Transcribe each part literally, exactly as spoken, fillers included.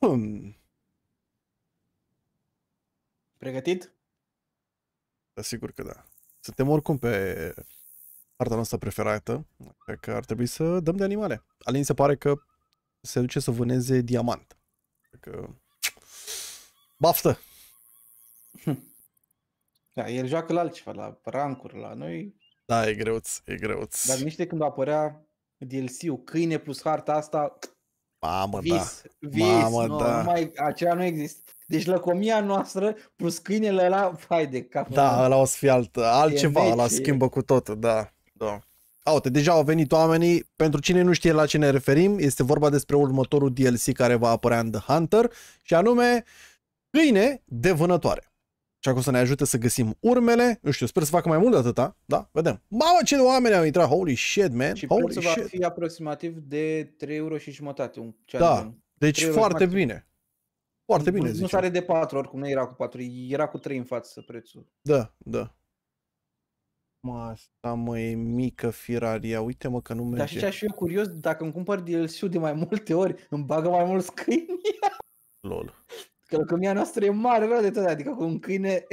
Hmm. Pregătit? Da, sigur că da. Suntem oricum pe partea noastră preferată, așa că ar trebui să dăm de animale. Alin se pare că se duce să vâneze diamant. Că... Baftă! Da, el joacă la altceva, la rancuri, la noi. Da, e greuț, e greuț. Dar nici de când apărea D L C-ul, câine plus harta asta, Mamă, vis, da. vis, Mamă, nu, da. nu mai, aceea nu există. Deci lăcomia noastră plus câinele ăla, hai de capul Da, meu. ăla o să fie alt, altceva, ăla mece. schimbă cu totul, da. Da. Uite, deja au venit oamenii. Pentru cine nu știe la ce ne referim, este vorba despre următorul D L C care va apărea în The Hunter, și anume câine de vânătoare. Așa că o să ne ajute să găsim urmele. Nu știu, sper să facă mai mult de atâta. Da? Vedem. Mamă, ce de oameni au intrat. Holy shit, man. Și Holy prețul va shit. fi aproximativ de trei euro și jumătate. Un Da. Deci foarte jumătate. bine. Foarte bine, Nu zice. sare de patru, oricum nu era cu patru, era cu trei în față prețul. Da, da. Mă, asta mă e mică firaria. Uite mă că nu merge. Dar și ce aș fi eu curios, dacă îmi cumpăr D L C-ul de mai multe ori, îmi bagă mai mulți câini. Lol. Că lăcomia noastră e mare rău de tot, adică cu un câine...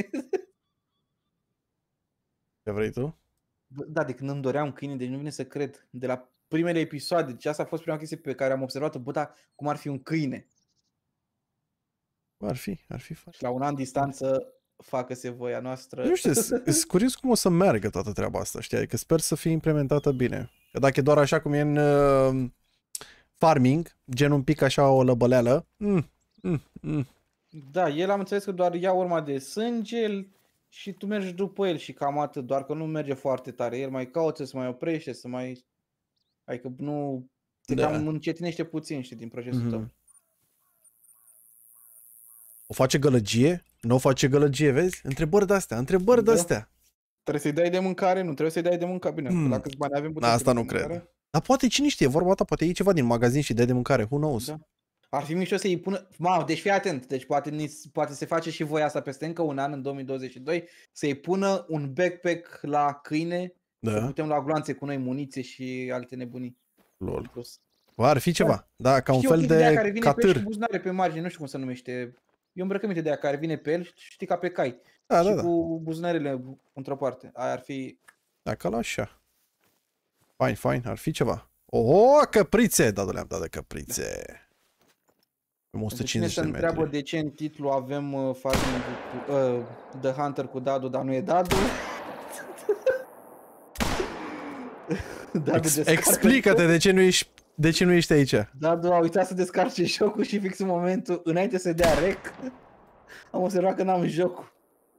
Ce vrei tu? Da, de când îmi doream câine, deci nu vine să cred. De la primele episoade, deci asta a fost prima chestie pe care am observat-o, bă, da, cum ar fi un câine. Ar fi, ar fi fain. Și la un an distanță, facă-se voia noastră. Nu știu, sunt curios cum o să meargă toată treaba asta, știi? Adică sper să fie implementată bine. Că dacă e doar așa cum e în uh, farming, gen un pic așa o lăbăleală, mm, mm, mm. Da, el am înțeles că doar ia urma de sânge și tu mergi după el și cam atât, doar că nu merge foarte tare. El mai caută, se mai oprește, să mai... Adică nu... Te Da. cam încetinește puțin, știi, din procesul Mm-hmm. tău. O face gălăgie? Nu o face gălăgie, vezi? Întrebări de-astea, întrebări Da. de-astea. Trebuie să-i dai de mâncare? Nu, trebuie să-i dai de mâncare. Bine, Hmm. la câți bani avem putem Da, asta să-i nu dai de cred. mâncare. Dar poate, cine știe, vorba ta, poate iei ceva din magazin și dai de mâncare, who knows? Da. Ar fi mișto să-i pună... Mamă, deci fii atent, deci poate, poate se face și voi asta peste încă un an, în două mii douăzeci și doi, să-i pună un backpack la câine, Da. să putem lua gloanțe cu noi, muniție și alte nebunii. Lol. Ar fi ceva, da, da ca un știu fel de de care vine catâr. pe el și buzunare pe margine, nu știu cum se numește. E o îmbrăcăminte de aia care vine pe el, știi, ca pe cai. Da, și da, da. cu buzunarele într-o parte. Aia ar fi... Da, ca la așa. Fine, fine, ar fi ceva. Oh, căprițe! Da, le-am dat de căprițe. Pe o sută cincizeci se de întreabă metri. de ce în titlu avem uh, farming cu, uh, The Hunter cu Dadu, dar nu e Dadu. Dadu Ex descarcă- explică-te de ce nu ești, de ce nu ești aici. Dadu a uitat să descarce jocul și fix în momentul, înainte să dea rec, am observat că n-am jocul.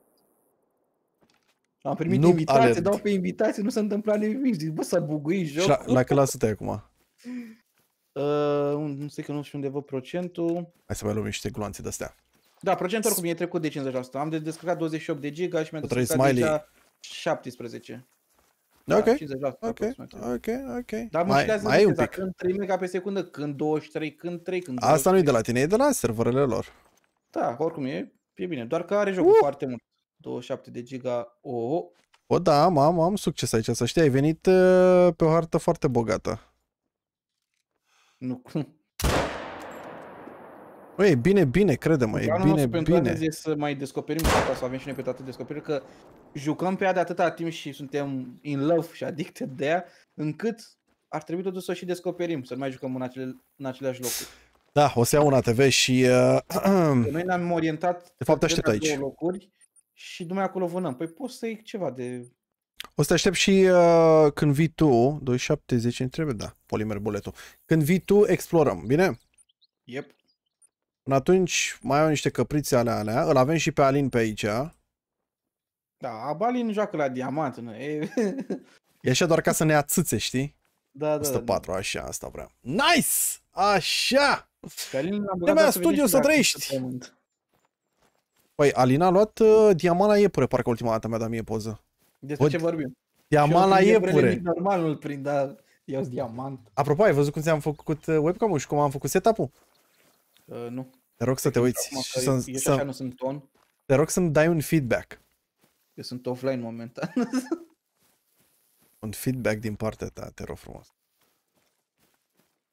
Am primit Noob invitație, alert. dau pe invitație, nu s-a întâmplat nimic. Zic, bă, s-a buguit Și jocul. la, la clasă te acum. Uh, nu știu că nu știu unde văd procentul. Hai să mai luăm niște gloanțe de-astea. Da, procentul oricum e trecut de cincizeci la sută. Am de descărcat douăzeci și opt de giga și mi-a Cu trei descărcat smiley. deja șaptesprezece. Da, Ok, cincizeci la sută ok, aproximativ. ok, ok. Dar mă Mai, știați mai e un viteza, pic. când trei mega pe secundă, când douăzeci și trei, când trei, când Asta nu-i de douăzeci și trei. la tine, e de la serverele lor. Da, oricum e, e bine, doar că are jocul Uh! foarte mult. douăzeci și șapte de giga. Oh, O, da, am, am, am succes aici, să știi, ai venit uh, pe o hartă foarte bogată. nu. Băi, e bine, bine, crede-mă, e Planul bine, nostru pentru bine. astăzi e să mai descoperim asta, să avem și noi pe toate descoperiri, că jucăm pe ea de atâta timp și suntem in love și addicted de ea, încât ar trebui totuși să o și descoperim, să nu mai jucăm în, acele, în aceleași locuri. Da, o să iau un A T V și... Uh, Că noi ne-am orientat de fapt, pe aștept două aici. locuri și numai acolo vânăm. Păi poți să iei ceva de... O să te aștept și uh, când vii tu, doi șaptezeci, îmi trebuie, da, polimer boletul. Când vii tu, explorăm, bine? Yep. Până atunci mai au niște căprițe ale alea, îl avem și pe Alin pe aici. Da, Abalin joacă la diamant, nu? E... E așa doar ca să ne atâțe, știi? da, da, o sută patru, așa, asta vreau. Nice! Așa! Pe Alin l-am Lumea, băgat să studio vedem și să dacă trăiești. este pământ. Păi, Alin a luat uh, diamant la iepure, parcă ultima dată mi-a dat mie poză. Despre Bă, ce vorbim? Diamant la Și eu prind iepure! mic normal nu-l prind, dar iau diamant. Apropo, ai văzut cum ți-am făcut uh, webcam-ul și cum am făcut setup-ul? Uh, nu. Te rog să te uiți Acum și că să, eu și să, așa nu sunt on. te rog să-mi dai un feedback. Eu sunt offline momentan. Un feedback din partea ta, te rog frumos.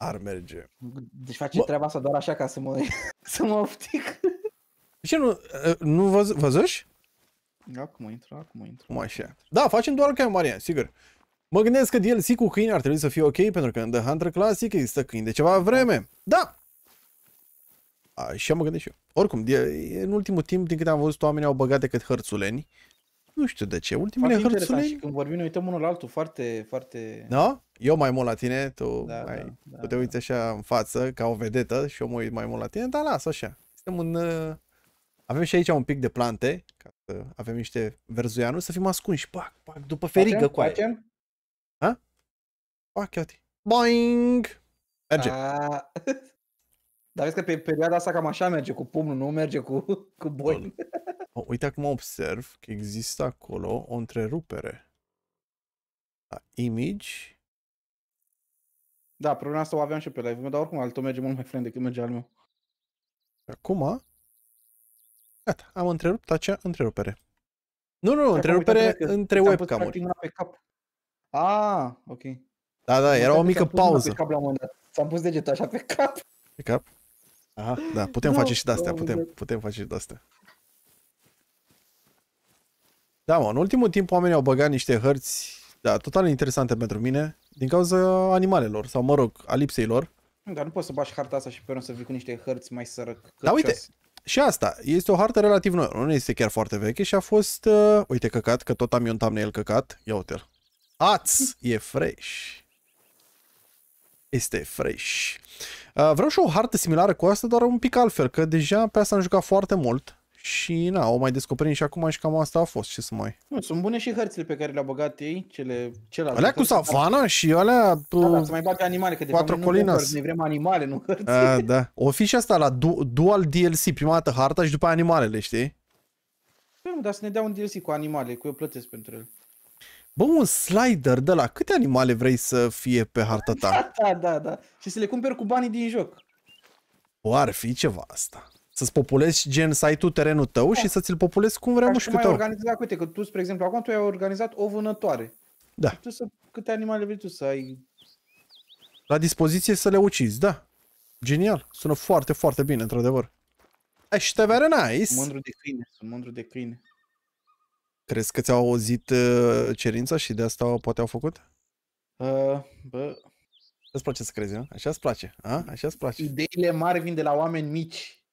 Ar merge. Deci face Bă. treaba asta doar așa ca să mă, să mă oftic. De ce nu, nu văz, văzuși? Acum intru, acum intru. Cum așa? Da, facem dual cam, Marian, sigur. Mă gândesc că D L C cu câini ar trebui să fie ok, pentru că în The Hunter Classic există câini de ceva vreme. Da! Așa mă gândesc și eu. Oricum, în ultimul timp, din câte am văzut, oamenii au băgat decât hărțuleni. Nu știu de ce. Ultimele Foarte hărțuleni... și când vorbim, ne uităm unul la altul, foarte, foarte... Da? Eu mai mult la tine, tu, Da, mai, da, da, tu te uiți așa în față, ca o vedetă, și eu mă uit mai mult la tine, dar lasă așa. Suntem în... Uh... Avem și aici un pic de plante, ca să avem niște verzuianuri, să fim ascunși, pac, pac, după ferigă cu aia. Facem? Ha? Pac, uite. Boing! Merge. A... Dar vezi că pe perioada asta cam așa merge, cu pumnul, nu merge cu, cu boi. Oh, uite acum observ că există acolo o întrerupere. La image. Da, problema asta o aveam și pe live, dar oricum al tău merge mult mai friend decât merge al meu. Acum, gata, am întrerupt acea întrerupere. Nu, nu, Acum întrerupere între webcam-uri. Pe cap. Ah, ok. Da, da, era o mică pauză. S-am pus degetul așa pe cap. Pe cap? Aha, da, putem No, face și de-astea, oh, putem, God. putem face și de-astea. Da, mă, în ultimul timp oamenii au băgat niște hărți, da, total interesante pentru mine, din cauza animalelor, sau mă rog, a lipsei lor. Dar nu poți să bagi harta asta și pe urmă să vii cu niște hărți mai sărăc. Da, uite, și asta, este o hartă relativ nouă, nu este chiar foarte veche și a fost, uh, uite, căcat, că tot am eu în thumbnail căcat, ia uite-l. Aț, e fresh. Este fresh. Uh, vreau și o hartă similară cu asta, doar un pic altfel, că deja pe asta am jucat foarte mult și na, o mai descoperim și acum și cam asta a fost, ce să mai... Nu, sunt bune și hărțile pe care le-au băgat ei, cele celelalte. Alea cu savana și alea... Da, da, să mai bage animale, că de fapt noi nu hărți, ne vrem animale, nu hărți. Uh, da. O fi și asta la du dual D L C, prima dată harta și după animalele, știi? Păi nu, dar să ne dea un D L C cu animale, cu eu plătesc pentru el. Bă, un slider de la câte animale vrei să fie pe harta ta? Da, da, da. Și să le cumperi cu banii din joc. O, ar fi ceva asta. Să-ți populezi gen să ai tu terenul tău da. și să ți-l populezi cum vrea mușchiul tău. Organizat, uite, că tu, spre exemplu, acum tu ai organizat o vânătoare. Da. Tu să, câte animale vrei tu să ai? La dispoziție să le ucizi, da. Genial. Sună foarte, foarte bine, într-adevăr. Ești very nice. Sunt mândru de câine, sunt mândru de câine. Crezi că ți-au auzit uh, cerința și de asta poate au făcut? Uh, bă... Îți place să crezi, nu? Așa îți place, a? Așa îți place. Ideile mari vin de la oameni mici.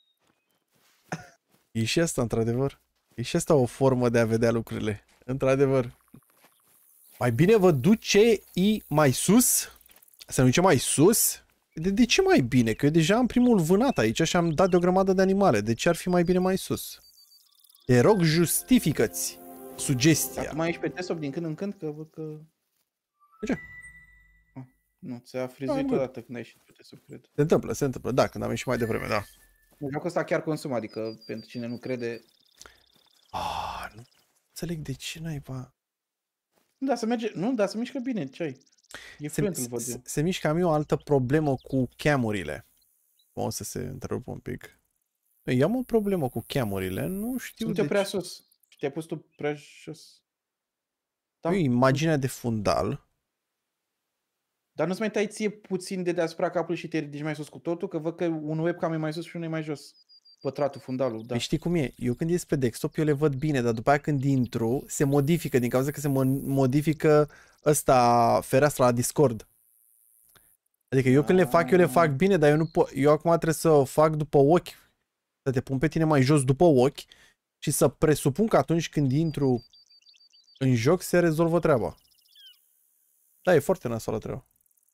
E și asta, într-adevăr. E și asta o formă de a vedea lucrurile. Într-adevăr. Mai bine vă duce-i mai sus? Să nu duce mai sus? De, de ce mai bine? Că eu deja am primul vânat aici și am dat de o grămadă de animale. De ce ar fi mai bine mai sus? Te rog, justifică-ți sugestia. Acum ești pe desktop din când în când, că văd că... De ce? Ah, nu, ți-a frizuit Da, odată când ai ieșit pe desktop, cred. Se întâmplă, se întâmplă. Da, când am ieșit mai devreme, da. Jocul ăsta chiar consumă, adică pentru cine nu crede... Ah, nu înțeleg de ce naiba. Da, să merge... Nu, dar să mișcă bine, ce ai? E Se, fluent, îl văd se, eu. se mișcă am eu o altă problemă cu camurile. O să se întrerupă un pic. Eu am o problemă cu camurile, nu știu Sunt de prea ce. sus. Și te-ai pus tu prea jos. Da. Eu, imaginea de fundal. Dar nu-ți mai tai ție puțin de deasupra capului și te ridici mai sus cu totul? Că văd că un webcam e mai sus și unul e mai jos. Pătratul, fundalul, da. Păi știi cum e? Eu când ies pe desktop, eu le văd bine, dar după aia când intru, se modifică din cauza că se modifică ăsta, fereastra la Discord. Adică eu când le fac, eu le fac bine, dar eu nu pot. Eu acum trebuie să o fac după ochi. Să te pun pe tine mai jos după ochi și să presupun că atunci când intru în joc se rezolvă treaba. Da, e foarte nasoală treaba.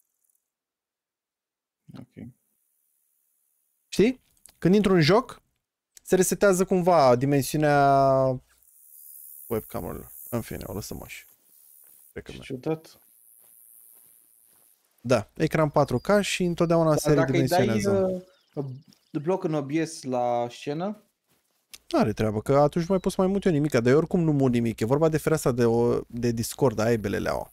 Ok. Știi? Când intru în joc, se resetează cumva dimensiunea webcam-urilor. În fine, o lăsăm așa. Ce ciudat. Da, ecran patru K și întotdeauna se redimensionează. Dacă îi dai uh, bloc în O B S la scenă, Are treabă, că atunci nu mai pot să mai mut eu nimic, dar eu oricum nu mut nimic. E vorba de fereastra de, o, de Discord, aia e beleleaua.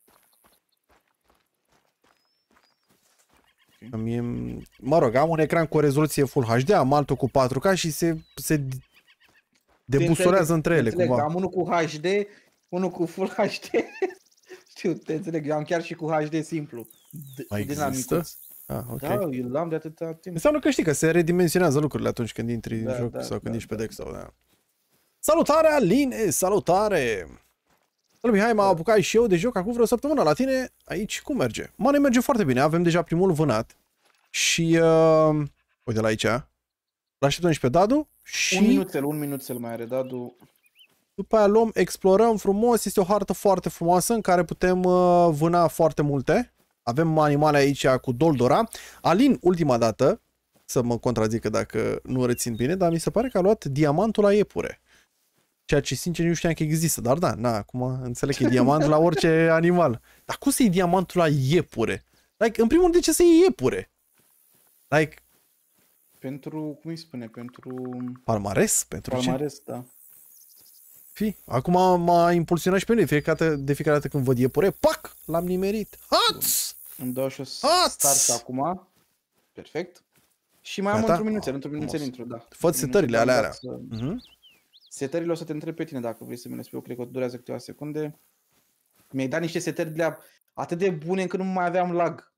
Okay. Mie, mă rog, am un ecran cu o rezoluție Full H D, am altul cu patru K și se, se debusolează între ele înțeleg, cumva. am unul cu H D, unul cu Full H D Știu, te înțeleg, eu am chiar și cu H D simplu. Mai din la există? micuț. Ah, ok. Da, eu l-am de atâta timp. Înseamnă că știi că se redimensionează lucrurile atunci când intri Da, în joc da, sau când da, ești pe da, deck sau da. Salutare, Aline! Salutare! Salut, Mihai, m-am Da. apucat și eu de joc acum vreo săptămână. La tine, aici, cum merge? Mă, ne merge foarte bine. Avem deja primul vânat. Și, uh, uite la aici. L-așteptăm și pe Dadu. Și Un minuțel, un minuțel mai are, Dadu. după aia luăm, explorăm frumos. Este o hartă foarte frumoasă în care putem uh, vâna foarte multe. Avem animale aici cu Doldora. Alin, ultima dată, să mă contrazică dacă nu rețin bine, dar mi se pare că a luat diamantul la iepure. Ceea ce, sincer, nu știam că există. Dar da, na, acum înțeleg că e diamant la orice animal. Dar cum să iei diamantul la iepure? Like, în primul rând, de ce să iei iepure? Like, Pentru, cum îi spune, pentru palmares? Pentru palmares, da. ce? Fi, acum m-a impulsionat și pe mine. Fiecare dată, de fiecare dată când văd iepure, pac, l-am nimerit. Hați! Îmi dau și o Ați! start acum. Perfect. Și mai am Gata? într-un minuțel, într-un Frumos. minuțel intru, da. Fă Într-un setările minuțel alea am alea. dat să- Mhm. Setările o să te întreb pe tine dacă vrei să mi le spui. Eu cred că durează câteva secunde. Mi-ai dat niște setări de atât de bune încât nu mai aveam lag.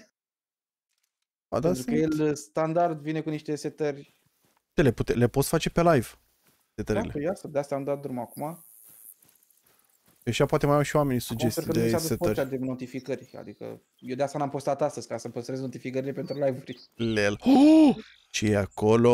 A, da, Pentru că sunt. el standard vine cu niște setări. Le, pute, le poți face pe live. Da, Setările. păi asta, de asta am dat drum acum. Și așa poate mai au și oamenii Acum sugestii sper că nu mi de s-a dus porția setări. de notificări. Adică eu de asta n-am postat astăzi, ca să păstrez notificările pentru live-uri. Lel. Oh! Ce e acolo?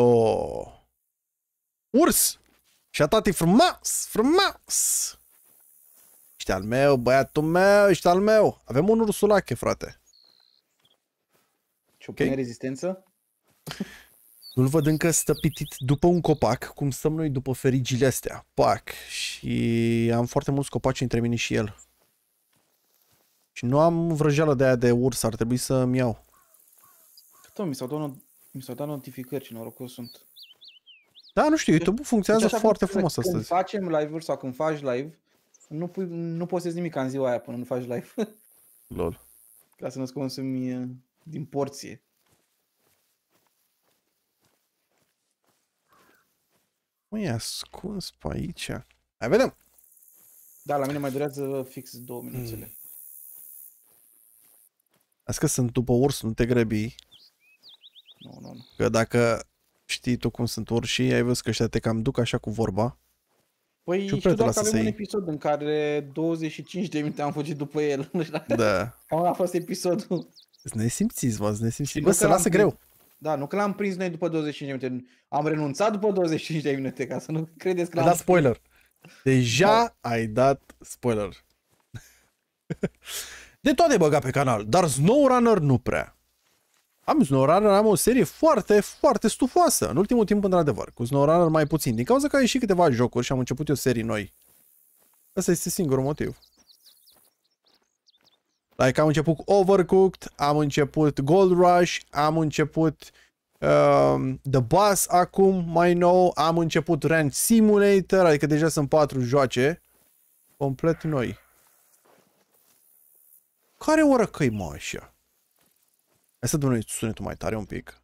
Urs! Și a tati frumos, frumos! Ești al meu, băiatul meu, ești al meu. Avem un ursulache, frate. Și o pune Ok. rezistență. Nu-l văd încă stăpitit după un copac, cum stăm noi după ferigile astea. Pac. Și am foarte mulți copaci între mine și el. Și nu am vrăjeală de aia de urs, ar trebui să-mi iau. Tot mi s-au dat, no- mi s-au dat notificări și norocos sunt. Da, nu știu, YouTube funcționează Deci așa foarte cum spune, frumos când astăzi. facem live-uri sau când faci live, nu, pui, nu postezi nimic în ziua aia până nu faci live. Lol. Ca să nu-ți consumi uh, din porție. Mă, e ascuns pe aici. Hai, vedem. Da, la mine mai durează fix două minuțele. Asta că sunt după urs, nu te grăbi. Nu, nu, nu. Că dacă știi tu cum sunt urșii, ai văzut că ăștia te cam duc așa cu vorba. Păi Și știu prieten, doar că lasă avem să un iei. episod în care douăzeci și cinci de minute am fugit după el. Nu știu, Da. cam a fost episodul. Îți nesimțiți, mă, îți nesimțiți. Și Bă, nu se că l-am lasă prins- greu. Da, nu că l-am prins noi după douăzeci și cinci de minute. Am renunțat după douăzeci și cinci de minute, ca să nu credeți că Ai l-am dat spoiler. Deja ai dat spoiler. De toate băga pe canal, dar SnowRunner nu prea. Am SnowRunner, am o serie foarte, foarte stufoasă. În ultimul timp, într-adevăr. Cu SnowRunner mai puțin. Din cauza că au ieșit câteva jocuri și am început eu serii noi. Ăsta este singurul motiv. Like, am început cu Overcooked, am început Gold Rush, am început um, The Boss acum, mai nou, am început Ranch Simulator, adică deja sunt patru joace complet noi. Care oră că-i, mă, așa? Hai să dăm noi sunetul mai tare un pic.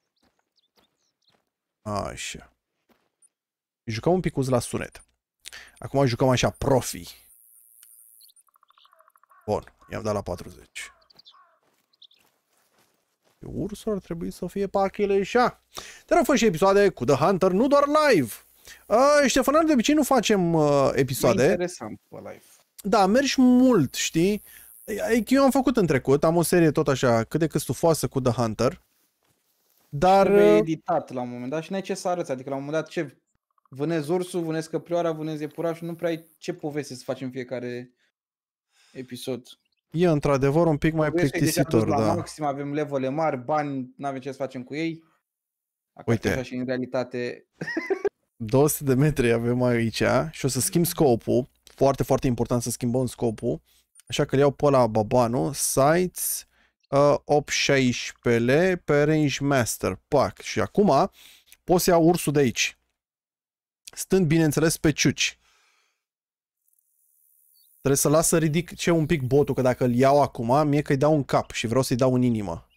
Așa. Jucăm un pic la sunet. Acum jucăm așa profi. Bun, i-am dat la patruzeci. Ursul ar trebui să fie pe Achilleșa. Dar au fost și episoade cu The Hunter, nu doar live. Uh, Ștefan, de obicei nu facem uh, E episoade. interesant pe live. Da, mergi mult, știi? Eu am făcut în trecut, am o serie tot așa, cât de cât stufoasă cu The Hunter. Dar... Trebuie uh, editat la un moment dat și n-ai ce să arăți. Adică la un moment dat ce vânezi ursul, vânezi căprioara, vânezi iepurașul, nu prea ai ce poveste să faci în fiecare episod. E într-adevăr un pic mai Trebuie să-i deja plictisitor, dus la da. maxim, avem levele mari, bani, n-avem ce să facem cu ei. Acum Uite. așa și în realitate. două sute de metri avem aici și o să schimb scopul. Foarte, foarte important să schimbăm scopul. Așa că îl iau pe ăla babanu. Sights uh, opt șaisprezece pe Range Master. Pac. Și acum pot să iau ursul de aici. Stând, bineînțeles, pe ciuci. Trebuie să las să ridic ce un pic botul, că dacă îl iau acum, mie că-i dau un cap și vreau să-i dau în inimă.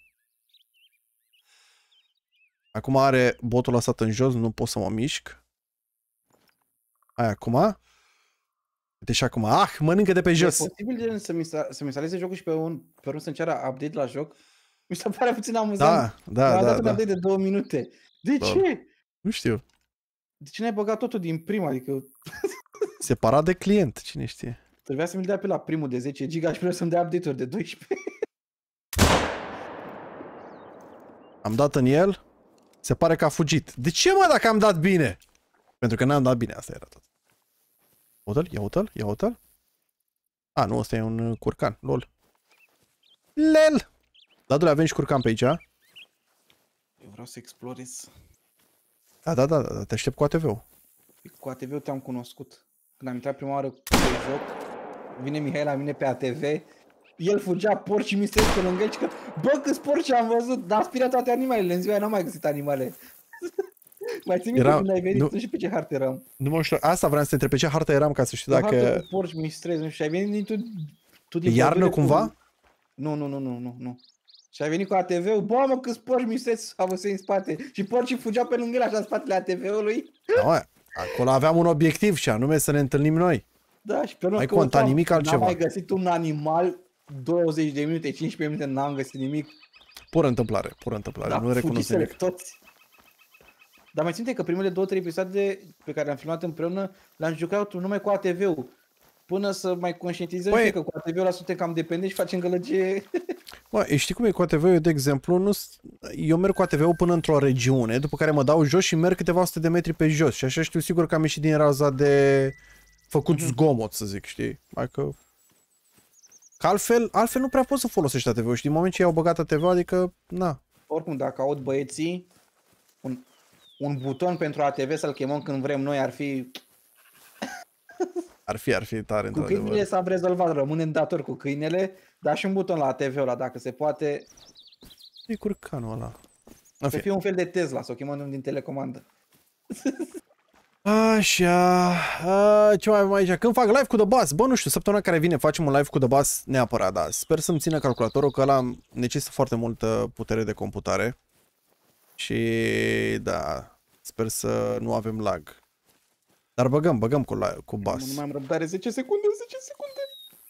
Acum are botul lăsat în jos, nu pot să mă mișc. Hai, acum. Deci acum, ah, mănâncă de pe jos. E posibil de să-mi să instaleze jocul și pe un, pe urmă să-mi ceară update la joc? Mi se pare puțin amuzant. Da, da, Mi-a da, dat un da. update de două minute. De Da. ce? Nu știu. De ce n-ai băgat totul din prima? Adică Separat de client, cine știe. trebuia să mi-l dea pe la primul de zece giga și vreau să-mi dea update-uri de doisprezece. Am dat în el. Se pare că a fugit. De ce, mă, dacă am dat bine? Pentru că n-am dat bine, asta era tot. Uite-l, ia uite-l, ia uite-l. A, nu, ăsta e un curcan, lol. Lel! Da, du avem și curcan pe aici. Eu vreau să explorez. Da, da, da, da, te aștept cu A T V-ul. Cu A T V-ul te-am cunoscut. Când am intrat prima oară pe joc, vine Mihai la mine pe A T V, el fugea porci și mi se pe lângă el și că bă, câți porci am văzut, dar aspirat toate animalele, în ziua aia n-am mai găsit animale. Mai țin minte Era- când ai venit, nu- nu știu pe ce hartă eram. Nu mă știu, asta vreau să te întreb, pe ce hartă eram ca să știu Dacă... dacă... porci, mistrezi, nu știu, și ai venit tu, tu din Iarnă pădure cumva? Cu... Nu, nu, nu, nu, nu, nu. Și ai venit cu A T V-ul, bă, mă, câți porci mistrezi avusei în spate. Și porcii fugeau pe lângă el așa în spatele A T V-ului. Da, mă, acolo aveam un obiectiv și anume să ne întâlnim noi. Da, și pe urmă Mai căutam, conta nimic altceva. N-am mai găsit un animal, douăzeci de minute, cincisprezece minute, n-am găsit nimic. Pură întâmplare, pură întâmplare, Da, nu recunosc fugiseră nimic. toți. Dar mai ținte că primele două, trei episoade pe care le-am filmat împreună, le-am jucat numai cu A T V-ul. Până să mai conștientizăm Păi- și că cu A T V-ul ăla suntem cam dependenți și facem gălăgie. Bă, știi cum e cu A T V-ul, eu, de exemplu, nu, eu merg cu A T V-ul până într-o regiune, după care mă dau jos și merg câteva sute de metri pe jos. Și așa știu sigur că am ieșit din raza de făcut Mhm. zgomot, să zic, știi? Adică... Că altfel, altfel nu prea poți să folosești A T V-ul, știi? Din moment ce i-au băgat A T V-ul, adică, na. Oricum, dacă aud băieții, un, un buton pentru A T V să-l chemăm când vrem noi ar fi... Ar fi, ar fi tare, Cu într-adevăr. câinele s-a rezolvat, rămânem dator cu câinele, dar și un buton la A T V-ul ăla, dacă se poate, E curcanul ăla. În să fine. fie un fel de Tesla, să o chemăm din telecomandă. Așa, a, ce mai avem aici? Când fac live cu The Boss? Bă, nu știu, săptămâna care vine facem un live cu The Boss neapărat, da. Sper să-mi țină calculatorul, că ăla necesită foarte multă putere de computare. Și da, sper să nu avem lag. Dar băgăm, băgăm cu, live, cu Nu Boss. mai am răbdare, zece secunde, zece secunde.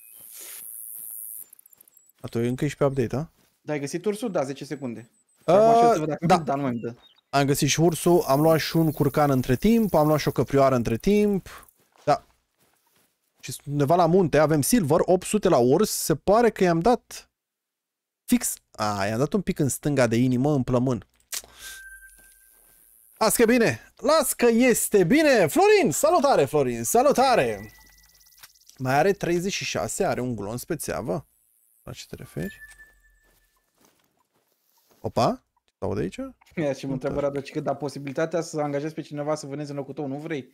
A, tu încă ești pe update, a? Da, ai găsit ursul? Da, zece secunde. A, Acum și eu să văd dacă da. da, nu mai îmi dă. Am găsit și ursul, am luat și un curcan între timp, am luat și o căprioară între timp. Da. Și undeva la munte avem silver, opt sute la urs, se pare că i-am dat fix, a, i-am dat un pic în stânga de inimă, în plămân. Las că bine, las că este bine. Florin, salutare Florin, salutare. Mai are treizeci și șase, are un glonț pe țeavă. La ce te referi? Opa, ce aude aici? Ia și mă întreabă Radu, că da posibilitatea să angajezi pe cineva să vânezi în locul tău, nu vrei?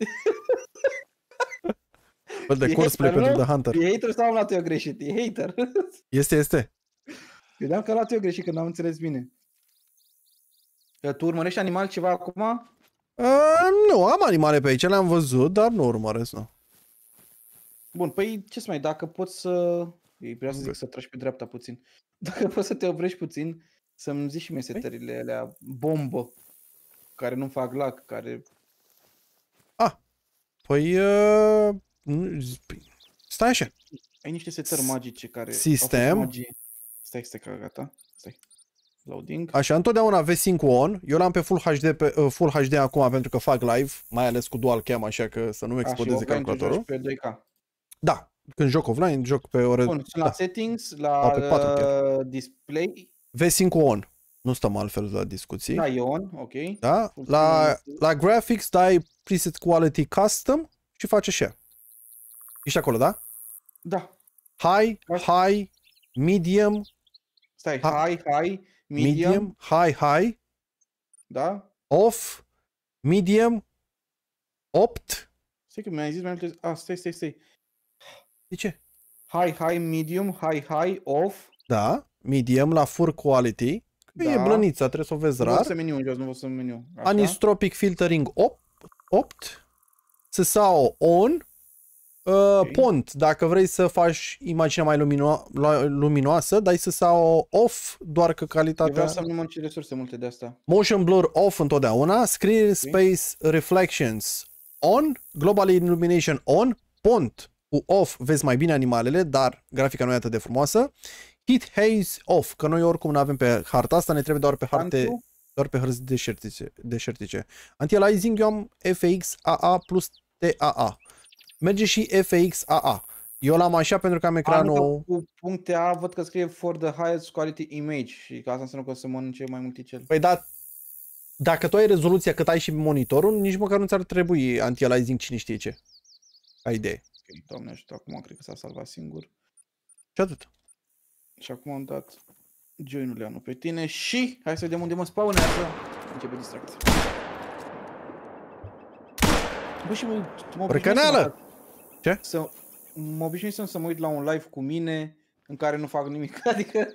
Bă, de E cosplay hater, pentru nu? The Hunter. E hater sau am luat eu greșit? E hater. Este, este. Credeam că am luat eu greșit, că n-am înțeles bine. Că tu urmărești animal ceva acum? Uh, nu, am animale pe aici, le-am văzut, dar nu urmăresc, nu. Bun, păi ce să mai, dacă poți să... Ei, vreau să zic să tragi pe dreapta puțin. Dacă poți să te oprești puțin, să-mi zici și mesetările alea bombă, care nu fac lag, care... Ah, păi, uh, nu- stai așa. Ai niște setări magice care... Sistem. au fost magii. Stai, stai, că gata. Stai. Loading. Așa, întotdeauna V cinci on, eu l-am pe Full H D, pe, uh, Full H D acum pentru că fac live, mai ales cu dual cam, așa că să nu explodeze calculatorul. Pe doi K. Da, când joc offline, joc pe ore... Bun, sunt la da. settings, la Sau pe patru chiar. uh, display. V cinci on, nu stăm altfel la discuții. Da, e on, ok. Da? Full La, screen. la graphics dai preset quality custom și face share. Ești acolo, da? Da. High, high, medium, Stai, Ha- high, high, medium, medium, high, high, da? off, medium, opt. Stai că mi-ai zis mai multe... Ah, stai, stai, stai. De ce? High, high, medium, high, high, off. Da, medium la full quality. Că Da. E blănița, trebuie să o vezi Nu văd rar. să meniu în jos, nu văd să meniu. Așa. Anisotropic filtering opt. S S A O on. Uh, Ok. Pont, dacă vrei să faci imaginea mai lumino- la- luminoasă, dai S S A O off, doar că Eu calitatea... vreau să am numai ce resurse multe de asta. Motion blur off întotdeauna, screen space reflections on, global illumination on, Pont cu off vezi mai bine animalele, dar grafica nu e atât de frumoasă. Heat haze off, că noi oricum nu avem pe harta asta, ne trebuie doar pe harte, Antu? doar pe hărți deșertice. deșertice. Anti-aliasing eu am F X A A plus T A A. Merge și F X A A. Eu l-am așa pentru că am ecranul... Anul cu puncte A văd că scrie for the highest quality image și că asta înseamnă că o să mănânce mai multicel. Păi da, dacă tu ai rezoluția cât ai și monitorul, nici măcar nu ți-ar trebui anti-aliasing cine știe ce. Ca idee. Ok, Doamne ajută, acum cred că s-a salvat singur. Și atât. Și acum am dat join-ul Leanu pe tine și hai să vedem unde mă spawnează. Începe distracția. Bă, și mă, mă Răcăneală! Ce? Să, mă obișnuisem să mă uit la un live cu mine în care nu fac nimic, adică...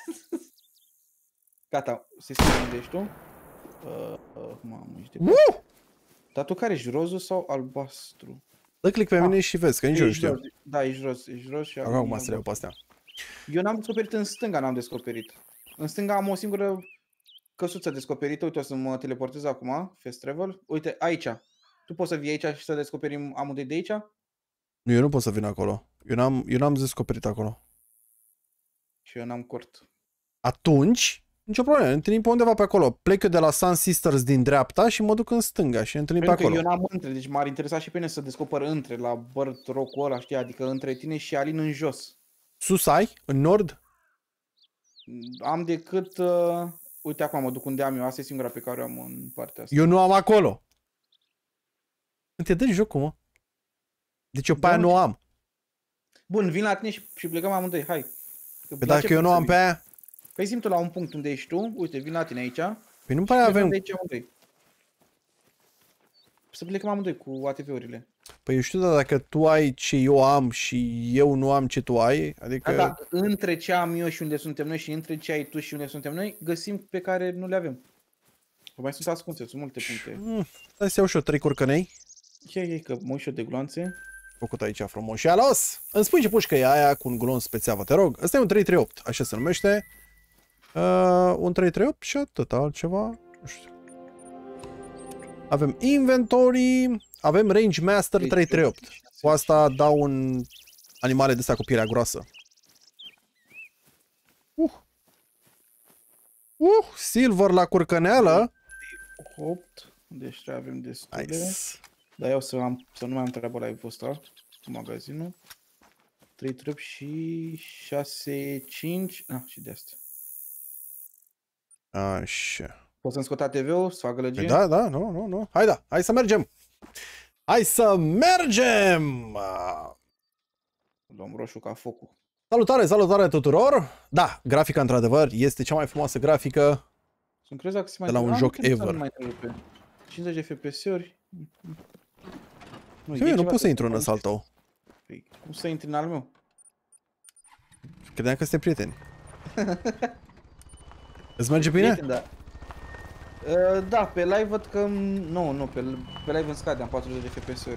Gata, sistemul unde ești tu? Uh, uh, mamă, ești de... Uh! Dar tu care ești, rozul sau albastru? Dă click pe Ah, mine și vezi, că nici eu nu Ești știu. roz, da, ești roz, ești roz și Acum acum să le iau pe astea. Eu n-am descoperit în stânga, n-am descoperit. În stânga am o singură căsuță descoperită, uite o să mă teleportez acum, fast travel. Uite, aici. Tu poți să vii aici și să descoperim amândoi de aici? Nu, eu nu pot să vin acolo. Eu n-am, eu n-am descoperit acolo. Și eu n-am cort. Atunci, nicio problemă, ne întâlnim pe undeva pe acolo. Plec eu de la Sun Sisters din dreapta și mă duc în stânga și ne întâlnim Pentru pe că acolo. eu n-am între, deci m-ar interesa și pe mine să descoper între, la Bird Rock-ul ăla, știi, adică între tine și Alin în jos. Sus ai? În nord? Am decât, uh, uite acum mă duc unde am eu, asta e singura pe care o am în partea asta. Eu nu am acolo. Când te dă jocul, mă. Deci eu pe Da, aia mă, nu am. Bun, vin la tine și, și plecăm amândoi, hai. Că Păi la dacă ce eu nu punct am să pe vin? aia... Păi zi-mi tu la un punct unde ești tu, uite, vin la tine aici. Păi nu pare Plecăm avem... de aici amândoi. Să plecăm amândoi cu A T V-urile. Păi eu știu, dar dacă tu ai ce eu am și eu nu am ce tu ai, adică... Da, da, între ce am eu și unde suntem noi și între ce ai tu și unde suntem noi, găsim pe care nu le avem. Că mai sunt ascunse, sunt multe puncte. Mm, hai să iau și eu trei curcănei. Ia, ia, că mă uit și eu de gloanțe. Făcut aici frumos și alos. Îmi spui ce pușcă e aia cu un glon special, te rog. Ăsta e un trei trei opt, așa se numește. Uh, un trei trei opt și atât, altceva. Nu știu. Avem inventory, avem range master trei trei opt. Cu asta dau un animale de astea cu pielea groasă. Uh. Uh, silver la curcăneală. opt, deci avem destule. Nice. Dar eu să, am, să nu mai am treaba la live-ul ăsta cu magazinul. trei trei opt și șase cinci. Ah, și de asta. Așa. Poți să-mi scot A T V-ul, să fac gălăgie? Păi da, da, nu, nu, nu. Hai da, hai să mergem. Hai să mergem! Luăm roșu ca focul. Salutare, salutare tuturor! Da, grafica într-adevăr este cea mai frumoasă grafică. Sunt crezut că se mai De la un Ah, joc nu, ever. nu mai trebuie. cincizeci de F P S-uri. Nu, Eu nu pot să intru în ăsta al tău. Păi, cum să intri în al meu? Credeam că suntem prieteni. Îți merge bine? Prieten, da. Uh, da, pe live văd că... Nu, nu, pe, pe live îmi scade, am patruzeci de F P S-uri.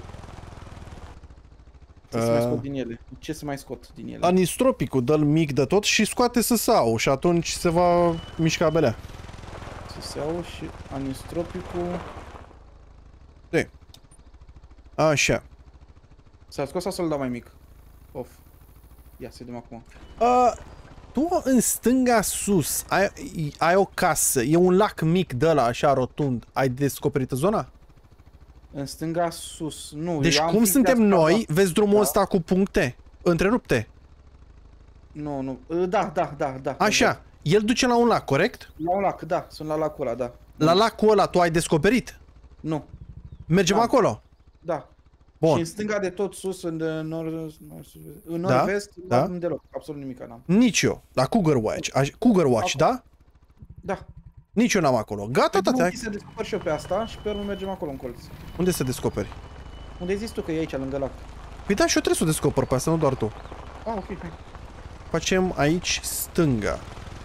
Ce să mai scot din ele? Ce să mai scot din ele? Anistropicul dă-l mic de tot și scoate să sau și atunci se va mișca belea. Să se au și anistropicul... De. Așa. S-a scos sau să-l dau mai mic? Off. Ia, să vedem acum. Uh, tu în stânga sus ai, ai o casă, e un lac mic de ăla așa rotund. Ai descoperit zona? În stânga sus, nu. Deci eu am cum fix suntem de-asta, noi, da. vezi drumul Da. ăsta cu puncte întrerupte. Nu, nu. Uh, Da, da, da, da. Așa, el duce la un lac, corect? La un lac, da, sunt la lacul ăla, da. La lacul ăla tu ai descoperit? Nu, Mergem Da. acolo. da. Bun. Și în stânga de tot sus, în nord, nord în Da, nord-vest, da. nu deloc, absolut nimic n-am. Nici eu. La Cougar Watch. Aș- Cougar Watch, da? Da. Nici eu n-am acolo. Gata, Păi tata. hai să descoper și eu pe asta și pe urmă mergem acolo în colț. Unde să descoperi? Unde ai zis tu că e aici, lângă lac? Păi da, și eu trebuie să o descoper pe asta, nu doar tu. Ah, ok, hai. Facem aici stânga.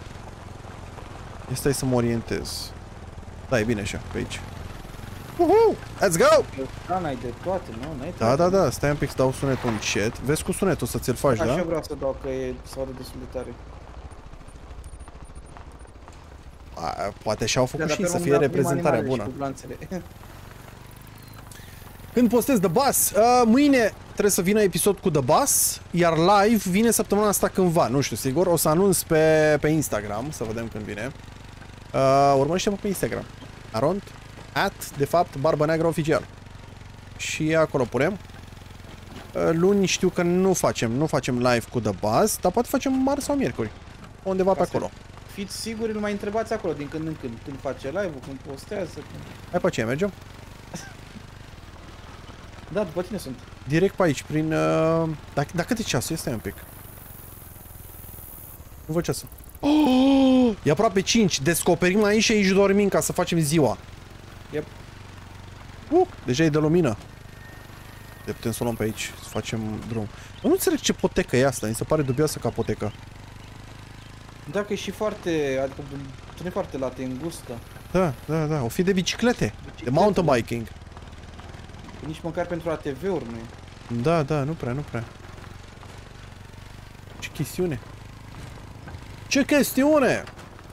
Stai să mă orientez. Da, e bine așa, pe aici. Uhu! Let's go! Da, n-ai de toate, nu? N-ai Da, da, da, stai un pic să dau sunetul încet. Vezi cu sunetul să ți-l faci, Da, și eu da? vreau să dau, că e să audă destul de tare. A, poate și-au făcut Da, și dar să pe fie urmă dau reprezentarea primul bună. animale și cu glanțele. Când postez The Bus, uh, mâine trebuie să vină episod cu The Boss, iar live vine săptămâna asta cândva, nu știu sigur, o să anunț pe, pe Instagram, să vedem când vine. Uh, urmărește-mă pe Instagram, arond, at, de fapt, Barba Neagră Oficial. Și acolo punem. Uh, luni știu că nu facem, nu facem live cu The Boss, dar poate facem marți sau miercuri, undeva pe acolo. Fiți siguri, îl mai întrebați acolo din când în când, când face live-ul, când postează. Când... Hai pe ce mergem? Da, după tine sunt. Direct pe aici, prin... Uh... Dar, dar cât e ceasul? Este un pic. Nu văd ceasul. Oh! E aproape cinci. Descoperim aici și aici dormim ca să facem ziua. Yep. Uh, deja e de lumină. De putem să o luăm pe aici, să facem drum. Eu nu înțeleg ce potecă e asta, mi se pare dubioasă ca potecă. Dacă e și foarte, adică nu e foarte lată, e îngustă. Da, da, da, o fi de biciclete, biciclete de mountain biking. Nici măcar pentru A T V-uri nu e. Da, da, nu prea, nu prea. Ce chestiune. Ce chestiune!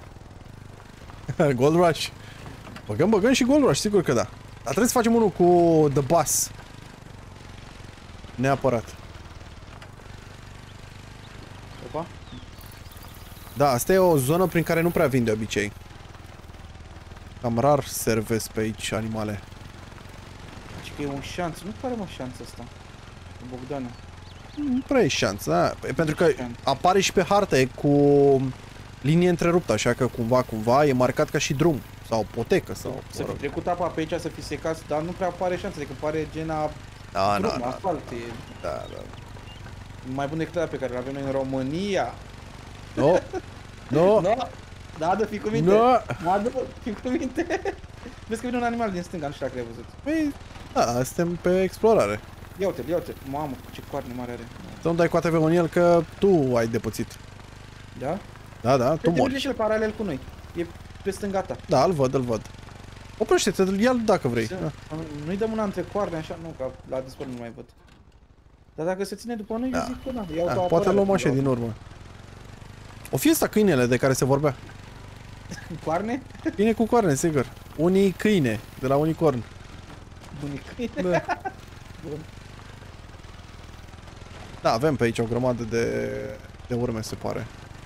Gold Rush. Băgăm, băgăm și Gold Rush, sigur că da. Dar trebuie să facem unul cu The Boss. Neapărat. Opa. Da, asta e o zonă prin care nu prea vin de obicei. Cam rar servesc pe aici animale. Deci că e un șanț, nu pare mă șanț asta. Bogdane. Nu prea e șansă, da? Pentru că apare și pe hartă, e cu linie întreruptă, așa că cumva, cumva e marcat ca și drum. Sau potecă, sau... Să fi trecut apa pe aici, să fi secat, dar nu prea apare șanță, adică pare gena da, drum, da, da, asfalt. E da, da. mai bun decât pe care l avem noi în România. No. No. No. Da, dă, fi cu minte. No. Da, dă, fi cu minte. Vezi că vine un animal din stânga, nu știu dacă l-ai văzut. Păi, da, suntem pe explorare. Ia uite-l, ia uite-l. Mamă, ce coarne mare are. Să nu dai cu A T V în el că tu ai depățit. Da? Da, da, tu mori. Și el paralel cu noi. E pe stânga ta. Da, îl văd, îl văd. Oprește-te, ia-l dacă vrei. Da. Nu-i dăm una între coarne, așa, nu, că la dispărut nu mai văd. Dar dacă se ține după noi, da. Zic că da. Iau Da, poate luăm așa din urmă. O fi asta câinele de care se vorbea. Coarne? Câine cu coarne, sigur. Unii câine, de la unicorn. Unii câine? Da. Bun. Da, avem pe aici o grămadă de, de urme, se pare.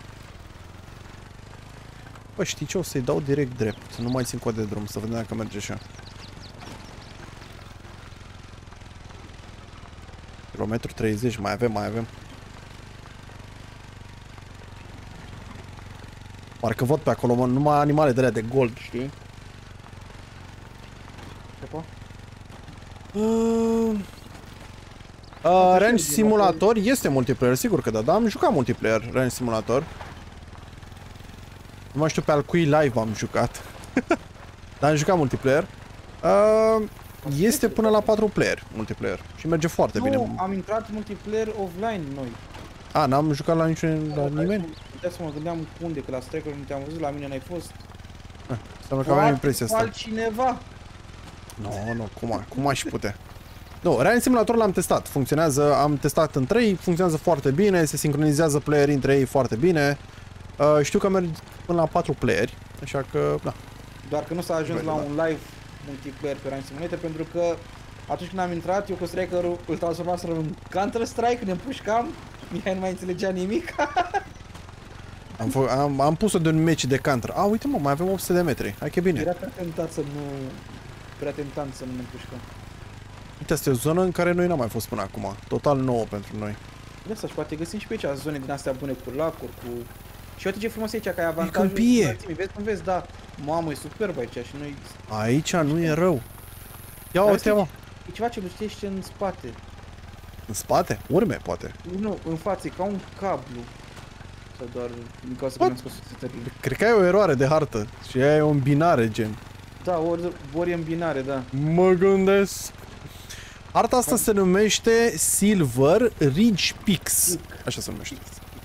Bă, știi ce? O să-i dau direct drept, să nu mai țin cod de drum, să vedem dacă merge așa. Kilometru treizeci, mai avem, mai avem. Parcă văd pe acolo, mă, numai animale de alea de gold, știi? Opa. Uh, uh, Range Simulator este multiplayer, sigur că da, dar am jucat multiplayer Range Simulator. Nu mai știu pe al cui live am jucat. Dar am jucat multiplayer. Uh, este până la patru player multiplayer și merge foarte nu, bine. Am intrat multiplayer offline noi. A, n-am jucat la niciun la nimeni? Uite să mă gândeam unde, că la Striker nu te-am văzut, la mine n-ai fost. Ah, înseamnă că aveam impresia asta. Altcineva. Nu, no, nu, cum, a, cum aș putea? Nu, Range Simulator l-am testat, funcționează, am testat în trei, funcționează foarte bine, se sincronizează playerii între ei foarte bine. Uh, știu că merg până la patru playeri, așa că, da. Doar că nu s-a ajuns la un live multiplayer pe Range Simulator, pentru că atunci când am intrat, eu cu Striker-ul îl transformaseră în Counter-Strike, ne împușcam, Mihai nu mai înțelegea nimic. am, am, am pus-o de un meci de counter. A, uite mă, mai avem opt sute de metri, hai că e bine. Era prea tentat să nu... prea tentant să nu ne împușcăm. Uite, asta e o zonă în care noi n-am mai fost până acum, total nouă pentru noi. De asta și poate găsim și pe aici zone din astea bune cu lacuri, cu... Și uite ce frumos e aici, că ai avantajul... E câmpie! Vezi cum vezi, da. Mamă, e superb aici și noi... Aici nu e rău. Ia uite, mă. E ceva ce luștește în spate. În spate? Urme, poate. Nu, în față, e ca un cablu. Sau doar din cauza că mi-am scos susținătorile. Cred că ai o eroare de hartă și aia e o îmbinare, gen. Da, ori, ori e îmbinare, da. Mă gândesc. Harta asta se numește Silver Ridge Peaks. Așa se numește.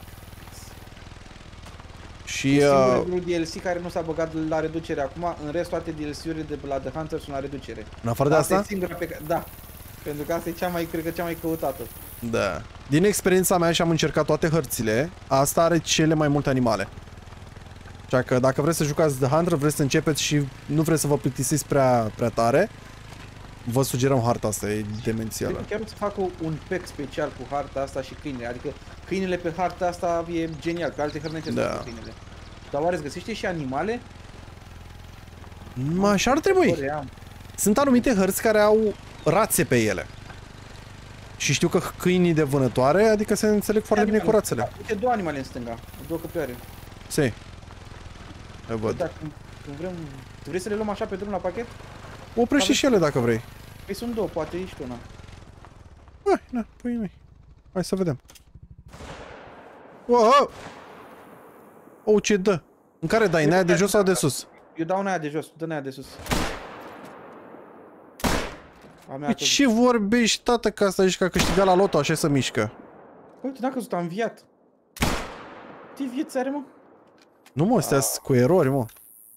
Și... E uh, singurul D L C care nu s-a băgat la reducere acum, în rest toate D L C-urile de la The Hunter sunt la reducere. În afară de asta? Asta e singura pe care... Da. Pentru că asta e cea mai, cred că cea mai căutată. Da. Din experiența mea și am încercat toate hărțile, asta are cele mai multe animale. Așa că dacă vreți să jucați The Hunter, vreți să începeți și nu vreți să vă plictisiți prea, prea tare, vă sugerăm harta asta, e demențială. Chiar să facă un pack special cu harta asta și câinile, adică câinile pe harta asta e genial, pe alte hărnete da. sunt câinile. Dar oare îți găsește și animale? Mă, așa ar trebui. Sunt anumite hărți care au rațe pe ele. Și știu că câinii de vânătoare, adică se înțeleg foarte bine cu rațele. Uite, două animale în stânga, două căprioare. Se. Le văd. Dacă când vrem, tu vrei să le luăm așa pe drum la pachet? Oprește și ele dacă vrei. Păi sunt două, poate ești una. Hai, na, păi nu. Hai să vedem. Wow! Oh, ce dă? În care dai? În aia de jos sau de sus? Eu dau în aia de jos, dă în aia de sus. Păi ce vorbești, tată, că asta ești că a câștigat la loto, așa să mișcă? Uite, n-a căzut, am înviat. Ce vieți are, mă? Nu, mă, astea cu erori, mă.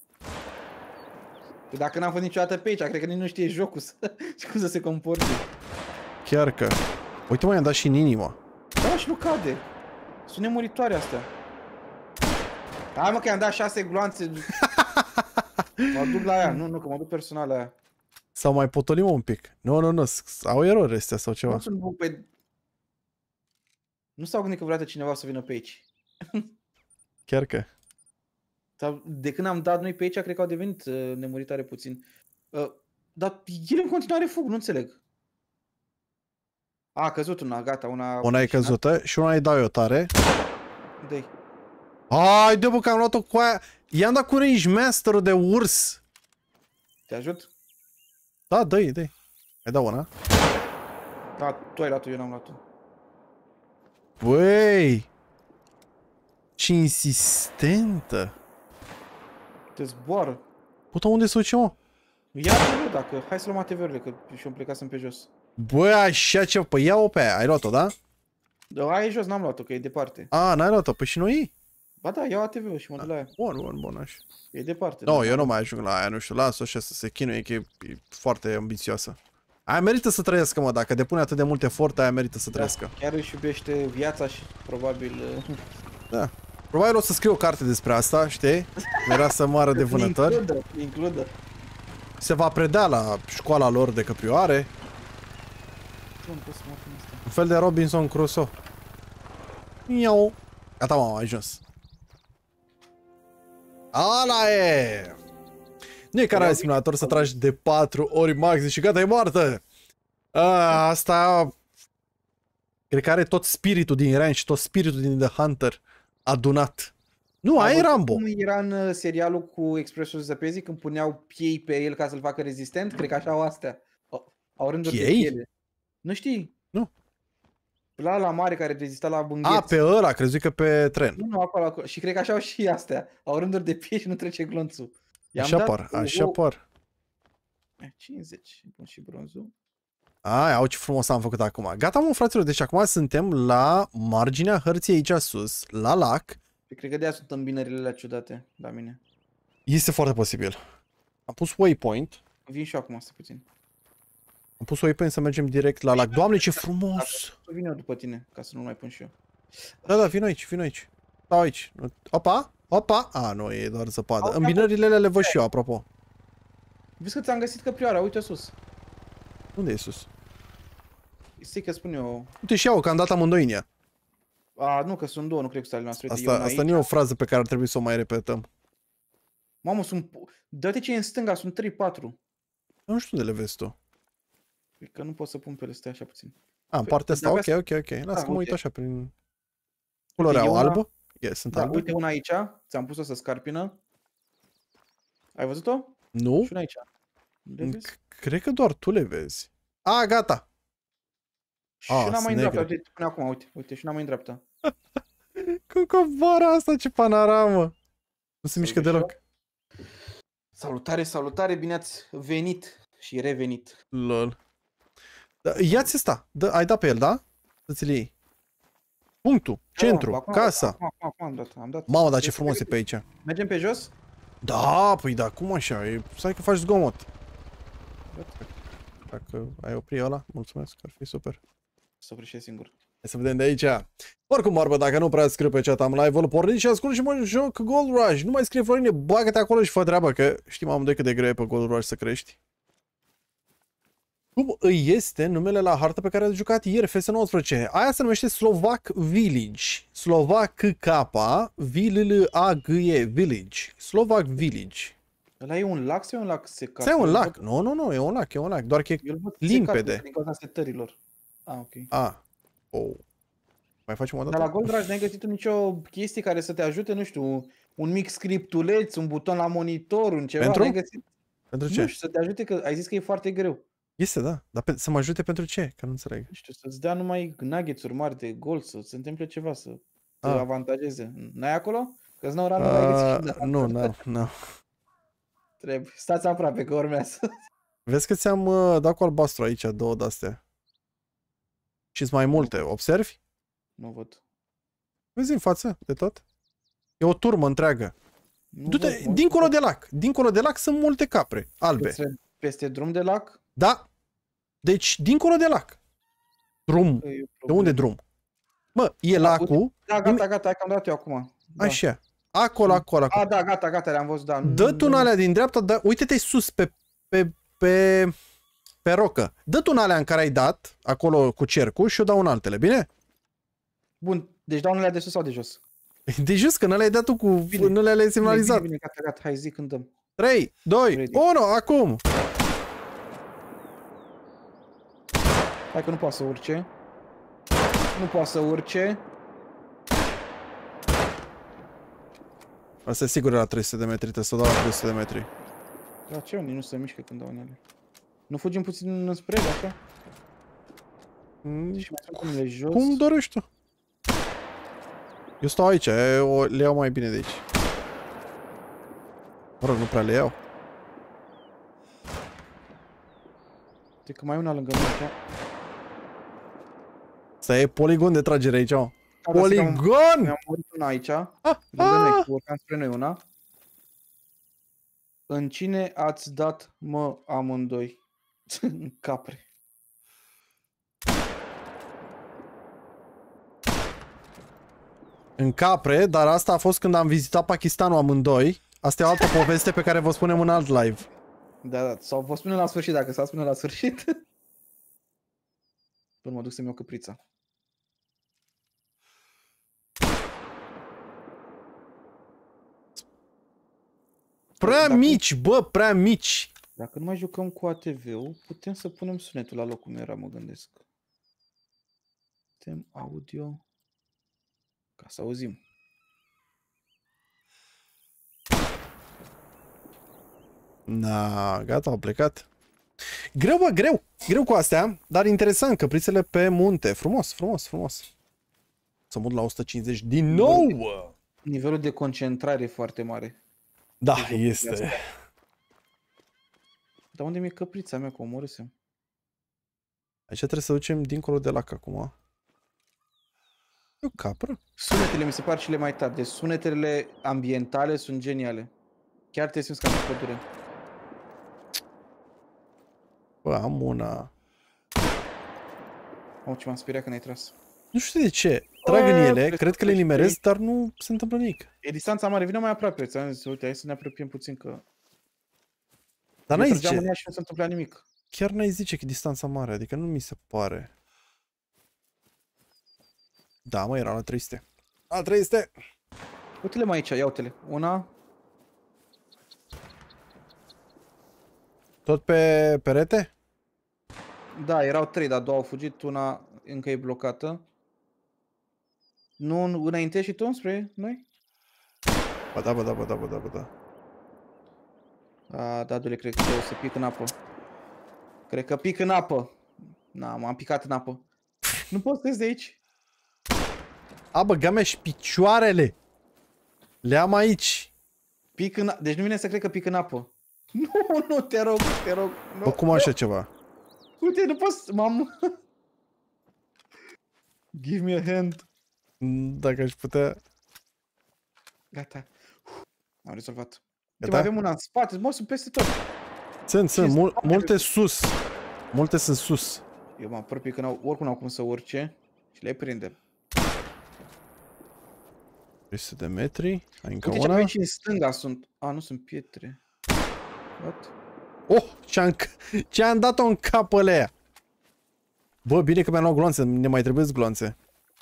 Dacă n-am fost niciodată pe aici, cred că nici nu știe jocul să... și cum să se comporte. Chiar că... Uite, mă, i-am dat și în inimă. Da, și nu cade. Sunt nemuritoare astea. Hai, mă, că i-am dat șase gloanțe. Mă duc la aia. Nu, nu, că mă duc personal la aia. Sau mai potolim un pic. Nu, nu, nu, au erori astea sau ceva. Nu sunt bug pe... Nu s-au gândit că vreodată cineva să vină pe aici. Chiar că... De când am dat noi pe aici, cred că au devenit uh, nemuritare puțin. Uh, dar ele în continuare fug, nu înțeleg. A, a căzut una, gata, una... Una e căzută și una îi dau eu tare. Dă-i. Hai de bă, că am luat-o cu aia. I-am dat cu Range Master-ul de urs. Te ajut? Da, dă-i, dă-i. Ai dat una? Da, tu ai luat-o, eu n-am luat-o. Băi! Ce insistentă! Te zboară. Puta, unde se duce, mă? Ia te dacă... Hai să luăm A T V-urile, că și-o plecasem pe jos. Băi, așa ce... Păi ia-o pe aia. Ai luat-o, da? Da, aia e jos, n-am luat-o, că e departe. A, n-ai luat-o. Păi și noi? Ba da, iau A T V-ul și mă duc la aia. Bun, bun, bun, așa. E departe. Nu, no, eu nu mai ajung la aia, nu știu. Las-o așa să se chinuie, că e, e foarte ambițioasă. Aia merită să trăiască, mă. Dacă depune atât de mult efort, aia merită să trăiască. Da, chiar își iubește viața și probabil... Da. Probabil o să scriu o carte despre asta, știi? Era să moară de vânători. Includă, includă. Se va predea la școala lor de căprioare. Un fel de Robinson Crusoe. Iau. Gata, m-am ajuns. Ala e! Nu e ca la simulator să tragi de patru ori maxim și gata, e moartă! A, asta... Cred că are tot spiritul din Ranch și tot spiritul din The Hunter adunat. Nu, aia e Rambo. Cum era în serialul cu Expresul Zăpezii când puneau piei pe el ca să-l facă rezistent? Cred că așa au astea. Au, au rânduri de piele. Nu știi? Nu. La la mare care rezista la bângheț. A, pe ăla, crezui că pe tren. Nu, nu, acolo, acolo. Și cred că așa au și astea. Au rânduri de pie și nu trece glonțul. Așa par, așa par. cincizeci, bun, și bronzul. Ai, au ce frumos am făcut acum. Gata, mă, fraților, deci acum suntem la marginea hărții aici sus, la lac. Cred că de-aia sunt îmbinările alea ciudate la mine. Este foarte posibil. Am pus waypoint. Vin și eu acum, stai puțin. Am pus waypoint să mergem direct la lac. Doamne, ce frumos! Vin eu după tine, ca să nu mai pun și eu. Da, da, vin aici, vin aici. Stau aici. Opa, opa. A, nu, e doar zăpadă. Îmbinările alea le văd și eu, apropo. Vezi că ți-am găsit căprioara, uite sus. Unde e sus? Stai că spun eu. Uite și eu, că am dat amândoi în ea. A, nu, că sunt două, nu cred că sunt ale noastre. Asta, asta nu e o frază pe care ar trebui să o mai repetăm. Mamă, sunt... Dă-te ce e în stânga, sunt trei patru. Nu știu unde le vezi tu. Că nu pot să pun pe ele, stai așa puțin. A, în partea asta, ok, ok, ok. Lasă că mă uit așa prin... Culoarea o albă? Yes, sunt da, albă. uite una aici, ți-am pus-o să scarpină. Ai văzut-o? Nu. Și una aici. Cred că doar tu le vezi. A, gata. Și una mai în dreapta, uite, până acum, uite, uite, și una mai în dreapta. Cum cobara asta, ce panoramă. Nu se mișcă deloc. Salutare, salutare, bine ați venit și revenit. Lol. Da, ia-ți ăsta, ai dat pe el, da? Să-ți-l iei. Punctul, centru, acum, casa. Acum, acum, acum am dat, am dat. Mamă, dar ce frumos e pe aici. Mergem pe jos? Da, păi da, cum așa? E... Stai că faci zgomot. Dacă ai opri ăla, mulțumesc, ar fi super. Să opri și singur. Hai să vedem de aici. Oricum, barbă, dacă nu prea scriu pe chat, am live-ul pornit și ascult și mă joc Gold Rush. Nu mai scrie, Florine, bagă-te acolo și fă treaba, că știm amândoi cât de greu e pe Gold Rush să crești. Cum îi este numele la hartă pe care a jucat ieri F S nouăsprezece? Aia se numește Slovac Village. Slovac K V L L A G E Village. Slovac Village. Ăla e un lac sau e un lac secat? Asta e un lac. Nu, nu, nu, e un lac, e un lac. Doar că e limpede. Din cauza setărilor. Ah, ok. Ah. Oh. Mai facem o dată? Dar la Goldraș n-ai găsit nicio chestie care să te ajute, nu știu, un mic scriptuleț, un buton la monitor, un ceva, Pentru? n-ai găsit? Pentru Nu ce? știu, să te ajute, că ai zis că e foarte greu. Este, da. Dar pe, să mă ajute pentru ce? Că nu înțeleg. Nu știu, să-ți dea numai nuggets-uri mari de gol, să se întâmple ceva, să te Ah. avantajeze. N-ai acolo? Că-ți nou random ai găsit. Uh, nu, nu, nu. Trebuie. Stați aproape, că urmează. Vezi că ți-am uh, dat cu albastru aici, două de-astea. Și-s mai multe, observi? Nu văd. Vezi în față, de tot? E o turmă întreagă. Nu Du-te, văd, mă. dincolo de lac. Dincolo de lac sunt multe capre, albe. Peste, peste drum de lac? Da. Deci, dincolo de lac. Drum. Că e o De problemă. unde drum? Mă, e lacul. Da, gata, gata, hai că am dat eu acum. Da. Așa. Acolo, acolo, acolo. A, da, gata, gata, le-am văzut, da. Dă tu în alea din dreapta, dă, uite-te sus pe, pe, pe, pe rocă. Dă tu în alea în care ai dat, acolo cu cercul, și eu dau în altele, bine? Bun, deci dau în alea de sus sau de jos? De jos, că în alea ai dat tu cu, Bine. în alea le-ai Bine, semnalizat. bine, bine, gata, gata, hai zi când dăm. trei, doi, Ready. unu, acum! Hai că nu poate să urce. Nu poate să urce. Asta e sigur la trei sute de metri, trebuie să o dau la trei sute de metri. Da, ce, nici nu se mișcă când dau în ele. Nu fugim puțin înspre, așa? Mm, Și mai sunt unele jos. Cum dorești tu? Eu stau aici, eu le iau mai bine de aici. Mă rog, nu prea le iau. Uite că mai e una lângă noi, așa. Asta e poligon de tragere aici, mă. Da, da, Poligon! Mi-am murit una aici. Ah, Lângă noi, ah! că urcam spre noi una. În cine ați dat, mă, amândoi? În capre. În capre, dar asta a fost când am vizitat Pakistanul amândoi. Asta e o altă poveste pe care vă spunem în alt live. Da, da, sau vă spune la sfârșit, dacă s-a spune la sfârșit. Până mă duc să-mi iau căprița. Prea Dacă- mici, bă, prea mici. Dacă nu mai jucăm cu A T V-ul, putem să punem sunetul la locul meu era, mă gândesc. Putem audio ca să auzim. Na, gata, au plecat. Greu, bă, greu. Greu cu astea, dar interesant, căprițele pe munte. Frumos, frumos, frumos. Să mut la o sută cincizeci din nou. Nivelul de concentrare e foarte mare. Da, Asta. este. Dar unde mi-e căprița mea, că o omorâsem? Aici trebuie să ducem dincolo de lac acum. E o capră? Sunetele mi se par cele mai tari. Deci sunetele ambientale sunt geniale. Chiar te simți ca în pădure. Bă, am una. Au ce m-am speriat când ai tras. Nu știu de ce. Trag în ele, trebuie cred să că le treci pe nimeresc, aici. dar nu se întâmplă nimic. E distanța mare, vină mai aproape. Ți-am zis, uite, hai să ne apropiem puțin că... Dar Eu n-ai trăgeam în zice, ea și nu se întâmpla nimic. chiar n-ai zice că e distanța mare, adică nu mi se pare. Da, mă, era la trei sute. La trei sute! Uite-le mai aici, ia uite-le. Una, Tot pe perete? da, erau trei, dar două au fugit, una încă e blocată. Nu în- înainte și tu spre noi? Ba da, ba da, ba da, ba da, ba da. A, Dadule, cred că o să pic în apă. Cred că pic în apă. Na, m-am picat în apă. Nu pot să ies de aici. A, băga mea și picioarele! Le am aici. Pic în apă. Deci nu vine să cred că pic în apă. Nu, nu, te rog, te rog. Nu. Bă, cum așa ceva? Uite, nu pot să... M-am... Give me a hand. Dacă aș putea... Gata. Am rezolvat. Uite, Gata? mai avem una în spate. Mă, sunt peste tot. Sunt, sunt, Ce mul spate? multe sus. Multe sunt sus. Eu mă apropii că n-au, oricum n-au cum să urce. Și le prindem. trei sute de metri. Ai încă Uite ce una. avem și în stânga sunt. A, nu sunt pietre. What? Oh, ce-am ce-am dat-o în capăle aia. Bă, bine că mi-am luat gloanțe, ne mai trebuie gloanțe.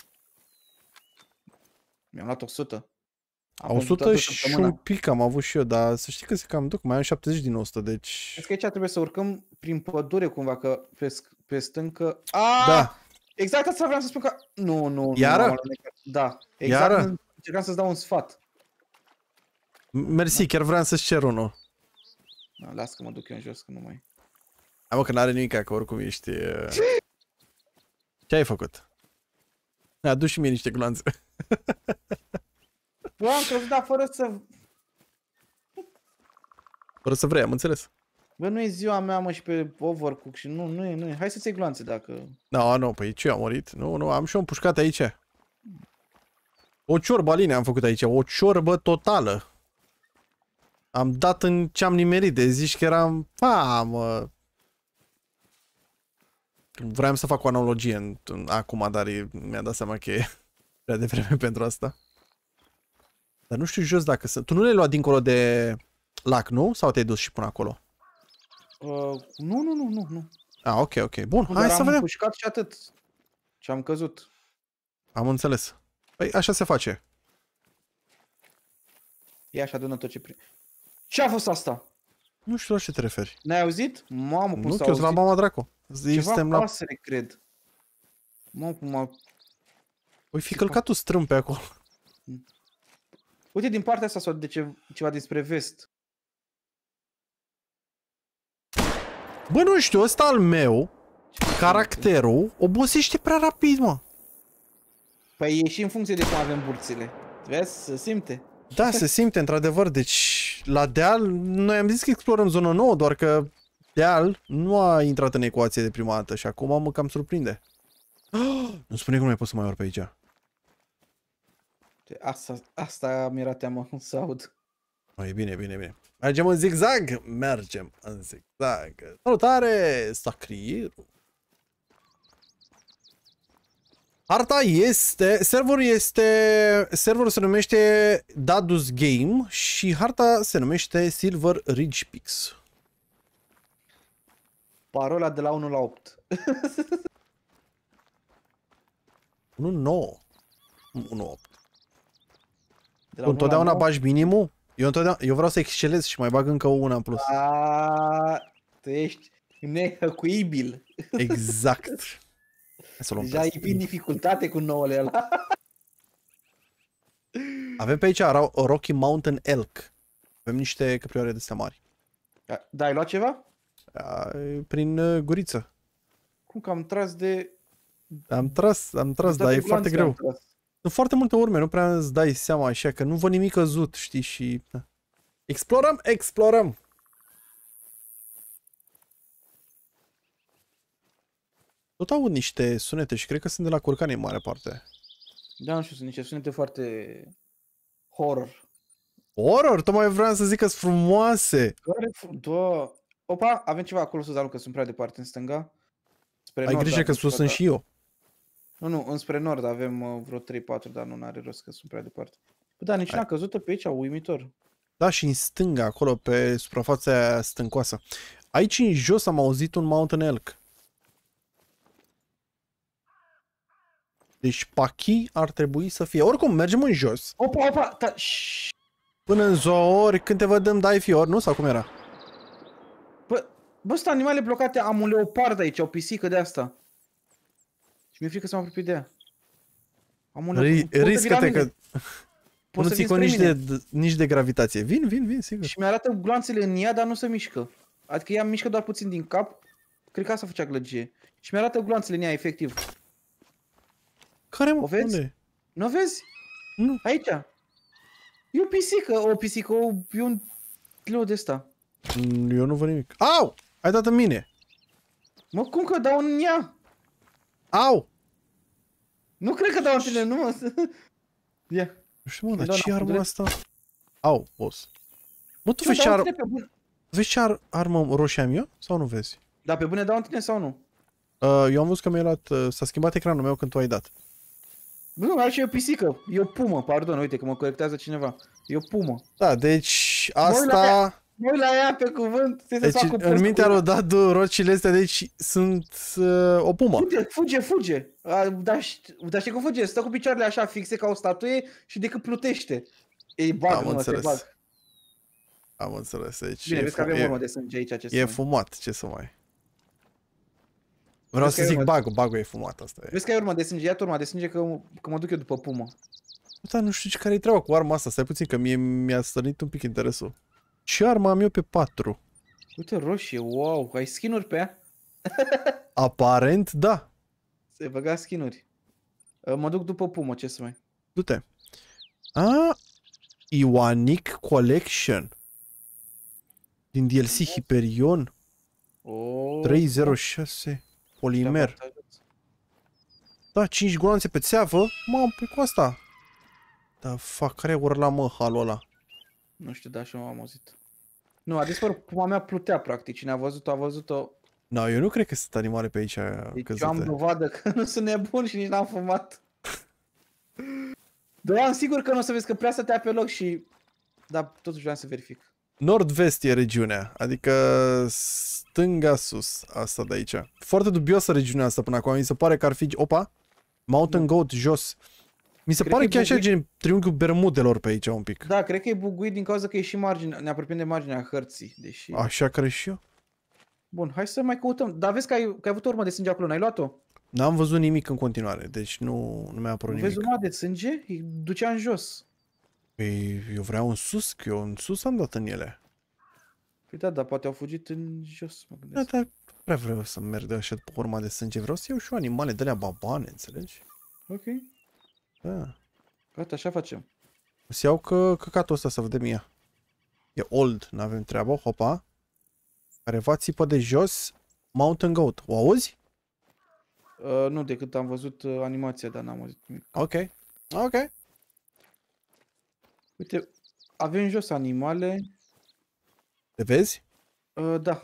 Mi-am luat o sută. Am o sută și un pic am avut și eu, dar să știi că se cam duc, mai am șaptezeci din o sută, deci... Cred că aici trebuie să urcăm prin pădure cumva, că pe, pe stâncă... Aaaa! Da. Exact asta vreau să spun că... Nu, nu, Iară? nu. Da, exact. Iară? Încercam să-ți dau un sfat. Mersi, chiar vreau să-ți cer unul. Da, las că mă duc eu în jos, că nu mai... Hai mă, că n-are nimic, că oricum ești... Ce ai făcut? Adu și mie niște gloanțe. Bă, am crezut, dar fără să... Fără să vrei, am înțeles. Bă, nu e ziua mea, mă, și pe Overcook și nu, nu e, nu e. Hai să-ți iei gloanțe dacă... No, nu, păi ce, am murit? Nu, nu, am și eu împușcat aici. O ciorbă aline am făcut aici, o ciorbă totală. Am dat în ce-am nimerit, de zici că eram... Pa, mă... Vreau să fac o analogie în, în, acum, dar mi-a dat seama că e prea devreme pentru asta. Dar nu știu jos dacă sunt... Tu nu le-ai luat dincolo de lac, nu? Sau te-ai dus și până acolo? Uh, nu, nu, nu, nu, nu. Ah, ok, ok. Bun, nu, hai să am vedem. Am pușcat și atât. Și am căzut. Am înțeles. Păi așa se face. Ia și adună tot ce prin... Ce a fost asta? Nu știu la ce te referi. N-ai auzit? Mamă, cum nu, s-a că eu sunt la mama dracu. Ceva la... pasăre, cred. Mamă, cum a... Păi fi călcat tu strâm pe acolo. Uite, din partea asta sau de ce, ceva despre vest. Bă, nu știu, ăsta al meu, caracterul, obosește prea rapid, mă. Păi e și în funcție de cum avem burțile. Vezi? Se simte. Da, se simte, într-adevăr. Deci, la deal, noi am zis că explorăm zona nouă, doar că deal nu a intrat în ecuație de prima dată și acum mă cam surprinde. Oh, nu spune că nu mai pot să mai urc pe aici. Asta, asta mi-era teamă să aud. Oh, e bine, bine, bine. Mergem în zigzag? Mergem în zigzag. Salutare, Sacrierul. Harta este, serverul este, serverul se numește Dadus Game și harta se numește Silver Ridge Peaks. Parola de la unu la opt. unu nouă. unu opt. Întotdeauna bagi minimul? Eu, întotdeauna, eu vreau să excelez și mai bag încă una în plus. A, tu ești nehăcuibil. Exact. Deja ai prin dificultate cu nouăle ăla. Avem pe aici Rocky Mountain Elk. Avem niște căprioare de astea mari. Da, ai luat ceva? Prin guriță. Cum că am tras de... Am tras, am tras, dar e foarte greu. Sunt foarte multe urme, nu prea îți dai seama așa, că nu văd nimic căzut, știi, și... Explorăm, explorăm! Tot aud niște sunete și cred că sunt de la curcani în mare parte. Da, nu știu, sunt niște sunete foarte... horror. Horror? Tocmai vreau să zic că sunt frumoase! Da. Opa, avem ceva acolo sus, că sunt prea departe în stânga. Spre Ai nord, grijă că sus sunt și eu. Nu, nu, înspre nord avem uh, vreo trei patru, dar nu are rost că sunt prea departe. Bă, da, nici n-a căzut pe aici, uimitor. Da, și în stânga, acolo, pe suprafața aia stâncoasă. Aici în jos am auzit un mountain elk. Deci Pachi ar trebui să fie. Oricum, mergem în jos. Opa, opa, ta... Până în zoori, când te vedem dai fior, nu? Sau cum era? Bă, bă, sunt animale blocate, am un leopard aici, o pisică de asta. Și mi-e frică să mă apropii de ea. Am un leopard. Riscă-te că... Nu ții cu nici de, nici de gravitație. Vin, vin, vin, sigur. Și mi-arată gloanțele în ea, dar nu se mișcă. Adică ea mișcă doar puțin din cap. Cred că asta făcea glăgie. Și mi-arată gloanțele în ea, efectiv. Care mă? O vezi? Unde? Nu vezi? Nu. Aici. E o pisică, o pisică, o, e un leu de ăsta. Eu nu văd nimic. Au! Ai dat în mine. Mă, cum că dau în ea? Au! Nu cred că dau în tine, nu mă. Ia. Nu știu, mă, dar ce armă asta? Au, boss. Mă, tu vezi ce, ar... vezi ce ar... armă roșie am eu? Sau nu vezi? Da, pe bune dau în tine sau nu? Uh, eu am văzut că mi-ai luat... Uh, s-a schimbat ecranul meu când tu ai dat. Nu, aici e o pisică. E o pumă, pardon, uite că mă corectează cineva. E o pumă. Da, deci asta... Mă uit la ea pe cuvânt. Deci în mintea lui Dadu, rocile astea de aici sunt uh, o pumă. Fuge, fuge, fuge. A, dar, dar știi cum fuge? Stă cu picioarele așa fixe ca o statuie și decât plutește. E bug, Am mă, înțeles. bug. Am înțeles. Deci Bine, e, vezi că avem e, urmă de sânge aici. Ce e să fumat, ce să mai... Vreau Vezi să că zic e urmă- bug, bug e fumat, asta e. Vezi că ai urmă de sânge, ia urma de sânge că, că mă duc eu după pumă. Da, nu știu ce care-i treaba cu arma asta, stai puțin că mie mi-a stănit un pic interesul. Ce armă am eu pe patru? Uite, roșie, wow, ai skin-uri pe ea? Aparent, da. Se băga skin-uri. Mă duc după pumă, ce să mai... Du-te. A, Ionic Collection. Din D L C Hyperion. Oh, trei zero șase. Polimer. Da, cinci gloanțe pe țeavă. Mamă, pe cu asta. Da, fac, care urla mă halul ăla? Nu știu, da, și nu am auzit. Nu, a dispărut, puma mea plutea practic, cine a văzut-o, a văzut-o. No, eu nu cred că sunt animale pe aici Deci căzute. eu am dovadă că nu sunt nebun și nici n-am fumat. Dar am sigur că nu o să vezi că prea stătea pe loc și... Dar totuși vreau să verific. Nord-vest e regiunea, adică stânga sus, asta de aici. Foarte dubioasă regiunea asta până acum, mi se pare că ar fi... Opa! Mountain Goat jos. Mi se Cred pare că că e e așa buguit. gen triunghiul Bermudelor pe aici un pic. Da, cred că e buguit din cauza că e și margine, ne apropiem de marginea hărții, deși... Așa cred și eu. Bun, hai să mai căutăm. Dar vezi că ai, că ai avut o urmă de sânge acolo, n-ai luat-o? N-am văzut nimic în continuare, deci nu, nu mi-a apărut Nu nimic. vezi urma de sânge? Îi ducea în jos. Păi, eu vreau în sus, că eu în sus am dat în ele. Păi da, dar poate au fugit în jos, mă Da, gândesc. dar nu prea vreau să merg de așa după urma de sânge. Vreau să iau și eu animale de alea babane, înțelegi? Ok, Da. gata, așa facem. O să iau că, căcatul ăsta să vedem ea. E old, n-avem treabă, hopa. Careva țipă de jos, Mountain Goat. O auzi? Uh, nu, decât am văzut uh, animația, dar n-am auzit nimic. Ok. Ok. Uite, avem jos animale. Te vezi? Uh, da,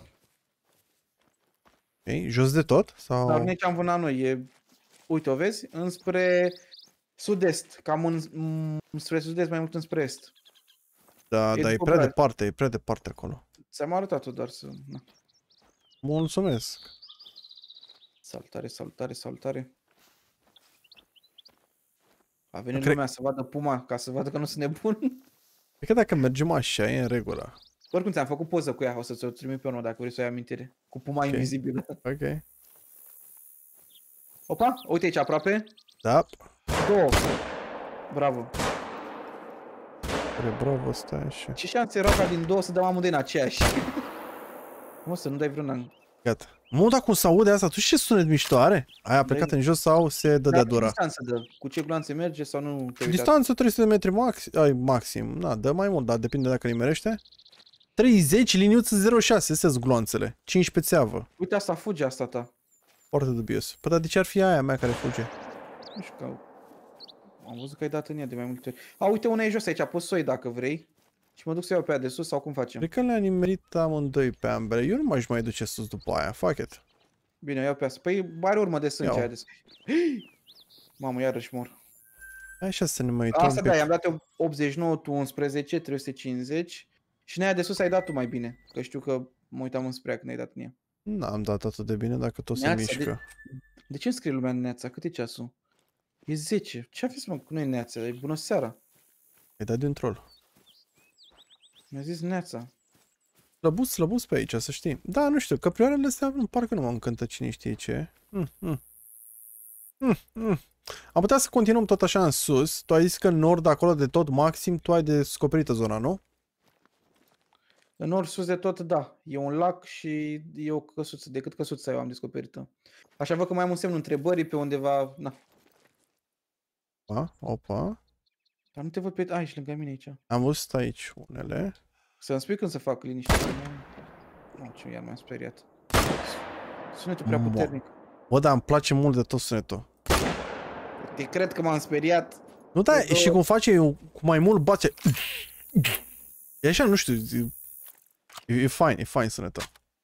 Ok. Jos de tot? Sau... dar nici am vânat noi. E... Uite, o vezi? Înspre sud-est, cam în, m- spre sud-est, mai mult înspre est. Da, e dar e după prea Brad. departe, e prea departe acolo. Ți-am arătat-o doar să... Na. Mulțumesc. Saltare, saltare, saltare. A venit Cred- lumea să vadă puma, ca să vadă că nu sunt nebun. Cred că dacă mergem așa, e în regulă. Oricum ți-am făcut poză cu ea, o să ți-o trimit pe urmă dacă vrei să o ai amintire. Cu puma Ok. invizibilă. Ok. Opa, uite aici aproape. Da. Două. Bravo. Pre bravo, stai așa. Ce șanse erau ca din două să dăm amândoi în aceeași? Mă, să nu dai vreuna. Gata. Mă, dar cum se aude asta, tu știi ce sunet mișto are? Aia a plecat în jos sau se dă de Dar dura? ce distanță dă? Cu ce gloanțe merge sau nu te uitați? Distanță trei sute de metri max, ai, maxim. Na, dă mai mult, dar depinde dacă nimerește. treizeci, liniuță zero șase, astea sunt gloanțele. cinci pe țeavă. Uite, asta fuge, asta ta. Foarte dubios. Păi dar de ce ar fi aia mea care fuge? Nu știu că... Am văzut că ai dat în ea de mai multe ori. A, uite, una e jos aici, poți să o iei dacă vrei. Și mă duc să iau pe ea de sus sau cum facem? Cred că le-a nimerit amândoi pe ambele. Eu nu m-aș mai duce sus după aia. Fuck it. Bine, iau pe asta. Păi are urmă de sânge Iau. aia de sus. Mamă, iarăși mor. Așa să ne mai uităm Asta un da, pic. i-am dat eu optzeci și nouă, tu unsprezece, trei sute cincizeci. Și în aia de sus ai dat tu mai bine. Că știu că mă uitam înspre ea când ai dat în ea. N-am dat atât de bine dacă tot se Neața, mișcă. De ce îmi scrie lumea în neața? Cât e ceasul? E zece. Ce aveți, mă? Nu e neața, e bună seara. Ai dat de un troll. Mi-a zis neața. Slăbus, slăbus pe aici, să știi. Da, nu știu, căprioarele astea, nu, parcă nu mă încântă cine știe ce. Mm, mm. Mm, mm. Am putea să continuăm tot așa în sus. Tu ai zis că în nord, acolo de tot maxim, tu ai descoperită zona, nu? În nord, sus de tot, da. E un lac și e o căsuță. Decât căsuța eu am descoperit-o. Așa văd că mai am un semn întrebării pe undeva... Na. Opa, opa. Dar nu te văd pe... Ai, și lângă mine aici. Am văzut aici unele. Să-mi spui când să fac liniște. Nu, ce iar m-am speriat. Sunetul prea Mo. puternic. Bă, dar îmi place mult de tot sunetul. Te cred că m-am speriat. Nu, da, De și două- cum face eu, cu mai mult bace. E așa, nu știu. E, e fain, e fain sunetul.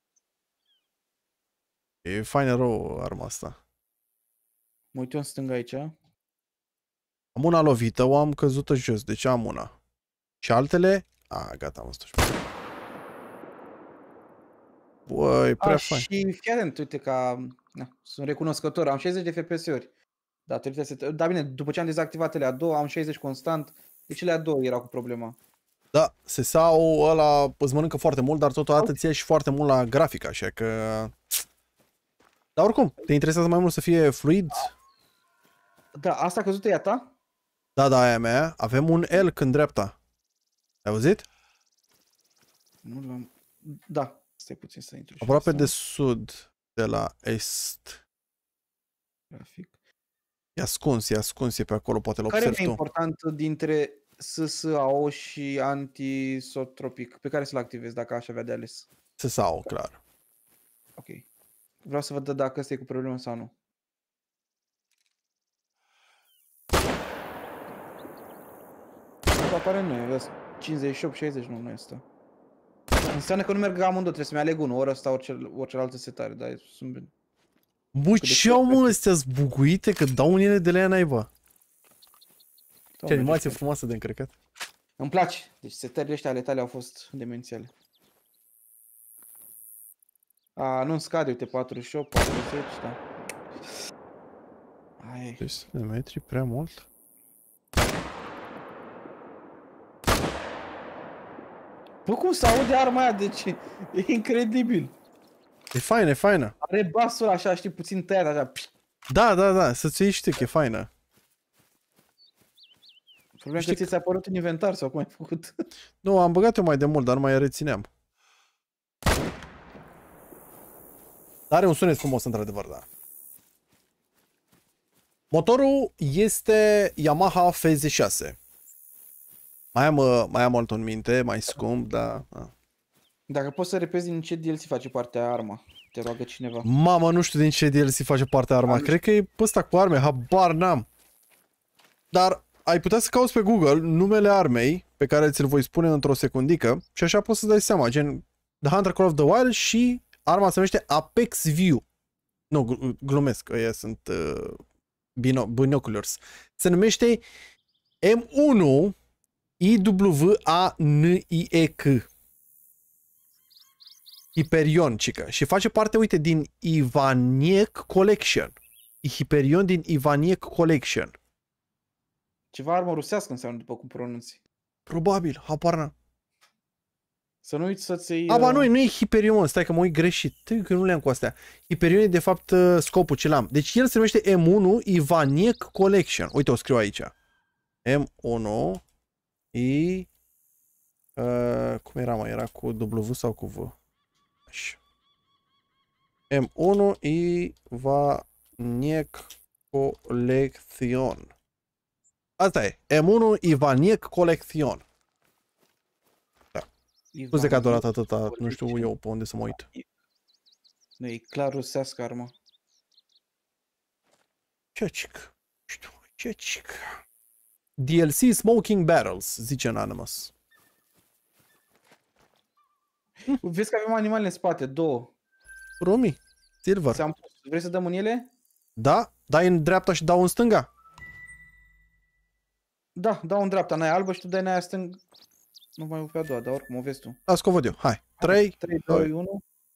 E fain rău arma asta. Mă uit eu în stânga aici. Am una lovită, o am căzută jos, deci am una. Și altele... A, gata, am văzut. Băi, prea A, fain. și fii atent, uite că na, sunt recunoscător, am șaizeci de F P S-uri. Datorită set... Da, bine, după ce am dezactivat alea două, am șaizeci constant, deci alea două erau cu problema. Da, S S A-ul ăla îți mănâncă foarte mult, dar totodată îți ia și foarte mult la grafică, așa că... Dar oricum, te interesează mai mult să fie fluid? Da, asta a căzut e a ta? Da, da, aia mea. Avem un elk în dreapta. Ai auzit? Nu l-am... Da, stai puțin să intru. Aproape de sud, de la est. Grafic. E ascuns, e ascuns, e pe acolo, poate l Care e observi mai tu. important dintre S S A O și antisotropic? Pe care să-l activezi dacă aș avea de ales? S S A-ul, clar. Ok. Vreau să văd dacă ăsta e cu problemă sau nu. Asta apare nu e, vezi, cincizeci și opt șaizeci, nu, nu e asta. Înseamnă că nu merg amândouă, trebuie să-mi aleg unul, ori ăsta, ori, cel, ori cealaltă setare, dar sunt bine. Bă, ce au mă ăstea zbuguite că dau unele de la ea naiba. Ce animație frumoasă de încărcat. Îmi place, deci setările ăștia ale tale au fost demențiale. A, nu-mi scade, uite, patruzeci și opt, patruzeci, da. Ai. treizeci de metri, prea mult. Bă, cum se aude arma aia, deci e incredibil. E faină, e faină. Are basul așa, știi, puțin tăiat, așa. Da, da, da, să-ți iei și tu, că e faină. Problema că ți s-a apărut în inventar sau cum ai făcut? Nu, am băgat eu mai de mult, dar nu mai rețineam. Are un sunet frumos, într-adevăr, da. Motorul este Yamaha F Z șase. Mai am, mai am altul în minte, mai scump, dar... Da. Dacă poți să repezi din ce D L C face partea arma, te roagă cineva. Mamă, nu știu din ce D L C face partea arma. Cred că e ăsta cu arme, habar n-am. Dar ai putea să cauți pe Google numele armei, pe care ți-l voi spune într-o secundică, și așa poți să dai seama, gen The Hunter Call of the Wild și arma se numește Apex View. Nu, glumesc, ăia sunt uh, bino binoculars. Se numește M unu I W A N I E K. Hyperion, cică. Și face parte, uite, din Ivaniec Collection. Hyperion din Ivaniec Collection. Ceva armă rusească înseamnă, după cum pronunți. Probabil, habar n-am. Să nu uiți să-ți iei... Aba, nu, nu e Hyperion, stai că mă uit greșit. Trebuie că nu le-am cu astea. Hyperion e de fapt scopul ce l-am. Deci el se numește M unu Ivaniec Collection. Uite, o scriu aici. M unu I... Uh, cum era, mă? Era cu W sau cu V? Așa. M unu Ivaniec Collection. Asta e. M unu Ivaniec Collection. Scuze că a durat atâta, nu știu eu pe unde să mă uit. Nu, e clar rusească arma. Ce cic? Știu, ce cic? D L C Smoking Barrels, zice Anonymous. Vezi că avem animale în spate, două. Rumi, Silver. Ți-am pus. Vrei să dăm în ele? Da? Dai în dreapta și dau în stânga? Da, dau în dreapta, n-ai albă și tu dai în aia stâng. Nu mai pe a doua, dar oricum o vezi tu. Las că o văd eu, hai. trei, trei, doi, unu.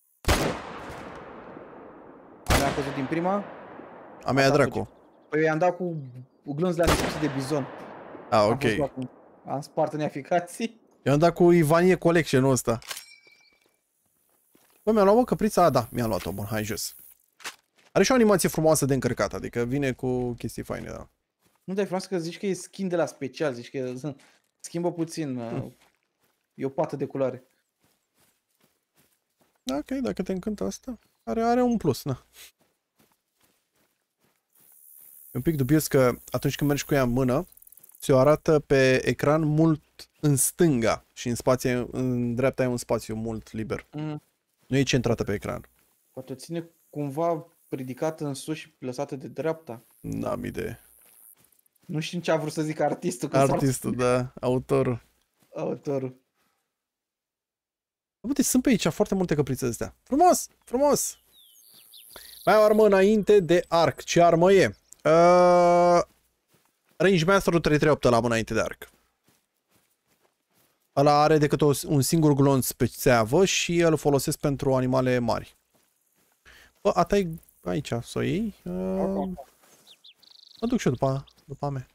A mea a căzut din prima. A mea dracu. Păi eu i-am dat cu glânz la nesipsit de bizon. Ah, ok. Am, am spart în eficații. Eu am dat cu Ivanie Collection-ul ăsta. Bă, mi-a luat, mă, căprița? A, da, mi-a luat-o, bun, hai jos. Are și o animație frumoasă de încărcat, adică vine cu chestii faine, da. Nu dai frumos că zici că e skin de la special, zici că schimbă puțin. Hmm. E o pată de culoare. Da, ok, dacă te încântă asta, are, are un plus, na. E un pic dubios că atunci când mergi cu ea în mână, ți-o arată pe ecran mult în stânga și în spație, în dreapta e un spațiu mult liber. Mm. Nu e centrată pe ecran. Poate o ține cumva ridicată în sus și lăsată de dreapta. N-am idee. Nu știu ce a vrut să zic artistul. Artistul, da, autorul. Autorul. Uite, sunt pe aici foarte multe căprițe astea. Frumos, frumos. Mai o armă înainte de arc. Ce armă e? Uh, Range Master-ul trei trei opt la mă înainte de arc. Ăla are decât o, un singur glonț pe țeavă și îl folosesc pentru animale mari. Bă, a ta e aici, să o iei? Uh, mă duc și eu după, după a mea.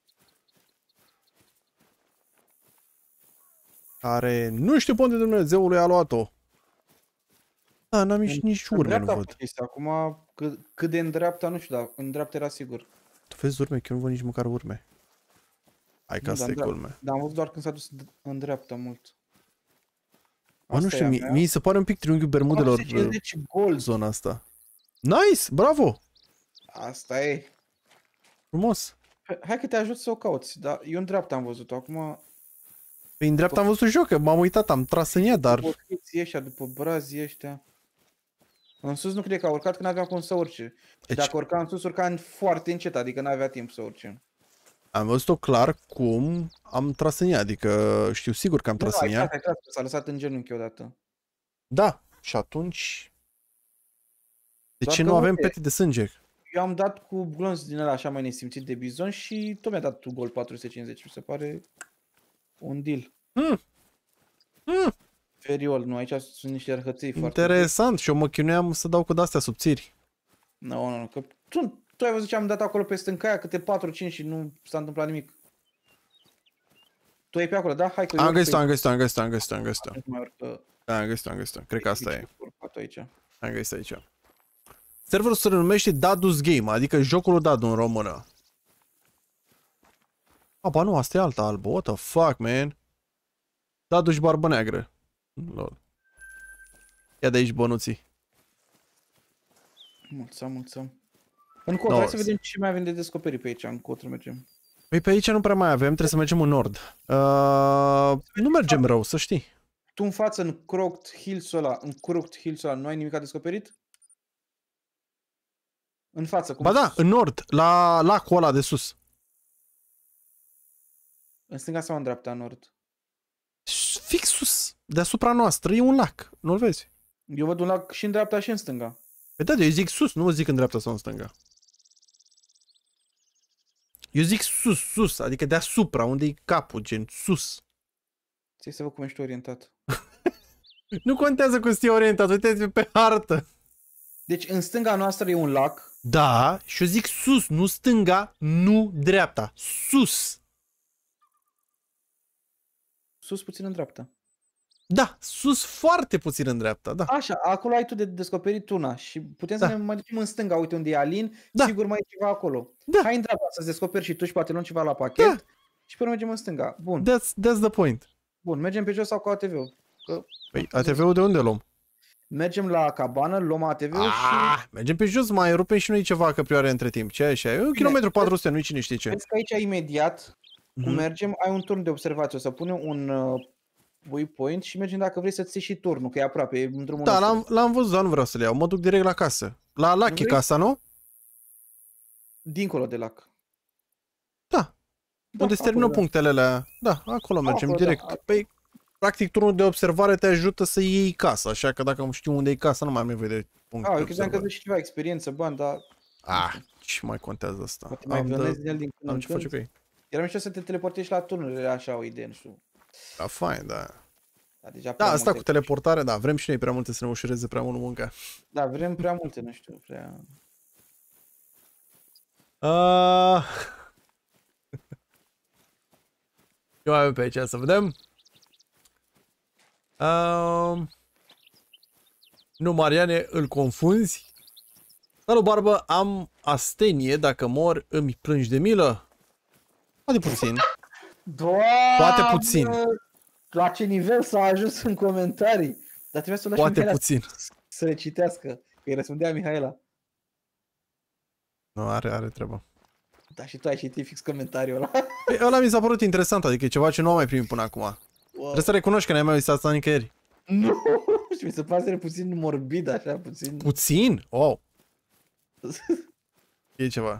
Care nu știu pe unde Dumnezeului a luat-o. Da, n-am nici, nici urme, nu văd. Acum, cât, cât de în dreapta, nu știu, dar în dreapta era sigur. Tu vezi urme? Că eu nu văd nici măcar urme. Hai că asta e culme. Dar am văzut doar când s-a dus în dreapta mult. Bă, nu știu, mi se pare un pic triunghiul Bermudelor gold. Zona asta. Nice, bravo! Asta e. Frumos. Hai că te ajut să o cauți, dar eu în dreapta am văzut-o, acum... Păi în dreapta am văzut joc, că m-am uitat, am tras în ea, dar... După chiții ăștia, după brazii ăștia... În sus nu cred că a urcat, că n-avea cum să urce. Deci... Dacă urca în sus, urca foarte încet, adică n-avea timp să urce. Am văzut-o clar cum am tras în ea, adică știu sigur că am tras în ea. S-a lăsat în genunchi odată. Da, și atunci... De ce nu avem pete de sânge? Eu am dat cu glonț din ăla așa mai nesimțit de bizon și tot mi-a dat tu gol patru sute cincizeci, mi se pare un deal. Mm. Mm. Feriol, nu, aici sunt niște răhăței foarte... Interesant, și eu mă chinuiam să dau cu de-astea subțiri. Nu, nu, nu, că tu, tu ai văzut ce am dat acolo pe stânca aia, câte patru cinci și nu s-a întâmplat nimic. Tu ai pe acolo, da? Hai că am găsit-o, am găsit-o, am găsit-o, am găsit-o, am găsit-o. Da, am găsit-o, am găsit-o. Cred că asta e. Aici. Am găsit aici. Serverul se numește Dadu's Game, adică jocul lui Dadu în română. A, ba nu, asta e alta albă. What the fuck, man? Dadu și barbă neagră. Lol. Ia de aici bănuții. Mulțumim, mulțumim. Încotro, no, hai să vedem ce mai avem de descoperit pe aici, încotro mergem. Păi pe aici nu prea mai avem, trebuie să mergem în nord. Uh, nu mergem rău, să știi. Tu în față, în Crooked Hills-ul ăla, în Crooked Hills-ul ăla, nu ai nimic a descoperit? În față, cum? Ba da, în nord, la lacul ăla de sus. În stânga sau în dreapta, în nord? Fix sus, deasupra noastră, e un lac, nu-l vezi? Eu văd un lac și în dreapta și în stânga. Păi da, eu zic sus, nu zic în dreapta sau în stânga. Eu zic sus, sus, adică deasupra, unde e capul, gen sus. Ți-ai să văd cum ești orientat. Nu contează cum ești orientat, uite-te pe hartă. Deci în stânga noastră e un lac. Da, și eu zic sus, nu stânga, nu dreapta, sus. Sus puțin în dreapta. Da, sus foarte puțin în dreapta, da. Așa, acolo ai tu de descoperit una și putem da. să ne mai ducem în stânga, uite unde e Alin, da. sigur mai e ceva acolo. Da. Hai în dreapta să-ți descoperi și tu și poate luăm ceva la pachet da. Și pe urmă mergem în stânga. Bun. That's, that's the point. Bun, mergem pe jos sau cu A T V-ul? Că... Păi A T V-ul de unde luăm? Mergem la cabană, luăm A T V-ul și... Mergem pe jos, mai rupem și noi ceva căprioare între timp. Ce așa? E un kilometru patru sute, nu-i cine știe ce. Vezi că aici imediat, mm-hmm. cum mergem, ai un turn de observație. O să punem un uh, waypoint și mergem dacă vrei să-ți iei și turnul, că e aproape, e în drumul Da, nostru. l-am văzut, dar nu vreau să le iau. Mă duc direct la casă. La lac e casa, nu? Dincolo de lac. Da. da unde se termină punctele alea. Da, acolo mergem acolo, direct. Da. Păi, practic, turnul de observare te ajută să iei casa, așa că dacă știu unde e casa, nu mai am nevoie de puncte. Ah, eu credeam că zici ceva experiență, bani, dar... Ah, ce mai contează asta? Poate mai vânezi de el din când în când. Ce faci? Era mișto să te teleportezi la turnurile, așa o idee, nu știu. Da, fain, da. Da, deja da asta cu teleportare, da, vrem și noi prea multe să ne ușureze prea mult munca. Da, vrem prea multe, nu știu, prea... Uh... Ce mai avem pe aici, să vedem? Uh... Nu, Mariane, îl confunzi? Salut, barbă, am astenie, dacă mor îmi plângi de milă? Poate puțin. Doamne, poate puțin. La ce nivel s-a ajuns în comentarii? Dar trebuie să o lași poate puțin. Să le citească, că îi răspundea Mihaela. Nu, are, are treabă. Da, și tu ai citit fix comentariul ăla. Păi, ăla mi s-a părut interesant, adică e ceva ce nu am mai primit până acum. Wow. Trebuie să recunoști că n-ai mai uitat asta nicăieri. Nu, și mi se pare puțin morbid, așa, puțin... Puțin? Oh. E ceva.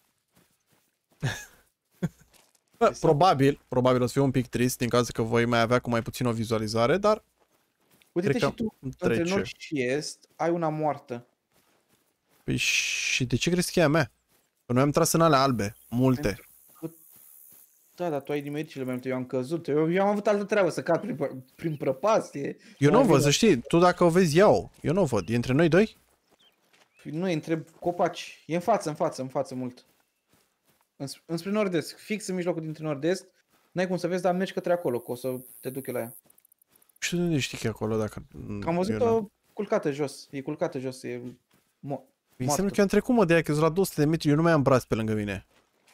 Bă, probabil, probabil o să fie un pic trist din cazul că voi mai avea cu mai puțin o vizualizare, dar... Uite-te și tu, între nord și est, ai una moartă. Păi și de ce crezi că e a mea? Că noi am tras în alea albe, multe. Că... Da, dar tu ai nimerit cele mai multe, eu am căzut. Eu, eu am avut altă treabă, să cad prin, prin prăpastie. Eu nu Mai văd, bine- să știi, tu dacă o vezi, iau. Eu nu o văd. E între noi doi? Nu, e între copaci. E în față, în față, în față mult. Îns- Înspre nord-est, fix în mijlocul dintre nord-est. N-ai cum să vezi, dar mergi către acolo, că o să te duc eu la ea. Și de unde știi că e acolo dacă... Că am eu văzut-o nu- culcată jos. E culcată jos, e... Mo- Mi moartă. înseamnă că eu am trecut, mă, de aia, că sunt la două sute de metri, eu nu mai am braț pe lângă mine.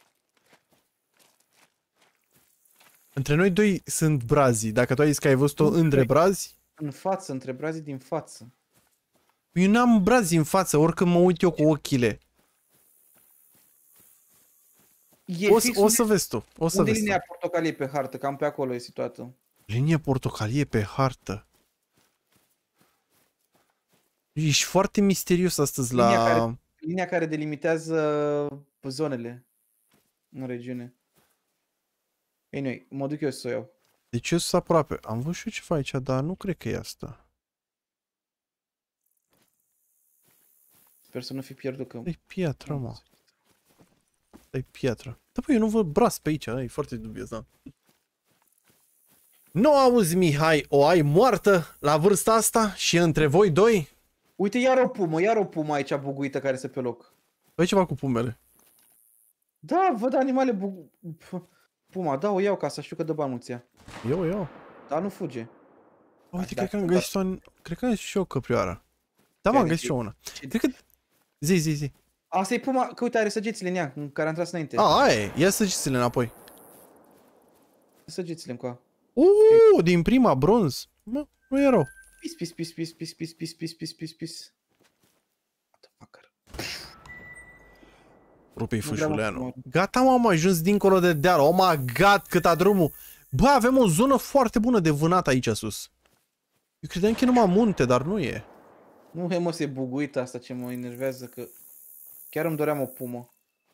Între noi doi sunt brazii. Dacă tu ai zis că ai văzut-o Nu între cred. brazi, În față, între brazii din față. eu n-am brazi în față, oricând mă uit eu cu ochile. E O, fix să- o să vezi tu, o să unde e vezi tu. linia portocalie pe hartă, cam pe acolo e situată. Linie portocalie pe hartă. Ești foarte misterios astăzi la... Linia care- Linia care delimitează zonele în regiune. Ei, noi, mă duc eu să o iau. Deci eu sunt aproape. Am văzut și eu ceva aici, dar nu cred că e asta. Sper să nu fi pierdut că... E piatră, mă. E piatră. Da, bă, eu nu văd braț pe aici, e foarte dubios, da. Nu auzi, Mihai, o ai moartă la vârsta asta și între voi doi? Uite, iar o pumă, iar o pumă aici buguită care se pe loc. Păi ceva cu pumele. Da, văd animale bu... P- Puma, da, o iau ca să știu că dă bani mulți ea. Eu, eu. Dar nu fuge. Uite, Da, cred că am da. găsit o... Cred că am găsit și eu o căprioară. Da, Ce m-am are găsit și ce- eu una. ce- Cred că... Zi, zi, zi. Asta e puma, că uite, are săgețile în ea, în care am tras înainte. A, aia e. Ia săgețile înapoi. Săgețile încoa. Uuu, din prima, bronz. Mă, nu e rău. Pis, pis, pis, pis, pis, pis, pis, pis, pis, pis, pis. Motherfucker. Rupei Nu vreau fâșuleanu. mă- Gata, m-am ajuns dincolo de deal. Oh my god, cât a drumul. Bă, avem o zonă foarte bună de vânat aici sus. Eu credeam că e numai munte, dar nu e. Nu, he, mă, se buguită asta ce mă enervează, că chiar îmi doream o pumă.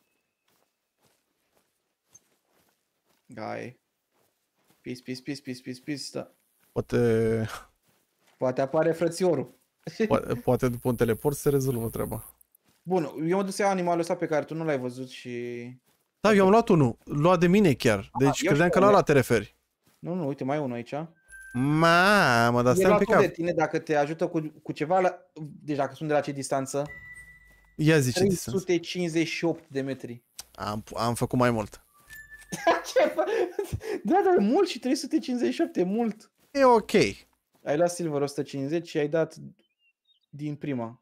Gai. Pis, pis, pis, pis, pis, pis, da. Poate, Poate apare frățiorul. poate, poate după un teleport se rezolvă treaba. Bun, eu mă duc să iau animalul ăsta pe care tu nu l-ai văzut și... Da, eu am luat unul. Luat de mine chiar. Deci eu credeam și că la eu. ăla te referi. Nu, nu, uite, mai e unul aici. Mamă, dar E stai un pic. luatul de Cap. tine dacă te ajută cu, cu ceva, la... deci dacă sunt de la ce distanță, Ia zi ce trei distanță. sute cincizeci și opt de metri. Am, am făcut mai mult. Ce fă? Da, da, e mult și trei sute cincizeci și opt e mult. E ok. Ai luat silver o sută cincizeci și ai dat din prima.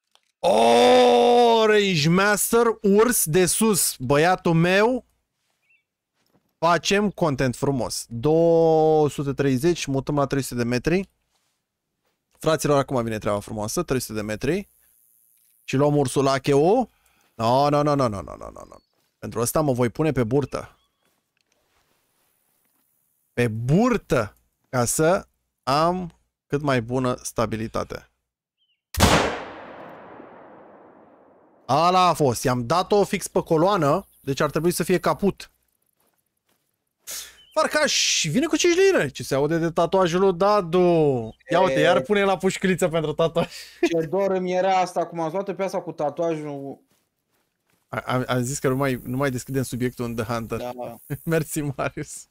Oh, Rage Master, urs de sus, băiatul meu. Facem content frumos. două sute treizeci, mutăm la trei sute de metri. Fraților, acum vine treaba frumoasă, trei sute de metri. Și luăm ursul la H O. No, no, no, no, no, no, no, no. Pentru asta mă voi pune pe burtă. Pe burtă, ca să am cât mai bună stabilitate. Ala a fost. I-am dat-o fix pe coloană, deci ar trebui să fie caput. Farcaș, vine cu cinci lire. Ce se aude de tatuajul lui Dadu. Ia uite, iar pune la pușcăliță pentru tatuaj. Ce dor îmi era asta, acum am luat pe asta cu tatuajul. Am, am zis că nu mai, nu mai deschidem subiectul în The Hunter. Da. Mersi, Marius.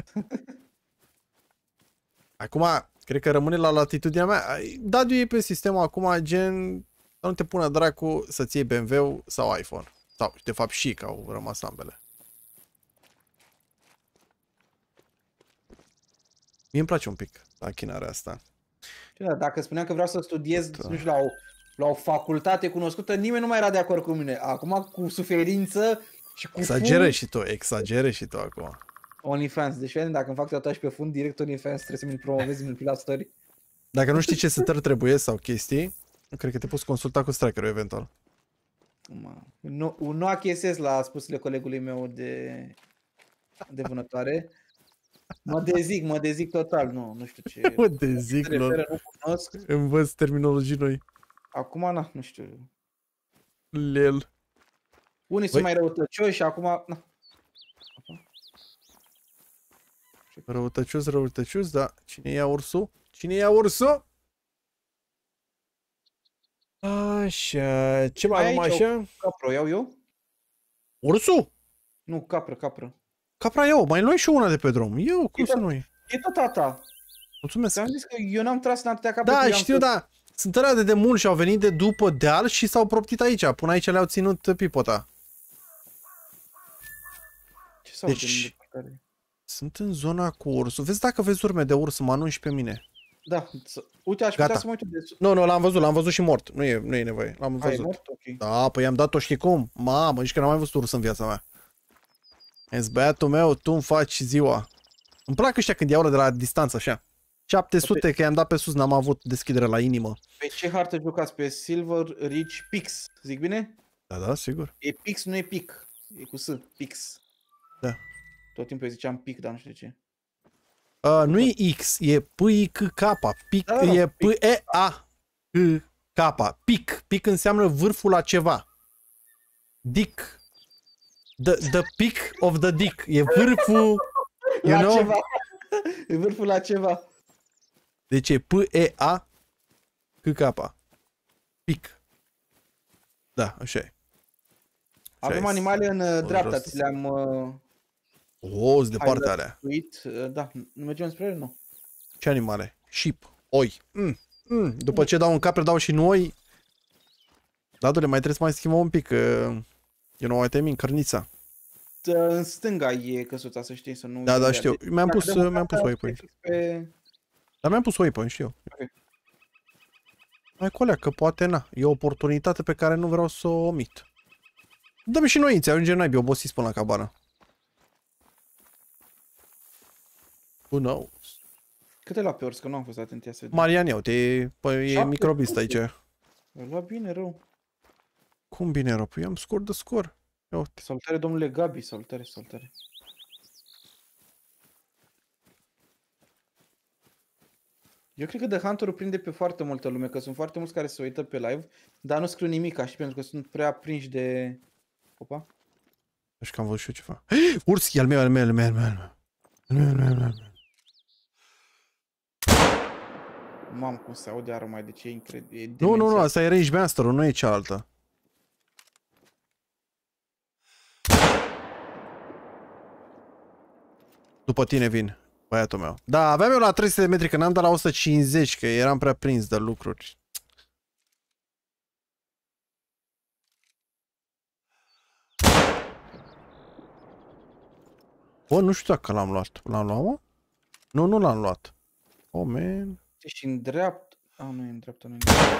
Acum, cred că rămâne la latitudinea mea. Dadu e pe sistemul acum, gen, să nu te pună dracu să-ți iei B M W sau iPhone. Sau, de fapt, și că au rămas ambele. Mie îmi place un pic la chinarea asta. Da, dacă spuneam că vreau să studiez, Da. nu știu, la o, la o facultate cunoscută, nimeni nu mai era de acord cu mine. Acum, cu suferință și cu Exageră fund, și tu, exageră și tu acum. OnlyFans. Deci, vedem, dacă îmi fac tatuaj pe fund, direct OnlyFans, trebuie să mi-l promovezi, mi-l pui la story. Dacă nu știi ce setări trebuie sau chestii, cred că te poți consulta cu strikerul eventual. Mă, Nu, nu achesez la spusele colegului meu de, de vânătoare. Mă dezic, mă dezic total, nu, nu știu ce. Mă, de zic, se referă, nu cunosc. învăț terminologii noi. Acum, na, nu știu. Lel. Unii sunt mai răutăcioși și acum, na. Răutăcios, răutăcios, da. Cine ia ursul? Cine ia ursul? Așa, ce mai Aici avem o- așa? Capră, o iau eu? Ursul? Nu, capră, capră. Capra, eu, mai luai și una de pe drum. Eu, cum E să tot- nu e? E tot tata. Mulțumesc. Ți-am zis că eu n-am tras în atâtea capre. Da, că eu am știu, tot- da. Sunt alea de demult și au venit de după deal și s-au proptit aici. Până aici le-au ținut pipota. Ce s-au Deci- deci... de Sunt în zona cu ursul. Vezi dacă vezi urme de urs, mă anunci pe mine. Da, să- uite, aș Gata. putea să mă uit de sus. Nu, nu, l-am văzut, l-am văzut și mort. Nu e, nu e nevoie, l-am Ai văzut. mort? Ok. Da, păi am dat-o, știi cum? Mamă, nici că n-am mai văzut urs în viața mea. Ești băiatul meu, tu îmi faci ziua. Îmi plac ăștia când iau de la distanță, așa. șapte sute, că i-am dat pe sus, n-am avut deschidere la inimă. Pe ce hartă jucați? Pe Silver Ridge Pix. Zic bine? Da, da, sigur. E Pix, nu e Pic. E cu S. Pix. Da. Tot timpul eu ziceam Pic, dar nu știu de ce. Uh, nu e X, e P-I-C-K. Pic, Da, da, da, e pic. P-E-A-C. Pic. Pic înseamnă vârful la ceva. Dick. The, the peak of the dick. E vârful, you La know? ceva. E vârful la ceva. Deci e P-E-A-C-K. Pic. Da, așa e. Avem e. animale în uh, dreapta, jos. ți le-am uh, O, sunt departe alea. uit. Uh, da, nu mergem spre ele, nu. Ce animale? Sheep. Oi. Mm. Mm. După ce dau un capre, dau și în oi. Da, dole, mai trebuie să mai schimbăm un pic. Că... Eu nu mai temin, cărnița. Uh, În stânga e căsuța, să știi, să nu... Da, da, știu. Deci, Mi-am dacă pus, dăm mi-am pus dreapta, waypoint. fix Pe... Dar mi-am pus waypoint, știu. Ok. Mai colea, că poate na. E o oportunitate pe care nu vreau să o omit. Dă-mi și noi, ajungem naibii, obosiți până la cabană. Who knows? Câte la pe ors, că nu am fost atent, ia să vedem. Marian, iau, te păi, e șapte microbist aici. sute. A luat bine, rău. Cum bine, rău? Păi am scor de scor. Ia uite. Salutare, domnule Gabi, salutare, salutare. Eu cred că The Hunter prinde pe foarte multă lume, că sunt foarte mulți care se uită pe live, dar nu scriu nimic, și pentru că sunt prea prinși de... Opa. Așa că am văzut și eu ceva. Urs, e al meu, al meu, al meu, al meu. Al meu, al meu, al meu. Mamă, cum se aude arma, deci e incredibil. Nu, nu, nu, asta e Range Master-ul, nu e cealaltă. După tine vin, băiatul meu. Da, aveam eu la trei sute de metri, că n-am dat la o sută cincizeci, că eram prea prins de lucruri. Bă, nu știu dacă l-am luat. L-am luat, mă? Nu, nu l-am luat. Oh, man. Și în dreapta... A, nu e în dreapta, nu e în dreapta.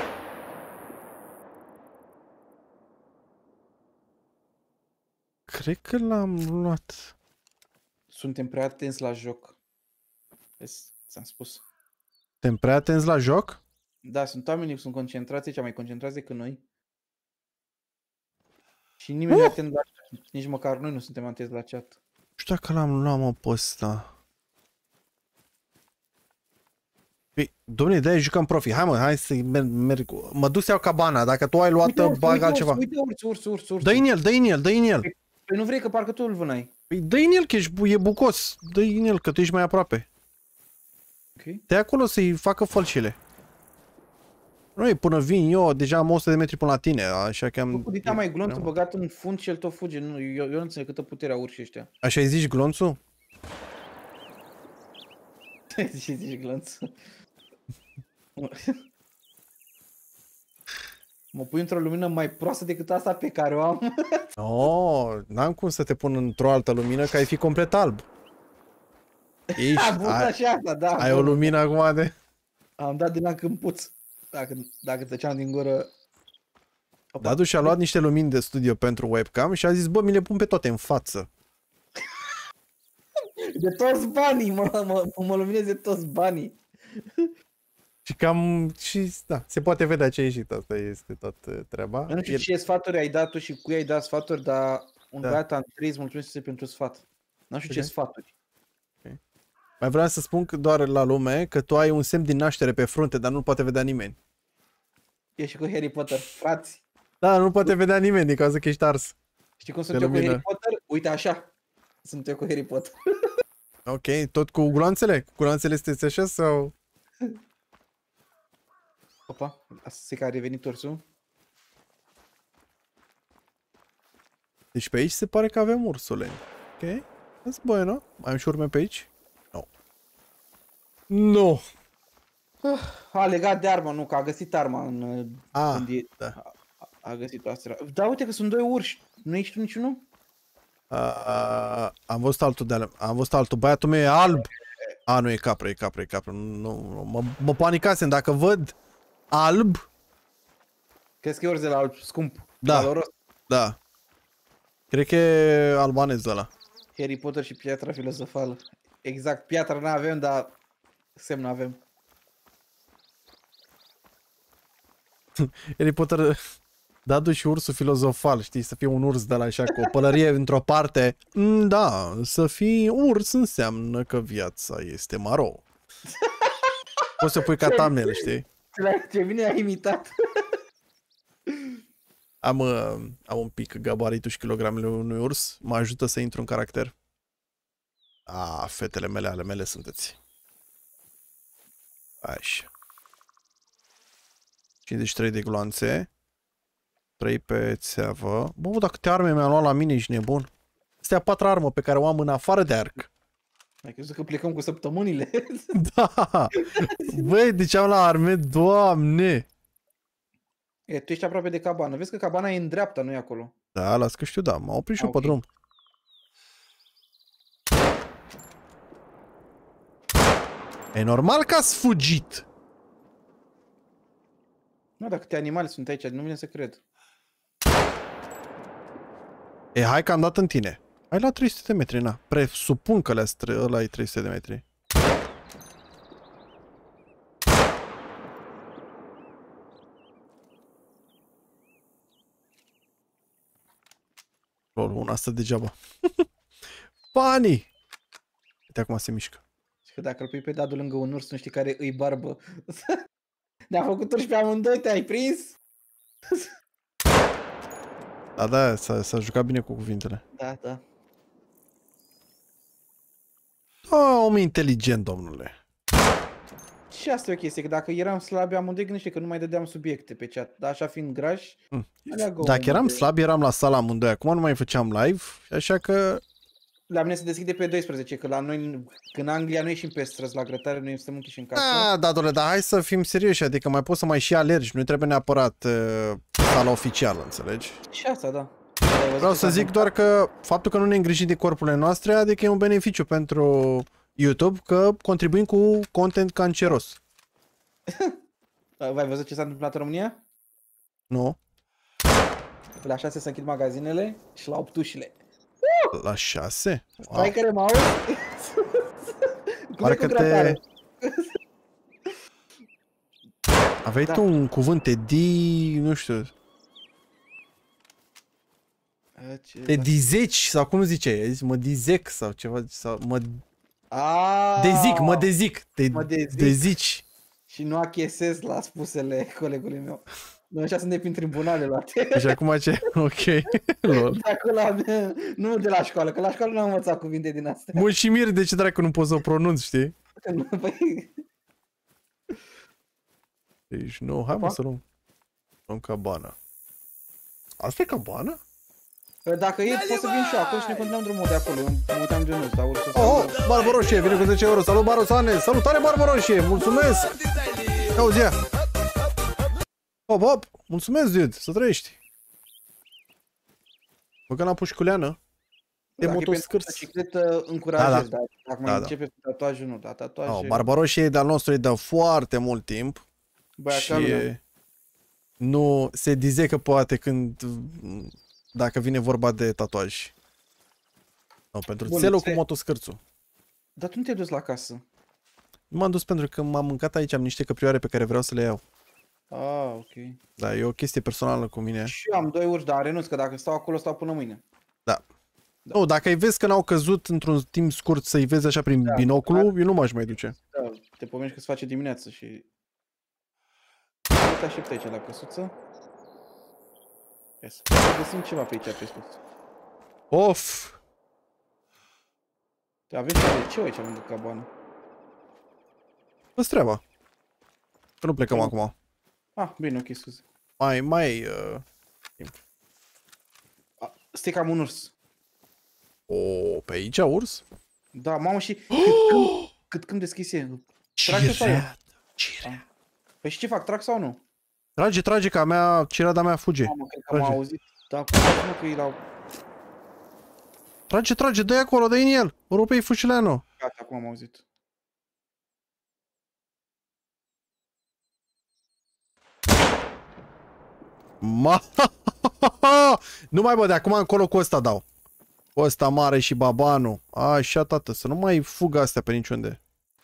Cred că l-am luat. Suntem prea atenți la joc. Vezi, ți-am spus. Suntem prea atenți la joc? Da, sunt oamenii, sunt concentrați aici, mai concentrați decât noi. Și nimeni nu e atent la chat. Nici măcar noi nu suntem atenți la chat. Nu știu dacă l-am luat, mă, pe ăsta. Păi, dom'le, de-aia jucăm profi. Hai, mă, hai să merg, merg. Mă duc să iau cabana. Dacă tu ai luat, bag altceva. Uite urs, urs, urs, urs. Dă-i în el, dă-i în el, dă-i în el. Păi nu vrei că parcă tu îl vânai. Păi dă-i în el, că ești, bu- e bucos. Dă-i în el, că tu ești mai aproape. Ok. De acolo să-i facă fălcile. Nu e până vin eu, deja am o sută de metri până la tine, așa că am... Cu dita mai glonțul băgat în fund și el tot fuge. Nu, eu, eu nu înțeleg câtă putere au urși ăștia. Așa îi zici glonțul? Ce zici glonțul? Mă pui într-o lumină mai proastă decât asta pe care o am. Oh, n-am cum să te pun într-o altă lumină, că ai fi complet alb. Ești, A, bun, ai, așa asta, da. ai o bun. lumină acum de... Am dat din la câmpuț. Dacă, dacă tăceam din gură... Opa. Dadu și-a luat niște lumini de studio pentru webcam și a zis, bă, mi le pun pe toate în față. De toți banii, mă, mă, mă luminez de toți banii. Și cam, și da, se poate vedea ce a ieșit, asta este toată treaba. Eu nu știu El- ce sfaturi ai dat tu și cui ai dat sfaturi, dar un Da. băiat am trei, îți mulțumesc pentru sfat. Nu știu ce Ok. sfaturi. Mai vreau să spun că doar la lume că tu ai un semn din naștere pe frunte, dar nu poate vedea nimeni. E și cu Harry Potter, frați. Da, nu poate vedea nimeni din cauza că ești ars. Știi cum sunt De eu cu lumină. Harry Potter? Uite așa. Sunt eu cu Harry Potter. Ok, tot cu gloanțele? Cu gloanțele sunteți așa sau... Opa, asta se că a revenit ursul. Deci pe aici se pare că avem ursule. Ok. That's bueno. Mai am și urme pe aici? Nu. Nu. A legat de armă, nu, că a găsit arma în... Ah, în die... da. a, a găsit-o astea. Da, uite că sunt doi urși. Nu ești tu niciunul? Uh, am văzut altul de am văzut altul. Băiatul meu e alb. A, nu, e capră, e capră, e capră. Nu, nu, mă, mă panicasem. Dacă văd alb... Crezi că e ori de la alb scump? Da. Valoros? Da. Cred că e albanez ăla. Harry Potter și piatra filozofală. Exact, piatra n-avem, dar semn avem. Harry Potter... Dadu și ursul filozofal, știi, să fie un urs de la așa cu o pălărie într-o parte. Mm, da, să fii urs înseamnă că viața este maro. Poți să pui ca thumbnail, știi? Ce bine ai imitat. Am, uh, am un pic gabaritul și kilogramele unui urs, mă ajută să intru în caracter. A, fetele mele, ale mele sunteți. Așa. cincizeci și trei de gloanțe. trei pe țeavă. Bă, dar câte arme mi-am luat la mine, ești nebun. Astea patra armă pe care o am în afară de arc. Ai crezut că plecăm cu săptămânile? Da! Băi, deci am la arme, Doamne! E, tu ești aproape de cabană. Vezi că cabana e în dreapta, nu e acolo. Da, las că știu, da. M-a oprit și eu pe Ok. drum. E normal că ați fugit. Nu, dar câte animale sunt aici, nu vine să cred. E, hai că am dat în tine. Ai la trei sute de metri, na. Presupun că le-ați ăla e trei sute de metri. Lol, una asta degeaba. Banii! Uite acum se mișcă. Și că dacă îl pui pe Dadu lângă un urs, nu știi care îi barbă. Ne-a făcut urși pe amândoi, te-ai prins? Da, da, s-a jucat bine cu cuvintele. Da, da. Da, om inteligent, domnule. Și asta e o chestie, că dacă eram slabi amândoi, gândește că nu mai dădeam subiecte pe chat. Dar așa fiind grași, Mm. aleagă Dacă unul eram de- slab, eram la sala amândoi. Acum nu mai făceam live, așa că... La mine se deschide pe doisprezece, că la noi, când Anglia nu ieșim pe străzi la grătare, noi suntem închiși în casă. Da, da, doamne, dar hai să fim serioși, adică mai poți să mai și alergi, nu trebuie neapărat uh, sala oficială, înțelegi? Și asta, da. Ai văzut Vreau ce să s-a zic doar că faptul că nu ne îngrijim de corpurile noastre, adică e un beneficiu pentru YouTube, că contribuim cu content canceros. întâmplat? Ai văzut ce s-a întâmplat în România? Nu? La șase se închid magazinele și la opt ușile. La șase? Stai care mă auzi? Cum e cu Parcă te... grătare? Aveai Da. tu un cuvânt, Edi... nu știu... A, ce- Te dizeci, sau cum ziceai? Ai zis, mă dizec sau ceva, sau mă A, dezic, mă dezic, te Mă dezic. dezici. Și nu achesez la spusele colegului meu. Noi așa suntem prin tribunale luate. Și acum ce? Ok. Lol. De acolo avem, nu de la școală, că la școală nu am învățat cuvinte din astea. Mă și mir de ce dracu nu pot să o pronunț, știi? Păi, Deci nu, hai mă Apa? să luăm. Luăm cabana. Asta e cabana? dacă e, pot să vin și eu acolo și ne continuăm drumul de acolo. Eu mă uitam de jos, dar urcă să... Oh, Barbăroșie, vine cu zece euro. Salut, Barosane! Salutare, Barbăroșie! Mulțumesc! Auzi, ia! Hop, hop! Mulțumesc, dude! Să trăiești! Băgă la pușculeană. De Dacă e pentru motoscârs. bicicletă, încurajez, Da, dar dacă Da, mai da. începe cu tatuajul, nu, dar tatuaje... Oh, Barbaroșie de-al nostru îi dă foarte mult timp. Băi, Și așa lumea. nu se dize că poate când... Dacă vine vorba de tatuaj. No, pentru Bun, țelul ce- cu motoscârțul. Dar tu nu te-ai dus la casă. Nu m-am dus pentru că m-am mâncat aici, am niște căprioare pe care vreau să le iau. Ah, ok. Da, e o chestie personală cu mine. Și eu am doi urși, dar renunț, că dacă stau acolo, stau până mâine. Da. Nu, dacă îi vezi că n-au căzut într-un timp scurt să-i vezi așa prin Da, binoclu, eu nu m-aș mai duce. Da, te pomești că se face dimineață și... Nu te aștept aici la căsuță. Ia să găsim ceva pe aici, pe sus. Of! Te avem și de ce aici lângă cabană? Fă-ți treaba. Că nu plecăm Da. acum. Ah, bine, ok, scuze. Mai, mai... Uh... Ah, stai că am un urs. O, pe aici urs? Da, mamă, și cât când, cât când deschise. Trage sau eu? Cirea. Păi și ce fac? Trag sau nu? Trage, trage, că a mea, cirada mea fuge. Mamă, cred că m-a Trage. auzit. Da, cum faci, că e la... Trage, trage, dă-i acolo, dă-i în el. Rupe-i fucileanul. Gata, acum am auzit. Ma... Nu mai bă, de acum încolo cu ăsta dau. Cu ăsta mare și babanul. Așa, tată, să nu mai fugă astea pe niciunde.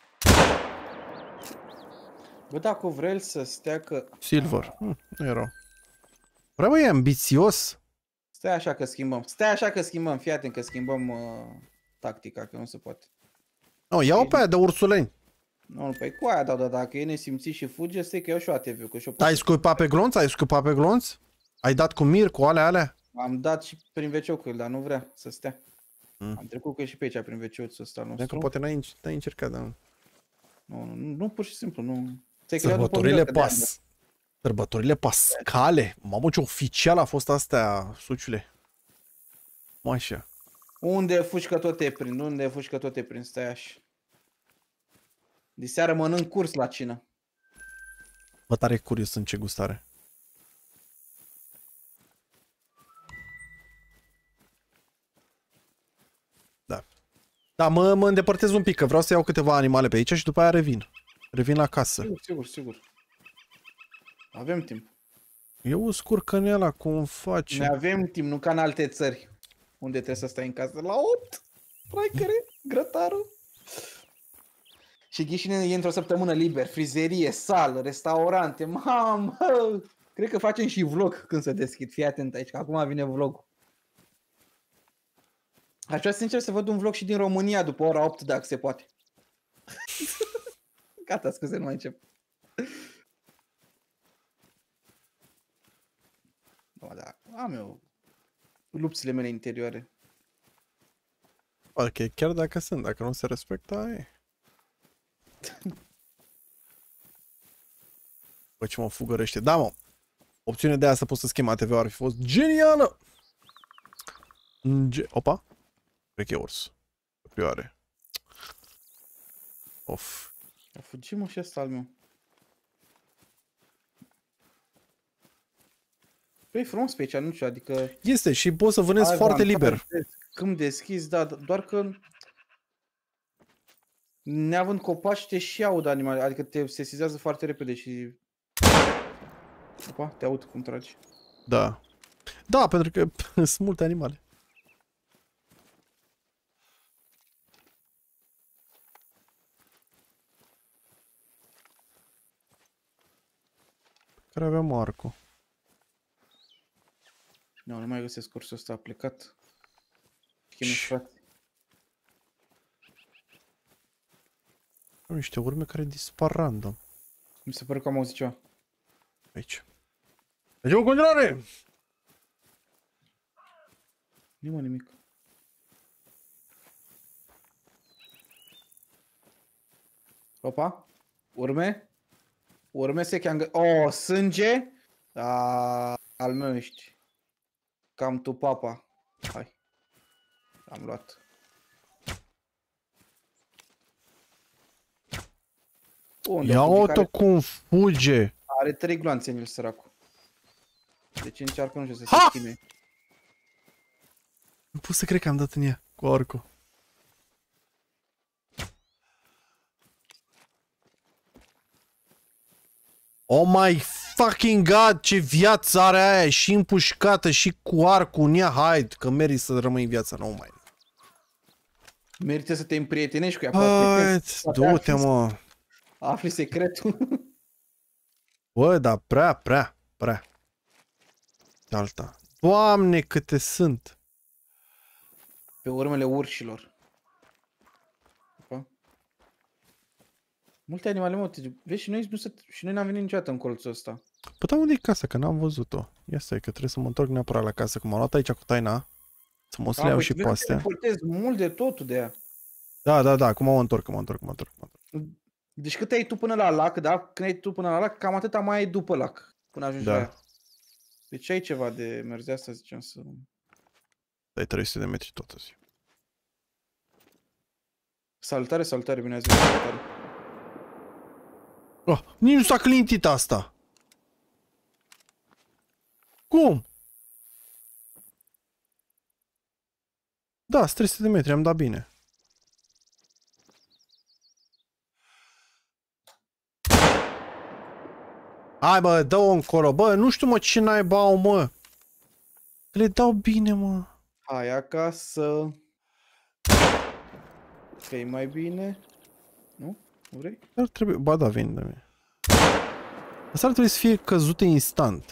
Bă, dacă vrei el să stea că... Silver. Hm, nu e rău. Vreau, e ambițios. Stai așa că schimbăm. Stai așa că schimbăm. Fii atent că schimbăm uh, tactica, că nu se poate. Nu, ia-o pe aia de ursuleni. Nu, nu, păi cu aia, da, da, dacă e nesimțit și fuge, stai că eu și-o A T V-ul, că și-o Ai scuipat pe glonț? Ai scuipat pe glonț? Ai dat cu mir, cu alea, alea? Am dat și prin ve ce-ul cu el, dar nu vrea să stea. Mm. Am trecut cu el și pe aici prin ve ce-ul să stea al Dacă nostru. poate n-ai, n-ai încercat, dar... Nu, nu, nu, nu, pur și simplu, nu. Sărbătorile pas... Sărbătorile pascale. Mamă, ce oficial a fost astea, suciule. Mă, așa. Unde fugi că tot te prind? Unde fugi că tot te prind? Stai așa. De seară mănânc curs la cină. Bă, tare curios în ce gustare. Da. Da, mă, mă îndepărtez un pic, că vreau să iau câteva animale pe aici și după aia revin. Revin la casă. Sigur, sigur, sigur. Avem timp. Eu scurcăneala, cum face? Ne avem timp, nu ca în alte țări. Unde trebuie să stai în casă la opt. Traicăre, grătarul. Și ghișine e într-o săptămână liber. Frizerie, sală, restaurante. Mamă! Cred că facem și vlog când se deschid. Fii atent aici, că acum vine vlogul. Aș vrea sincer să văd un vlog și din România după ora opt, dacă se poate. Gata, scuze, nu mai încep. Bă, da, am eu lupțile mele interioare. Ok, chiar dacă sunt, dacă nu se respectă, e. Bă, ce mă fugărește. Da, mă. Opțiunea de aia să poți să schimbi A T V-ul ar fi fost genială. Ge Opa. Cred că e urs. Prioare. Of. A fugit, mă, și ăsta al meu. Păi e frumos pe aici, nu știu, adică... Este și poți să vânezi foarte liber. Când deschizi, da, doar că... Neavând copaci te și aud animale, adică te sesizează foarte repede și... Opa, te aud cum tragi. Da. Da, pentru că sunt multe animale. Care aveam arcul. Nu, nu mai găsesc cursul ăsta, a plecat. Chemi frate. Am niște urme care dispar random. Mi se pare că am auzit ceva. Aici. Mergem în continuare! Nu mă nimic. Opa, urme? Urme se cheamă... Oh, sânge? A, al meu ești. Cam tu, papa. Hai. Am luat. Unde? Ia-o-to cum fuge! Are trei gloanțe în el, săracul. Deci încearcă, nu știu, să Ha! se schime. Nu pot să cred că am dat în ea cu arcul. Oh my fucking god, ce viață are aia, și împușcată și cu arcul în ea, hai, că merită să rămâi în viața, nu mai. Merită să te împrietenești cu ea. Hai, du-te, mă. Afli secretul. Bă, dar prea, prea, prea. De alta. Doamne, câte sunt. Pe urmele urșilor. Opa. Multe animale, mă, te... vezi, și noi, nu se... și noi n-am venit niciodată în colțul ăsta. Păi, dar unde e casa? Că n-am văzut-o. Ia stai, că trebuie să mă întorc neapărat la casă, că m-am luat aici cu taina. Să mă sleau și pe astea. Te mult de totul de ea. Da, da, da, acum mă întorc, mă întorc, mă întorc, mă întorc. Deci cât ai tu până la lac, da? Când ai tu până la lac, cam atâta mai ai după lac. Până ajungi Da. la ea. Deci ai ceva de merge asta, ziceam să... Dai trei sute de metri tot azi. Salutare, salutare, bine ați venit, salutare. Oh, nici nu s-a clintit asta. Cum? Da, trei sute de metri, am dat bine. Hai bă, dă-o încolo, bă, nu știu mă ce naiba au, mă. Le dau bine, mă. Hai acasă. Că e mai bine. Nu? Nu vrei? Ar trebui, ba da, vin de mine. Asta ar trebui să fie căzute instant.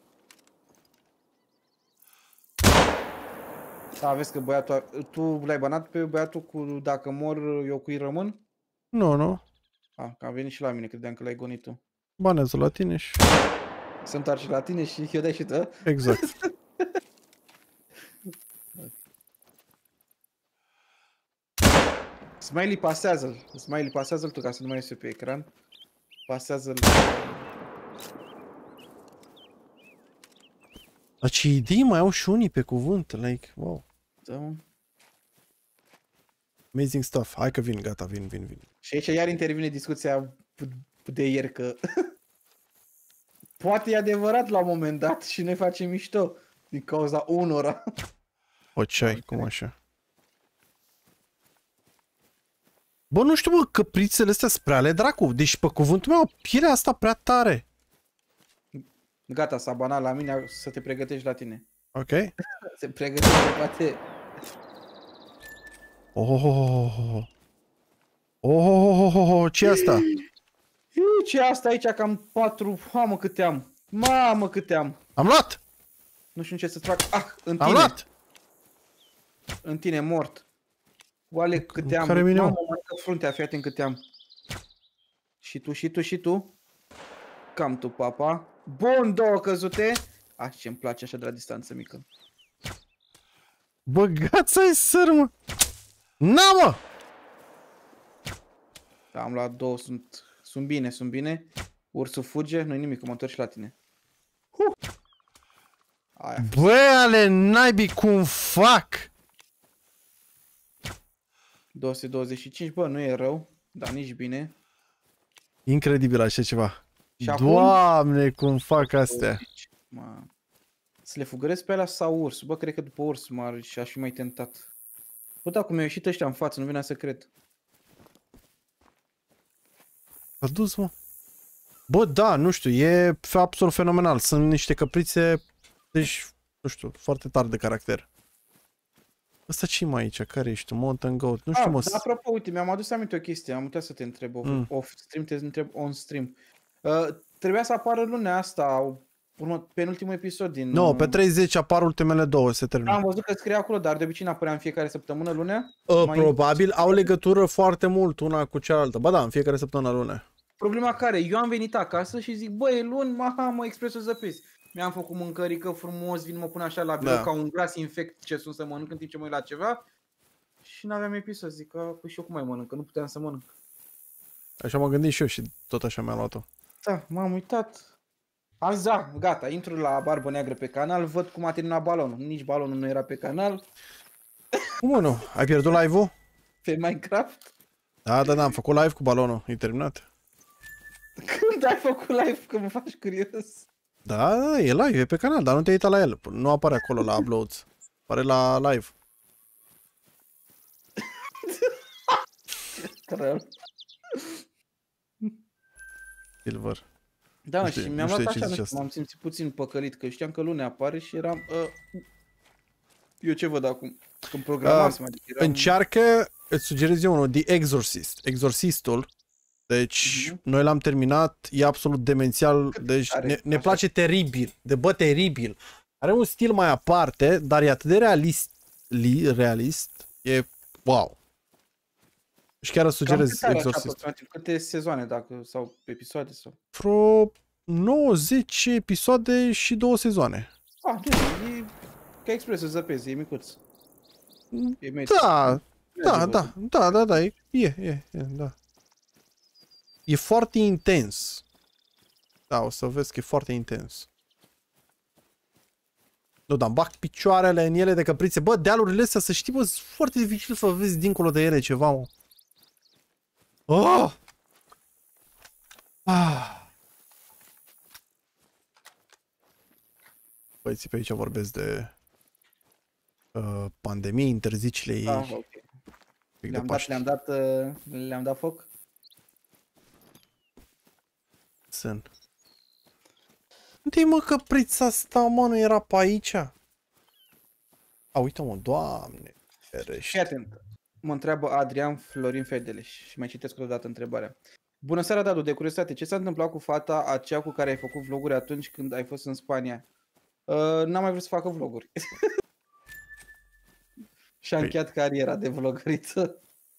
Da, vezi că băiatul, tu l-ai banat pe băiatul cu dacă mor eu cui rămân? Nu, nu. A, că a venit și la mine, credeam că l-ai gonit tu. Banează la tine și... Se întoarce la tine și eu dai și tu? Exact. Smiley, pasează-l. Smiley, pasează-l tu ca să nu mai iese pe ecran. Pasează-l. Dar ce idei mai au și unii pe cuvânt, like, wow. Da. Amazing stuff. Hai că vin, gata, vin, vin, vin. Și aici iar intervine discuția de ieri că poate e adevărat la un moment dat și ne facem mișto din cauza unora. O, ce ai, cum așa? Bă, nu știu, bă, căprițele astea sunt prea ale dracu. Deci, pe cuvântul meu, pielea asta prea tare. Gata, s-a banat la mine să te pregătești la tine. Ok. Se pregătește, poate. Oh, oh, oh, oh. Oh, oh, oh, oh, ce-i asta? Ce asta aici, cam patru, mamă câte am. Mamă câte am. Am luat! Nu știu ce să fac. Ah, în tine. Am luat! În tine, mort. Oale câte am. Care Mamă, mă fruntea, fii atent câte am. Și tu, și tu, și tu. Cam tu, papa. Bun, două căzute. Ah, ce-mi place așa de la distanță mică. Băgați-ai sărmă! Na, mă! Da, am luat două, sunt, sunt bine, sunt bine. Ursul fuge, nu-i nimic, că mă întorc și la tine. Huh. Aia. Băi, ale naibii cum fac! două sute douăzeci și cinci, bă, nu e rău, dar nici bine. Incredibil așa ceva. Și acum? Doamne, cum fac astea. douăzeci. Mă. Să le fugăresc pe alea sau urs? Bă, cred că după urs m-ar și aș fi mai tentat. Bă, da, cum mi-au ieșit ăștia în față, nu venea să cred. S-a dus, mă. Bă, da, nu știu, e absolut fenomenal. Sunt niște căprițe, deci, nu știu, foarte tare de caracter. Ăsta ce mai aici? Care ești tu? Mountain Goat? Nu știu, Ah, mă. da, apropo, uite, mi-am adus aminte o chestie, am uitat să te întreb off, Mm. off stream, te întreb on stream. Uh, trebuia să apară lunea asta, urmă, penultimul episod din... Nu, no, pe treizeci apar ultimele două, se termină. Am văzut că scrie acolo, dar de obicei n-apărea în fiecare săptămână lunea. Uh, Mai- probabil au legătură foarte mult una cu cealaltă. Ba da, în fiecare săptămână lunea. Problema care, eu am venit acasă și zic, băi, luni, maha, mă, expresul zăpesc. Mi-am făcut mâncărică frumos, vin mă pun așa la birou Da. ca un gras infect ce sunt să mănânc în timp ce mă uit la ceva. Și n-aveam episod, zic că, păi și eu cum mai mănânc, că nu puteam să mănânc. Așa m-am gândit și eu și tot așa mi-am luat-o. Da, m-am uitat. Am zis, da, gata, intru la Barbă Neagră pe canal, văd cum a terminat balonul. Nici balonul nu era pe canal, Cum mă, nu? Ai pierdut live-ul? pe Minecraft. Da, da, da, am făcut live cu balonul. E terminat. Când ai făcut live, că mă faci curios. Da, da, e live, e pe canal, dar nu te-ai uitat la el. Nu apare acolo la uploads. Apare la live. Rău. Silver. Da, Nu știu- și nu mi-am știu luat ce așa, zice nu știu, asta. m-am simțit puțin păcălit, că știam că lunea apare și eram... Uh, eu ce văd acum? Când programasem, adică eram... Încearcă, îți sugerez eu unul, The Exorcist. Exorcistul. Deci, Mhm. noi l-am terminat, e absolut demențial, deci tare, ne, ne așa. place teribil, de bă, teribil. Are un stil mai aparte, dar e atât de realist, li, realist, e wow. Și chiar îți Cam sugerez cât are așa, Exorcist. aproximativ? Câte sezoane, dacă, sau episoade, sau... Vreo nouă zece episoade și două sezoane. Ah, nu, e ca expresul zăpezi, e micuț. E mediu. Da, da, Merge, da, da, da, da, e, e, e, e, da. E foarte intens. Da, o să vezi că e foarte intens. Nu, dar îmi bag picioarele în ele de căprițe. Bă, dealurile astea, să știi, bă, sunt foarte dificil să vezi dincolo de ele ceva, mă. Oh! Ah! Băieții pe aici vorbesc de uh, pandemie, interzicile ei. Ah, ok. Le-am dat, le-am dat, uh, le-am dat foc? Sunt. Unde-i mă căprița asta, mă, nu era pe aici? A, uite mă, Doamne ferește. Fii atent. Mă întreabă Adrian Florin Fedeleș și mai citesc o dată întrebarea. Bună seara, Dadu, de curiozitate, ce s-a întâmplat cu fata aceea cu care ai făcut vloguri atunci când ai fost în Spania? Uh, n-am mai vrut să facă vloguri. Și-a Păi. încheiat cariera de vlogăriță.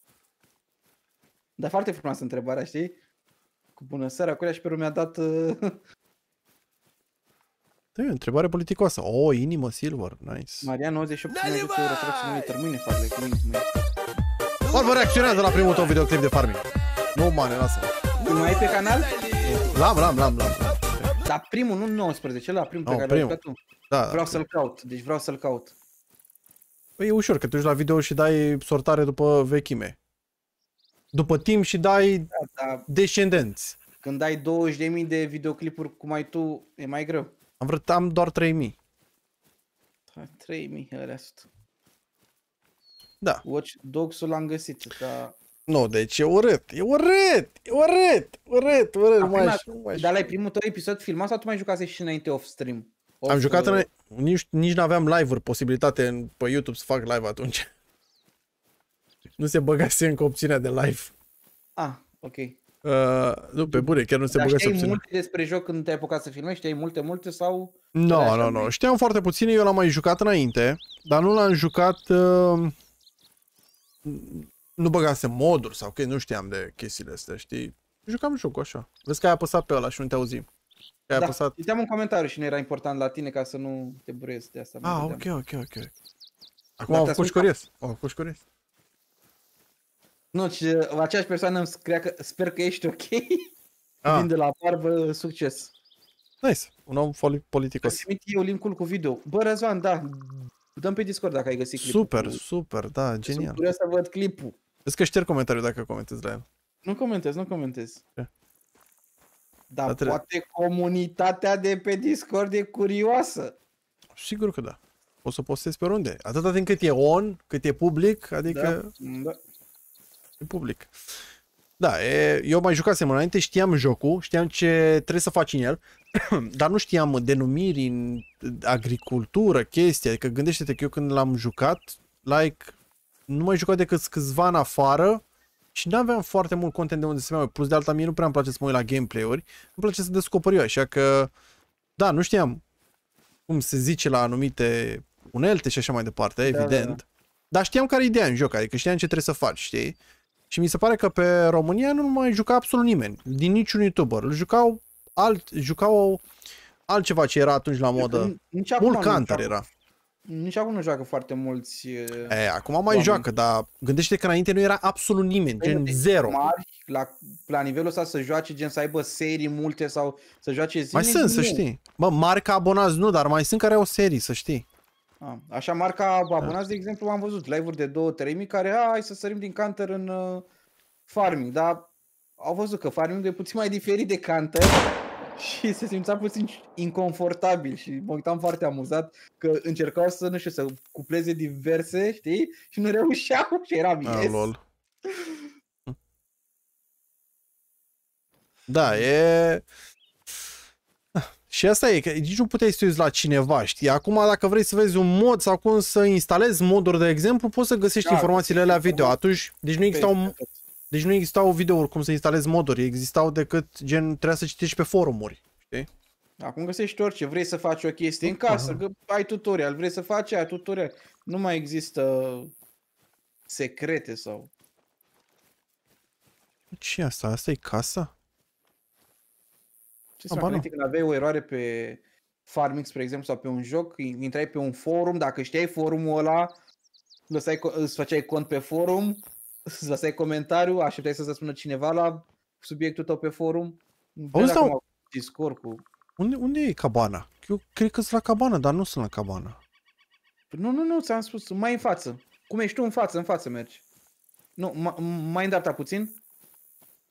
Dar foarte frumoasă întrebarea, știi? Cu bună seara, cu ea și pe mi-a dat... Uh... Da, e o întrebare politicoasă. O, oh, inimă silver, nice. Marian nouăzeci și opt euro, fracție monitor, mâine fac like, mâine, mâine. Bă, reacționează la primul tău videoclip de farming. Nu, mane, lasă-mă. Nu mai ai pe canal? L-am, l-am, l-am, l-am. Dar primul, nu nouăsprezece, ăla primul pe No, care l-ai primul. jucat tu. Da. Vreau să-l caut, deci vreau să-l caut. Păi e ușor, că te duci la video și dai sortare după vechime. După timp și dai Da, dar descendenți. când ai douăzeci de mii de videoclipuri cum ai tu, e mai greu. Am vrut, am doar trei mii. trei mii ălea sunt. Da. Watch Dogs-ul l-am găsit, dar... Nu, deci e urât, e urât, e urât, urât, urât, nu mai Prima- știu, nu mai știu. Dar la primul tău episod filmat sau tu mai jucase și înainte off-stream? Off, Am jucat, uh, în, nici, nici n-aveam live-uri, posibilitate în, pe YouTube să fac live atunci. Nu se băgase încă opțiunea de live. Ah, ok. Uh, nu, pe bune, chiar nu se Dar băgase știai opțiunea. multe despre joc când te-ai apucat să filmezi? Știai multe, multe sau... Nu, Era nu, așa nu. mai- Știam foarte puțin, eu l-am mai jucat înainte, dar nu l-am jucat... Uh, nu băgase moduri sau că nu știam de chestiile astea, știi? Jucam jocul așa. Vezi că ai apăsat pe ăla și nu te auzim. Că ai Da, apăsat... citeam un comentariu și nu era important la tine ca să nu te burezi de asta. mai Ah, vedeam. ok, ok, ok. Acum Dar am te-a făcut spus curios. Am făcut curios. Nu, ci uh, aceeași persoană îmi scria că sper că ești ok. Ah, Vin de la barbă, succes. nice. Un om foli- Îți politicos. trimit eu linkul cu video. Bă, Răzvan, da, dăm pe Discord dacă ai găsit clipul. Super, cu... super, da, Sunt genial. curios să văd clipul. Vezi că șterg comentariul dacă comentezi la el. Nu comentez, nu comentez. Ce? Dar Dar trebuie- poate comunitatea de pe Discord e curioasă. Sigur că da. Poți să postezi pe oriunde. Atâta timp cât e on, cât e public, adică Da? Da. e public. Da, e, eu mai jucasem înainte, știam jocul, știam ce trebuie să faci în el, dar nu știam denumiri în agricultură, chestii, adică gândește-te că eu când l-am jucat, like, nu mai jucat decât câțiva în afară și nu aveam foarte mult content de unde să mai uit. Plus de alta, mie nu prea îmi place să mă uit la gameplay-uri, îmi place să descoper eu, așa că, da, nu știam cum se zice la anumite unelte și așa mai departe, Da, evident, da, da. dar știam care e ideea în joc, adică știam ce trebuie să faci, știi? Și mi se pare că pe România nu mai juca absolut nimeni, din niciun YouTuber. Îl jucau alt, jucau altceva ce era atunci la modă. Nici acum Mult nu canter joacă- era. Nici acum nu joacă foarte mulți uh, E, acum mai Oameni. joacă, dar gândește că înainte nu era absolut nimeni, gen de- zero. mari la, la nivelul ăsta să joace, gen să aibă serii multe sau să joace zilnic. Mai sunt, să nu. știi. Bă, mari ca abonați nu, dar mai sunt care au serii, să știi. A, așa marca abonați, de exemplu, am văzut live-uri de două trei mii care, a, hai să sărim din Counter în uh, farming, dar au văzut că farming e puțin mai diferit de Counter și se simțea puțin inconfortabil și mă uitam foarte amuzat că încercau să, nu știu, să cupleze diverse, știi, și nu reușeau și eram Ah, yes. lol. Da, e... Și asta e, că nici nu puteai să te uiți la cineva, știi? Acum dacă vrei să vezi un mod sau cum să instalezi moduri, de exemplu, poți să găsești Da, informațiile alea video. Atunci, deci nu existau, Pe- deci nu existau videouri cum să instalezi moduri, existau decât gen trebuia să citești pe forumuri, știi? Acum găsești orice, vrei să faci o chestie în casă, că ai tutorial, vrei să faci aia, tutorial. Nu mai există secrete sau... Ce e asta? Asta e casa? Ce Ah, să ba, mai nu. când aveai o eroare pe Farming, spre exemplu, sau pe un joc, intrai pe un forum, dacă știai forumul ăla, lăsai, co- îți făceai cont pe forum, îți lăsai comentariu, așteptai să se spună cineva la subiectul tău pe forum. Vezi dar- acum cu Discord cu... Unde, unde e cabana? Eu cred că sunt la cabana, dar nu sunt la cabana. Nu, nu, nu, ți-am spus, mai în față. Cum ești tu în față, în față mergi. Nu, ma- mai în dreapta puțin.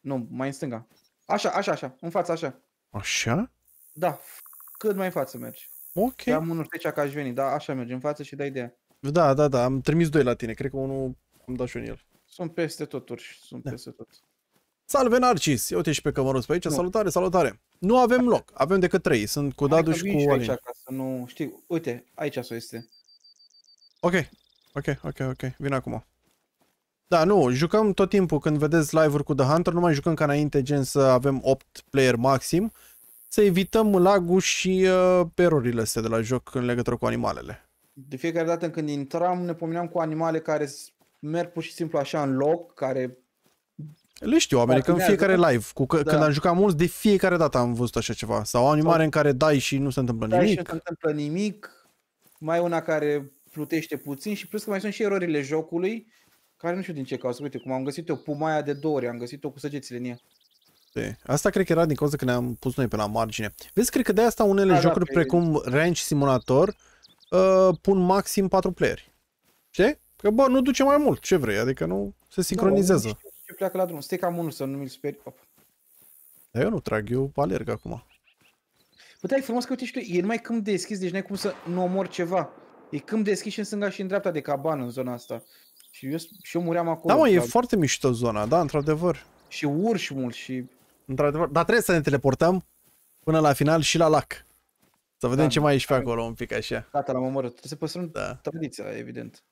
Nu, mai în stânga. Așa, așa, așa, în fața, așa. Așa? Da, cât mai în față mergi. Ok. Am unul aici că aș veni, da, așa mergi în față și dai ideea. Da, da, da, am trimis doi la tine, cred că unul am dat și un el. Sunt peste tot, urși, sunt Da. peste tot. Salve Narcis, eu uite și pe cămăruț pe aici, Nu. salutare, salutare. Nu avem loc, avem decât trei, sunt cu Dadu Hai și că vin cu și aici Alin. ca să nu știu. Uite, aici s-o este. Ok, ok, ok, ok, vin acum. Da, nu, jucăm tot timpul când vedeți live-uri cu The Hunter, nu mai jucăm ca înainte, gen să avem opt player maxim, să evităm lag-ul și uh, erorile astea de la joc în legătură cu animalele. De fiecare dată când intram ne pomeneam cu animale care s- merg pur și simplu așa în loc, care... Le știu oamenii că în Patinează. fiecare live, cu că, Da. când am jucat mulți, de fiecare dată am văzut așa ceva. Sau animale Sau- în care dai și nu se întâmplă Da, și nimic. nu se întâmplă nimic, mai una care plutește puțin și plus că mai sunt și erorile jocului, care nu știu din ce cauză. Uite, cum am găsit eu puma aia de două ori, am găsit-o cu săgețile în ea. E, Asta cred că era din cauza că ne-am pus noi pe la margine. Vezi, cred că de asta unele Da, da, jocuri pe- precum Ranch Simulator uh, pun maxim patru playeri. Știi? Că bă, nu duce mai mult, ce vrei, adică nu se sincronizează. Da, și pleacă la drum. Stai cam unul să nu mi-l speri. Op. Dar eu nu trag, eu alerg acum. Bă, da, e frumos că uite și tu, e numai câmp deschis, deci n-ai cum să nu omori ceva. E câmp deschis și în stânga și în dreapta de cabană în zona asta. Și eu, și eu muream acolo. Da, mă, e la- foarte mișto zona, da, într-adevăr. Și urși mult și... Într-adevăr, dar trebuie să ne teleportăm până la final și la lac. Să vedem Da, ce mai ești pe da. acolo, un pic așa. Gata, l-am omorât. Trebuie să păstrăm Da. tradiția, evident.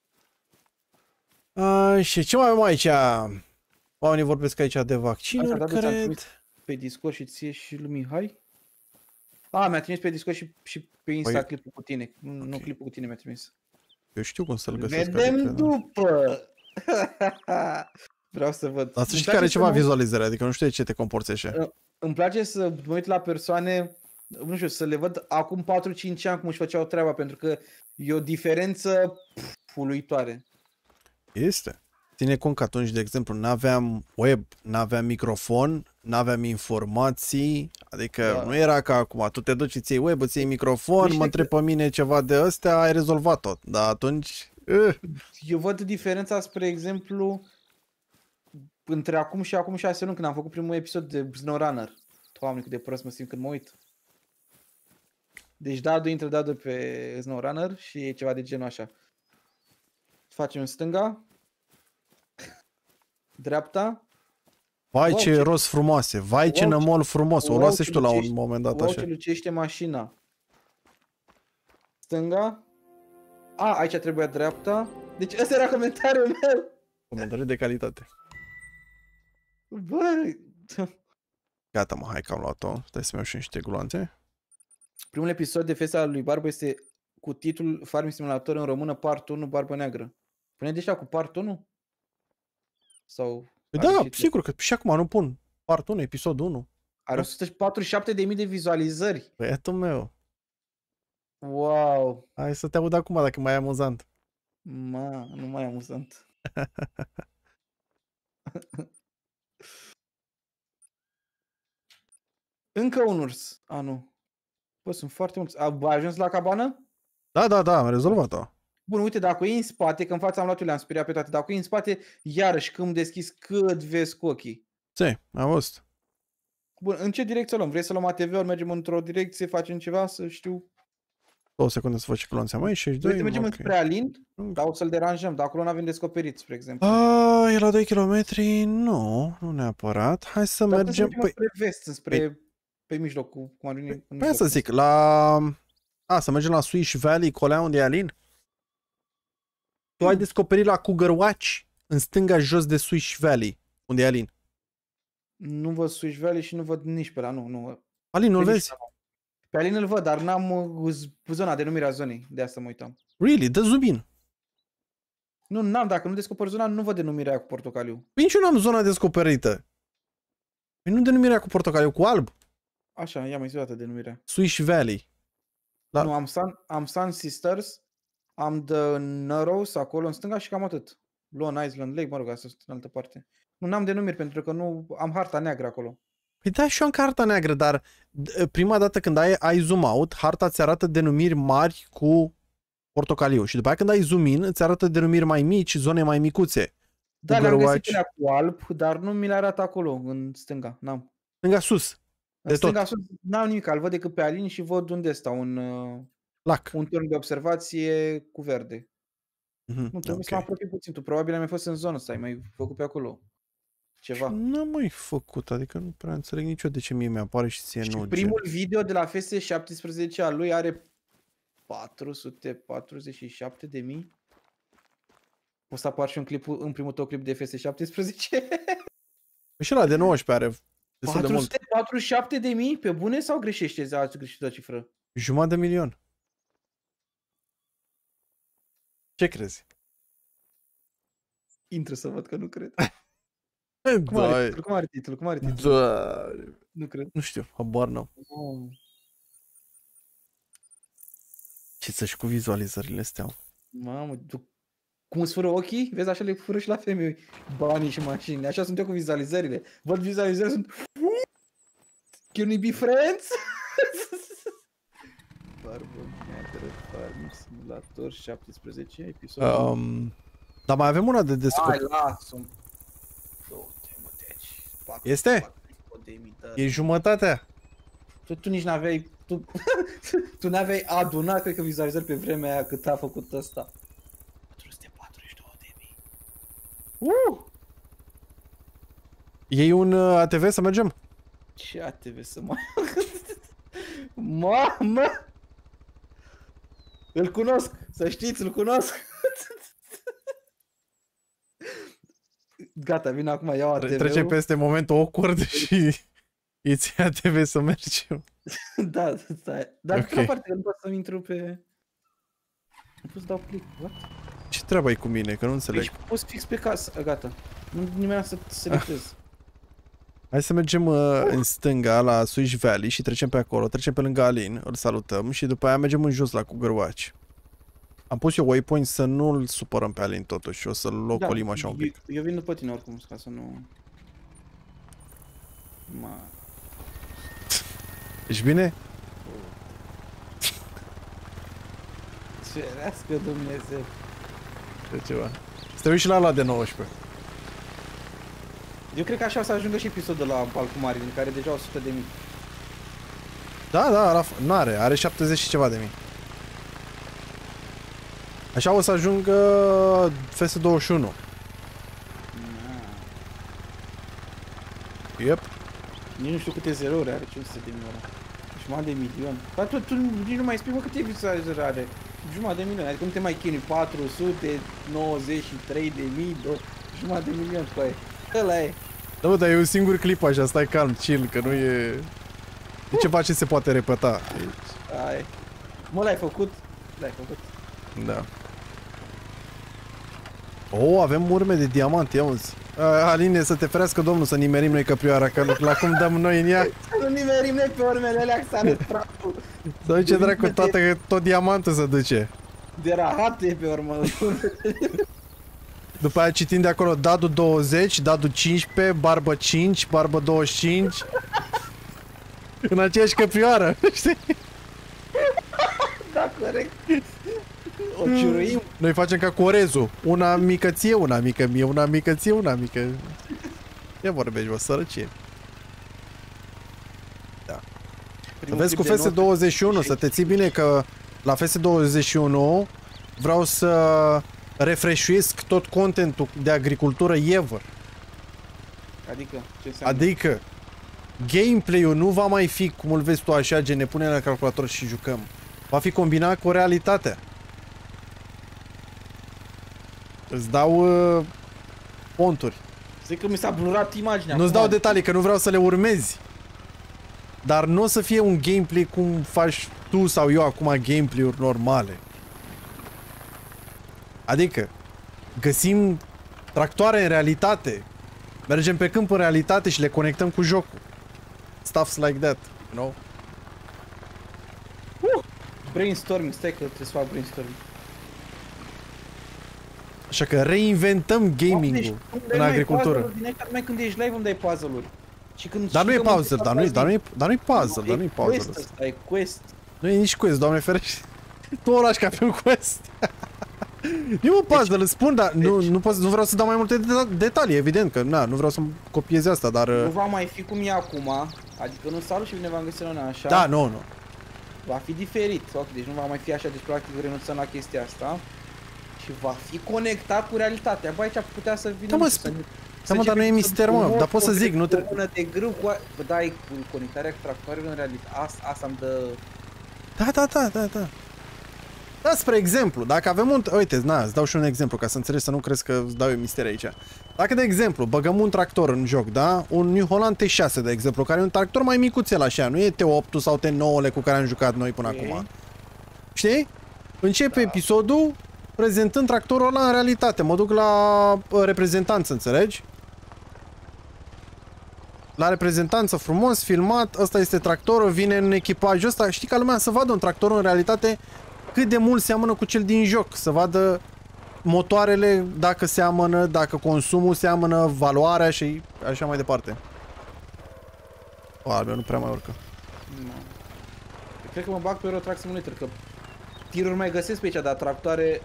A, și ce mai avem aici? Oamenii vorbesc aici de Asta, vaccinuri, da, da, ți-am cred. trimis pe Discord și ție și lui Mihai? A, mi-a trimis pe Discord și, și pe Insta Păi- clipul cu tine. Nu, nu Ok. clipul cu tine mi-a trimis. Eu știu cum să-l găsesc. Vedem adică, da. după! Vreau să văd. Dar să Îmi știi că are place ceva să mă- vizualizare, adică nu știu de ce te comporți așa. Îmi place să mă uit la persoane, nu știu, să le văd acum patru cinci ani cum își făceau treaba, pentru că e o diferență pf, uluitoare. Este. Ține cont că atunci, de exemplu, n-aveam web, n-aveam microfon, n-aveam informații, adică Da. nu era ca acum, tu te duci, îți iei web, îți iei microfon, Păi știi mă întreb pe mine ceva de ăstea, ai rezolvat tot. Dar atunci, uh, Eu văd diferența, spre exemplu, între acum și acum șase luni, când am făcut primul episod de SnowRunner. Doamne, cât de prost mă simt când mă uit. Deci Dadu intră Dadu pe SnowRunner și e ceva de genul așa. Facem în stânga, dreapta, vai Wow, ce ce- rost frumoase, vai ce wow, ce- nămol frumos, o wow, luase ce și tu la un lucești- moment dat wow, așa. ce lucește mașina. Stânga. A, aici trebuia dreapta. Deci ăsta era comentariul meu. Comentarii de calitate. Bă, Gata mă, hai că am luat-o, stai să-mi iau și niște gloanțe. primul episod de Festa lui Barbă este cu titlul Farming Simulator în română Part unu Barbă Neagră. Pune deja cu Part unu? Sau... Păi are da, și- sigur că și acum nu pun part unu, episod unu. Are o sută patruzeci și șapte de mii de vizualizări. Băiatul meu, Wow. hai să te aud acum dacă e mai amuzant. Ma, nu mai amuzant. Încă un urs. A, nu. Bă, sunt foarte mulți. A, bă, ai ajuns la cabană? Da, da, da, am rezolvat-o. Bun, uite, dacă e în spate, că în fața am luat eu, le-am speriat pe toate, dacă e în spate, iarăși câmp deschis cât vezi cu ochii. Ce, am văzut. Bun, în ce direcție o luăm? Vrei să luăm A T V-uri, mergem într-o direcție, facem ceva, să știu? Două secunde să faci gloanțe mai, șaizeci și Vrei doi, să mergem ok. spre Alin? Dar o să-l deranjăm, dar acolo nu avem descoperit, spre exemplu. A, e la doi kilometri? Nu, nu neapărat. Hai să Dar mergem... Păi, Păi, spre vest, spre pe mijloc, cu, cu Alin. în păi mijloc. să zic, la... A, să mergem la Swish Valley, colea unde e Alin? Tu ai Hmm. descoperit la Cougar Watch, în stânga jos de Swish Valley, unde e Alin. Nu văd Swish Valley și nu văd nici pe ăla, nu, nu. Alin, nu-l Pe nici vezi? pe ăla. Pe Alin îl văd, dar n-am uh, z- zona, denumirea zonei, de asta mă uitam. Really? Dă zoom in. Nu, n-am, dacă nu descoper zona, nu văd denumirea aia cu portocaliu. Păi nici eu n-am zona descoperită. Păi nu denumirea cu portocaliu, cu alb. Așa, ia mai zi o dată denumirea. Swish Valley. Da. Nu, am Sun, am Sun Sisters, am The Narrows acolo în stânga și cam atât. Lone Island Lake, mă rog, asta sunt în altă parte. Nu, n-am denumiri pentru că nu am harta neagră acolo. Păi da, și eu am carta neagră, dar d- prima dată când ai, ai zoom out, harta îți arată denumiri mari cu portocaliu. Și după aia când ai zoom in, îți arată denumiri mai mici, zone mai micuțe. Da, le-am găsit Overwatch. pe alea cu alb, dar nu mi le arată acolo, în stânga. N-am. Stânga sus. În De stânga tot. sus n-am nimic, îl văd decât pe Alin și văd unde stau, un, uh, Lac. un turn de observație cu verde. Mhm, Nu, trebuie ok. să mă apropii puțin. Tu probabil ai mai fost în zonă să ai mai făcut pe acolo ceva. N-am mai făcut, adică nu prea înțeleg nicio de ce mie mi-apare și ție Și nu. primul video de la F S șaptesprezece al lui are patru sute patruzeci și șapte de mii. O să apar și un clip, în primul tău clip de F S șaptesprezece? Păi și ăla de nouăsprezece are destul de mult. patru sute patruzeci și șapte de mii? Pe bune sau greșește? Ați greșit la cifră? Jumătate de milion. Ce crezi? Intră să văd că nu cred. Cum Da, are titlul? Cum are titlul? Cum are titlul? da. Nu cred. Nu știu, habar n-am. Oh. Ce să-și cu vizualizările astea. Mamă, tu cum îți fură ochii? Vezi, așa le fură și la femei banii și mașini. Așa sunt eu cu vizualizările. Văd vizualizări, sunt... Can we be friends? Barbometră, Farm Simulator șaptesprezece episod. Um, dar mai avem una de Hai, descoperit. lasă-mi. Du-te, mă, deci. patru- Este? patru de mii, da. E jumătatea. Tu, tu nici n-aveai... Tu, tu n-aveai adunat, cred că, vizualizări pe vremea aia cât a făcut ăsta. patru sute patruzeci și două de mii. Uh! Iei un uh, A T V să mergem? Ce A T V să mai... Mamă! Îl cunosc, să știți, îl cunosc. Gata, vin acum, iau A T V-ul. Trecem peste momentul awkward și îți ia A T V să mergem. Da, stai. Dar Ok. okay. Aparte că nu pot să intru pe... Nu pot să dau click, what? Ce treabă ai cu mine? Că nu înțeleg. Deci poți fix pe casă, gata. Nu nimeni să selectez. Hai să mergem uh, în stânga la Swish Valley și trecem pe acolo. Trecem pe lângă Alin, îl salutăm și după aia mergem în jos la Cougarwatch. Am pus eu waypoint să nu-l supărăm pe Alin totuși și o să-l locolim așa un pic. Eu, eu vin după tine oricum, ca să nu... Ma... Ești bine? Cerească Dumnezeu. Ce ceva. Să te uiți și la ăla de nouăsprezece. Eu cred că așa o să ajungă și episodul la Balcumari, în care deja o sută de mii. Da, da, la f- n-are, are șaptezeci și ceva de mii. Așa o să ajungă F S douăzeci și unu. Yep. Nici nu știu câte zerouri are, cinci sute de mii ăla. Jumătate de milion. Dar tu, tu nici nu mai spui, mă, câte vizualizări are. Jumătate de milion, adică nu te mai chinui. patru sute nouăzeci și trei de mii, jumătate de milion, păi. Ăla e. Da, bă, dar e un singur clip așa, stai calm, chill, că nu e... E ceva ce se poate repeta. Deci, Ai. Mă, l-ai făcut? L-ai făcut. da. Oh, avem urme de diamant, ia uzi. Aline, să te ferească Domnul să nimerim noi căprioara, că la cum dăm noi în ea. Nu nimerim noi pe urmele alea, că s-a arăt praful. Să duce dracu toată, că tot diamantul se duce. De rahate pe urmă. După aia citim de acolo Dadu douăzeci, Dadu cincisprezece, Barbă cinci, Barbă douăzeci și cinci. În aceeași căprioară, știi? Da, corect. O ciuruim. Noi facem ca cu orezul. Una mică ție, una mică mie, una mică ție, una mică... Ce vorbești, bă, sărăcie. Da. Să vezi cu F S douăzeci și unu, să te ții bine că la F S douăzeci și unu vreau să refreshuiesc tot contentul de agricultură ever. Adică, ce înseamnă? Adică gameplay-ul nu va mai fi cum îl vezi tu așa, gen ne punem la calculator și jucăm. Va fi combinat cu realitatea. Îți dau uh, ponturi. Zic că mi s-a blurat imaginea. Nu-ți acum. dau detalii, că nu vreau să le urmezi. Dar nu o să fie un gameplay cum faci tu sau eu acum gameplay-uri normale. Adică, găsim tractoare în realitate. Mergem pe câmp în realitate și le conectăm cu jocul. Stuffs like that, you know? Uh! Brainstorming, stai că trebuie să fac brainstorming. Așa că reinventăm gaming-ul în agricultură. Mai când ești live îmi dai puzzle-uri. Și când Dar nu e jucăm puzzle, în dar nu e, dar nu e, dar nu e puzzle, dar nu e quest puzzle. ăsta, e quest. Nu e nici quest, Doamne ferește. Tu o lași ca pe un quest. Nu mă puzzle, îți spun, dar nu, nu, pot, nu vreau să dau mai multe detalii, evident, că na, nu vreau să copiez asta, dar... Nu va mai fi cum e acum, adică nu salut și bine v-am găsit la așa. Da, nu, nu. Va fi diferit, ok, deci nu va mai fi așa, deci practic renunțăm la chestia asta. Și va fi conectat cu realitatea. Bă, aici putea să vină... Da, mă, să, da, mă, dar nu e mister, mă, dar pot să zic, nu trebuie... Una de grâu cu... Bă, da, e cu conectarea cu tractoarele în realitate. Asta, asta îmi dă... Da, da, da, da, da. Da, spre exemplu, dacă avem un... Uite, na, îți dau și un exemplu, ca să înțelegi, să nu crezi că îți dau eu mister aici. Dacă, de exemplu, băgăm un tractor în joc, da? Un New Holland T șase, de exemplu, care e un tractor mai micuțel așa, nu e T opt sau T nouă cu care am jucat noi până okay. acum. Știi? Începe da. episodul prezentând tractorul ăla în realitate. Mă duc la reprezentanță, înțelegi? La reprezentanță, frumos, filmat, ăsta este tractorul, vine în echipajul ăsta. Știi, ca lumea să vadă un tractor în realitate cât de mult seamănă cu cel din joc, să vadă motoarele dacă seamănă, dacă consumul seamănă, valoarea și așa mai departe. O, al meu nu prea mai urcă. No. Cred că mă bag pe Euro Truck Simulator, că tiruri mai găsesc pe aici, dar tractoare...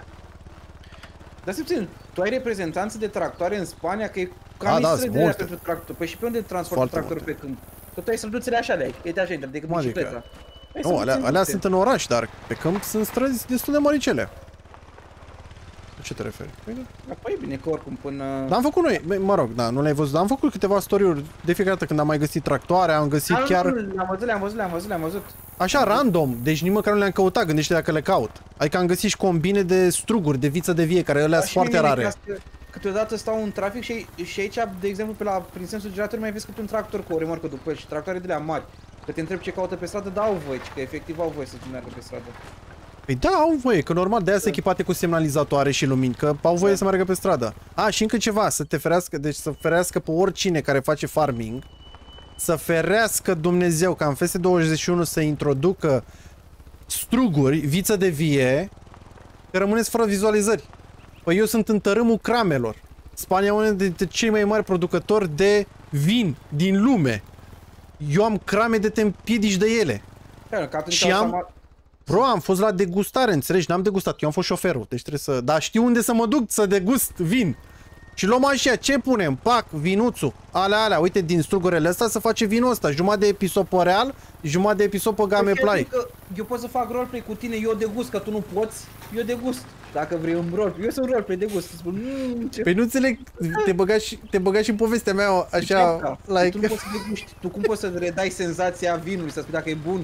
Dar să puțin, tu ai reprezentanță de tractoare în Spania, că e cam da, de alea pentru tractor. Păi și pe unde transportă tractorul pe câmp? Că tu ai străduțele așa de aici, că e așa intră, decât bicicleta. Nu, alea, alea sunt în oraș, dar pe câmp sunt străzi destul de măricele. La ce te referi? Da, păi bine, că oricum până... Dar am făcut noi, mă rog, da, nu le-ai văzut, dar am făcut câteva story-uri de fiecare dată când am mai găsit tractoare, am găsit da, chiar... Le-am văzut, le-am văzut, le-am văzut, le-am văzut. Așa, random, deci nici măcar nu le-am căutat, gândește dacă le caut. Adică am găsit și combine de struguri, de viță de vie, care alea sunt foarte rare. Câteodată stau în trafic și, și aici, de exemplu, pe la, prin sensul girator, mai vezi câte un tractor cu o remorcă după el și tractoare de la mari. Că te întrebi ce caută pe stradă, da, au voie, că efectiv au voie să meargă pe stradă. Păi da, au voie, că normal de-aia sunt echipate cu semnalizatoare și lumini, că au voie da. să meargă pe stradă. A, și încă ceva, să te ferească, deci să ferească pe oricine care face farming, să ferească Dumnezeu ca în F S douăzeci și unu să introducă struguri, viță de vie, că rămâneți fără vizualizări. Păi eu sunt în tărâmul cramelor. Spania e unul dintre cei mai mari producători de vin din lume. Eu am crame de te împiedici de ele. Că și am... Bro, am fost la degustare, înțelegi? N-am degustat, eu am fost șoferul, deci trebuie să... Dar știu unde să mă duc să degust vin. Și luăm așa, ce punem? Pac, vinuțul, alea, alea, uite, din strugurile astea să face vinul ăsta. Jumătate de episod pe real, jumătate de episod pe gameplay. Eu pot să fac roleplay cu tine, eu degust, că tu nu poți, eu degust. Dacă vrei un roleplay, eu sunt roleplay, degust. Spun, mmm, ce... Păi nu înțeleg, te băgai și, te băgai și în povestea mea, așa, like... Tu nu poți să degusti, tu cum poți să redai senzația vinului, să spui dacă e bun?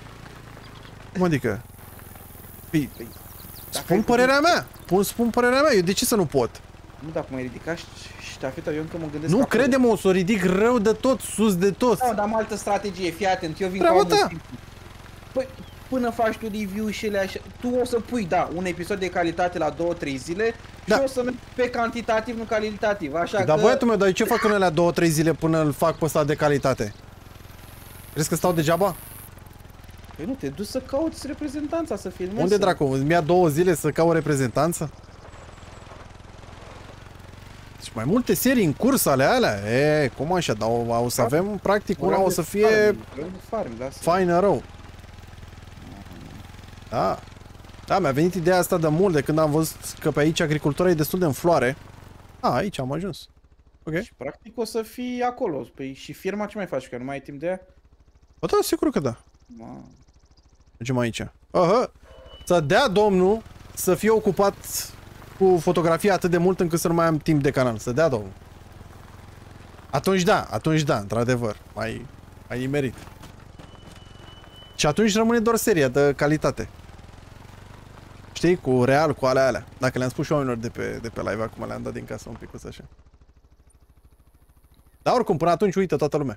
Cum adică? Păi, spun părerea mea, Pun, spun părerea mea, eu de ce să nu pot? Nu, dar cum ai ridicat ștafeta, eu încă mă gândesc... Nu, crede-mă, o să o ridic rău de tot, sus de tot. Da, dar am altă strategie, fii atent, eu vin cu Păi, până faci tu review și le așa, tu o să pui, da, un episod de calitate la două trei zile da. Și o să mergi pe cantitativ, nu calitativ, așa da, că... Dar băiatul meu, dar ce fac în alea două trei zile până îl fac pe ăsta de calitate? Crezi că stau degeaba? Păi nu, te duci să cauți reprezentanța, să filmezi. Unde dracu? Îmi ia două zile să caut reprezentanță? Și mai multe serii în curs ale alea. E, cum așa? Dar o, o să avem, practic, una o să fie faină rău. Da. Da, mi-a venit ideea asta de mult, de când am văzut că pe aici agricultura e destul de în floare. A, aici am ajuns. Ok. Și practic o să fii acolo. Păi și firma ce mai faci? Că nu mai ai timp de ea? Bă, da, sigur că da. Ma. Mergem aici. Aha. Să dea domnul să fie ocupat cu fotografia atât de mult încât să nu mai am timp de canal. Să dea domnul. Atunci da, atunci da, într-adevăr. Mai, mai nimerit. Și atunci rămâne doar seria de calitate. Știi? Cu real, cu alea alea. Dacă le-am spus și oamenilor de pe, de pe live, acum le-am dat din casă un pic așa. Dar oricum, până atunci uită toată lumea.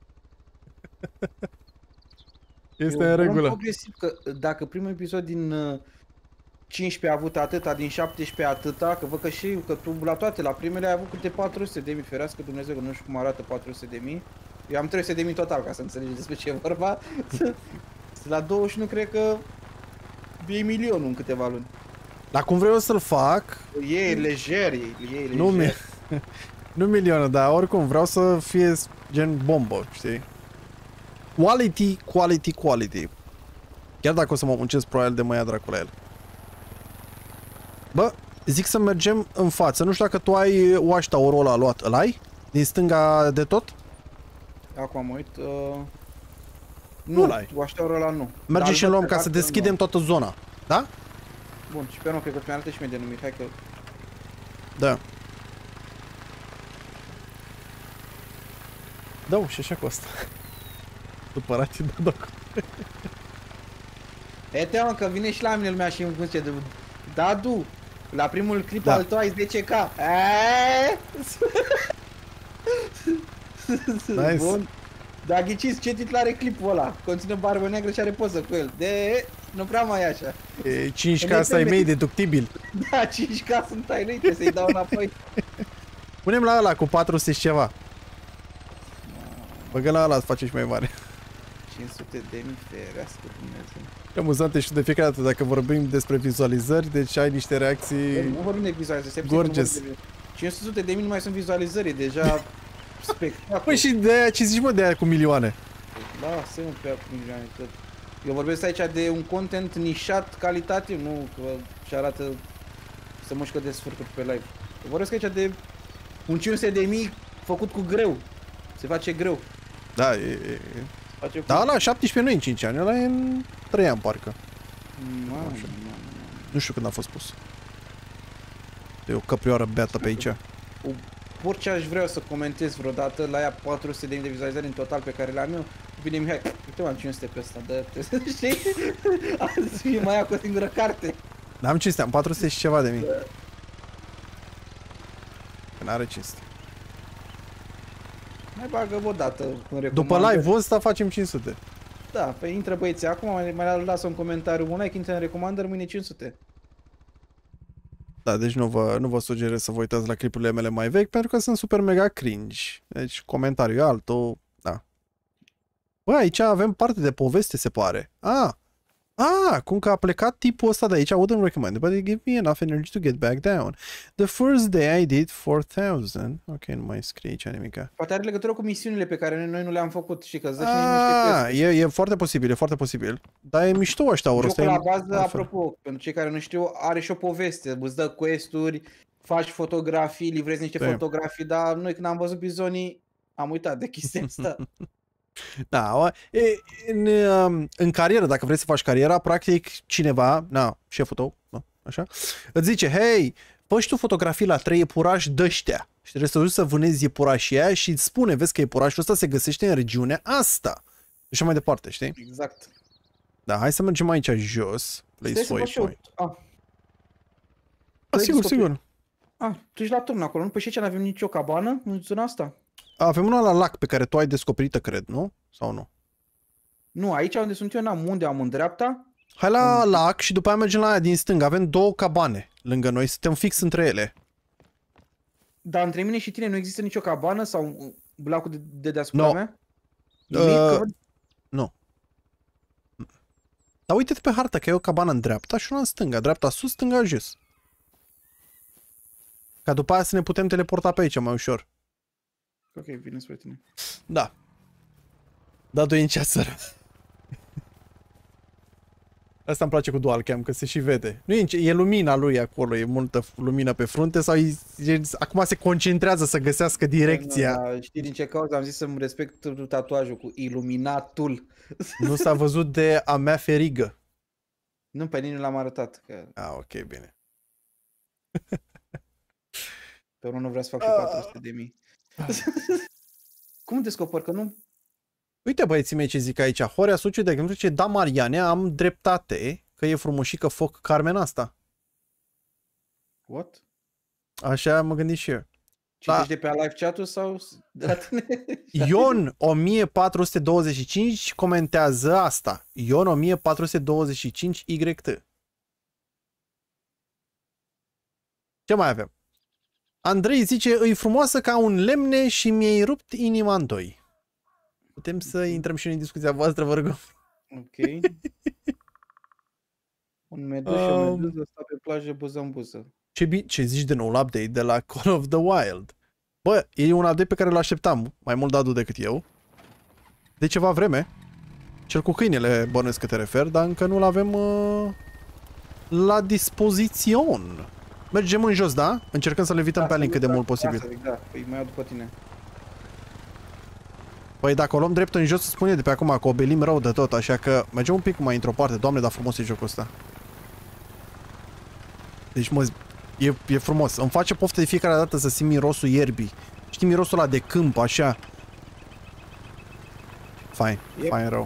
Este în regulă. Progresiv că dacă primul episod din uh, cincisprezece a avut atâta, din șaptesprezece atâta, că văd că și că tu la toate, la primele ai avut câte patru sute de mii, ferească Dumnezeu, că nu știu cum arată patru sute de mii. Eu am trei sute de mii total, ca să înțelegi despre ce e vorba. La douăzeci și unu cred că e milionul în câteva luni. Dar cum vreau să-l fac... E lejer, e, e lejer. Nu, mi nu milionul, dar oricum vreau să fie gen bombă, știi? Quality, quality, quality. Chiar dacă o să mă muncesc, probabil de mă ia dracu la el. Bă, zic să mergem în față. Nu știu dacă tu ai watchtower-ul ăla luat. Îl ai? Din stânga de tot? Acum mă uit. Uh... Nu Nu, ai. watchtower-ul ăla nu. Mergem Dar și luăm ca dacă să nu. deschidem toată zona. Da? Bun, și pe urmă cred că mi-arată și mie denumiri. Hai că... Da. Da, și așa cu asta. Supărat da, da. E teamă că vine și la mine lumea și îmi zice de... Dadu, la primul clip Da. al tău ai zece K. Eee? Nice. Bun. Dar ghiciți ce titlu are clipul ăla? Conține barbă neagră și are poză cu el. De... Nu prea mai e așa. E, cinci K asta ai mei deductibil. Da, cinci K sunt ai lui, trebuie să-i dau înapoi. Punem la ăla cu patru sute și ceva. Băgă la ăla să face și mai mare. cinci sute de mii, ferească Dumnezeu. E amuzant și de fiecare dată dacă vorbim despre vizualizări, deci ai niște reacții... Nu vorbim de vizualizări, Gorgeous. cinci sute de mii nu mai sunt vizualizări, e deja spectacol. Păi și de aia ce zici mă de aia cu milioane? Da, se nu pe milioane, că... Eu vorbesc aici de un content nișat, calitativ, nu că și arată să mușcă de sfârturi pe live. Eu vorbesc aici de un cinci sute de mii făcut cu greu. Se face greu. Da, e... e... Face cu... Da, ăla șaptesprezece nu e în cinci ani, ăla e în trei ani parcă. Mamă, mamă. Nu știu când a fost pus. E o căprioară beată pe aici. Orice aș vrea să comentez vreodată, la ea patru sute de mii de vizualizări în total pe care le-am eu, vine Mihai, uite m-am cinci sute pe ăsta, dă, știi? Azi fie mai ia cu o singură carte. N-am cinci sute, am patru sute și ceva de mii. Că n-are cinci sute. Mai bagă o dată în recomandări. După live-ul ăsta facem cinci sute. Da, păi intră băieții acum, mai, mai lasă un comentariu, un like, intră în recomandări, mâine cinci sute. Da, deci nu vă, nu vă sugerez să vă uitați la clipurile mele mai vechi, pentru că sunt super mega cringe. Deci comentariul e altul, da. Bă, aici avem parte de poveste, se pare. Ah, ah, cum că a plecat tipul ăsta de aici, I wouldn't recommend it, but it gave me enough energy to get back down. The first day I did four thousand. Ok, nu mai scrie aici nimica. Poate are legătură cu misiunile pe care noi, noi nu le-am făcut, și că îți dă și niște Ah, e, e foarte posibil, e foarte posibil. Dar e mișto ăștia, ori Jocul la bază, altfel. apropo, pentru cei care nu știu, are și o poveste, îți dă quest-uri, faci fotografii, livrezi niște Da. fotografii, dar noi când am văzut bizonii, am uitat de chestia asta. Da, o- e, în, um, în carieră, dacă vrei să faci cariera, practic cineva, na, șeful tău, na, așa, îți zice, hei, fă și tu fotografii la trei iepurași dăștea și trebuie să duci să vânezi iepurașii aia și îți spune, vezi că iepurașul ăsta se găsește în regiunea asta. Și așa mai departe, știi? Exact. Da, hai să mergem aici jos. Place Stai să fac și eu. waypoint. Ah, Ah, sigur, descoperi. sigur. ah, tu ești la turn acolo, nu? Păi și aici n-avem nicio cabană în zona asta? Avem una la lac pe care tu ai descoperită, cred, nu? Sau nu? Nu, aici unde sunt eu n-am, unde am în dreapta? Hai la lac și după aia mergem la aia din stânga. Avem două cabane lângă noi, suntem fix între ele. Dar între mine și tine nu există nicio cabană sau blacul de, de deasupra No. mea? Nimic? Uh, Că- Nu. Dar uite-te pe hartă că e o cabană în dreapta și una în stânga. Dreapta sus, stânga jos. Ca după aia să ne putem teleporta pe aici mai ușor. Ok, vine spre tine. Da. Da, tu e în ceasără. Asta îmi place cu dual cam, că se și vede. Nu e, în ce- e lumina lui acolo, e multă lumină pe frunte sau e, e, acum se concentrează să găsească direcția. Da, știi din ce cauză am zis să-mi respect tatuajul cu iluminatul. Nu s-a văzut de a mea ferigă. Nu, pe nimeni nu l-am arătat. Că Ah, ok, bine. pe urmă nu vrea să fac și Ah. patru sute de mii. Cum descoperi că nu? Uite băieții mei ce zic aici. Horea Suciu, de exemplu, ce da Mariane, am dreptate, că e frumușică foc Carmen asta. What? Așa mă gândit și eu. Citești de pe live chat-ul sau de la tine? Ion o mie patru sute douăzeci și cinci comentează asta. Ion o mie patru sute douăzeci și cinci Y T. Ce mai avem? Andrei zice, îi frumoasă ca un lemne și mi-ai rupt inima în doi. Putem să intrăm și în discuția voastră, vă rog. Ok. Un meduș și o Um. meduză sta pe plajă buză în buză. Ce, bi- ce zici de noul update de la Call of the Wild? Bă, e un update pe care îl așteptam, mai mult Dadu decât eu, de ceva vreme. Cel cu câinele bănuiesc că te referi, dar încă nu-l avem uh, la dispozițion. Mergem în jos, da? Încercăm să le evităm Da, pe alin cât de da, mult posibil. da, Da, păi mai iau după tine. Păi dacă o luăm drept în jos, se spune de pe acum că obelim rău de tot, așa că mergem un pic mai într-o parte. Doamne, dar frumos e jocul ăsta. Deci mă, e, e frumos. Îmi face poftă de fiecare dată să simt mirosul ierbii. Știi mirosul ăla de câmp, așa. Fain, Yep. fain rău.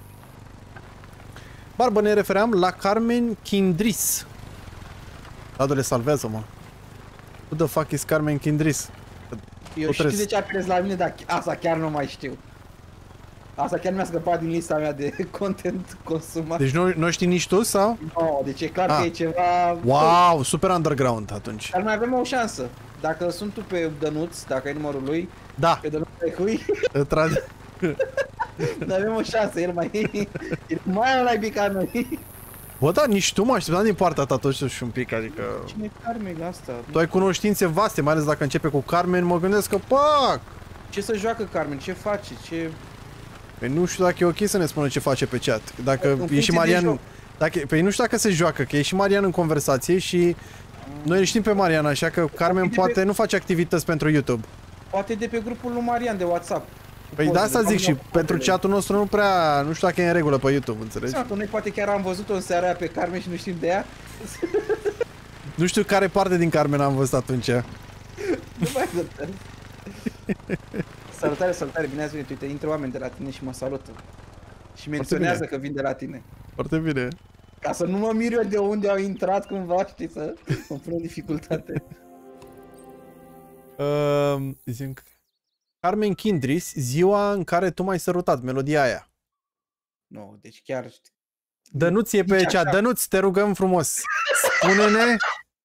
Barbă, ne refeream la Carmen Kindris. Radu, le salvează, mă. Who the fuck is Carmen Kindris? Eu O știu trebuie de ce apelez la mine, dar asta chiar nu mai știu. Asta chiar mi-a scăpat din lista mea de content consumat. Deci nu, nu știi nici tu sau? No, deci e clar Ah. că e ceva... Wow, super underground atunci. Dar mai avem o șansă. Dacă sunt tu pe Dănuț, dacă ai numărul lui, Da, pe Dănuț pe cui, într- dar avem o șansă, el mai el mai la ca noi. Bă, da, nici tu mă așteptam din partea ta totuși un pic, adică... Cine e Carmen asta? Tu ai cunoștințe vaste, mai ales dacă începe cu Carmen, mă gândesc că, pac! Ce să joacă Carmen? Ce face? Ce... Păi nu știu dacă e ok să ne spună ce face pe chat. Dacă În e funcție și de Marian... joc. Dacă, păi nu știu dacă se joacă, că e și Marian în conversație și... Noi îl știm pe Marian, așa că Carmen de poate pe- nu face activități pentru YouTube. Poate de pe grupul lui Marian de WhatsApp. Păi Poze, de asta de zic și fapt, pentru pozele. chatul nostru nu prea... Nu știu dacă e în regulă pe YouTube, înțelegi? Seama că noi poate chiar am văzut-o în seara aia pe Carmen și nu știm de ea. Nu știu care parte din Carmen am văzut atunci. Nu mai văd. Salutare, salutare, bine ați venit. Uite, intră oameni de la tine și mă salută. Și menționează bine. că vin de la tine. Foarte bine. Ca să nu mă mir eu de unde au intrat cumva, știi, să mă pun în dificultate. Uh, zic... Carmen Kindris, ziua în care tu m-ai sărutat, melodia aia. Nu, deci chiar... Dănuț e pe Nici cea. așa. Dănuț, te rugăm frumos. Spune-ne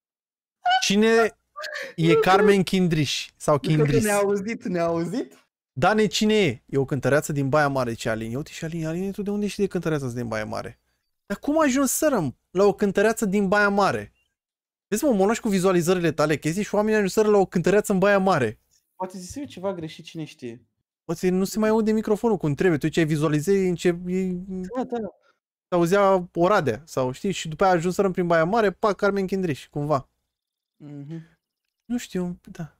cine e Carmen Kindris sau Nu cred că Kindris. ne-a auzit, ne-a auzit? Dane, cine e? E o cântăreață din Baia Mare, ce Alin. Uite și Alin, Alin, tu de unde știi de cântăreața asta din Baia Mare? Dar cum ajunserăm la o cântăreață din Baia Mare? Vezi, mă, mă lași cu vizualizările tale chestii și oamenii ajunseră la o cântăreață în Baia Mare. Poate zis eu ceva greșit, cine știe. Poate nu se mai aude microfonul cum trebuie. Tu ce ai vizualizezi, ce Da, da. se auzea Oradea sau știi, și după aia ajunserăm prin Baia Mare, pa, Carmen Kindris, cumva. Mhm. Nu știu, da.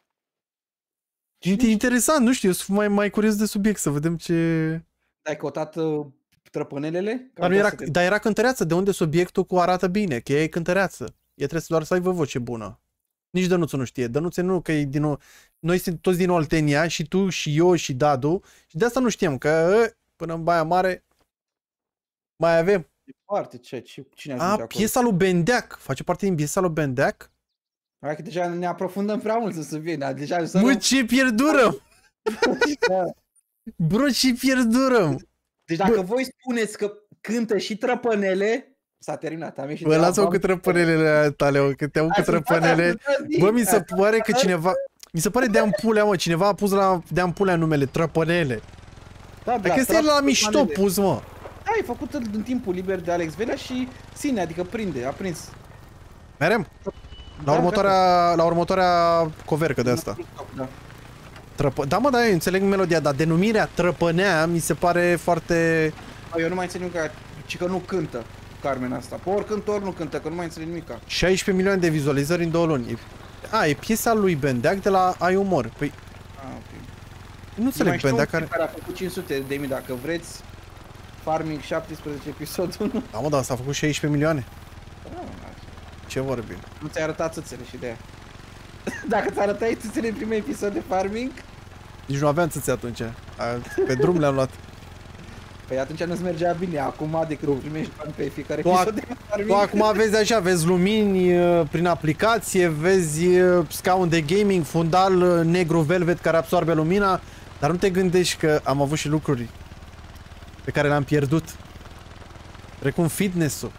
Cine E interesant, nu știu, eu sunt mai, mai curios de subiect, să vedem ce... Ai căutat uh, trăpânelele? Dar, nu era, dar era cântăreață, de unde subiectul cu arată bine, că ea e cântăreață. E trebuie doar să aibă voce bună. Nici Dănuțul nu știe. Dănuțe nu, că e din o... Noi suntem toți din Oltenia, și tu, și eu, și Dadu, și de asta nu știam, că e, până în Baia Mare mai avem. Departe, ce, ce, cine a A, acolo? piesa lui Bendeac. Face parte din piesa lui Bendeac? Hai că deja ne aprofundăm prea mult în subiect, dar deja să Mă, ce pierdurăm! Da. Bro, ce pierdurăm! Deci dacă voi spuneți că cântă și trăpânele, s-a terminat. Am ieșit Bă, de la lasă-o bam. cu trăpânelele tale, mă, că te aud cu Hai să- trăpânele. hai să- Bă, mi se hai pare că cineva... Mi se pare de ampulea, mă, cineva a pus la de ampulea numele, trăpânele. Da, Dar că e la mișto pus, mă. Da, e făcut în timpul liber de Alex Velea și ține, adică prinde, a prins. Merem? La Da, următoarea, la următoarea covercă de asta. Da. Trăpă... Da, mă, da, eu înțeleg melodia, dar denumirea trăpânea mi se pare foarte... Eu nu mai înțeleg nimic, ci că nu cântă Carmen asta. Pe ori cântă, ori nu cântă, că nu mai înțeleg nimic. șaisprezece milioane de vizualizări în două luni. A, e piesa lui Bendeac de la Ai Umor. Păi, Ah, ok. nu înțeleg Bendeac care... care a făcut cinci sute de mii, dacă vreți. Farming șaptesprezece episodul unu. Da, mă, dar s-a făcut șaisprezece milioane. Da, Ce vorbim? nu ți-ai arătat țâțele și de aia. Dacă ți arătai țâțele în primul episod de Farming, Nici nu aveam țâțe atunci. A, pe drum le-am luat. păi atunci nu-ți mergea bine. Acum, de când primești bani pe fiecare Tu, episod ac de Farming... tu acum vezi așa, vezi lumini uh, prin aplicație, vezi uh, scaun de gaming, fundal uh, negru velvet care absorbe lumina, dar nu te gândești că am avut și lucruri pe care le-am pierdut. Precum fitness-ul.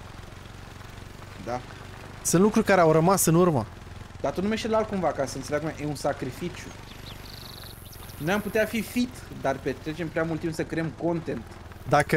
Da. Sunt lucruri care au rămas în urmă. Dar tu numește-l altcumva, ca să înțeleagă, e un sacrificiu. Noi am putea fi fit, dar petrecem prea mult timp să creăm content. Dacă,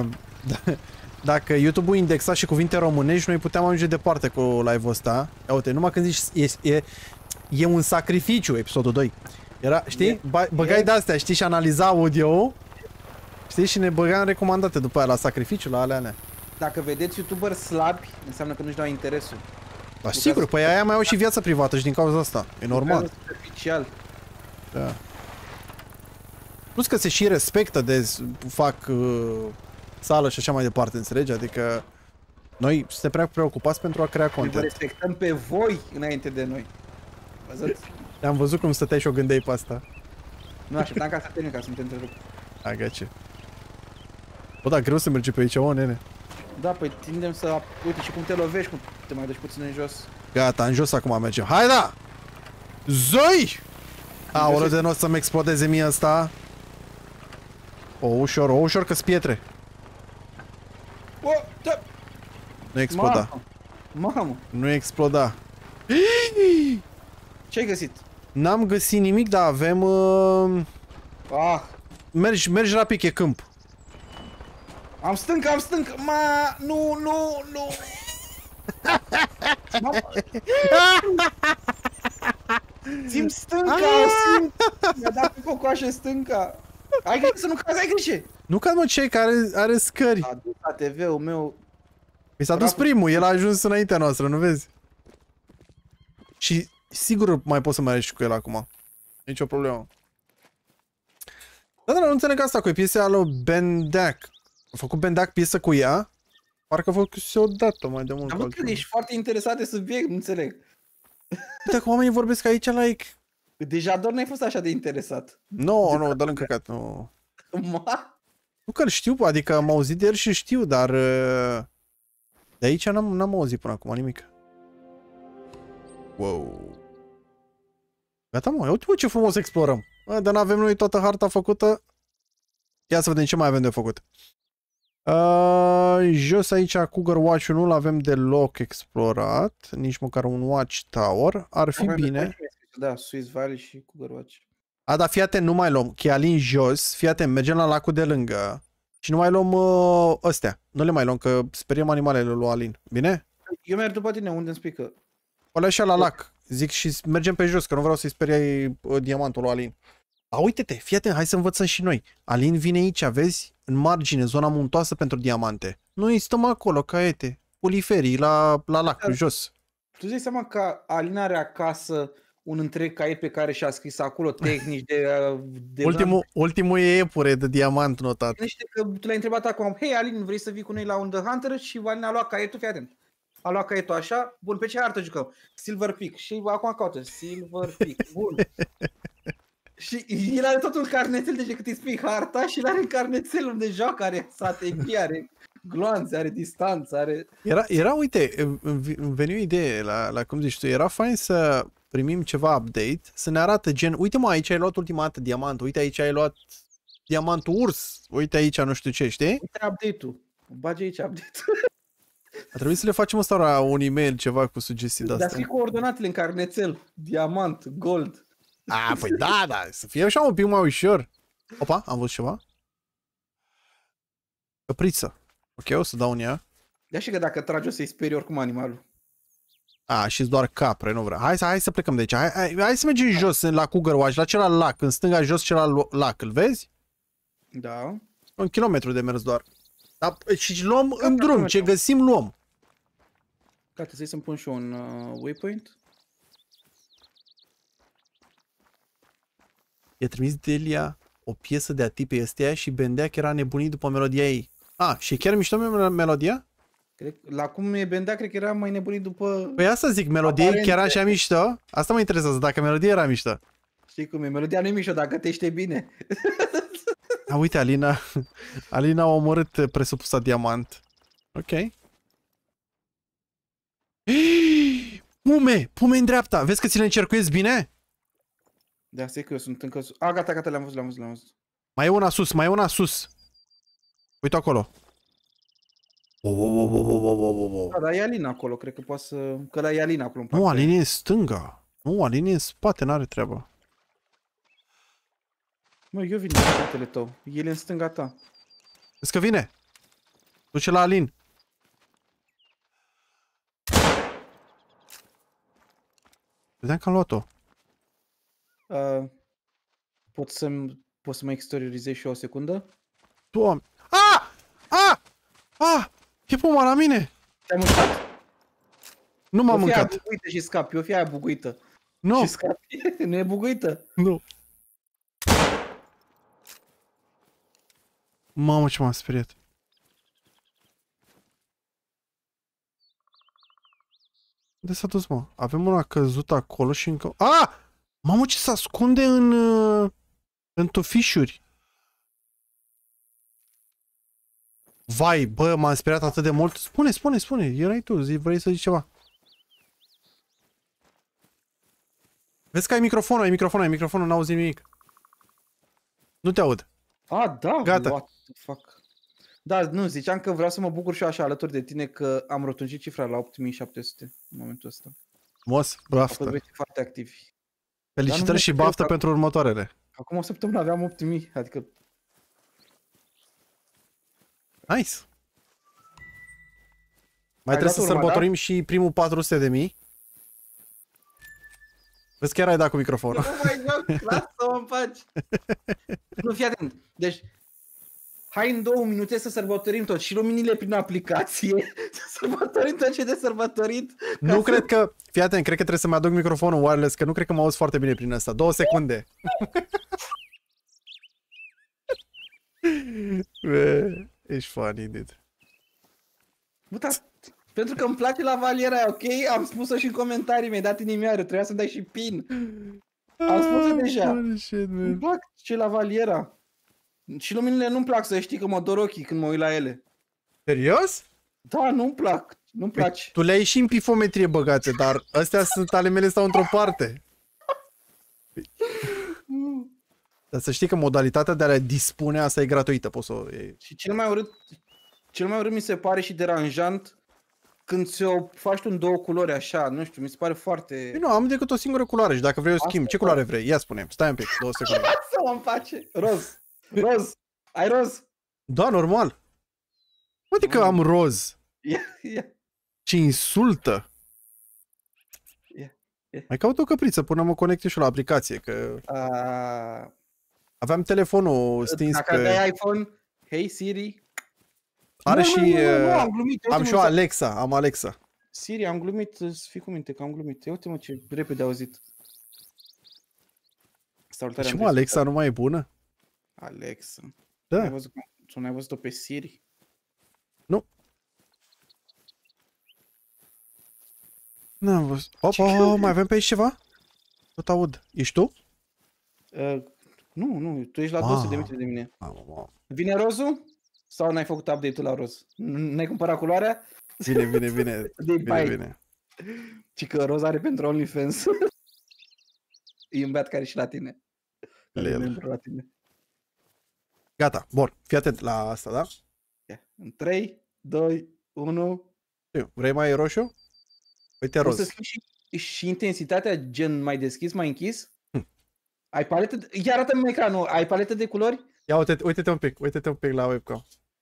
dacă YouTube-ul indexa și cuvinte românești, noi puteam ajunge departe cu live-ul ăsta. Ia uite, numai când zici, e, e, e un sacrificiu, episodul doi. Era, știi, E, Ba, băgai e. de-astea, știi, și analiza audio. Știi, și ne băgam recomandate după aia la sacrificiu, la alea alea. Dacă vedeți YouTuber slabi, înseamnă că nu-și dau interesul. Da, sigur, păi aia mai au și viața privată și din cauza asta. E normal. Superficial. Da. Plus că se și respectă de fac uh, sală și așa mai departe, înțelegi? Adică noi suntem prea preocupați pentru a crea content. Noi vă respectăm pe voi înainte de noi. Văzut? Am văzut cum stăteai și o gândeai pe asta. Nu, așteptam ca să termin, ca să nu te întrerup. Agace. Bă, da, greu să merge pe aici, o, nene. Da, păi tindem să... Uite și cum te lovești, cum te mai duci puțin în jos. Gata, în jos acum mergem. Hai, da! Zoi! Aoleu, de nu o să-mi explodeze mie ăsta. O, ușor, o, ușor, că-s pietre. O, da. Nu exploda. Mamă! Mamă! Nu exploda. Ce-ai găsit? N-am găsit nimic, dar avem... Uh... Ah! Mergi, mergi rapid, e câmp. Am stâncă, am stâncă! Ma! Nu, nu, nu! Țim stânca, simt! Mi-a dat pe cocoașă stânca! Ai grijă să nu cazi, ai grijă! Nu cad, mă, ce care are scări. A dus A T V-ul meu. Mi s-a dus primul, el a ajuns înaintea noastră, nu vezi? Și sigur mai poți să mai ieși cu el acum. Nici o problemă. Da, dar nu înțeleg asta cu piesa lui Bendak. A făcut Bendak piesă cu ea? Parcă a făcut o dată mai de mult. Am văzut că ești foarte interesat de subiect, nu înțeleg. Uite că oamenii vorbesc aici, like... Deja doar n-ai fost așa de interesat. Nu, no, nu, dă-l în căcat, nu. Ma? Nu că-l știu, adică am auzit de el și știu, dar... De aici n-am auzit până acum nimic. Wow. Gata, mă, uite ce frumos explorăm. Dar n-avem noi toată harta făcută. Ia să vedem ce mai avem de făcut. Uh, jos aici Cougar Watch-ul nu-l avem deloc explorat. Nici măcar un Watch Tower. Ar fi avem bine. Da, Swiss Valley și Cougar Watch. A, dar fii atent, nu mai luăm. Chialin jos. Fii atent, mergem la lacul de lângă. Și nu mai luăm uh, astea. Nu le mai luăm, că speriem animalele lui Alin. Bine? Eu merg după tine, unde îmi spui că... O le așa la lac. Zic și mergem pe jos, că nu vreau să-i speriai uh, diamantul lui Alin. A, uite-te, fii atent, hai să învățăm și noi. Alin vine aici, vezi? În margine, zona muntoasă pentru diamante. Noi stăm acolo, caete. Puliferii, la, la lac, da. Jos. Tu zici seama că Alin are acasă un întreg caiet pe care și-a scris acolo tehnici de... de ultimul, ultimul e epure de diamant notat. Gândește că tu l-ai întrebat acum, hei Alin, vrei să vii cu noi la un The Hunter? Și Alin a luat caietul, fii atent. A luat caietul așa, bun, pe ce hartă jucăm? Silver Peak. Și acum caută, Silver Peak, bun. Și el are tot un carnețel, deci cât îi spui harta și el are un carnețel unde joacă, are strategie, are gloanțe, are distanță, are... Era, era uite, îmi veni o idee la, la cum zici tu, era fain să primim ceva update, să ne arată gen, uite mă, aici ai luat ultima dată diamant, uite aici ai luat diamantul urs, uite aici nu știu ce, știi? Uite update-ul, bagi aici update-ul. A trebuit să le facem ăsta la un e-mail, ceva cu sugestii de-astea. Dar scrii coordonatele în carnețel, diamant, gold. A, păi da, da, să fie așa un pic mai ușor. Opa, am văzut ceva. Căpriță. Ok, o să dau în ea. De așa că dacă tragi o să-i sperii oricum animalul. A, și doar capre, nu vreau. Hai să, hai să plecăm de aici. Hai, hai, hai să mergem jos la Cougar Watch, la celălalt lac, în stânga jos celălalt lac, îl vezi? Da. Un kilometru de mers doar. Da, și luăm da, în drum, da, ce găsim luăm. Gata, să-i să-mi pun și un uh, waypoint. I-a trimis Delia o piesă de atipe astea și Bendeac era nebunit după melodia ei. A, și chiar mișto melodia? Cred, la cum e Bendeac, cred că era mai nebunit după... Păi asta zic, melodia aparent... chiar așa mișto? Asta mă interesează, dacă melodia era mișto. Știi cum e, melodia nu e mișto dacă te știi bine. A, uite, Alina, Alina a omorât presupusa diamant. Ok. Pume, pume în dreapta, vezi că ți le încercuiesc bine? Da, stai că eu sunt încă sus. A, gata, gata, le-am văzut, le-am văzut, le-am văzut. Mai e una sus, mai e una sus. Uite acolo. Oh, oh, oh, oh, oh, oh, oh. Da, dar e Alina acolo, cred că poate să... Că la e Alina acolo. Nu, Alina e în stânga. Nu, Alina e în spate, n-are treabă. Mă, eu vin în spatele tău. El e în stânga ta. Vezi că vine. Duce la Alin. Vedeam că am luat-o. Uh, pot să pot să mă exteriorizez și eu o secundă? Doamne. Ah! Ah! Ah! E puma la mine! Te-ai mușcat? Nu m-am o fi aia mâncat. buguită și scapi, o fi aia buguită. Nu. Și scapi, nu e buguită. Nu. Mamă, ce m-am speriat. Unde s-a dus, mă? Avem una căzută acolo și încă... Ah! Mamă, ce se ascunde în... în tufișuri. Vai, bă, m-am speriat atât de mult. Spune, spune, spune. Erai tu, zi, vrei să zici ceva. Vezi că ai microfonul, ai microfonul, ai microfonul, n-auzi nimic. Nu te aud. Ah, da, Gata. What the fuck. Da, nu, ziceam că vreau să mă bucur și eu așa alături de tine că am rotunjit cifra la opt mii șapte sute în momentul ăsta. Mos, Au baftă. fost foarte activi. Felicitări și cred baftă că- pentru următoarele. Acum o săptămână aveam opt mii, adică Nice. Mai Ai trebuie să dat urma, sărbătorim și primul patru sute de mii. Vezi, chiar ai dat cu microfonul. nu mai joc, lasă-mă în pace. Nu, fii atent. Deci, hai în două minute să sărbătorim tot. Și luminile prin aplicație. Să sărbătorim tot ce e de sărbătorit. Nu să- cred că... Fii atent, cred că trebuie să-mi aduc microfonul wireless, că nu cred că mă auzi foarte bine prin asta. Două secunde. Bă, ești funny, dude. Bă, dar, pentru că îmi place la valiera aia, ok? Am spus-o și în comentarii, mi-ai dat inimioară, trebuia să-mi dai și pin. Am spus-o deja. Holy shit, Îmi man. plac ce la valiera. Și luminile nu-mi plac, să știi că mă dor ochii când mă uit la ele. Serios? Da, nu-mi plac, nu-mi place. Tu le-ai și în pifometrie băgate, dar astea sunt ale mele, stau într-o parte. Dar să știi că modalitatea de a le dispune, asta e gratuită, poți să o iei. Și cel mai urât, cel mai urât mi se pare și deranjant când ți-o faci tu în două culori așa, nu știu, mi se pare foarte... Păi nu, am decât o singură culoare și dacă vrei o Asta schimb, e ce culoare vrei? Ia spune, stai un pic, două secunde. Să mă face. Roz, roz, ai roz? Da, normal. Adică am roz. Ia, ia. Ce insultă. Ia, ia. Mai caut o căpriță până mă conectez și la aplicație, că A, aveam telefonul stins dacă pe... aveai iPhone, hey Siri. Are Nu, și... nu, nu, nu, nu, uh, am glumit. am uite-mă, și o să- Alexa, am Alexa. Siri, am glumit, să fii cu minte că am glumit. Ia uite-mă ce repede auzit. Salutare, Și mă, Andrei. Alexa nu mai e bună? Alexa. Da. N-ai văzut, tu n-ai văzut-o pe Siri? Nu. N-am văzut. Opa, Ce oh, cău- mai avem pe aici ceva? Tot aud. Ești tu? Uh, nu, nu, tu ești la Ah. două sute de metri de mine. Mamă, mamă. Vine rozul? Sau n-ai făcut update-ul la roz? N- N-ai cumpărat culoarea? Bine, bine, bine. De Bine, pai. bine. Ci că roz are pentru OnlyFans. E un băiat care e și la tine. Care e Lel. membru la tine. Gata, bun. Fii atent la asta, da? Ia. În trei, doi, unu. Știu. Vrei mai roșu? Uite Poți să roz. schimbi și, și intensitatea, gen mai deschis, mai închis? Hm. Ai paletă de... Ia arată-mi ecranul. Ai paletă de culori? Ia uite, uite-te un pic, uite-te un pic la webcam.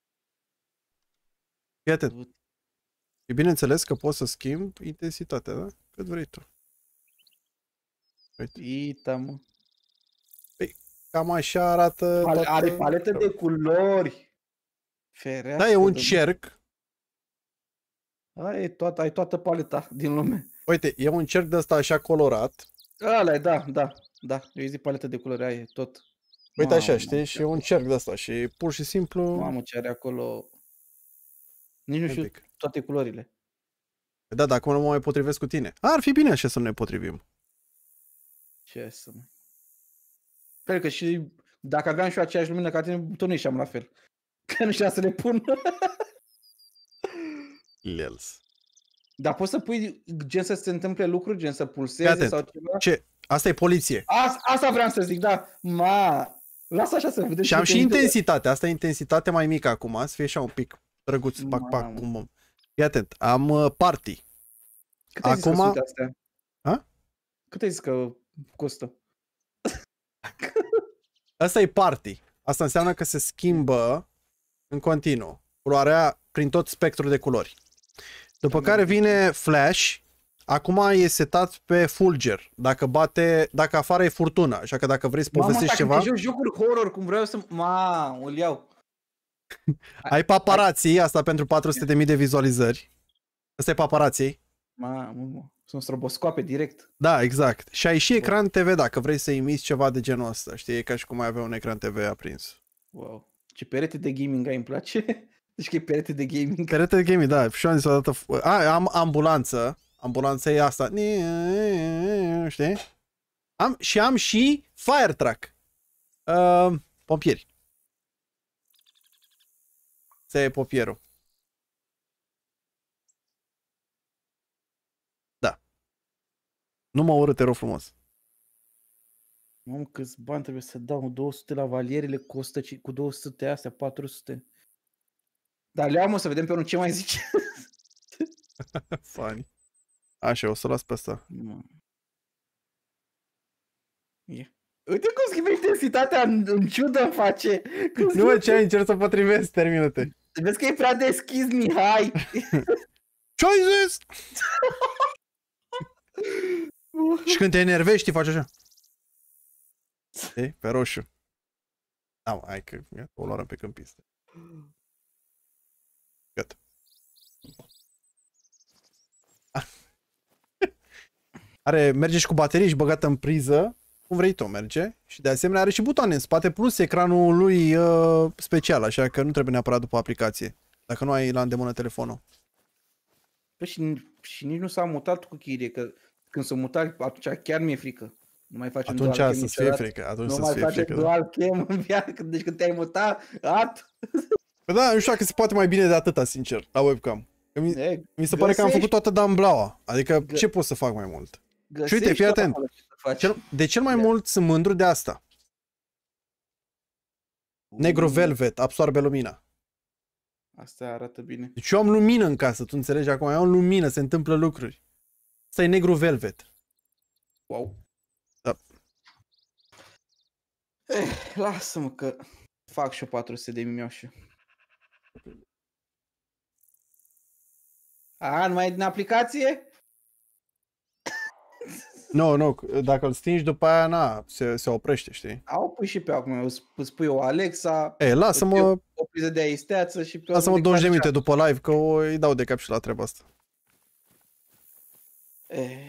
Fii atent. Și bineînțeles că poți să schimbi intensitatea, da? Cât vrei tu. Uite. Ita, mă. Cam așa arată... Pale- toată- Are paletă de culori. Ferească. Da, e un de- cerc. Ai toată, ai toată paleta din lume. Uite, e un cerc de ăsta așa colorat. Ăla e, da, da, da. Eu zic paletă de culori, aia e tot. Uite așa, Mamă, știi? Și e un cerc de ăsta și pur și simplu... Mamă, ce are acolo. Nici nu un știu pic. toate culorile. Da, dar acum nu mă mai potrivesc cu tine. Ar fi bine așa să ne potrivim. Ce să mă... Sper că și dacă aveam și eu aceeași lumină ca tine, tot nu ieșeam la fel. Că nu știa să le pun. Lels. Dar poți să pui gen să se întâmple lucruri, gen să Fii pulseze atent. sau ceva? Ce? Asta e poliție. Asta, asta vreau să zic, da. Ma, lasă așa să vedem. Și am ce și te uită. intensitate. Asta e intensitate mai mică acum. Să fie așa un pic drăguț. Pac, pac, Mamă. cum... Fii atent. Am uh, party. Cât ai zis că Acum- sunt astea? Ha? Cât ai zis că costă? Asta e party. Asta înseamnă că se schimbă în continuu. Culoarea prin tot spectrul de culori. După Am care văzut. vine flash. Acum e setat pe fulger. Dacă bate, dacă afară e furtună. Așa că dacă vrei să Mamă, povestești dacă ceva, te joci jocuri horror, cum vreau să... Ma, îl iau. ai paparații. Asta pentru patru sute de mii de vizualizări. Asta e paparații. Mamă, mă. Sunt stroboscoape direct. Da, exact. Și ai și ecran T V dacă vrei să imiți ceva de genul ăsta. Știi, e ca și cum ai avea un ecran T V aprins. Wow. Ce perete de gaming ai, îmi place? Deci că e perete de gaming. Perete de gaming, da. Și eu am zis odată... A, am ambulanță. Ambulanța e asta. Știi? Am, și am și fire truck. Uh, pompieri. Se e pompierul. Da. Nu mă urât, te rog frumos. Mamă, câți bani trebuie să dau? două sute la valierile cu, o sută, cu două sute astea, patru sute. Dar le-am, mă, să vedem pe unul ce mai zice. Funny. Așa, o să las pe asta. Yeah. Uite cum schimbă intensitatea în, în ciudă îmi face. Cum Nu mă, ce ai, încerc să potrivesc, termină-te. Vezi că e prea deschis, Mihai. Ce-ai zis? Și când te enervești, faci așa. Ei, pe roșu. Da, mă, hai că o luăm pe câmpiste. Gata. Are, merge și cu baterii și băgată în priză, cum vrei tu, merge. Și de asemenea are și butoane în spate, plus ecranul lui uh, special, așa că nu trebuie neapărat după aplicație, dacă nu ai la îndemână telefonul. Păi și, și nici nu s-a mutat cu chirie, că când s-a mutat, atunci chiar mi-e frică. Nu mai facem atunci dual cam să-ți fie frică, atunci nu să-ți mai fie facem frică, dual cam în viață, deci când te-ai mutat, at. Păi da, nu știu dacă se poate mai bine de atâta, sincer, la webcam. Că mi, E, mi se pare că am făcut toată damblaua, adică Gă... ce pot să fac mai mult? Și Găsești uite, fii atent, cel, de cel mai mult sunt mândru de asta. Negro Velvet, absorbe lumina. Asta arată bine. Deci eu am lumină în casă, tu înțelegi? Acum eu am lumină, se întâmplă lucruri. Asta e Negro Velvet. Wow. Da. Eh, lasă-mă că fac și o patru sute de mimioșe. A, nu mai e din aplicație? Nu, nu, dacă îl stingi după aia, na, se, se oprește, știi? Au pus și pe acum, îți pui o Alexa, Ei, lasă-mă, o priză de aisteață și pe lasă-mă douăzeci de minute după live, că o, îi dau de cap și la treaba asta. Eh.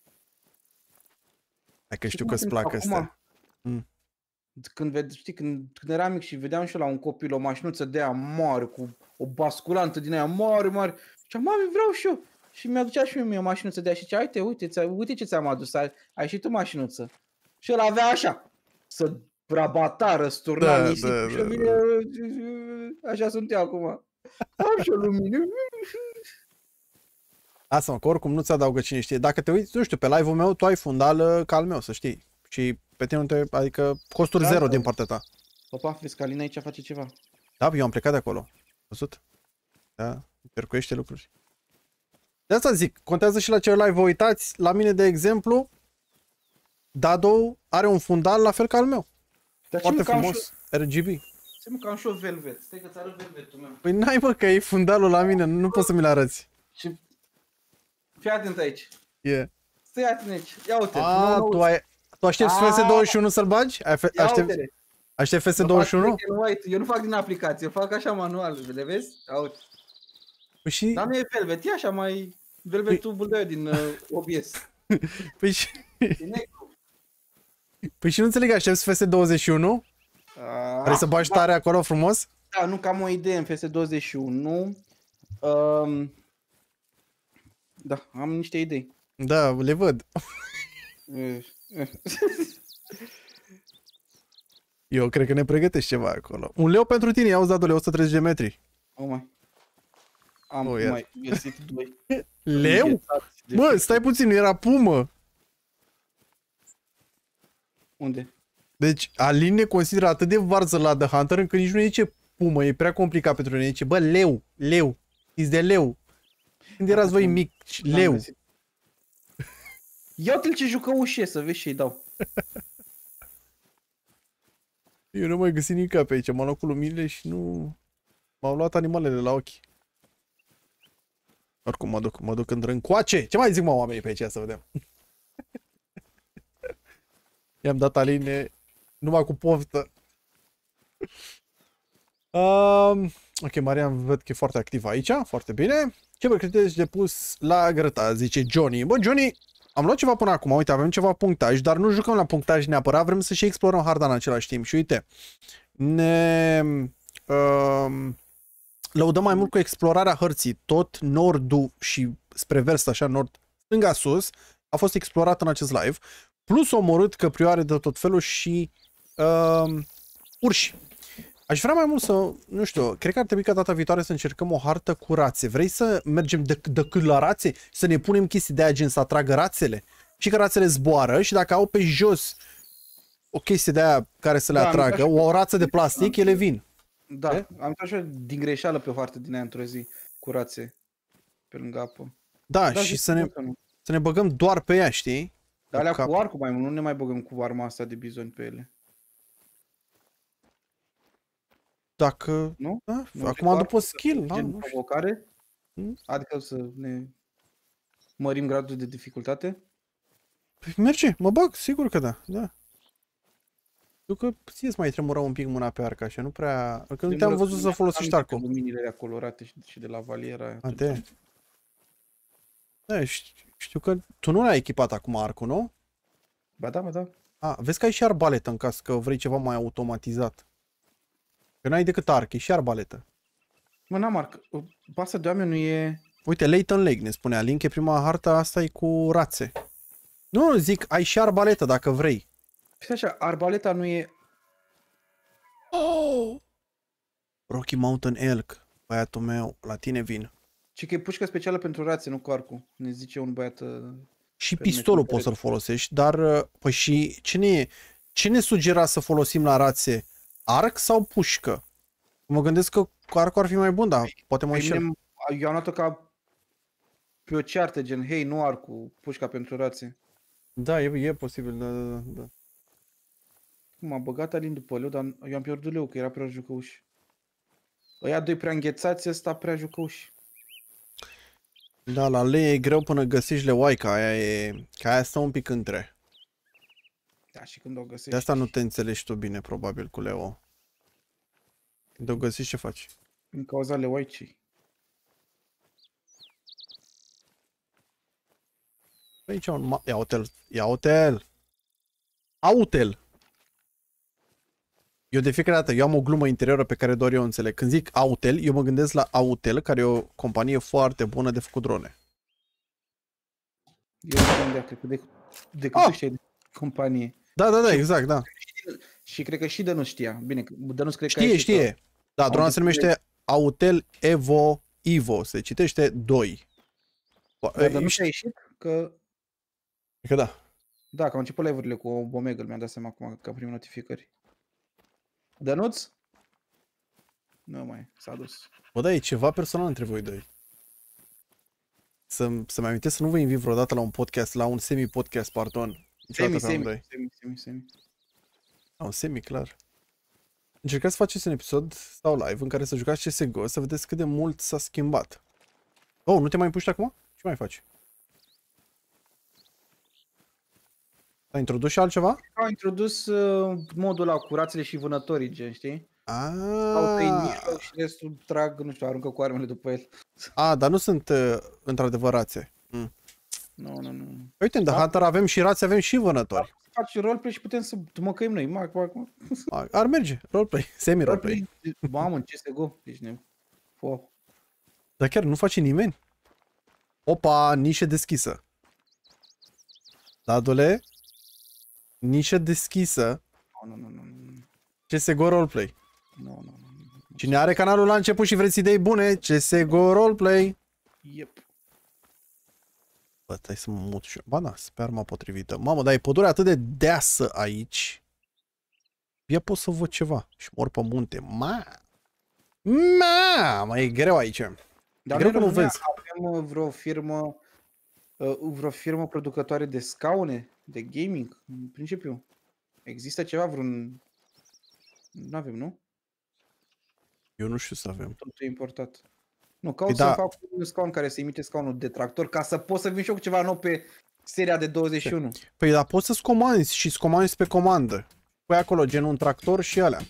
Hai că știu că îți plac astea. Mm. Când, ved, știi, când, când eram mic și vedeam și eu la un copil o mașinuță de aia mare, cu o basculantă din aia mare, mare, și mami, vreau și eu. Și mi-aducea și mie o mașinuță de aia și zicea, uite, uite, uite ce ți-am adus, ai, ai și tu mașinuță. Și el avea așa, să rabata, răsturna da, nisip, da, și da, mine, da. Așa sunt eu acum. Am și o lumină. Asta mă, că oricum nu-ți adaugă cine știe. Dacă te uiți, nu știu, pe live-ul meu, tu ai fundal ca al meu, să știi. Și pe tine, te, adică costuri da, zero da. din partea ta. Opa, vezi că Alina aici face ceva. Da, eu am plecat de acolo. Văzut? Da, percuiește lucruri. De asta zic, contează și la ce live vă uitați. La mine, de exemplu, Dado are un fundal la fel ca al meu. Dar foarte frumos, R G B. Se mă, cam și o Velvet. Stai că-ți arăt Velvetul meu. Păi n-ai, bă, că e fundalul la mine, nu, nu poți să mi-l arăți. Și... Fii atent aici. Yeah. Stai atent aici. Ia uite. A, tu, ai, tu aștepți F S douăzeci și unu să-l bagi? Aștept, aștept F S douăzeci și unu? Eu nu fac din aplicație, eu fac așa manual, le vezi? Auzi. Păi și... Dar nu e Velvet, e așa mai... Velvetul buldău din uh, O B S. Păi și... Păi și nu înțeleg, aștepți F S douăzeci și unu? Uh, Vrei să bagi tare acolo frumos? Da, nu, că am o idee în F S douăzeci și unu. Um, da, am niște idei. Da, le văd. Eu cred că ne pregătești ceva acolo. Un leu pentru tine, i-auzi, Dadule, o sută treizeci de metri. Oh, mai. Am oh, mai găsit doi. Leu? Mă, stai puțin, nu era pumă. Unde? Deci, Alin ne consideră atât de varză la The Hunter încât nici nu e ce pumă, e prea complicat pentru noi. Zice, bă, leu, leu, știți de leu. Când erați voi mici, leu. Ia uite-l ce jucăușe, să vezi ce-i dau. Eu nu mai găsit nimic pe aici, m-am luat cu luminile și nu... M-au luat animalele la ochi. Oricum mă duc, mă duc încoace. Ce mai zic, mă, oamenii pe aici, să vedem. I-am dat Aline numai cu poftă. Uh, ok, Marian, văd că e foarte activ aici, foarte bine. Ce vă credeți de pus la grăta, zice Johnny. Bă, Johnny, am luat ceva până acum, uite, avem ceva punctaj, dar nu jucăm la punctaj neapărat, vrem să și explorăm harta în același timp. Și uite, ne uh, lăudăm mai mult cu explorarea hărții, tot nordul și spre vest, așa, nord, stânga sus, a fost explorat în acest live, plus omorât căprioare de tot felul și uh, urși. Aș vrea mai mult să, nu știu, cred că ar trebui ca data viitoare să încercăm o hartă cu rațe. Vrei să mergem de, de cât la rațe? Să ne punem chestii de aia gen să atragă rațele? Și că rațele zboară și dacă au pe jos o chestie de aia care să le Da, atragă, o rață de plastic, ele vin. Da, E? am intrat și eu din greșeală pe o hartă din aia într-o zi, cu rațe, pe lângă apă. Da, Da, și zic să ne, că nu. să ne băgăm doar pe ea, știi? Dar alea Cap. cu arcul mai mult, nu ne mai băgăm cu arma asta de bizoni pe ele. Dacă... Nu? Da, Nu, acum cu după arcul, skill, da, gen nu știu. provocare, Hmm? adică să ne mărim gradul de dificultate. Păi merge, mă bag, sigur că da, da. Eu că ție mai tremura un pic mâna pe arc așa, nu prea... Că nu te-am văzut să folosești arcul. Luminile alea colorate și, și de la valiera aia. Ate. Da, știu, știu că tu nu l-ai echipat acum arcul, nu? Ba da, ba da. A, vezi că ai și arbaletă în caz că vrei ceva mai automatizat. Că n-ai decât arc, e și arbaletă. Mă, n-am arc. Pasă de oameni nu e... Uite, Leighton Lake ne spunea, Link e prima hartă, asta e cu rațe. Nu, zic, ai și arbaletă dacă vrei. Păi așa, arbaleta nu e... Oh! Rocky Mountain Elk, băiatul meu, la tine vin. Ci că e pușcă specială pentru rațe, nu cu arcul. Ne zice un băiat... uh, Și Pe pistolul metode. poți să-l folosești, dar, uh, păi și ce ne, ce ne sugera să folosim la rațe? Arc sau pușcă? Mă gândesc că cu arcul ar fi mai bun, dar poate mai Pe înșel. mine, eu am luat-o ca pe o ceartă, gen, hei, nu arcul, pușca pentru rațe. Da, e, e posibil, da, da, da. M-a băgat Alin după leu, dar eu am pierdut leu, că era prea jucăuși. Ăia doi prea înghețați, ăsta prea jucăuși. Da, la lei e greu până găsești leoaica, aia e, că aia stă un pic între. Da, și când o găsești... De asta nu te înțelegi tu bine, probabil, cu Leo. Când o găsești, ce faci? Din cauza leoaicii. Aici un ma... Ia hotel, ia hotel! Autel! Eu de fiecare dată, eu am o glumă interioră pe care doar eu o înțeleg. Când zic Autel, eu mă gândesc la Autel, care e o companie foarte bună de făcut drone. Eu nu știu de cred că de, de cât Ah! știi de companie. Da, da, da, exact, da. Și cred că și Dănuț știa. Bine, Dănuț cred că Știe, ai știe. Da, drona se numește Autel Evo Evo, se citește doi. Dar Dănuț a ieșit că... Că da. Da, că au început live-urile cu Omegle, mi-am dat seama acum că am primit notificări. Dănuț? Nu mai, s-a dus. Bă, da, e ceva personal între voi doi. Să, să-mi amintesc să nu vă invit vreodată la un podcast, la un semi-podcast, pardon. Semi, Niciodată pe semi, amândoi. semi, semi, semi. La un semi, clar. Încercați să faceți un episod sau live în care să jucați C S G O, să vedeți cât de mult s-a schimbat. Oh, nu te mai împuști acum? Ce mai faci? Ai introdus și altceva? Au introdus uh, modul ăla cu rațele și vânătorii, gen, știi? Au trei în Ah, mijloc și restul trag, nu știu, aruncă cu armele după el. ah, dar nu sunt uh, într-adevăr rațe. Mm. Nu, nu, nu. Uite, în The Da. Hunter avem și rațe, avem și vânători. Faci roleplay și putem să măcăim noi. Mac, mac, mac. Ah, ar merge, roleplay, semi-roleplay. Mamă, în C S G O. Deci ne... Fo. Dar chiar nu face nimeni? Opa, nișă deschisă. Dadule, nișă deschisă. Nu, nu, nu, nu. C S G O Roleplay. Nu, nu, nu. nu. Cine are canalul la început și vreți idei bune, C S G O Roleplay. Yep. Bă, stai să mă mut și eu. Ba da, sperma potrivită. Mamă, dar e pădurea atât de deasă aici. Ia pot să văd ceva. Și mor pe munte. Ma! Ma! Mă, e greu aici. Dar greu noi că în nu România vezi. avem uh, vreo firmă, uh, vreo firmă producătoare de scaune, de gaming, în principiu. Există ceva, vreun... Nu avem, nu? Eu nu știu să avem. Totul e importat. Nu, caut Păi să da. fac un scaun care să imite scaunul de tractor, ca să pot să vin și eu cu ceva nou pe seria de douăzeci și unu. Păi dar poți să-ți comanzi și-ți comanzi pe comandă. Păi acolo gen un tractor și alea.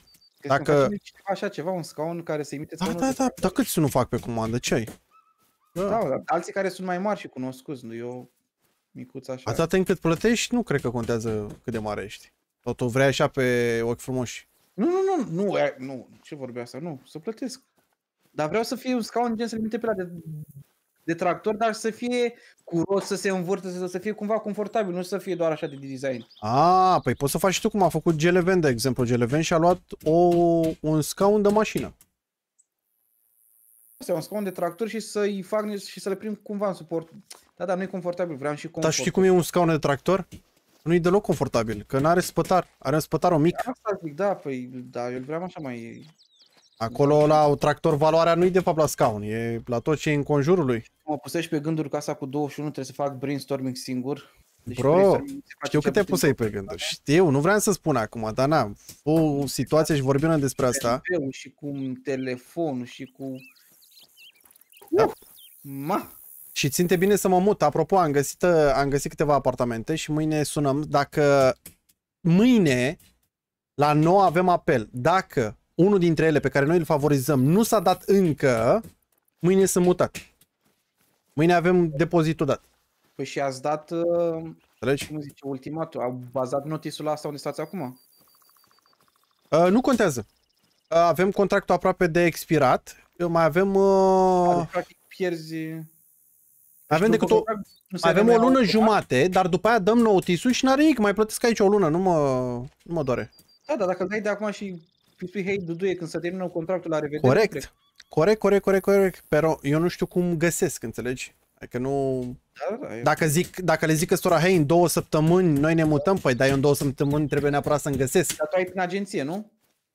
Dacă... Așa ceva, un scaun care se imite Da, da, da, dar cât să nu fac pe comandă, ce ai? Da, da, alții care sunt mai mari și cunoscuți, nu eu micuț așa. Atât încât plătești, nu cred că contează cât de mare ești. Totul vrei așa pe ochi frumoși. Nu, nu, nu, nu, nu, ce vorbea asta, nu, să plătesc. Dar vreau să fie un scaun gen să limite pe la de, de tractor, dar să fie cu rost, să se învârtă, să, să fie cumva confortabil, nu să fie doar așa de design. Ah, păi poți să faci și tu cum a făcut Geleven, de exemplu. Geleven și-a luat o, un scaun de mașină. Asta e un scaun de tractor și să-i fac și să le prind cumva în suport. Da, dar nu e confortabil, vreau și confort. Dar știi cum e un scaun de tractor? Nu e deloc confortabil, că n-are spătar, are un spătar mic. Asta zic, da, păi, da, eu vreau așa mai... Acolo la un tractor valoarea nu e de fapt la scaun, e la tot ce e în conjurul lui. Mă pusești pe gânduri că asta cu douăzeci și unu trebuie să fac brainstorming singur. Deci Bro, știu că te-ai pus să-i pe gânduri. Știu, nu vreau să spun acum, dar n-am. O situație și vorbim despre asta. Și cu telefonul și cu... Da. Ma! Și ținte bine să mă mut. Apropo, am găsit, am găsit câteva apartamente și mâine sunăm. Dacă mâine la nouă avem apel, dacă unul dintre ele pe care noi îl favorizăm nu s-a dat încă, mâine sunt mutat. Mâine avem depozitul dat. Păi și ați dat, Înțelegi? cum zice, ultimatul, au bazat notițul la asta unde stați acum? Uh, nu contează. Uh, avem contractul aproape de expirat. Mai avem... Uh... Deci, practic, pierzi... Avem decât o... Avem o lună jumate, dar după aia dăm notițul și n-are nimic, mai plătesc aici o lună, nu mă, nu mă doare. Da, dar dacă îl dai de acum și spui, hei, duduie, când se termină contractul, la revedere... Corect, corect, corect, corect, corect, pero eu nu știu cum găsesc, înțelegi? Adică nu... Da, da, dacă, zic, dacă le zic căsătora, hei, în două săptămâni noi ne mutăm, păi da, eu în două săptămâni trebuie neapărat să-mi găsesc. Dar tu ai prin agenție, nu?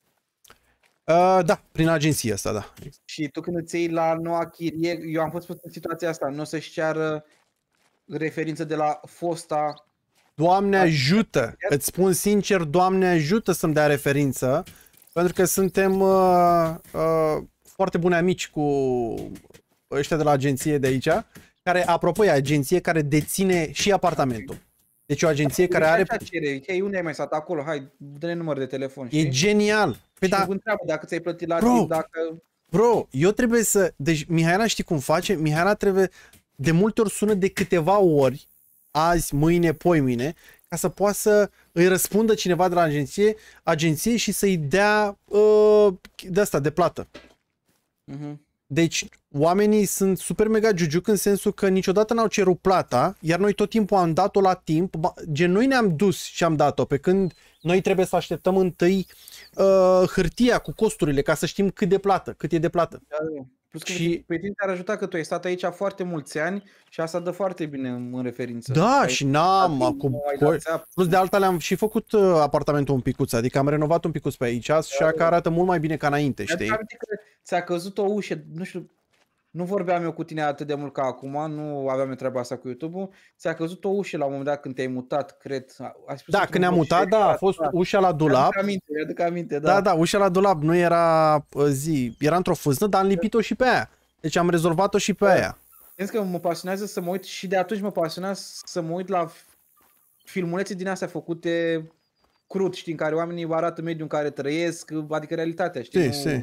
Uh, da, prin agenție asta, da. Și tu când îți iei la noua chirie, eu am fost în situația asta, nu o să-și ceară referință de la fosta... Doamne ajută, îți spun sincer, Doamne ajută să-mi dea referință, pentru că suntem uh, uh, foarte buni amici cu ăștia de la agenție de aici, care, apropo, e agenție care deține și apartamentul. Deci o agenție care are... Cere, hei, unde ai mai stat? Acolo, hai, dă-ne număr de telefon. E știi? Genial. Păi și da... întreabă dacă ți-ai plătit la bro, timp, dacă... Bro, eu trebuie să... Deci Mihaela știi cum face? Mihaela trebuie... De multe ori sună de câteva ori, azi, mâine, poimâine, ca să poată să îi răspundă cineva de la agenție, agenție și să-i dea uh, de asta, de plată. Uh-huh. Deci, oamenii sunt super mega jujuc în sensul că niciodată n-au cerut plata, iar noi tot timpul am dat-o la timp, gen noi ne-am dus și am dat-o, pe când noi trebuie să așteptăm întâi uh, hârtia cu costurile ca să știm cât de plată, cât e de plată. Da, da. Plus că și... pe tine te-ar ajuta că tu ai stat aici foarte mulți ani și asta dă foarte bine în, în referință. Da, ai și n-am acum. Plus de alta le-am și făcut uh, apartamentul un picuț, adică am renovat un picuț pe aici da, și că arată mult mai bine ca înainte, știi? Că ți-a căzut o ușă, nu știu, nu vorbeam eu cu tine atât de mult ca acum, nu aveam eu treaba asta cu YouTube-ul, ți-a căzut o ușă la un moment dat când te-ai mutat, cred. Ai spus da, când ne-am mutat, da, a fost da. ușa la dulap. Mi-aduc aminte, mi-aduc aminte, da. Da, da, ușa la dulap nu era zi, era într-o fâznă, dar am lipit-o și pe aia. Deci am rezolvat-o și pe da. aia. Știți că mă pasionează să mă uit și de atunci mă pasiona să mă uit la filmulețe din astea făcute crud, știi, în care oamenii vă arată mediul în care trăiesc, adică realitatea, știi? Si, nu... si.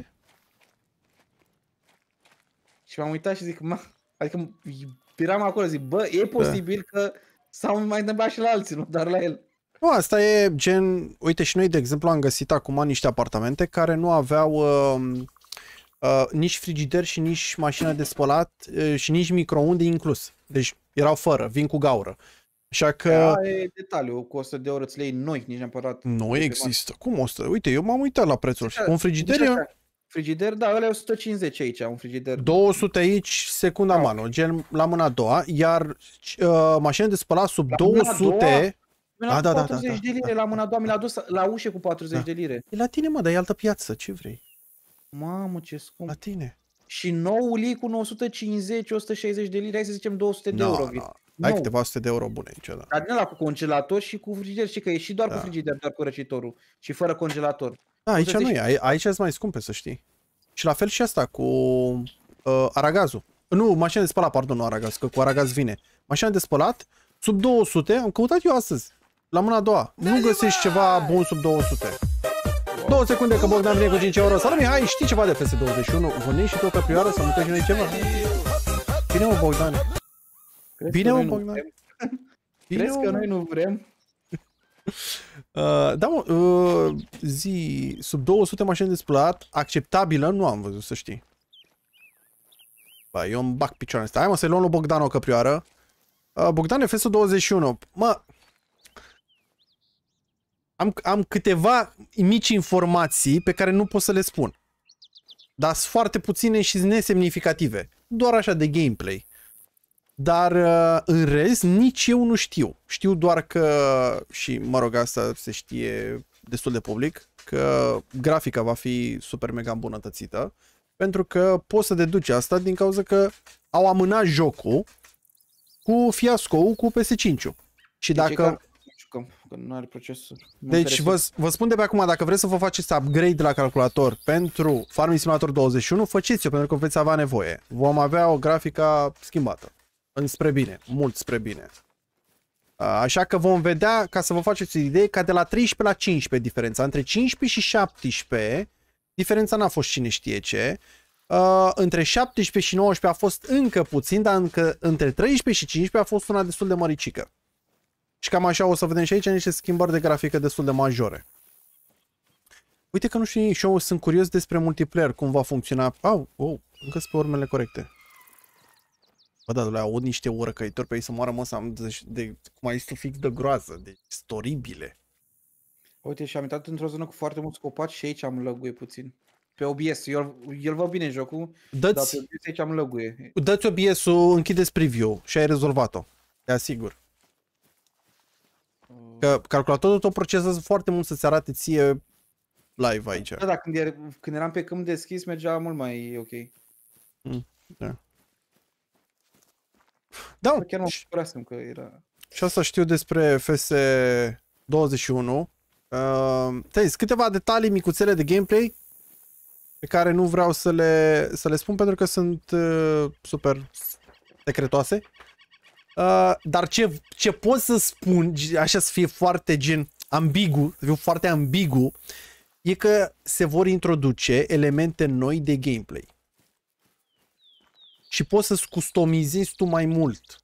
Și m-am uitat și zic, mă, adică eram acolo, zic, bă, e posibil da. că s-au mai întâmplat și la alții, nu doar la el. Nu, asta e gen, uite și noi de exemplu am găsit acum niște apartamente care nu aveau uh, uh, nici frigider și nici mașină de spălat uh, și nici microunde inclus. Deci erau fără, vin cu gaură. Așa că... Aia e detaliu, cu o sută de euro îți lei noi, nici neapărat. Nu există. Cum o sută? Uite, eu m-am uitat la prețul. Un frigider e... Frigider, da, ăla e o sută cincizeci aici, un frigider. două sute aici, secunda da. mano, gen la mâna a doua, iar uh, mașina de spălat sub la două sute... Da, da, patruzeci da, da, de lire da. la mâna a doua, mi l-a dus la ușă cu patruzeci da. de lire. E la tine, mă, dar e altă piață, ce vrei? Mamă, ce scump. La tine. Și noul e cu o sută cincizeci, o sută șaizeci de lire, hai să zicem două sute de euro. No. Ai câteva sute de euro bune aici, da. Dar din ăla cu congelator și cu frigider, și că e și doar da. cu frigider, doar cu răcitorul și fără congelator. Da, aici nu e, aici sunt mai scumpe, să știi. Și la fel și asta cu uh, aragazul. Nu, mașina de spălat, pardon, nu aragaz, că cu aragaz vine. Mașina de spălat, sub două sute, am căutat eu astăzi, la mâna a doua. Nu găsești ceva bun sub două sute. două secunde că Bogdan vine cu cinci euro. Salut Mihai, știi ceva de F S douăzeci și unu? Vânești și tu o căprioară să mutăm și noi ceva? Bine mă, Bogdan. Bine mă, Bogdan. Crezi că noi nu vrem? Uh, da, mă, uh, zi, sub două sute mașini de spălat, acceptabilă, nu am văzut, să știi. Bă, eu îmi bag picioarele astea. Hai mă, să-i luăm lui Bogdan o căprioară. Uh, Bogdan, F S douăzeci și unu. Mă, am, am câteva mici informații pe care nu pot să le spun. Dar sunt foarte puține și nesemnificative. Doar așa de gameplay. Dar în rest, nici eu nu știu. Știu doar că, și mă rog, asta se știe destul de public, că grafica va fi super mega îmbunătățită. Pentru că poți să deduci asta din cauza că au amânat jocul cu fiascoul cu P S cinci-ul. Și de dacă... Că nu are procesor. Nu deci vă, vă spun de pe acum, dacă vreți să vă faceți upgrade la calculator pentru Farming Simulator douăzeci și unu, faceți-o pentru că veți avea nevoie. Vom avea o grafică schimbată. Înspre bine, mult spre bine. Așa că vom vedea, ca să vă faceți o idee, ca de la treisprezece la cincisprezece diferența. Între cincisprezece și șaptesprezece, diferența n-a fost cine știe ce. Uh, între șaptesprezece și nouăsprezece a fost încă puțin, dar încă între treisprezece și cincisprezece a fost una destul de măricică. Și cam așa o să vedem și aici niște schimbări de grafică destul de majore. Uite că nu știu și eu sunt curios despre multiplayer, cum va funcționa. Au, oh, încă sunt pe urmele corecte. Bă, da, le aud niște urăcăitori pe ei să moară, mă, să am de, de, cum ai zis tu, fix de groază, de storibile. Uite, și am intrat într-o zonă cu foarte mulți copaci și aici am lăguie puțin. Pe O B S, eu, el vă bine jocul, dar pe O B S aici am lăguie. Dă-ți O B S-ul, închideți preview și ai rezolvat-o, te asigur. Că calculatorul tău procesează foarte mult să-ți arate ție live aici. Da, da, când, er, când eram pe câmp deschis mergea mult mai ok. Mm, da. Da, chiar mă bucurasem că era... Și asta știu despre F S douăzeci și unu. Uh, Tăi, câteva detalii micuțele de gameplay pe care nu vreau să le, să le spun pentru că sunt uh, super secretoase. Uh, dar ce, ce pot să spun, așa să fie foarte gen ambigu, să fiu foarte ambigu, e că se vor introduce elemente noi de gameplay. Și poți să-ți customizezi tu mai mult.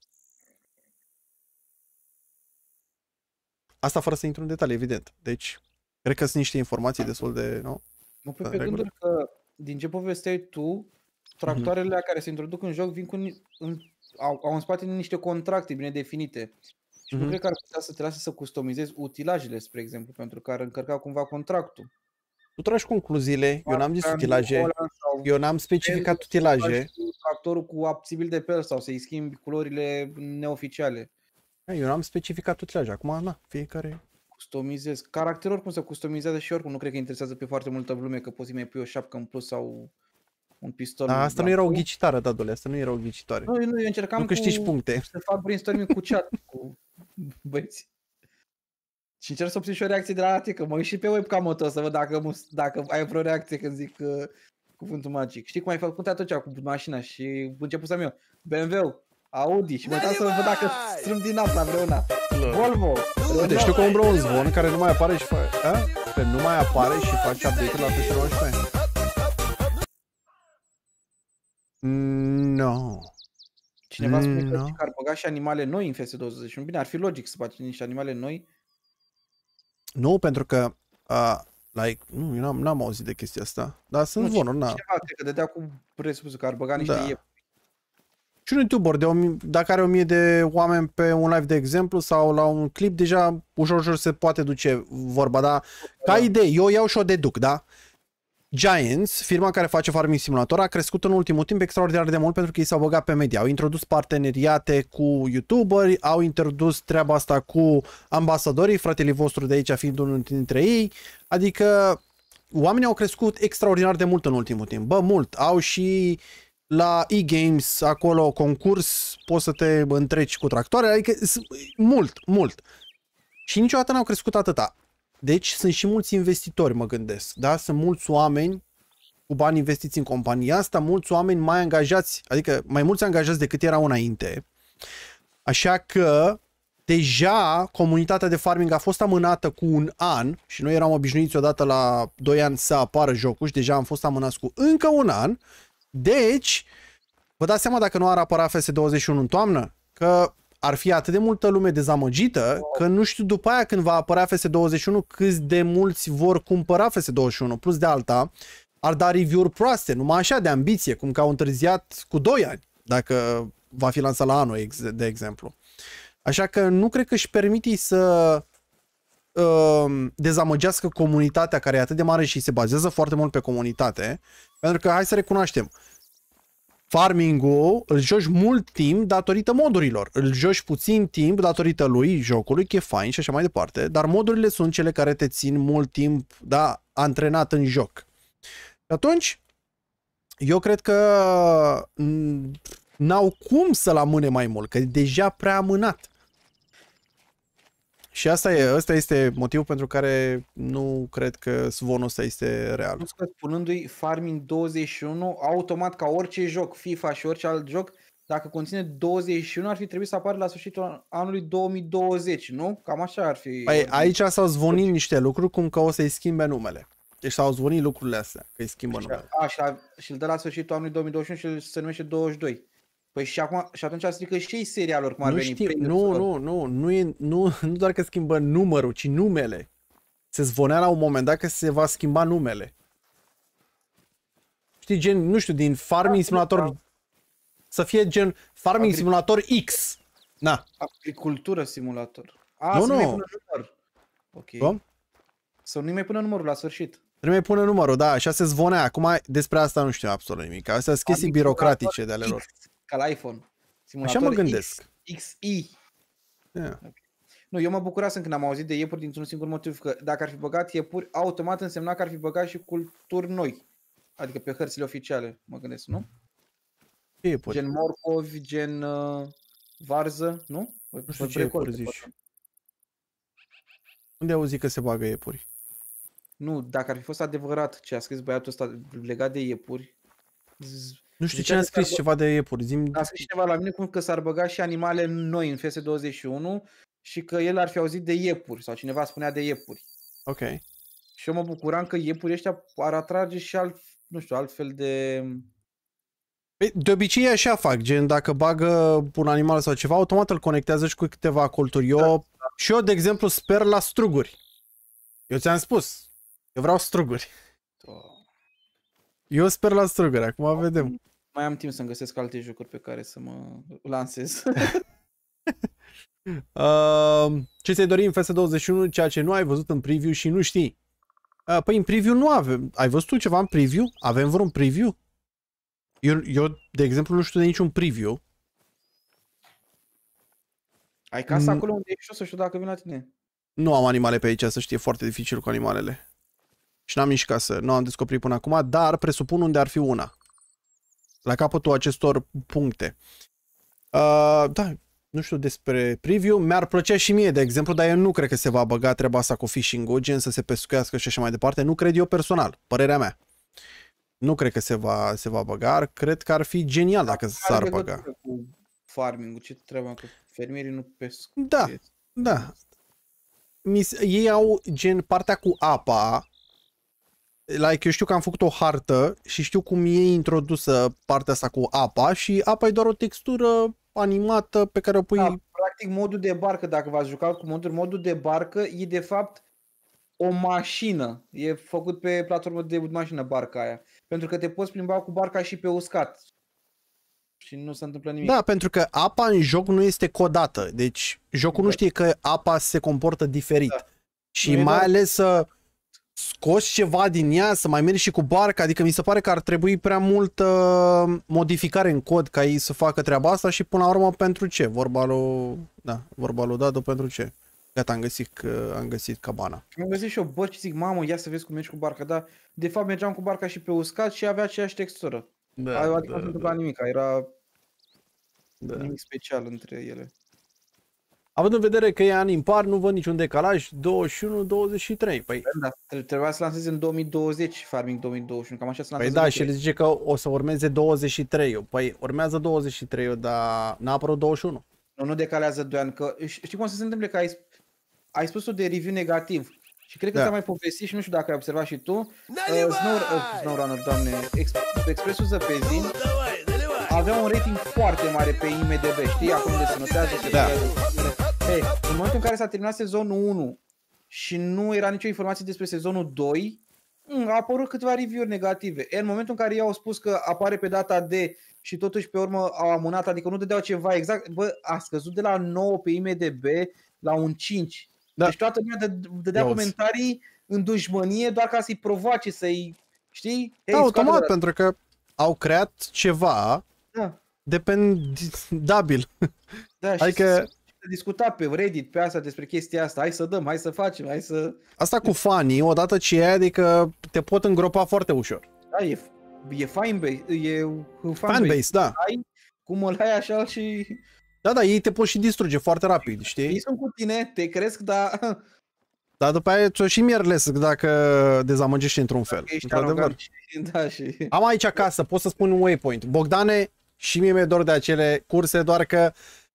Asta fără să intru în detalii, evident. Deci, cred că sunt niște informații destul de... Nu? Mă pui pe gândul că, din ce povesteai tu, tractoarele mm-hmm. care se introduc în joc vin cu... În, au, au în spate niște contracte bine definite. Și mm-hmm. nu cred că ar putea să te lase să customizezi utilajele, spre exemplu, pentru că ar încărca cumva contractul. Tu tragi concluziile, eu n-am zis utilaje, eu n-am specificat utilaje. Tractorul cu abțibil de pel sau să-i schimbi culorile neoficiale. Eu n-am specificat utilaje, acum, na, fiecare... Customizez. Caracterul oricum se customizează și oricum nu cred că interesează pe foarte multă lume că poți să mai pui o șapcă în plus sau un pistol. Da, asta nu era o ghicitară, Dadule, asta nu era o ghicitoare. Nu, nu, eu încercam nu câștigi puncte. Să fac brainstorming cu chat, cu băieți. Și încerc să obțin și o reacție de la tine, că mă uit și pe webcam-ul tău să văd dacă, dacă ai vreo reacție când zic uh, cuvântul magic. Știi cum ai făcut atunci cu mașina și început să-mi eu, B M W, Audi și mă uitam să văd dacă strâm din asta vreuna. Volvo. Uite, știu că umbră un zvon care nu mai apare și face, că nu mai apare și face update la peste nouăsprezece. No. Cineva spune no. că ar băga și animale noi în F S douăzeci și unu. Bine, ar fi logic să faci niște animale noi. Nu, pentru că uh, like, nu, eu n-am auzit de chestia asta. Dar sunt zvonuri, na. Cineva cred că dădea cu presupusul că ar băga niște da. iepuri. Și un YouTuber, de o, dacă are o mie de oameni pe un live de exemplu sau la un clip, deja ușor, ușor se poate duce vorba, dar ca da. idee, eu iau și o deduc, da? Giants, firma care face Farming Simulator, a crescut în ultimul timp extraordinar de mult pentru că ei s-au băgat pe media. Au introdus parteneriate cu YouTuberi, au introdus treaba asta cu ambasadorii, fratele vostru de aici fiind unul dintre ei, adică oamenii au crescut extraordinar de mult în ultimul timp. Bă, mult. Au și la e-games, acolo, concurs, poți să te întreci cu tractoare, adică mult, mult. Și niciodată n-au crescut atâta. Deci sunt și mulți investitori, mă gândesc, da? Sunt mulți oameni cu bani investiți în compania asta, mulți oameni mai angajați, adică mai mulți angajați decât erau înainte. Așa că deja comunitatea de farming a fost amânată cu un an și noi eram obișnuiți odată la doi ani să apară jocul și deja am fost amânați cu încă un an. Deci, vă dați seama dacă nu ar apăra F S douăzeci și unu în toamnă? Că ar fi atât de multă lume dezamăgită că nu știu după aia când va apărea F S douăzeci și unu câți de mulți vor cumpăra F S douăzeci și unu. Plus de alta, ar da review-uri proaste, numai așa de ambiție, cum că au întârziat cu doi ani, dacă va fi lansat la anul, de exemplu. Așa că nu cred că își permite să uh, dezamăgească comunitatea care e atât de mare și se bazează foarte mult pe comunitate, pentru că, hai să recunoaștem, farming-ul îl joci mult timp datorită modurilor, îl joci puțin timp datorită lui, jocului, că e fain și așa mai departe, dar modurile sunt cele care te țin mult timp, da, antrenat în joc. Și atunci, eu cred că n-au cum să-l amâne mai mult, că e deja prea amânat. Și asta e, ăsta este motivul pentru care nu cred că zvonul ăsta este real. Nu că spunându-i Farming douăzeci și unu, automat ca orice joc, FIFA și orice alt joc, dacă conține douăzeci și unu ar fi trebuit să apară la sfârșitul anului două mii douăzeci, nu? Cam așa ar fi. Păi aici s-au zvonit niște lucruri cum că o să-i schimbe numele. Deci s-au zvonit lucrurile astea, că îi schimbă numele. Așa, și îl dă la sfârșitul anului două mii douăzeci și unu și se numește douăzeci și doi. Păi și, acum, și atunci strică și ei serialuri cum ar nu veni. Știu, nu, nu, nu, nu, e, nu, nu doar că schimbă numărul, ci numele. Se zvonea la un moment dat că se va schimba numele. Știi, gen, nu știu, din Farming Simulator să fie gen Farming Agric... Simulator X. Na. Agricultură Simulator. A, nu, să nu. nu până număr. Ok. Cum? Să nu mai până numărul la sfârșit. Trebuie pune numărul, da, așa se zvonea. Acum despre asta nu știu absolut nimic. Astea sunt chestii birocratice de ale lor. Ca la iPhone. Simulator așa mă gândesc. X I. Yeah. Okay. Nu, eu mă bucurasem când am auzit de iepuri dintr-un singur motiv, că dacă ar fi băgat iepuri, automat însemna că ar fi băgat și culturi noi. Adică pe hărțile oficiale, mă gândesc, nu? Iepuri. Gen morcovi, gen uh, varză, nu? Nu știu ce iepuri zici. Unde auzi că se bagă iepuri? Nu, dacă ar fi fost adevărat ce a scris băiatul ăsta legat de iepuri. Nu știu cine a scris bă... ceva de iepuri. Zim... A scris ceva la mine cum că s-ar băga și animale noi în F S douăzeci și unu și că el ar fi auzit de iepuri sau cineva spunea de iepuri. Ok. Și eu mă bucuram că iepurii ăștia ar atrage și alt, nu știu, altfel de... De obicei așa fac, gen dacă bagă un animal sau ceva, automat îl conectează și cu câteva culturi. Eu, da. Și eu, de exemplu, sper la struguri. Eu ți-am spus, eu vreau struguri. Da. Eu sper la struguri, acum vedem. Mai am timp să-mi găsesc alte jocuri pe care să mă lansez. uh, ce ți-ai dori în F S douăzeci și unu, ceea ce nu ai văzut în preview și nu știi? Uh, păi în preview nu avem. Ai văzut tu ceva în preview? Avem vreun preview? Eu, eu, de exemplu, nu știu de niciun preview. Ai casa mm. acolo unde ești și o să știu dacă vin la tine. Nu am animale pe aici, să știe, foarte dificil cu animalele. Și n-am nici casă, nu am descoperit până acum, dar presupun unde ar fi una. La capătul acestor puncte. Uh, da, nu știu despre preview. Mi-ar plăcea și mie, de exemplu, dar eu nu cred că se va băga treaba asta cu fishing-ul, gen să se pescuiască și așa mai departe. Nu cred eu personal, părerea mea. Nu cred că se va, se va băga, cred că ar fi genial dacă s-ar băga. Cu farming-ul, ce treaba, că fermierii nu pescuiesc. Da, da. Ei au gen partea cu apa. Like, eu știu că am făcut o hartă și știu cum e introdusă partea asta cu apa și apa e doar o textură animată pe care o pui... Da, practic modul de barcă, dacă v-ați jucat cu modul, modul de barcă e de fapt o mașină. E făcut pe platformă de mașină barca aia. Pentru că te poți plimba cu barca și pe uscat. Și nu se întâmplă nimic. Da, pentru că apa în joc nu este codată. Deci jocul da. nu știe că apa se comportă diferit. Da. Și nu mai ales să scoți ceva din ea, să mai mergi și cu barca. Adică mi se pare că ar trebui prea multă modificare în cod ca ei să facă treaba asta și până la urmă pentru ce? Vorba lui, da, vorba lui Dadu pentru ce? Gata, am găsit, am găsit cabana. Am găsit și eu bărci și zic, mamă, ia să vezi cum mergi cu barca, dar de fapt mergeam cu barca și pe uscat și avea aceeași textură. Da, adică da, nu întâmpla da. nimic, era da. nimic special între ele. Având în vedere că e an impar, nu văd niciun decalaj, douăzeci și unu douăzeci și trei. Păi... Da, trebuia să lanseze în două mii douăzeci, Farming două mii douăzeci și unu, cam așa să lanseze. Păi da, și el zice că o să urmeze douăzeci și trei. Păi urmează douăzeci și trei, dar n-a apărut douăzeci și unu. Nu, nu decalează doi ani, că știi cum să se întâmple, că ai, ai spus-o de review negativ și cred că Da. ți-am mai povestit și nu știu dacă ai observat și tu, uh, Snow, uh, SnowRunner, doamne, Exp- Expressul Zăpezii avea un rating foarte mare pe I M D B, știi, acum de se notează, se Da. Hey, în momentul în care s-a terminat sezonul unu și nu era nicio informație despre sezonul doi, a apărut câteva review-uri negative. În momentul în care ei au spus că apare pe data D și totuși pe urmă au amânat, adică nu dădeau ceva exact, bă, a scăzut de la nouă pe I M D B la un cinci. Da. Deci toată lumea dă- dădea Iauzi. comentarii în dușmănie doar ca să-i provoace, să-i, știi? Da, Hey, automat, scoate de pentru că au creat ceva la- Da, dependabil. da, și Adică- se se discuta pe Reddit pe asta despre chestia asta, hai să dăm, hai să facem, hai să... Asta cu fanii, odată ce e, adică te pot îngropa foarte ușor. Da, e, e fanbase, e fanbase. Fanbase, da. Ai, cum îl ai așa și... Da, da, ei te pot și distruge foarte rapid, Ei știi? sunt cu tine, te cresc, dar Dar după aia ți-o și mierlesc dacă dezamăgești într-un fel. ești Într-adevăr. arogant și, da, și... Am aici acasă, pot să spun un waypoint. Bogdane, și mie mi-e dor de acele curse, doar că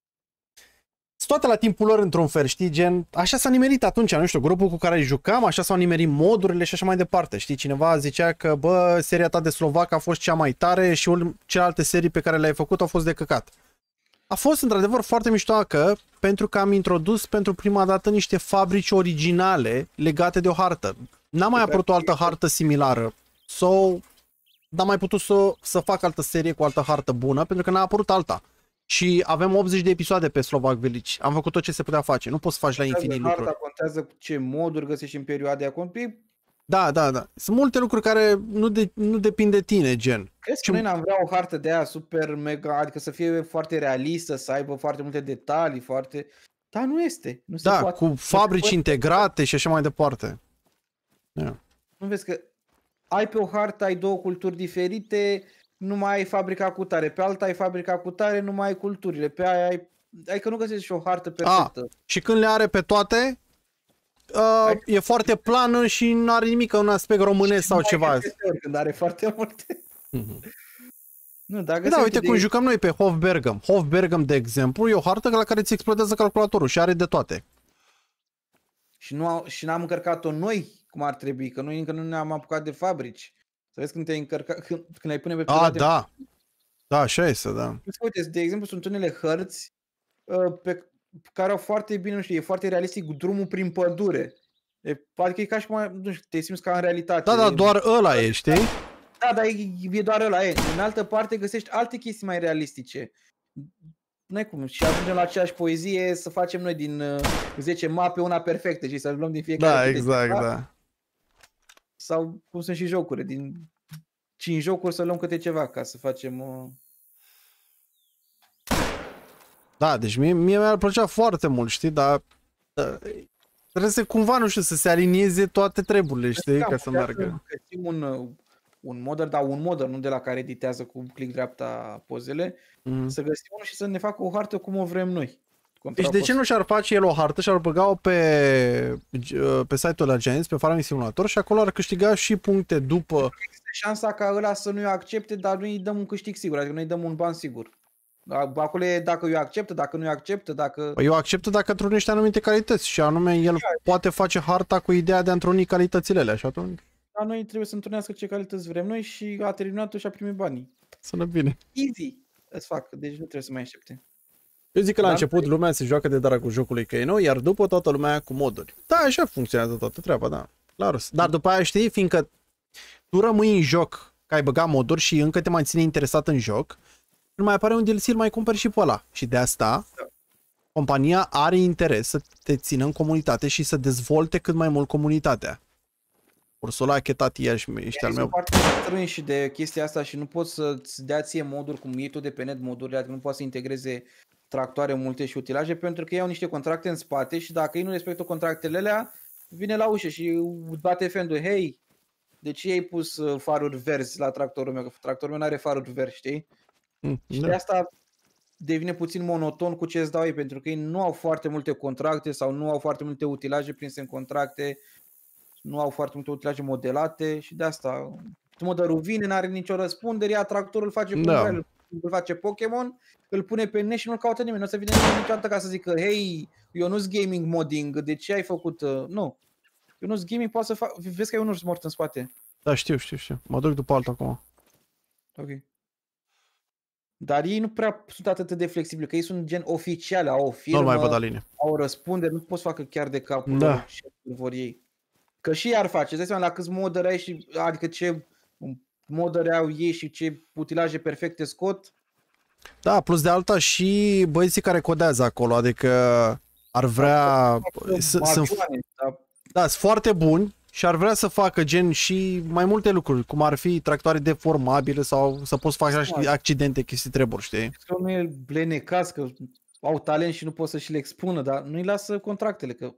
sunt toate la timpul lor într-un fel, știi, gen, așa s-a nimerit atunci, nu știu, grupul cu care jucam, așa s-au nimerit modurile și așa mai departe, știi, cineva zicea că, bă, seria ta de slovac a fost cea mai tare și celelalte serii pe care le-ai făcut au fost de căcat. A fost într-adevăr foarte miștoacă pentru că am introdus pentru prima dată niște fabrici originale legate de o hartă. N-a mai apărut o altă hartă similară. So, n-am mai putut să, să fac altă serie cu altă hartă bună pentru că n-a apărut alta. Și avem optzeci de episoade pe Slovak Village. Am făcut tot ce se putea face. Nu poți să faci la infinit Harta lucruri. contează ce moduri găsești în perioada acum. Păi, Da, da, da. Sunt multe lucruri care nu, de, nu depind de tine, gen. crezi Și- că noi n-am vrea o hartă de aia super mega, adică să fie foarte realistă, să aibă foarte multe detalii, foarte... Dar nu este. Nu se Da, poate. cu fabrici poate. integrate și așa mai departe. Yeah. Nu vezi că ai pe o hartă, ai două culturi diferite, nu mai ai fabrica cu tare, pe alta ai fabrica cu tare, nu mai ai culturile, pe aia ai... Adică nu găsești și o hartă perfectă. Și când le are pe toate, uh, e foarte plană și nu are nimic, un aspect românesc sau Mai ceva. de câte ori, când are foarte multe. Mhm. Nu, dacă Da, uite cum jucăm noi pe Hofbergam. Hofbergam, de exemplu, e o hartă la care ți explodează calculatorul și are de toate. Și, nu au, și n-am încărcat-o noi cum ar trebui, că noi încă nu ne-am apucat de fabrici. Să vezi când te-ai încărcat, când, când ai pune pe A, perioade- da. Da, așa este, da. Uite, de exemplu, sunt unele hărți uh, pe care au foarte bine, nu știu, e foarte realistic drumul prin pădure. E, adică e ca și cum, nu știu, te simți ca în realitate. Da, da, E- doar ăla e, știi? Da, dar e, e doar ăla, e. În altă parte găsești alte chestii mai realistice. N-ai cum. Și ajungem la aceeași poezie să facem noi din uh, zece mape una perfectă și să luăm din fiecare. Da, câte exact, ceva. da. Sau cum sunt și jocuri, din cinci jocuri să luăm câte ceva ca să facem... Uh... Da, deci mie, mie mi-ar plăcea foarte mult, știi, dar uh, trebuie să cumva, nu știu, să se alinieze toate treburile, știi, Da, ca să putea meargă. găsim un, uh, un modder, dar un modder, nu de la care editează cu click dreapta pozele, Mm. să găsim unul și să ne facă o hartă cum o vrem noi. Deci de ce nu și-ar face el o hartă și ar băga-o pe, pe site-ul Agents, pe Farming Simulator și acolo ar câștiga și puncte după. Există șansa ca ăla să nu-i accepte, dar nu îi dăm un câștig sigur, adică nu îi dăm un ban sigur. Acolo e dacă îi acceptă, dacă nu îi acceptă, dacă... Păi eu acceptă dacă întrunește anumite calități și anume el poate face harta cu ideea de a întruni calitățile alea și atunci Dar noi trebuie să întâlnească ce calități vrem noi și a terminat-o și a primit banii. sună bine. Easy! Îți fac, deci nu trebuie să mai aștepte. Eu zic că la Dar- început lumea se joacă de dragul jocului că e nou, iar după toată lumea cu moduri. Da, așa funcționează toată treaba, da. Clar. Dar după aia știi, fiindcă tu rămâi în joc, că ai băgat moduri și încă te mai ține interesat în joc, când mai apare un D L C, îl mai cumperi și pe ăla. Și de asta Da. compania are interes să te țină în comunitate și să dezvolte cât mai mult comunitatea. Ursula Chetati, ești al Sunt meu. foarte strâni și de chestia asta și nu poți să-ți dea ție moduri, cum iei tu de pe net modurile, adică nu poți să integreze tractoare multe și utilaje, pentru că ei au niște contracte în spate și dacă ei nu respectă contractele alea, vine la ușă și îți bate fendul, hei, de ce ai pus uh, faruri verzi la tractorul meu, că tractorul meu nu are faruri verzi, știi? Mm, Și da. de asta devine puțin monoton cu ce îți dau ei, pentru că ei nu au foarte multe contracte sau nu au foarte multe utilaje prinse în contracte, nu au foarte multe utilaje modelate și de asta modărul vine, n-are nicio răspundere, ia tractorul, face cum Da. vrea el. îl face Pokémon, îl pune pe net și nu-l caută nimeni. Nu o să vină nimeni niciodată ca să zică, hei, Ionuț Gaming modding, de ce ai făcut? Uh, nu. Ionuț Gaming poate să fac... Vezi că e unul mort în spate. Da, știu, știu, știu. Mă duc după altul acum. Ok. Dar ei nu prea sunt atât de flexibili, că ei sunt gen oficiale, au o firmă, Nu mai văd Aline. au răspundere, nu poți să facă chiar de capul Da. lor ce vor ei. Că și ar face, îți dai seama la câți modări ai și, adică ce modări au ei și ce utilaje perfecte scot. Da, plus de alta și băieții care codează acolo, adică ar vrea... Sunt, Magioane, da. da, sunt foarte buni și ar vrea să facă gen și mai multe lucruri, cum ar fi tractoare deformabile sau să poți face Da. accidente, chestii treburi, știi? Că nu e blenecați, că au talent și nu pot să și le expună, dar nu-i lasă contractele, că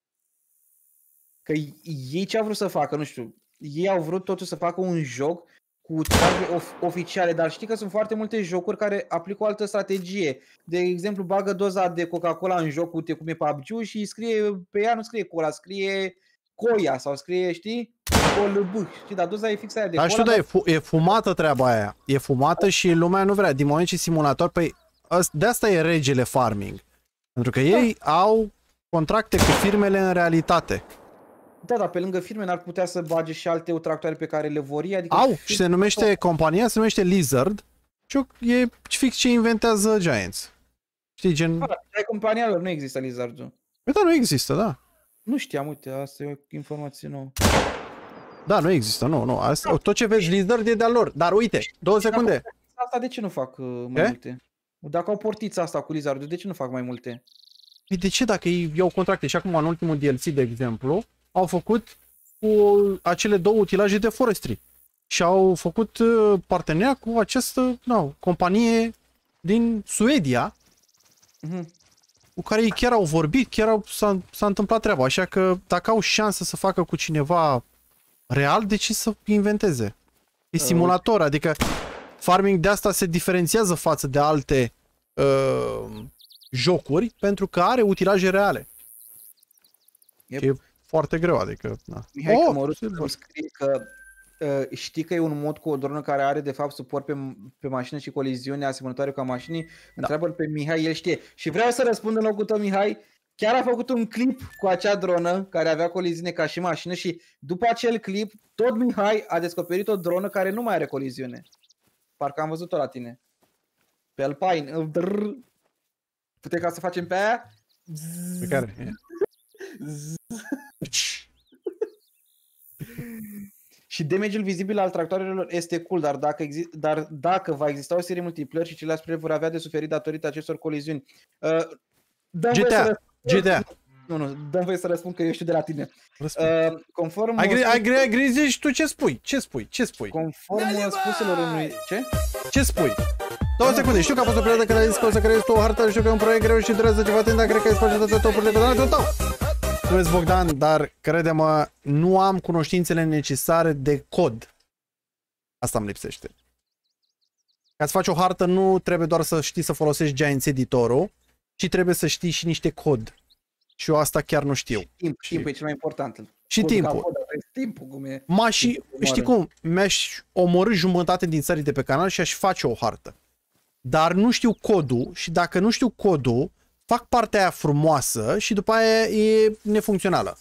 că ei ce au vrut să facă, nu știu, ei au vrut totuși să facă un joc cu utilaje of- oficiale, dar știi că sunt foarte multe jocuri care aplică o altă strategie. De exemplu, bagă doza de Coca-Cola în joc, uite cum e P U B G și scrie pe ea, nu scrie cola, scrie coia sau scrie, știi, colb, știi, dar doza e fix aia de Dar cola. știu, da, e, fu- e fumată treaba aia. E fumată și lumea nu vrea. Din moment ce simulator, păi ăs- de asta e regele farming. Pentru că ei au contracte cu firmele în realitate. Da, dar pe lângă firme n-ar putea să bage și alte tractoare pe care le vor ei, adică... Au, și se numește, compania se numește Lizard și e fix ce inventează Giants. Știi, gen... Da, ai compania lor, nu există Lizard-ul. Păi da, nu există, da. Nu știam, uite, asta e o informație nouă. Da, nu există, nu, nu. Asta, tot ce vezi Lizard e de-al lor. Dar uite, două secunde. Asta de ce nu fac uh, mai E? multe? Dacă au portița asta cu Lizard, de ce nu fac mai multe? Păi de ce dacă ei iau contracte? Și acum în ultimul D L C, de exemplu, au făcut cu acele două utilaje de forestry. Și au făcut uh, parteneria cu această no, companie din Suedia, Mhm. cu care ei chiar au vorbit, chiar au, s-a, s-a întâmplat treaba. Așa că dacă au șansă să facă cu cineva real, de ce să inventeze? E simulator, adică farming de asta se diferențiază față de alte uh, jocuri, pentru că are utilaje reale. Yep. E foarte greu, adică... Na. Mihai Oh, Cămăruț silver. îmi scrie că uh, știi că e un mod cu o dronă care are de fapt suport pe, pe mașină și coliziune asemănătoare cu a mașinii? Da. Întreabă-l pe Mihai, el știe. Și vreau să răspund în locul tău, Mihai, chiar a făcut un clip cu acea dronă care avea coliziune ca și mașină și după acel clip, tot Mihai a descoperit o dronă care nu mai are coliziune. Parcă am văzut-o la tine. Pe Alpine. Drrr. Putem ca să facem pe aia? Pe care? E. Și damage-ul vizibil al tractoarelor este cool, dar dacă, exi- dar dacă va exista o serie multiplayer și ceilalți playeri vor avea de suferit datorită acestor coliziuni. Uh, dăm voie G T A. să G T A. Nu, nu, dăm voie să răspund că eu știu de la tine. Răspund. Uh, conform Ai, gri- spus- ai, gri- ai grijă și tu ce spui? Ce spui? Ce spui? conform spuselor unui... Ce? Ce spui? Două secunde. Știu că a fost o perioadă când ai zis că o să creezi tu o hartă, știu că e un proiect greu și durează ceva timp, dar cred că ai spus toate topurile cu donatul tău. Mulțumesc, Bogdan, dar crede-mă, nu am cunoștințele necesare de cod. Asta îmi lipsește. Ca să faci o hartă nu trebuie doar să știi să folosești Giants Editorul, ci trebuie să știi și niște cod. Și eu asta chiar nu știu. Timp, Și- timpul e cel mai important. Și Codul ca timpul. cod, dar vezi timpul cum e. Ma și, Timpul știi moare. cum, mi-aș omorâ jumătate din țării de pe canal și aș face o hartă. Dar nu știu codul și dacă nu știu codul, fac partea aia frumoasă și după aia e nefuncțională.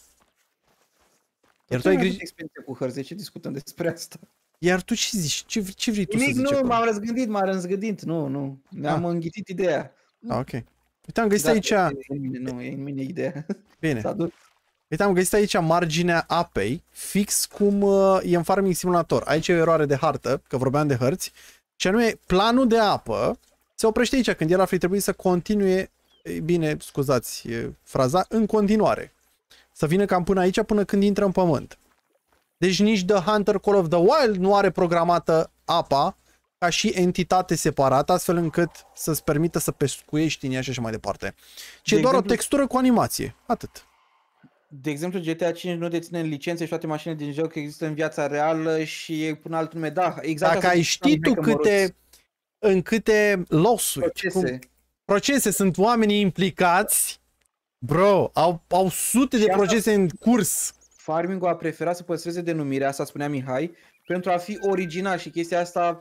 Iar tu, ai Ai griji... experiență cu hărți, de ce discutăm despre asta? Iar tu ce zici? Ce, ce vrei tu Nimic, să zici nu, acolo? m-am răzgândit, m-am răzgândit, nu, nu. Mi-am Ah. înghitit ideea. Ah, ok. Uite, am găsit Da, aici... E în mine, nu, e în mine ideea. Bine. S-a dus. Uite, am găsit aici marginea apei, fix cum uh, e în Farming Simulator. Aici e o eroare de hartă, că vorbeam de hărți, și anume planul de apă se oprește aici când el ar fi trebuit să continue, e, bine, scuzați e, fraza, în continuare. Să vină cam până aici, până când intră în pământ. Deci nici The Hunter Call of the Wild nu are programată apa ca și entitate separată, astfel încât să-ți permită să pescuiești în ea și așa mai departe. Ci e De doar o exemplu- textură cu animație. Atât. De exemplu, G T A cinci nu deține licențe și toate mașinile din joc există în viața reală și e până alt nume. Da, exact. Dacă asta ai ziceam, ști tu Mihai Cămăruț. câte, în câte lawsuit, procese. cum, procese sunt oamenii implicați, bro, au, au sute de Și asta- procese în curs. Farming-ul a preferat să păstreze denumirea, asta spunea Mihai, pentru a fi original și chestia asta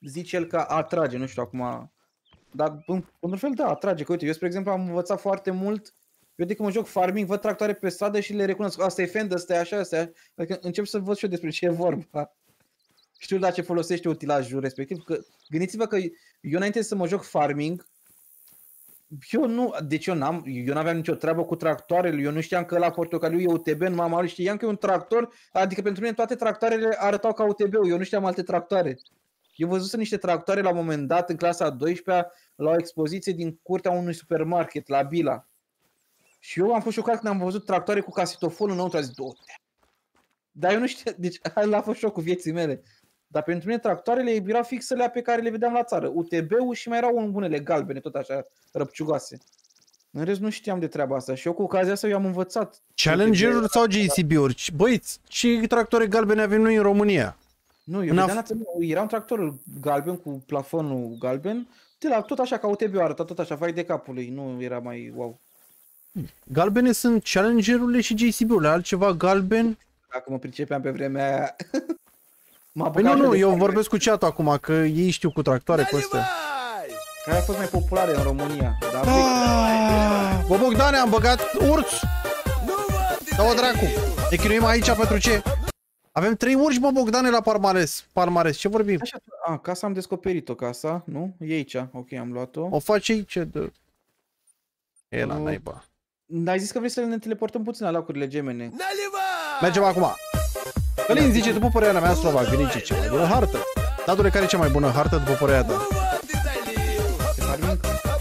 zice el că atrage, nu știu acum. Dar în, într-un fel da, atrage. Că uite, eu spre exemplu am învățat foarte mult. Eu de când mă joc farming, văd tractoare pe stradă și le recunosc. Asta e Fender, asta e așa, asta e. Adică încep să văd și eu despre ce e vorba. Știu la ce folosește utilajul respectiv. Că, gândiți-vă că eu înainte să mă joc farming, eu nu, deci eu n-am, eu n-aveam nicio treabă cu tractoarele, eu nu știam că la portocaliu e U T B, în mama știam că e un tractor, adică pentru mine toate tractoarele arătau ca U T B-ul, eu nu știam alte tractoare. Eu văzusem niște tractoare la un moment dat în clasa a douăsprezecea la o expoziție din curtea unui supermarket la Bila. Și eu am fost șocat când am văzut tractoare cu casetofon înăuntru, a zis, du-te. Dar eu nu știu, deci ăla a fost șocul vieții mele. Dar pentru mine tractoarele erau fixele pe care le vedeam la țară. U T B-ul și mai erau unele galbene, tot așa, răpciugoase. În rest nu știam de treaba asta și eu cu ocazia asta eu am învățat. Challenger-uri sau J C B-uri? Băiți, ce tractoare galbene avem noi în România? Nu, eu vedeam, era un tractor galben cu plafonul galben, de la, tot așa ca U T B-ul arăta, tot așa, vai de capul lui, nu era mai wow. Galbene sunt Challenger-urile și J C B-urile, altceva galben? Dacă mă pricepeam pe vremea aia. Păi nu, nu, eu vorbesc cu chat-ul acum, că ei știu cu tractoare cu astea. Care a fost mai populare în România. Ah, bă, Bogdane, am băgat urț! Da-o dracu! Ne chinuim aici pentru ce? Avem trei urși, bă, Bogdane, la palmares. Palmares, ce vorbim? Așa, a, casa am descoperit-o, casa, nu? E aici, ok, am luat-o. O faci aici de... E la Uh, naiba. Ai zis că vrei să ne teleportăm puțin la lacurile gemene. Mergem acum. Călin zice, după părerea mea, Slovac, venice cea mai bună hartă. Dadule, care e cea mai bună hartă după părerea ta? Pe farming?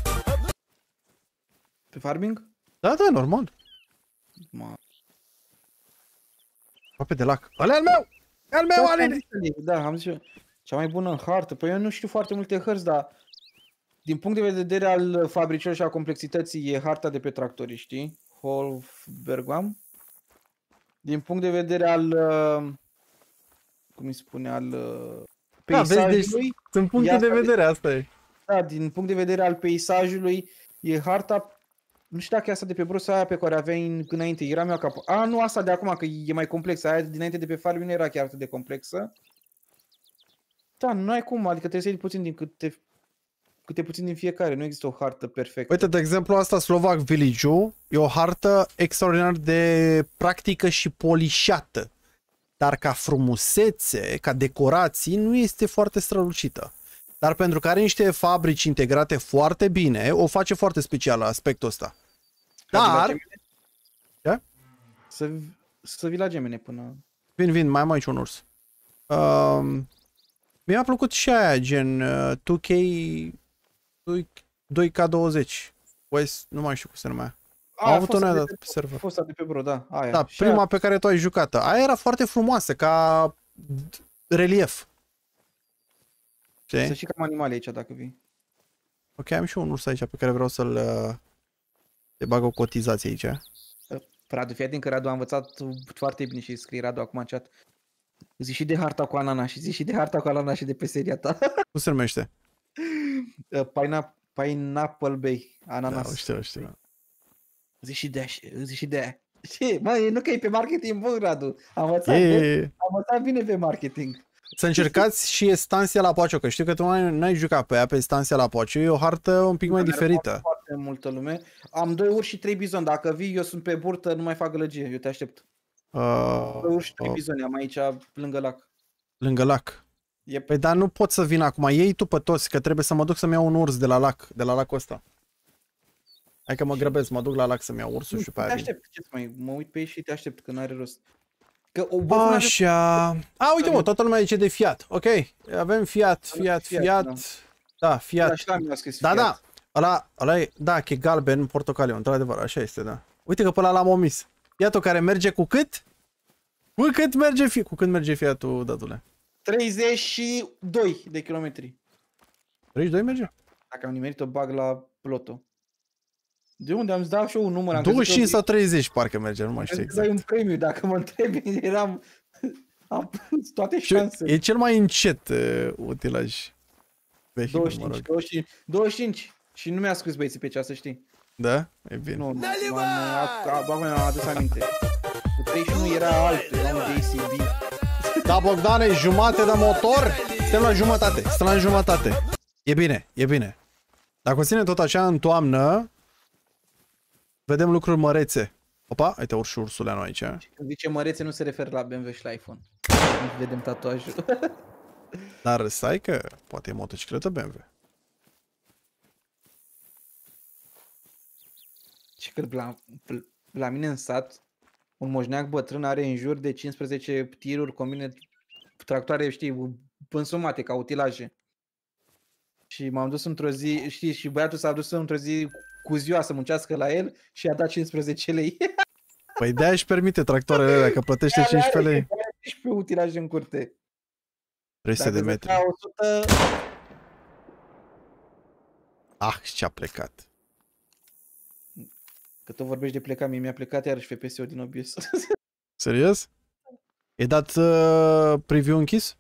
Pe farming? Da, da, normal. Ma. Aproape de lac. Ăla al meu! E al meu, Aline! Da, am zis eu. Cea mai bună hartă. Păi eu nu știu foarte multe hărți, dar din punct de vedere al fabricilor și a complexității e harta de pe tractori, știi? Holbergam. Din punct de vedere al, cum îi spune, al peisajului. Da, vezi, deci, sunt puncte de vedere, asta e. Da, din punct de vedere al peisajului e harta, nu știu dacă e asta de pe brosa aia pe care aveai înainte, era mea cap. A, nu asta de acum, că e mai complexă, aia dinainte de pe farming nu era chiar atât de complexă. Da, nu ai cum, adică trebuie să iei puțin din câte, câte puțin din fiecare, nu există o hartă perfectă. Uite, de exemplu, asta Slovac Village-ul e o hartă extraordinar de practică și polișată, dar ca frumusețe, ca decorații, nu este foarte strălucită. Dar pentru că are niște fabrici integrate foarte bine, o face foarte specială aspectul ăsta. Dar... Ce? Să, să vii la gemene până... Vin, vin, mai am aici un urs. Um, Mi-a plăcut și aia, gen uh, doi K... doi K douăzeci. West, nu mai știu cum se numea. Am avut una dată pe server. Fosta de pe bro, da. Aia. Da, și prima aia... pe care tu ai jucat-o. Aia era foarte frumoasă, ca relief. Să știi că am animale aici dacă vii. Ok, am și un urs aici pe care vreau să-l... Uh, te bag o cotizație aici. Radu, fii atent că Radu a învățat foarte bine și scrie Radu acum în chat. Zici și de harta cu ananas și zici și de harta cu ananas și de pe seria ta. Cum se numește? Pineapple, Pineapple Bay, ananas. Da, știu, știu. Zici și de zici și de Ce? Mă, nu că e pe marketing bun, Radu. Am învățat, e... am învățat bine pe marketing. Să încercați și Estancia la Pocio, că știu că tu n-ai jucat pe ea, pe Estancia la Pocio, e o hartă un pic mai diferită. Foarte multă lume. Am doi urși și trei bizoni. Dacă vii, eu sunt pe burtă, nu mai fac gălăgie. Eu te aștept. Uh, doi urși și trei uh, bizoni. Am aici, lângă lac. Lângă lac. Yep. Păi dar nu pot să vin acum. Iei tu pe toți, că trebuie să mă duc să-mi iau un urs de la lac, de la lacul ăsta. Hai că mă grăbesc, mă duc la lac să-mi iau ursul și pe aia. Te aștept, ce mai mă uit pe ei și te aștept, că n-are rost. Că o Așa. A, uite mă, toată lumea zice de Fiat. Ok, avem Fiat, Fiat, Fiat. Fiat. Da, da, Fiat. Da, da, ăla, ăla e, da, că e galben, portocaliu, într-adevăr, așa este, da. Uite că pe ăla l-am omis. Fiatul care merge cu cât? Cu cât merge Fiat? Cu cât merge Fiatul, Dadule? treizeci și doi de kilometri. treizeci și doi merge? Dacă am nimerit o bag la Ploto. De unde am dat și eu un număr? Am douăzeci și cinci sau treizeci parcă merge, nu mai știu exact. Dai un premiu, dacă mă întrebi, eram... am toate șansele. E cel mai încet uh, utilaj. Vehicul, douăzeci și cinci, mă rog. douăzeci și cinci, douăzeci și cinci. Și nu mi-a scris băieții pe ceas, să știi. Da? E bine. Nu, m-am adus aminte. Cu treizeci și unu era altul, era un J C B. Da, Bogdane, jumate de motor? Suntem la jumătate, suntem la jumătate. E bine, e bine. Dacă o ține tot așa în toamnă, vedem lucruri mărețe. Opa, uite urși ursuleanul aici. Când zice mărețe nu se referă la B M W și la iPhone. Vedem tatuajul. Dar stai că poate e motocicletă B M W. Și că la, la mine în sat, un moșneac bătrân are în jur de cincisprezece tiruri, combine tractoare, știi, însumate ca utilaje. Și m-am dus într-o zi, știi, și băiatul s-a dus într-o zi cu ziua să muncească la el și a dat cincisprezece lei. Păi de-aia își permite tractoarele alea, că plătește cincisprezece lei. cincisprezece utilaje în curte. trei sute de metri. o sută... Ah, ce-a plecat. Că tu vorbești de plecat, mie mi-a plecat iarăși F P S-ul din O B S. Serios? E dat uh, preview închis?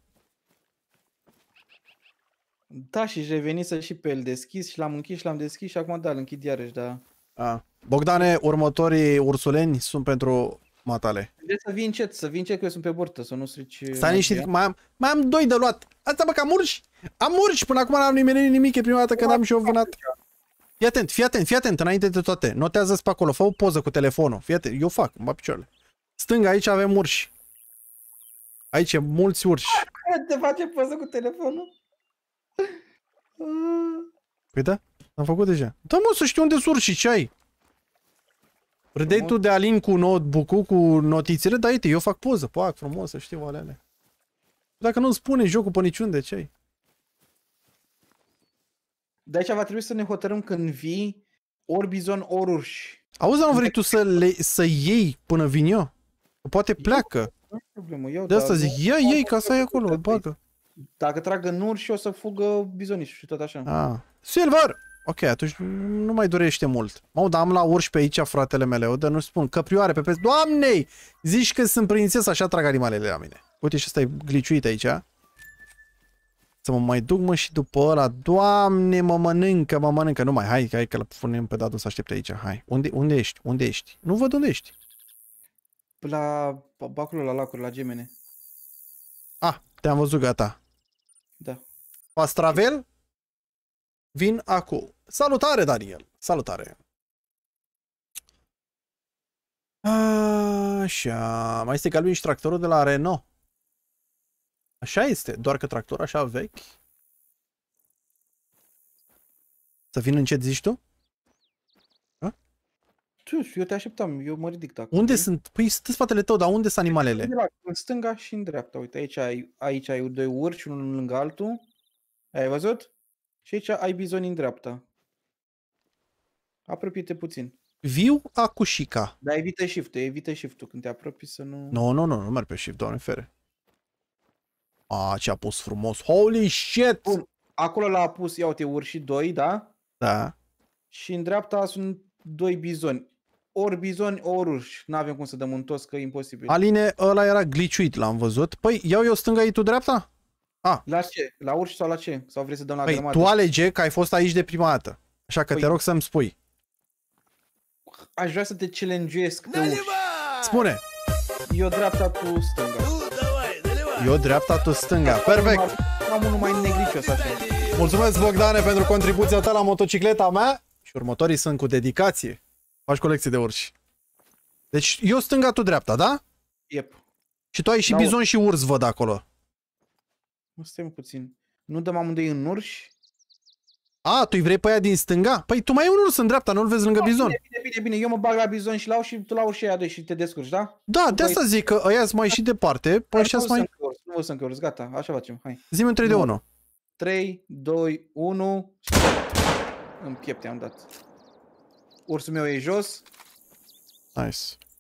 Da, și revenise și pe el deschis și l-am închis și l-am deschis și acum da, îl închid iarăși, da. A. Bogdane, următorii ursuleni sunt pentru matale. Trebuie să vii încet, să vii încet că eu sunt pe burtă, să nu strici... Stai niște, mai am, mai am doi de luat. Asta mă, că am urși. Am urși, până acum n-am nimerit nimic, e prima dată când am și eu vânat. Fii atent, fii atent, fii atent, înainte de toate. Notează-ți pe acolo, fă o poză cu telefonul. Fii atent, eu fac, mă picioarele. Stânga, aici avem urși. Aici e mulți urși. Te face poză cu telefonul? Păi da, am făcut deja. Da, mă, să știu unde sunt urși, ce ai? Râdeai tu de Alin cu notebook-ul, cu notițele, dar uite, eu fac poză, pac, frumos, să știu alele. Dacă nu-mi spune jocul pe niciunde, ce ai? De aici va trebui să ne hotărâm când vii, ori bizon, ori urși. Auzi, dar nu vrei tu să, le, să iei până vin eu? Că poate pleacă. Nu e problemă, eu, De asta zic, ia ei ca să ai acolo, bagă. Dacă trag în urși, o să fugă bizonișul și tot așa. Ah. Silver! Ok, atunci nu mai durește mult. Mă, dar am la urși pe aici, fratele meu, dar nu spun, căprioare pe peste. Doamnei! Zici că sunt prințesă, așa trag animalele la mine. Uite și ăsta e gliciuit aici. Să mă mai duc, mă, și după ăla. Doamne, mă mănâncă, mă mănâncă. Nu mai, hai, hai că-l punem pe dadul să aștepte aici. Hai. Unde, unde ești? Unde ești? Nu văd unde ești. La acolo, la lacuri, la gemene. Ah, te-am văzut, gata. Da. Pastravel? Vin acum. Salutare, Daniel. Salutare. Așa. Mai este Calvin și tractorul de la Renault. Așa este, doar că tractorul așa vechi. Să vin încet, zici tu? A? Tu, eu te așteptam, eu mă ridic dacă. Unde sunt? Păi sunt în spatele tău, dar unde sunt animalele? În stânga și în dreapta, uite, aici ai, aici ai doi urși, unul lângă altul. Ai văzut? Și aici ai bizoni în dreapta. Apropie-te puțin. Viu acușica. Dar evită shift-ul, evită shift-ul când te apropii să nu... Nu, nu, nu, nu merg pe shift, doamne fere. A, ce-a pus frumos. Holy shit! Bun. Acolo l-a pus, ia uite, urși doi, da? Da. Și în dreapta sunt doi bizoni. Ori bizoni, ori urși. N-avem cum să dăm un tos, că e imposibil. Aline, ăla era gliciuit, l-am văzut. Păi, iau eu stânga, ei tu dreapta? A. La ce? La urși sau la ce? Sau vrei să dăm la Păi, grămadă? tu alege că ai fost aici de prima dată. Așa că Păi, te rog să-mi spui. Aș vrea să te challenge-esc pe urși. Spune. Eu dreapta, tu stânga. Eu dreapta, tu stânga. Perfect. Am unul mai negricios așa. Mulțumesc, Bogdane, pentru contribuția ta la motocicleta mea. Și următorii sunt cu dedicație. Faci colecție de urși. Deci eu stânga, tu dreapta, da? Yep. Și tu ai și Da, bizon și urs, văd acolo. Mă stai puțin. Nu dăm amândoi în urși? A, tu îi vrei pe aia din stânga? Păi tu mai ai un urs în dreapta, nu-l vezi lângă bizon. Bine, bine, bine, bine. Eu mă bag la bizon și la urși și tu la urși aia doi și te descurci, da? Da, de asta zic că ăia sunt mai și departe. Păi așa mai... Nu vă sunt că urși, gata, așa facem, hai. Zi-mi un trei de unu. trei, doi, unu. În piept am dat. Ursul meu e jos. Nice.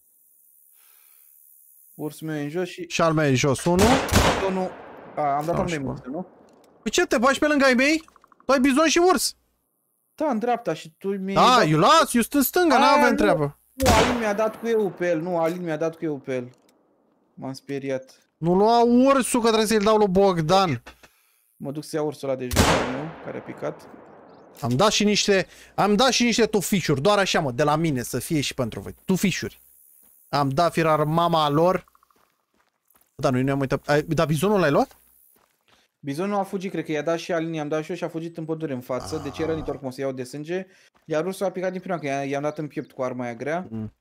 Ursul meu e în jos și... Și al meu e jos, unu. Unu... A, am dat Așa. mai multe, nu? Păi ce, te bagi pe lângă ai mei? Tu ai bizon și urs. Da, în dreapta și tu mi-ai Da, dat... eu las, eu sunt în stânga, A, n-avem nu. treabă. Nu, Alin mi-a dat cu eu pe el, nu, Alin mi-a dat cu eu pe el. M-am speriat. Nu lua ursul, că trebuie să-i dau lui Bogdan. Mă duc să iau ursul ăla de jos al meu, care a picat. Am dat și niște, am dat și niște tufișuri, doar așa, mă, de la mine, să fie și pentru voi. Tufișuri. Am dat firar mama lor. Da, noi ne-am uitat. Ai, dar bizonul l-ai luat? Bizonul a fugit, cred că i-a dat și Alin, i-am dat și eu și a fugit în pădure în față, Ah. deci era nici oricum o să iau de sânge, iar rusul a picat din prima, că i-a- i-am dat în piept cu arma aia grea. Mm.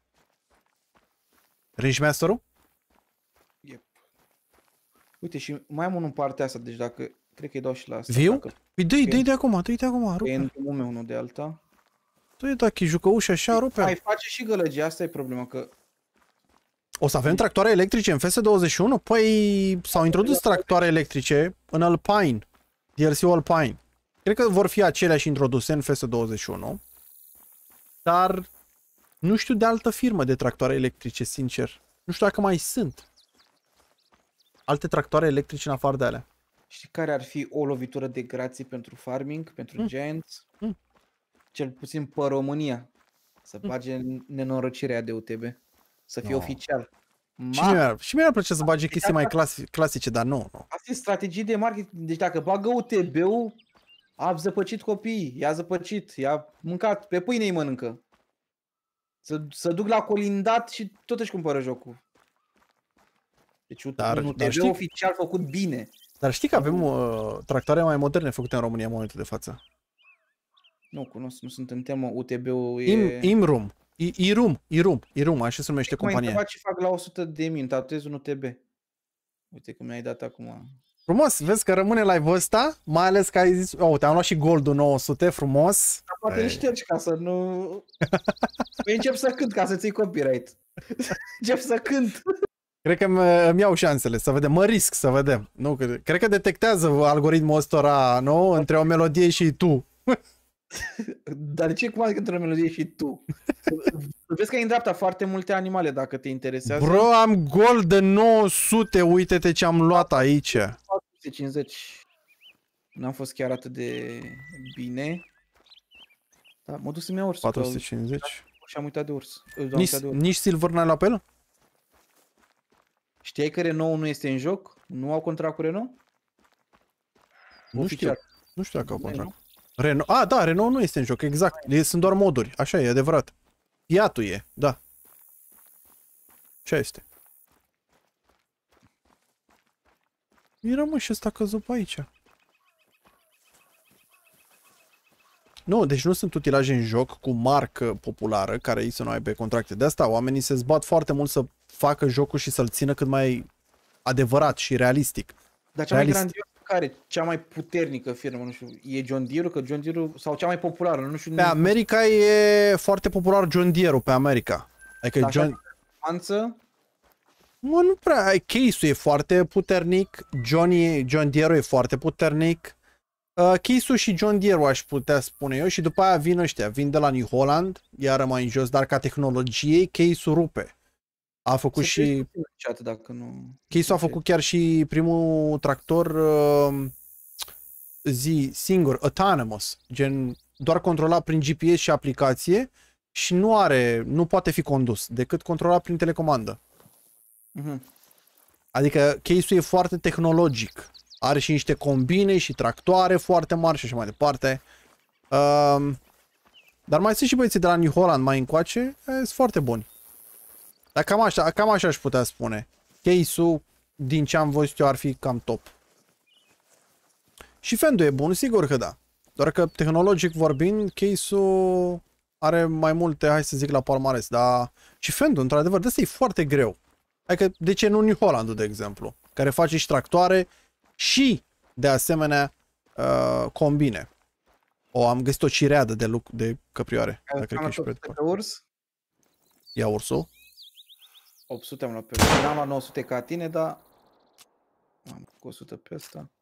Range Master-ul? Yep. Uite, și mai am unul în partea asta, deci dacă, cred că îi dau și la asta. Viu? Dacă Păi dă-i, dă-i de acum, dă-i de acum, e rupe. în drumul meu unul de alta. Dă-i dacă jucă ușa așa, rupe. Mai face și gălăgie, asta e problema, că O să avem tractoare electrice în F S douăzeci și unu? Păi s-au introdus tractoare electrice în Alpine, D L C-ul Alpine. Cred că vor fi aceleași introduse în F S douăzeci și unu, dar nu știu de altă firmă de tractoare electrice, sincer. Nu știu dacă mai sunt alte tractoare electrice în afară de alea. știi care ar fi o lovitură de grație pentru farming, pentru Mm. Giants? Mm. Cel puțin pe România. Să bage mm. nenorocirea de U T B. Să fie No. oficial. Și Ma, mie, mi-ar- și mie mi-ar plăcea să bage chestii mai clasi, clasice, dar nu, nu. asta e strategii de marketing. Deci dacă bagă U T B-ul, a zăpăcit copiii, i-a zăpăcit, i-a mâncat, pe pâine îi mănâncă. Să, să duc la colindat și tot își cumpără jocul. Deci Dar- un U T B dar știi- oficial făcut bine. Dar știi că avem uh, tractoare mai moderne făcute în România în momentul de față. Nu cunosc, nu sunt în temă, U T B-ul e... Im, Imrum. I- Irum, Irum, Irum, așa se numește Cum ai compania. întrebat ce fac la o sută de mii, îmi tatuez un U T B. Uite că mi-ai dat acum. Frumos, vezi că rămâne live-ul ăsta, mai ales că ai zis, oh, te-am luat și goldul nouă sute, frumos. Dar poate îl Ei. ștergi ca să nu... Păi încep să cânt ca să ții copyright. Încep să cânt. Cred că îmi, îmi iau șansele, să vedem, mă risc să vedem. Nu, că- cred că detectează algoritmul ăsta, nu, între o melodie și tu. Dar de ce cum adică într-o melodie și tu? Vezi că ai în dreapta foarte multe animale dacă te interesează. Bro, am gold de nouă sute, uite-te ce am luat aici. patru sute cincizeci. N-am fost chiar atât de bine. Da, mă duc să-mi iau urs. patru sute cincizeci. Și am uitat de urs. Am Nici, uitat de urs. nici Silver n-ai luat pe el? Știai că Renault nu este în joc? Nu au contract cu Renault? Nu știu. Oficial. Nu știu dacă au Nu, contract. Renault, a, da, Renault nu este în joc, exact. E, sunt doar moduri, așa e, adevărat. Fiatul e, da. Ce este? Mira, mă, și ăsta a căzut pe aici. Nu, deci nu sunt utilaje în joc cu marcă populară care ei să nu aibă contracte. De asta oamenii se zbat foarte mult să facă jocul și să-l țină cât mai adevărat și realistic. Dar cea mai Realist. grandioasă care? Cea mai puternică firmă, nu știu, e John Deere, că John Deere sau cea mai populară, nu știu. Pe America e foarte popular John Deere-ul pe America. Adică Dar John... Anță, Mă, nu prea. Case-ul e foarte puternic, Johnny, John Deere e foarte puternic. Uh, Case-ul și John Deere aș putea spune eu și după aia vin ăștia, vin de la New Holland, iar mai în jos, dar ca tehnologie, Case-ul rupe. A făcut să și... crezi puțin în chat dacă nu... Case-ul a făcut chiar și primul tractor uh, zi singur, autonomous, gen doar controlat prin G P S și aplicație și nu are, nu poate fi condus, decât controlat prin telecomandă. Mhm. Adică case-ul e foarte tehnologic. Are și niște combine și tractoare foarte mari și așa mai departe. Um, dar mai sunt și băieții de la New Holland mai încoace, e, sunt foarte buni. Dar cam așa, cam așa aș putea spune. Case-ul, din ce am văzut eu, ar fi cam top. Și Fendo e bun, sigur că da. Doar că tehnologic vorbind, case-ul are mai multe, hai să zic, la palmares. Dar și Fendo, într-adevăr, de asta e foarte greu. Adică, de ce nu New Holland, de exemplu, care face și tractoare și, de asemenea, uh, combine. O, am găsit o cireadă de, luc- de căprioare. Dar cred că e și pe pe urs, Ia ursul. opt sute am luat pe urs. N-am luat nouă sute ca tine, dar am cu o sută pe ăsta.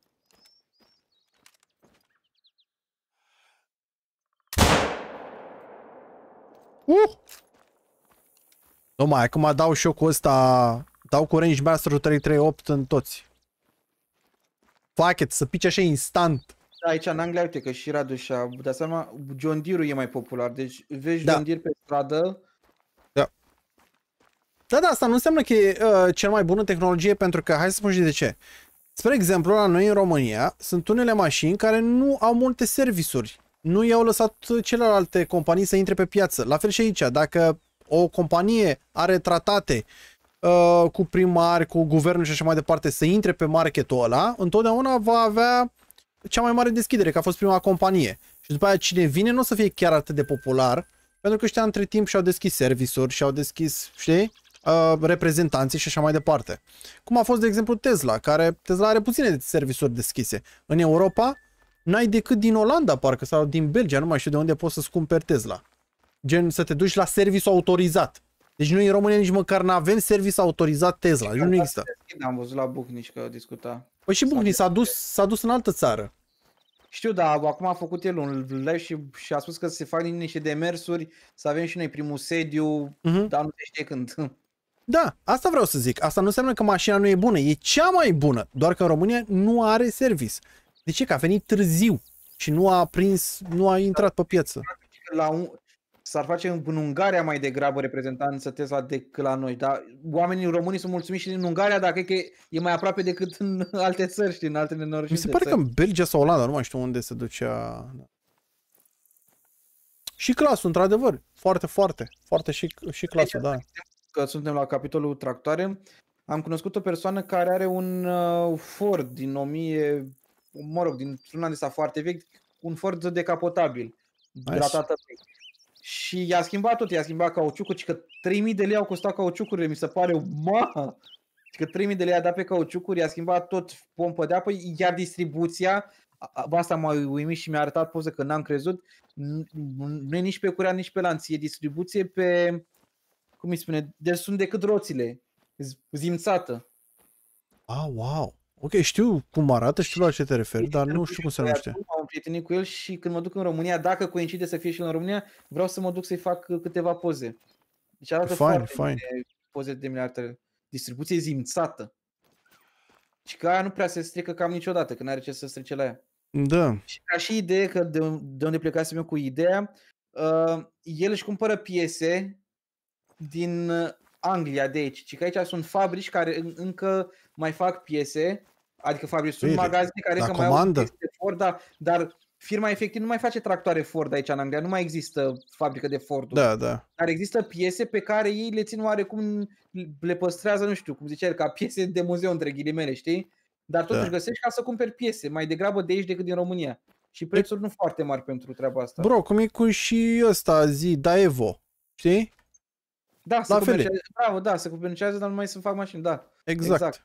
Uh! Nu mai, acum dau și eu cu ăsta, dau cu Range Master trei trei opt în toți. Fuck it, să pice așa instant. Da, aici în Anglia, uite că și Radu și-a dat seama, John Deere e mai popular. Deci vezi Da. John Deere pe stradă, Da, da, asta nu înseamnă că e uh, cel mai bună tehnologie, pentru că, hai să spun și de ce. Spre exemplu, la noi în România sunt unele mașini care nu au multe servisuri. Nu i-au lăsat celelalte companii să intre pe piață. La fel și aici, dacă o companie are tratate uh, cu primari, cu guvernul și așa mai departe să intre pe marketul ăla, întotdeauna va avea cea mai mare deschidere, că a fost prima companie. Și după aia cine vine nu o să fie chiar atât de popular, pentru că ăștia între timp și-au deschis serviciuri, și-au deschis, știi, uh, reprezentanții și așa mai departe. Cum a fost, de exemplu, Tesla, care Tesla are puține serviciuri deschise. În Europa n-ai decât din Olanda, parcă, sau din Belgia, nu mai știu de unde poți să-ți cumperi Tesla. Gen să te duci la serviciu autorizat. Deci noi în România nici măcar n-avem serviciu autorizat Tesla, deci nu există. Am văzut la Bucnici că discuta. Păi și Bucnici s-a dus, s-a dus în altă țară. Știu, dar acum a făcut el un live și, și a spus că se fac niște demersuri să avem și noi primul sediu, uh-huh. dar nu se știe când. Da, asta vreau să zic. Asta nu înseamnă că mașina nu e bună, e cea mai bună, doar că în România nu are service. De ce? Că a venit târziu și nu a prins, nu a intrat pe piață. La un... S-ar face în Ungaria mai degrabă reprezentanță Tesla decât la noi, dar oamenii români sunt mulțumiți și în Ungaria, dar cred că e mai aproape decât în alte țări, știi, în alte nenorociri. Mi se pare că în Belgia sau Olanda, nu mai știu unde se ducea. Și clasul, într-adevăr, foarte, foarte, foarte și, și clasul, da. Că suntem la capitolul tractoare, am cunoscut o persoană care are un uh, Ford din o mie, mă rog, din un an de ăsta foarte vechi, un Ford decapotabil, nice. Ratată. Și i-a schimbat tot, i-a schimbat cauciucul, și că trei mii de lei au costat cauciucurile, mi se pare, ma! Și că trei mii de lei a dat pe cauciucuri, i-a schimbat tot pompă de apă, iar distribuția, asta m-a uimit și mi-a arătat poză că n-am crezut, nu e nici pe curea, nici pe lanț, e distribuție pe, cum îi spune, deci sunt decât roțile, zimțată. Ah, wow! Ok, știu cum arată, știu la ce te referi, dar nu știu cum se numește. Am împrietenit cu el și când mă duc în România, dacă coincide să fie și el în România, vreau să mă duc să-i fac câteva poze. Deci arată fine, foarte fine. de poze de miliardele. Distribuție zimțată. Și că aia nu prea se strică cam niciodată, că n-are ce să strice la ea. Da. Și ca și idee, că de, de unde plecasem eu cu ideea, uh, el își cumpără piese din Anglia de aici. Și că aici sunt fabrici care încă mai fac piese. Adică fabrici, sunt Bine, magazine care la încă comandă. mai au de Ford, da, dar firma efectiv nu mai face tractoare Ford aici în Anglia, nu mai există fabrică de Ford. Da, da. Dar există piese pe care ei le țin oarecum, le păstrează, nu știu, cum zicea el, ca piese de muzeu între ghilimele, știi? Dar totuși Da. găsești ca să cumperi piese, mai degrabă de aici decât din România. Și prețuri e... nu foarte mari pentru treaba asta. Bro, cum e cu și ăsta zi, Daewoo, știi? Da, se comercializează, bravo, da, se comercializează, dar nu mai să fac mașini, da. Exact. exact.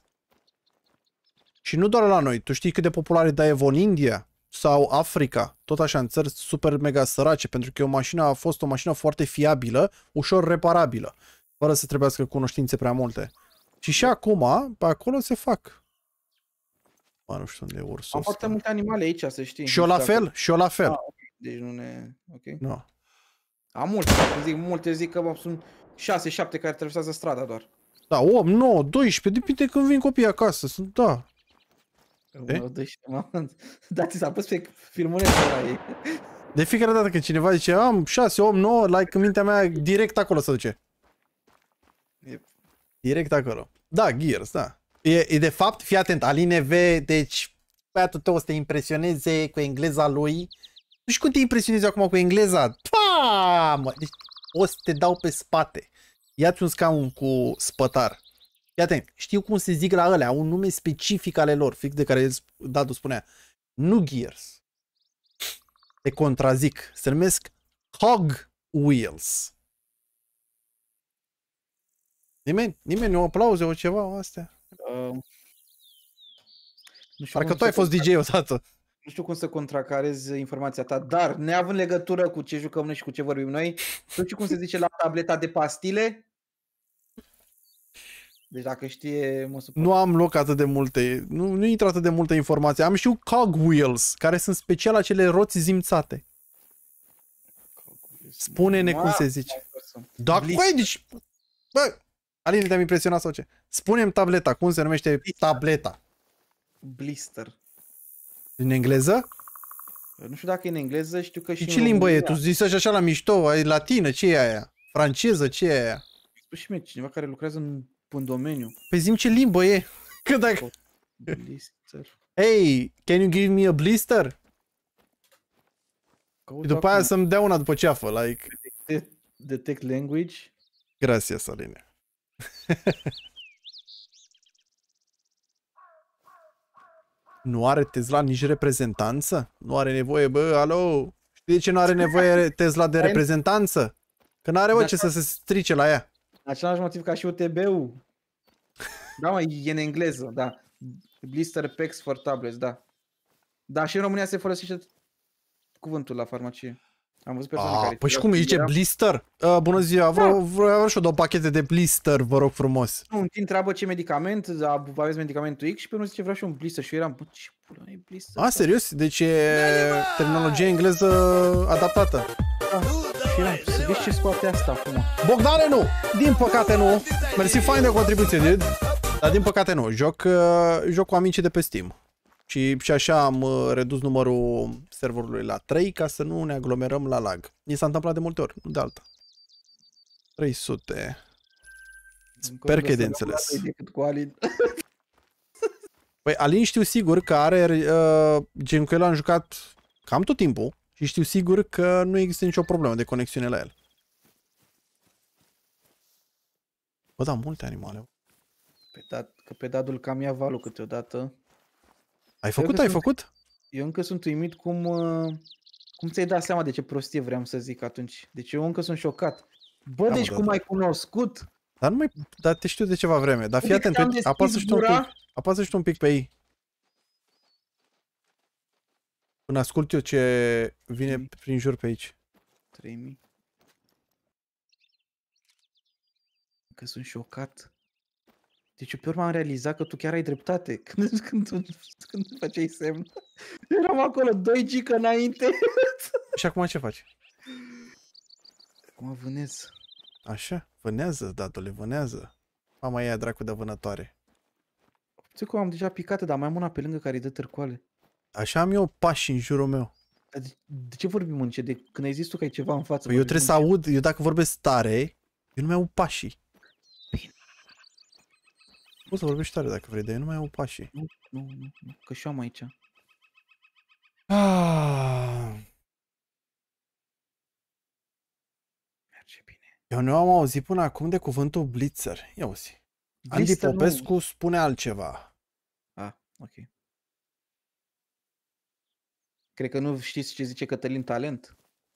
Și nu doar la noi, tu știi cât de popular e Daewoo în India sau Africa, tot așa în țări super mega sărace, pentru că o mașină a fost o mașină foarte fiabilă, ușor reparabilă, fără să trebuiască cunoștințe prea multe. Și și acum, pe acolo se fac. Mă, nu știu unde e ursul. Am foarte multe animale aici, să știi. Și eu la fel, și eu la fel. Ah, okay. Deci nu ne... Ok. No. Am multe, zic, multe zic că sunt șase șapte care traversează strada doar. Da, opt, nouă, doisprezece, depinde când vin copiii acasă. Sunt, da. Da, ți s-a pus pe filmulețul la ei. De fiecare dată când cineva zice am șase, opt, nouă, like în mintea mea direct acolo se duce. Yep. Direct acolo. Da, Gears, da. E, e de fapt, fii atent, Aline V, deci băiatul tău o să te impresioneze cu engleza lui. Nu știu cum te impresionezi acum cu engleza. Pa, mă, deci o să te dau pe spate. Ia-ți un scaun cu spătar. Fii atent, știu cum se zic la ălea, un nume specific ale lor, fix de care Dadu spunea. Nu Gears. Te contrazic. Se numesc Cog Wheels. Nimeni? Nimeni? O aplauze, o ceva, astea? Uh, nu Parcă tu ai fost D J odată. Nu știu cum să contracarez informația ta, dar neavând legătură cu ce jucăm noi și cu ce vorbim noi, tu știi cum se zice la tableta de pastile? Deci dacă știe, mă supăr. Nu am loc atât de multe, nu, nu intră atât de multă informație. Am și Cog Wheels, care sunt special acele roți zimțate. Spune-ne cum se zice. Da, băi, deci... Bă, Aline, te-am impresionat sau ce? Spune-mi tableta, cum se numește tableta? Blister. În engleză? Nu știu dacă e în engleză, știu că și în ce limbă e? Tu zici așa la mișto, e latină, ce e aia? Franceză, ce e aia? Spui și mie, cineva care lucrează în, în domeniu. Păi zi-mi ce limbă e? Că dacă... Blister. Hey, can you give me a blister? Și după aia să-mi dea una după ceafă, like... Detect language. Gracias, Aline. Nu are Tesla nici reprezentanță? Nu are nevoie, bă, alo? Știi de ce nu are nevoie Tesla de reprezentanță? Că n-are, bă, ce să se strice la ea. Același motiv ca și U T B-ul. Da, mă, e în engleză, da. Blister packs for tablets, da. Dar și în România se folosește cuvântul la farmacie. Am văzut persoane Ah, care... păi și cum îi zice blister? Uh, bună ziua, vreau, vreau și eu două pachete de blister, vă rog frumos. Nu, un timp întreabă ce medicament, aveți medicamentul X și pe unul zice vreau și un blister și eu eram, bă, ce pula e blister? Ah, serios? Deci e terminologie engleză adaptată. Da. Și eram, să vezi ce scoate asta acum. Bogdane, nu! Din păcate nu. Mersi, fain de contribuție, dude. Dar din păcate nu. Joc, uh, joc cu amicii de pe Steam. Și, și așa am uh, redus numărul serverului la trei ca să nu ne aglomerăm la lag. Mi s-a întâmplat de multe ori, nu de alta. trei sute. Sper că e de înțeles. Cu Alin. Păi Alin știu sigur că are, uh, gen cu el am jucat cam tot timpul și știu sigur că nu există nicio problemă de conexiune la el. Bă, da, multe animale. Pe dat, că pe dadul cam ia valul câteodată. Ai făcut, ai sunt, făcut? Eu încă sunt uimit cum, cum ți-ai dat seama de ce prostie vreau să zic atunci. Deci eu încă sunt șocat. Bă, da, deci mă, cum da, ai cunoscut? Dar nu mai, dar te știu de ceva vreme. Dar fii Uite atent, că am apasă și tu un gura. pic. Apasă și tu un pic pe ei. Până ascult eu ce vine Mm. prin jur pe aici. trei mii. Că sunt șocat. Deci eu pe urmă am realizat că tu chiar ai dreptate. Când, când, când, când făceai semn. Eram acolo doi giga înainte. Și acum ce faci? Acum vânez. Așa? Vânează, datule, vânează. Mama ea dracu de vânătoare. Știu că am deja picată, dar mai am una pe lângă care îi dă târcoale. Așa am eu pași în jurul meu. Dar de, de ce vorbim în ce? De când ai zis tu că ai ceva în față? Păi eu trebuie să aud, eu dacă vorbesc tare, eu nu mai aud pașii. Bine. Poți să vorbești tare dacă vrei, dar eu nu mai aud pașii. Nu, nu, nu, nu, că și eu am aici. Ah. Merge bine. Eu nu am auzit până acum de cuvântul blitzer. Ia uzi. Andy Blister, Popescu nu. spune altceva. Ah, ok. Cred că nu știți ce zice Cătălin Talent.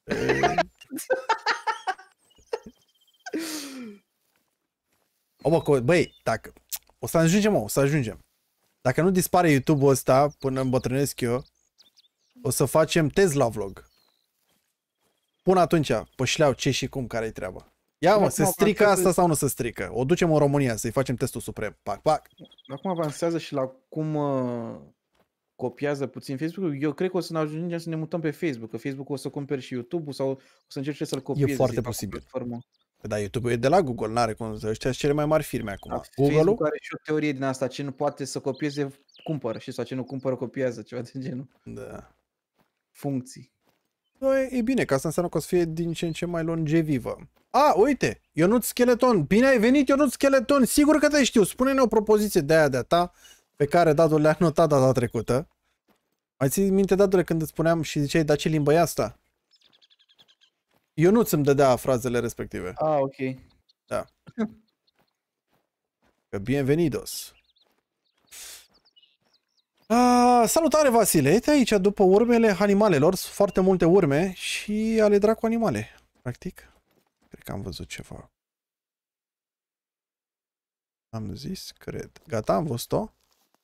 O, bă, băi, dacă... O să ajungem, mă, o să ajungem. Dacă nu dispare YouTube-ul ăsta până îmbătrânesc eu, o să facem Tesla vlog. Până atunci, pe șleau ce și cum, care-i treaba. Ia mă, se strică asta sau nu se strică? O ducem în România să-i facem testul suprem. Pac, pac. Acum avansează și la cum uh, copiază puțin Facebook. Eu cred că o să ne ajungem să ne mutăm pe Facebook. Că Facebook o să cumpere și YouTube-ul sau o să încerce să-l copieze. E foarte posibil. Da, YouTube-ul e de la Google, n-are cum să ăștia cele mai mari firme acum. Da, Google-ul Facebook are și o teorie din asta. Ce nu poate să copieze, cumpără. Și sau ce nu cumpără, copiază. Ceva de genul. Da. Funcții. No, e, e bine, că asta înseamnă că o să fie din ce în ce mai longevivă. A, uite, Ionuț Skeleton. Bine ai venit, Ionuț Skeleton. Sigur că te știu. Spune-ne o propoziție de aia de-a ta, pe care Dadu le-a notat data trecută. Mai ții minte, Dadule, când îți spuneam și ziceai, da, ce limbă e asta? Ionuț îmi dădea frazele respective. Ah, ok. Da. Că bienvenidos. Ah, salutare, Vasile. Uite aici, după urmele animalelor, sunt foarte multe urme și ale dracu animale, practic. Cred că am văzut ceva. Am zis, cred. Gata, am văzut-o.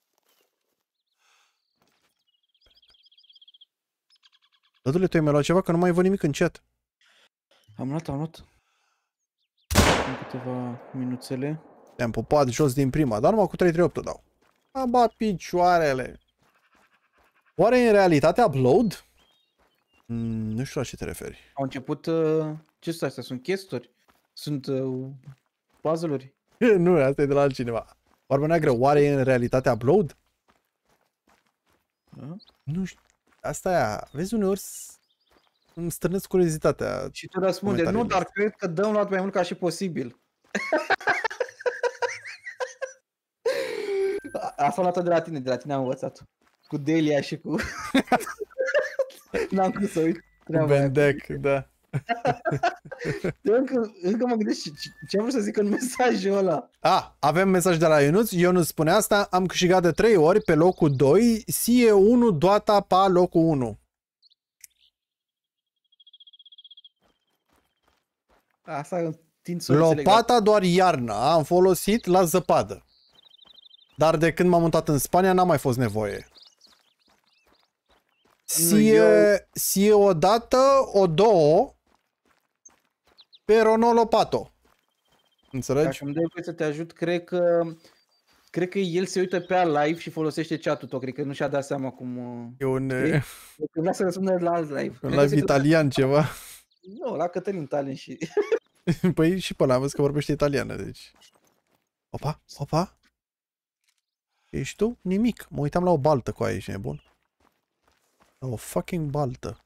Dădule, tu ai mai luat ceva, că nu mai văd nimic în chat. Am luat, am luat. În câteva minuțele. Te-am pupat jos din prima, dar numai cu trei trei opt o dau. Am bat picioarele. Oare în realitate upload? Mm, nu știu la ce te referi. Au început... Uh, ce sunt astea? Sunt chesturi? Sunt uh, puzzle-uri? Nu, asta e de la altcineva. Oarbă neagră, oare e în realitate upload? Da? Nu știu. Asta e aia. Vezi, uneori îmi stârnesc curiozitatea. Și tu răspunde, nu, dar cred că dăm luat mai mult ca și posibil. Asta am luat de la tine, de la tine am învățat. Cu Delia și cu... N-am cum să uit. Bendec, da. Eu încă, încă mă gândesc ce, ce am vrut să zic în mesajul ăla. A, avem mesaj de la Ionuț. Ionuț spune asta. Am câștigat de trei ori pe locul doi. S I E unu Dota pa locul unu. Asta tind să înțeleg. Lopata doar iarna. Am folosit la zăpadă. Dar de când m-am mutat în Spania n-a mai fost nevoie. S I E, S I E o dată, o două. Pero no lopato. Înțelegi? Dacă îmi dai voie să te ajut, cred că cred că el se uită pe a live și folosește chat-ul tău. Cred că nu și-a dat seama cum... E un, Cred că vrea să răspundă la alt live. un live italian ceva. Nu, la Cătălin Talin și... Păi și pe ăla am văzut că vorbește italiană, deci... Opa, opa. Ești tu? Nimic. Mă uitam la o baltă cu aia, ești nebun. La o fucking baltă.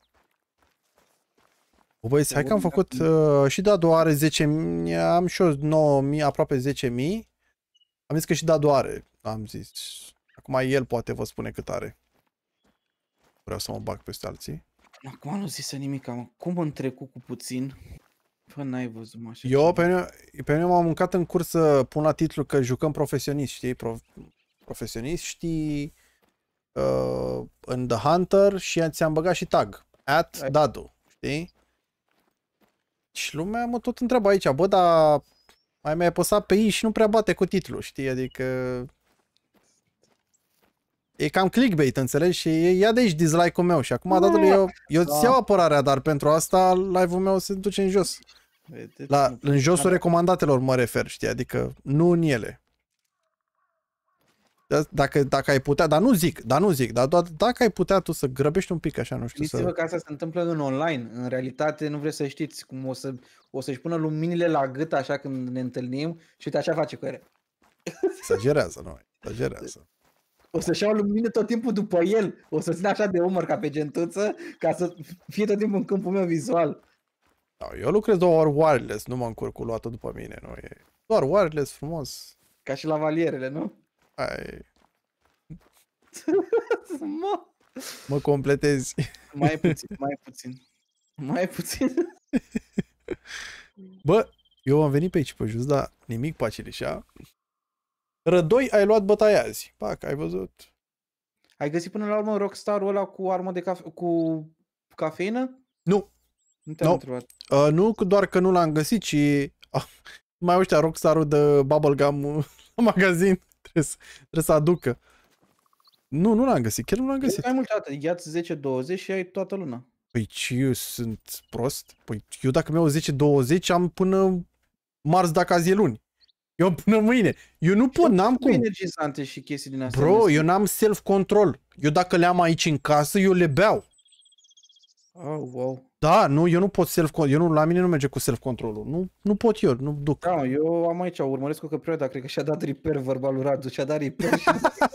O băieți, hai că am făcut uh, și Dadu are zece mii, am și eu nouă mii, aproape zece mii. Am zis că și Dadu are, am zis. Acum el poate vă spune cât are. Vreau să mă bag peste alții. Acum nu zisă nimic, am. Cum îmi trecut cu puțin? Păi n-ai văzut, mă, așa. Eu pe mine, pe mine m-am mâncat în curs să pun la titlu că jucăm profesionist, știi? Pro, profesionist, știi? Uh, în The Hunter și ți-am băgat și tag. At Dadu, știi? Și lumea mă tot întreabă aici, bă, dar mai mi-ai apăsat pe ei și nu prea bate cu titlul, știi? Adică... E cam clickbait, înțelegi? Și ia de aici dislike-ul meu și acum, Dadul, eu, eu îți iau apărarea, dar pentru asta live-ul meu se duce în jos. La, în josul recomandatelor mă refer, știi? Adică nu în ele. Dacă, dacă ai putea, dar nu zic, dar nu zic, dar doar dacă ai putea tu să grăbești un pic așa, nu știu. Știți-vă să... că asta se întâmplă în online. În realitate nu vreți să știți cum o, să, o să-și pună luminile la gât așa când ne întâlnim și uite așa face cu ele. Exagerează, nu, exagerează. O să-și iau lumină tot timpul după el. O să țin așa de umăr ca pe gentuță ca să fie tot timpul în câmpul meu vizual. No, eu lucrez doar wireless, nu mă încurc cu luată după mine, nu e. Doar wireless, frumos. Ca și la valierele, nu? Ai... mă. Mă completezi. Mai puțin, mai puțin. Mai puțin. Bă, eu am venit pe aici pe jos, dar nimic pe aceleșa. Rădoi, ai luat bătaia azi. Pac, ai văzut. Ai găsit până la urmă Rockstar-ul ăla cu armă de cafe cu cafeină? Nu. Nu te-am no. întrebat. Uh, nu doar că nu l-am găsit, ci uh, mai ăștia Rockstar-ul de Bubblegum la magazin. Trebuie să, trebuie să aducă. Nu, nu l-am găsit. Chiar nu l-am găsit. Mai multe dată. Ia-ți zece douăzeci și ai toată luna. Păi ce, eu sunt prost? Păi eu dacă mi-au zece douăzeci am până marți dacă azi e luni. Eu am până mâine. Eu nu pot, n-am cum. Energizante și chestii din astea. Bro, eu n-am self-control. Eu dacă le am aici în casă, eu le beau. Oh, wow. Da, nu, eu nu pot self-control. Eu nu, la mine nu merge cu self-controlul. Nu, nu pot eu, nu duc. Da, eu am aici, urmăresc o căprioară, dar cred că și-a dat repair verbal lui Radu, și-a dat repair și...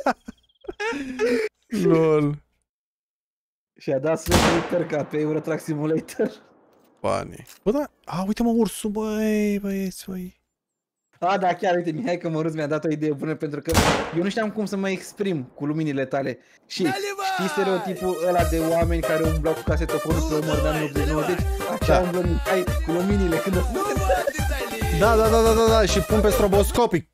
Lol. Și-a dat Slash repair ca pe Euro Truck Simulator. Banii. Bă, da, a, uite-mă ursul, băi, băieți, băi. A, da, chiar, uite, Mihai Cămăruț mi-a dat o idee bună, pentru că eu nu știam cum să mă exprim cu luminile tale. Și știi stereotipul ăla de oameni care umblau cu casetofonul pe umăr de anul optzeci nouăzeci? Așa da. Umblă Mihai cu luminile când... Da, da, da, da, da, da, și pun pe stroboscopic.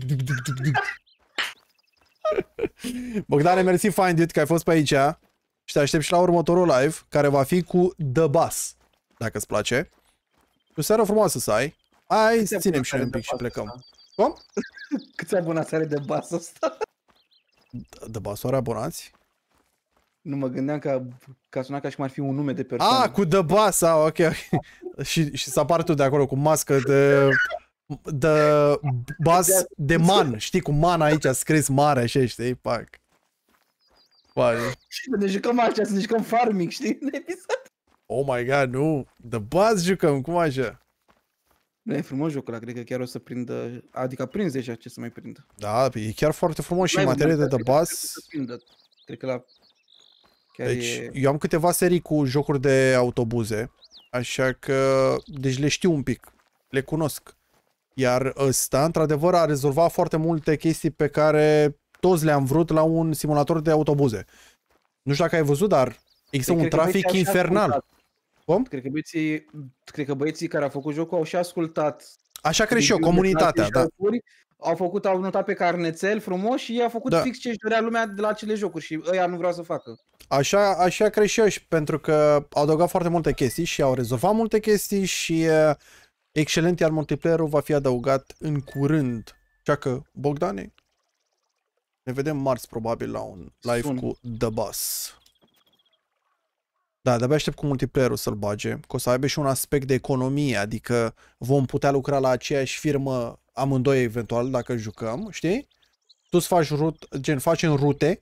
Bogdane, mersi, Find It, că ai fost pe aici. Și te aștept și la următorul live, care va fi cu The Bus, dacă îți place. O seară frumoasă să ai. Hai, ținem și noi un pic și plecăm. Cum? Câți abonați are de bas ăsta? The Bus are abonați? Nu mă gândeam că, că suna ca și cum ar fi un nume de persoană. Ah, cu The Bus, ah, ok, ok. și, și să apar tu de acolo cu mască de... De Bus, de man, știi, cu man aici scris mare, așa, știi, pac. Pare. Și ne jucăm așa, să ne jucăm farming, știi, în episod. Oh my god, nu, The Bus jucăm, cum așa? Nu, e frumos jocul ăla, cred că chiar o să prindă, adică a prins deja ce să mai prindă. Da, e chiar foarte frumos și în materie de The Bus. Cred că la... Chiar deci, e... eu am câteva serii cu jocuri de autobuze, așa că, deci le știu un pic, le cunosc. Iar ăsta, într-adevăr, a rezolvat foarte multe chestii pe care toți le-am vrut la un simulator de autobuze. Nu știu dacă ai văzut, dar există Păi, un trafic infernal. Cum? Cred că băieții, cred că băieții care au făcut jocul au și ascultat. Așa cred și eu, review-uri de la comunitatea, alte da. jocuri, au făcut, au notat pe carnețel frumos și ei au făcut Da. fix ce își dorea lumea de la acele jocuri și ăia nu vreau să facă. Așa, așa cred și eu, și pentru că au adăugat foarte multe chestii și au rezolvat multe chestii și uh, excelent, iar multiplayer-ul va fi adăugat în curând. Așa că, Bogdane, ne vedem marți probabil la un live Sun. cu The Boss. Da, de-abia aștept cu multiplayer-ul să-l bage, că o să aibă și un aspect de economie, adică vom putea lucra la aceeași firmă amândoi eventual dacă jucăm, știi? Tu îți faci rut, gen, facem rute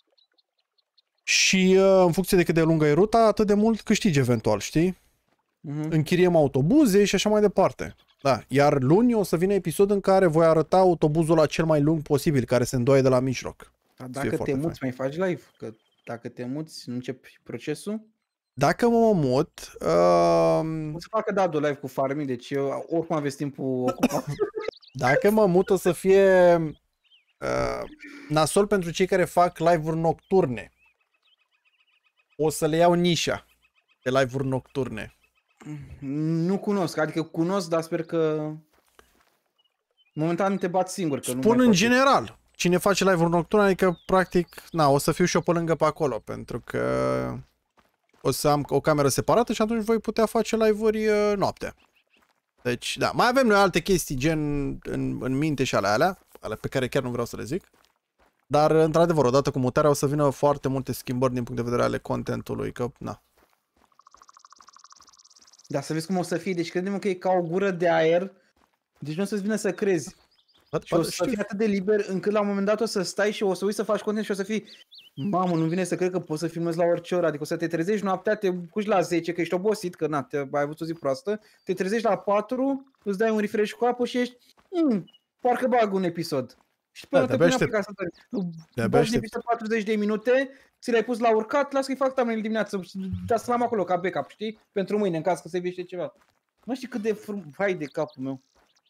și uh, în funcție de cât de lungă e ruta, atât de mult câștigi eventual, știi? Mhm. Închiriem autobuze și așa mai departe. Da, iar luni o să vină episod în care voi arăta autobuzul la cel mai lung posibil, care se îndoaie de la mijloc. Dar fie dacă te foarte muți, mai faci live? Că dacă te muți, nu începi procesul? Dacă mă mut, uh, O să facă Dadu live cu farming, deci eu, oricum aveți timpul ocupat. dacă mă mut o să fie uh, nasol pentru cei care fac live-uri nocturne. O să le iau nișa de live-uri nocturne. Nu cunosc, adică cunosc, dar sper că momentan te bat singur. Că nu Spun mai în fac- general, cine face live-uri nocturne, adică practic, na, o să fiu și eu pe lângă pe acolo, pentru că o să am o cameră separată și atunci voi putea face live-uri uh, noaptea. Deci, da, mai avem noi alte chestii gen în, în minte și ale alea, ale pe care chiar nu vreau să le zic. Dar, într-adevăr, odată cu mutarea o să vină foarte multe schimbări din punct de vedere ale contentului, că, na. Dar să vezi cum o să fie, deci credem că e ca o gură de aer, deci nu o să-ți vină să crezi. Și o să Știu. fii atât de liber încât la un moment dat o să stai și o să uiți să faci content și o să fii mamă, nu vine să cred că poți să filmezi la orice oră, adică o să te trezești noaptea, te cuci la zece, că ești obosit, că na, te, ai avut o zi proastă, te trezești la patru, îți dai un refresh cu apă și ești, mm, parcă bag un episod. Și până Da, te de-abia pune aștept. aplicația ta. De-abia Bagi un aștept. episod patruzeci de minute, ți l-ai pus la urcat, las că-i fac thumbnail dimineață, dar să l-am acolo ca backup, știi? Pentru mâine, în caz că se viește ceva. Nu știi cât de frum... Hai de capul meu.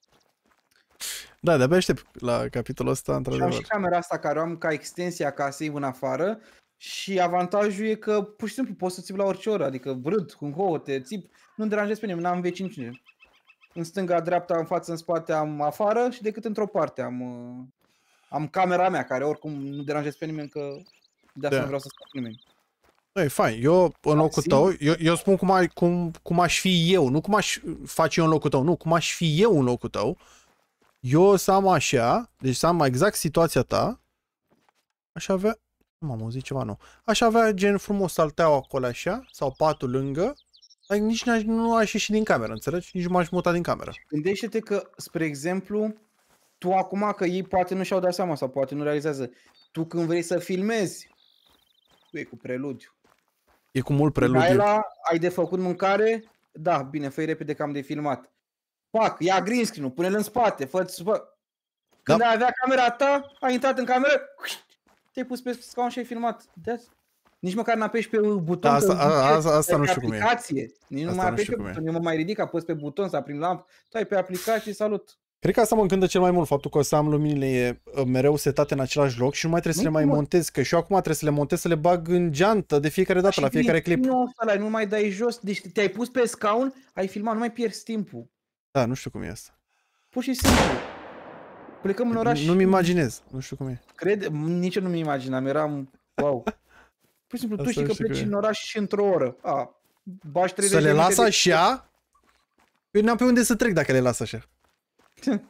Da, de-abia aștept la capitolul ăsta, Și am și într-adevăr. camera asta care o am ca extensie a casei în afară și avantajul e că pur și simplu poți să țip la orice oră, adică vrât, cu hote, țip, nu-mi deranjez pe nimeni, n-am vecini cine. În stânga, dreapta, în față, în spate am afară și decât într-o parte am, uh, am camera mea care oricum nu deranjez pe nimeni că de asta Da. nu vreau să scap pe nimeni. E fain, eu în locul sigur. tău, eu, eu spun cum, ai, cum, cum aș fi eu, nu cum aș face eu în locul tău, nu, cum aș fi eu în locul tău. Eu o să am așa, deci să am exact situația ta, aș avea, nu m-am auzit ceva nou, aș avea gen frumos salteaua acolo așa, sau patul lângă, dar nici n-aș, nu aș ieși din cameră, înțelegi? Nici nu m-aș muta din cameră. Gândește-te că, spre exemplu, tu acum, că ei poate nu și-au dat seama sau poate nu realizează, tu când vrei să filmezi, tu e cu preludiu. E cu mult Ai, preludiu. la, ai de făcut mâncare? Da, bine, fă repede că am de filmat. Pac, ia green screen-ul, pune-l în spate, fă-ți, fă. Când Da. ai avea camera ta, ai intrat în cameră, te-ai pus pe scaun și ai filmat. That's... Nici măcar n-apeși pe buton. Da, asta- că a- zice, asta- asta pe nu știu cum e. aplicație. Nici nu Asta mai nu apeși știu pe cum e. buton, eu mă mai ridic, apăs pe buton, să aprind lampă, tu ai pe aplicație, salut. Cred că asta mă încântă cel mai mult, faptul că o să am luminile uh, mereu setate în același loc și nu mai trebuie să le Nu-i mai mă. montez, că și eu acum trebuie să le montez, să le bag în geantă de fiecare dată, Și la fiecare clip. Nu, ăsta, nu mai dai jos, deci te-ai pus pe scaun, ai filmat, nu mai pierzi timpul. Da, nu știu cum e asta. Pur și simplu. Plecăm în oraș. Nu-mi imaginez, nu știu cum e. Cred, nici eu nu mi imaginam, eram, wow. Pur și simplu, tu Asta știi nu că știu pleci cum e. în oraș și într-o oră. A, bași treizeci Să le de las minute așa? Eu n-am pe unde să trec dacă le las așa. de...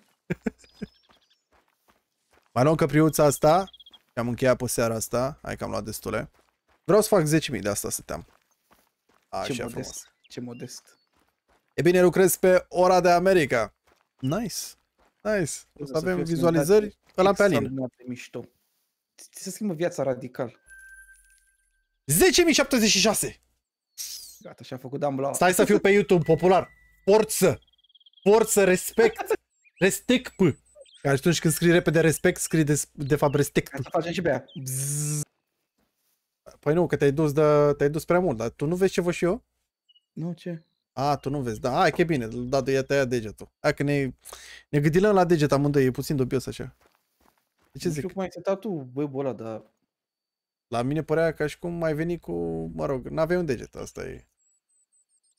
Mai luăm căpriuța asta, că am încheiat pe seara asta, hai că am luat destule. Vreau să fac zece mii de asta să te-am. Așa Ce frumos. modest, ce modest. E bine, lucrez pe ora de America. Nice. Nice. O să Să avem fie o vizualizări, ăla pe Alin. Extraordinar de mișto. Ți se schimbă viața radical. zece mii șaptezeci și șase. Gata, și-a făcut Dumbledore. Stai să fiu pe YouTube popular. Forță. Forță, respect. Respect. Că atunci când scrii repede respect, scrii de, de fapt respect. Hai să facem și pe aia. Păi nu, că te-ai dus, de, te-ai dus prea mult, dar tu nu vezi ce văd și eu? Nu, ce? A, tu nu vezi, da, hai că e bine, da, de ea tăia degetul. Hai că ne, ne gâdilăm la deget amândoi, e puțin dubios așa. De ce Nu zic? știu cum ai setat tu web-ul ăla, dar... La mine părea ca și cum ai venit cu, mă rog, n-aveai un deget, asta e.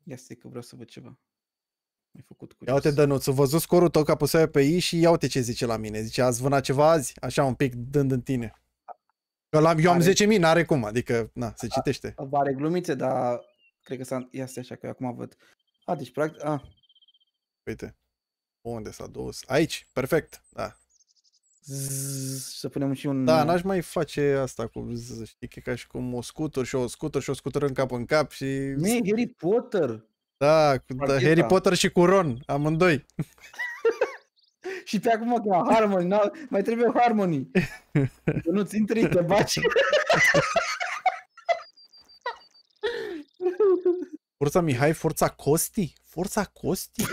Ia stai că vreau să văd ceva. Ai făcut Ia curios. uite, Dănuț, a văzut scorul tău că apăsai pe I și ia uite ce zice la mine. Zice, ați vânat ceva azi? Așa un pic dând în tine. Că la, eu am Are- zece mii, n-are cum, adică, na, se citește. Are glumițe, dar cred că s-a... Ia stai așa că eu acum văd. A, deci practic... A, Uite. Unde s-a dus? Aici, perfect, da. zzz, să punem și un... Da, n-aș mai face asta cu, z- știi, că e ca și cum o scutur și o scutur și o scutur în cap în cap și... Nu e Harry Potter! Da, cu da, Parcheta. Harry Potter și cu Ron, amândoi. Și pe acum că Harmony, n mai trebuie Harmony. Că nu-ți intri, te baci. Forța Mihai, Forța Costi? Forța Costi?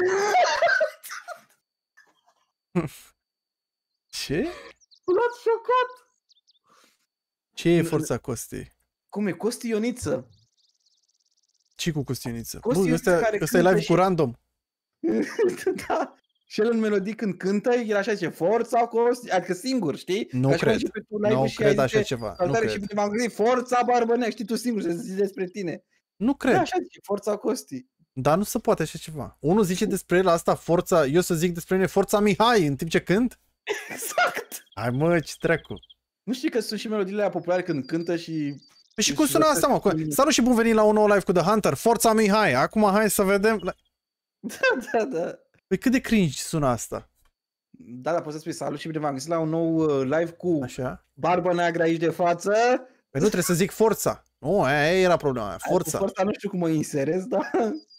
Ce? L-ați șocat! Ce e Forța Costi? Cum e? Costi Ioniță. Ce cu Costiuniță? Costi Bă, Ioniță ăsta, care ăsta e cântă live și- cu random. Da. Și el în melodii când cântă, el așa zice, Forța Costi, adică singur, știi? Nu Ca și cum cred. începe tu live-ul Nu și cred ai așa zice, ceva. Nu salutare și cred. bine v-am găsit, Forța Barbăneac, știi tu singur să zici despre tine. Nu cred. Da, așa zice, Forța Costi. Dar nu se poate așa ceva. Unul zice despre el asta, Forța, eu să zic despre el Forța Mihai, în timp ce cânt? Exact! Hai mă, ce treacu. Nu știi că sunt și melodiile aia populare când cântă și... Păi și Deci cum sună lăsați- asta, mă? Cu- Salut și bun venit la un nou live cu The Hunter, Forța Mihai. Acum hai să vedem. Da, da, da. Păi cât de cringe sună asta? Da, da, poți să spui salut și bine v-am găsit la un nou uh, live cu Așa? Barbă Neagră aici de față. Păi nu trebuie să zic Forța. Nu, aia era problema aia. Cu Forța. Forța nu știu cum o inserez, dar...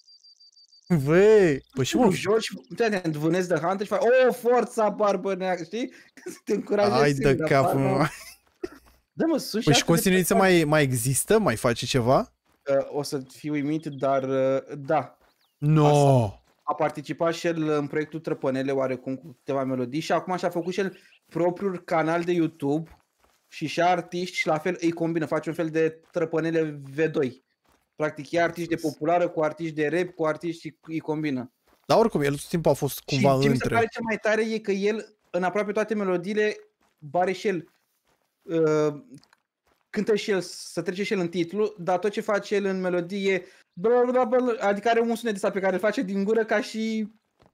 Băi, păi și Nu mă, joci, te vânezi de Hunter și faci, o, Forța Barbă Neagră, știi? Că să te încurajezi ai de singur, capul apar, meu. Da, mă, sunt Păi și atât de Constituiță mai, mai există? Mai face ceva? Uh, o să fii uimit, dar uh, da. No. A participat și el în proiectul Trăpănele oarecum cu câteva melodii și acum și-a făcut și el propriul canal de YouTube și și artiști și la fel îi combină, face un fel de Trăpănele V doi. Practic e artiști de populară cu artiști de rap, cu artiști și îi combină. Dar oricum, el tot timpul a fost cumva și ce mi se pare între. cel mai tare e că el în aproape toate melodiile bare și el uh, cântă și el, să trece și el în titlu, dar tot ce face el în melodie, adică are un sunet ăsta pe care îl face din gură ca și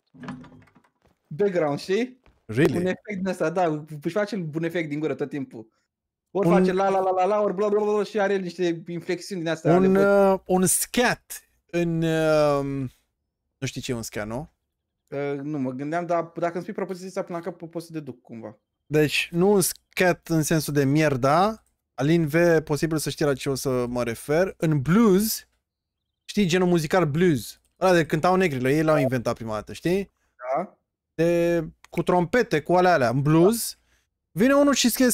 background, știi? Un Really? efect din ăsta, da, își face un efect din gură tot timpul. Ori Un- face la la la la la, ori bla bla bla și are niște inflexiuni din astea. Un, ale uh, un scat în... Uh, nu știi ce e un scat, nu? uh, nu mă gândeam, dar dacă îmi spui propoziția până la cap, pot să deduc cumva. Deci, nu un scat în sensul de mierda. Alin V, posibil să știi la ce o să mă refer. În blues, știi, genul muzical blues. Ăla de cântau negrile, ei l-au inventat prima dată, știi? Da? De, cu trompete, cu alea alea, în blues. Vine unul și scrie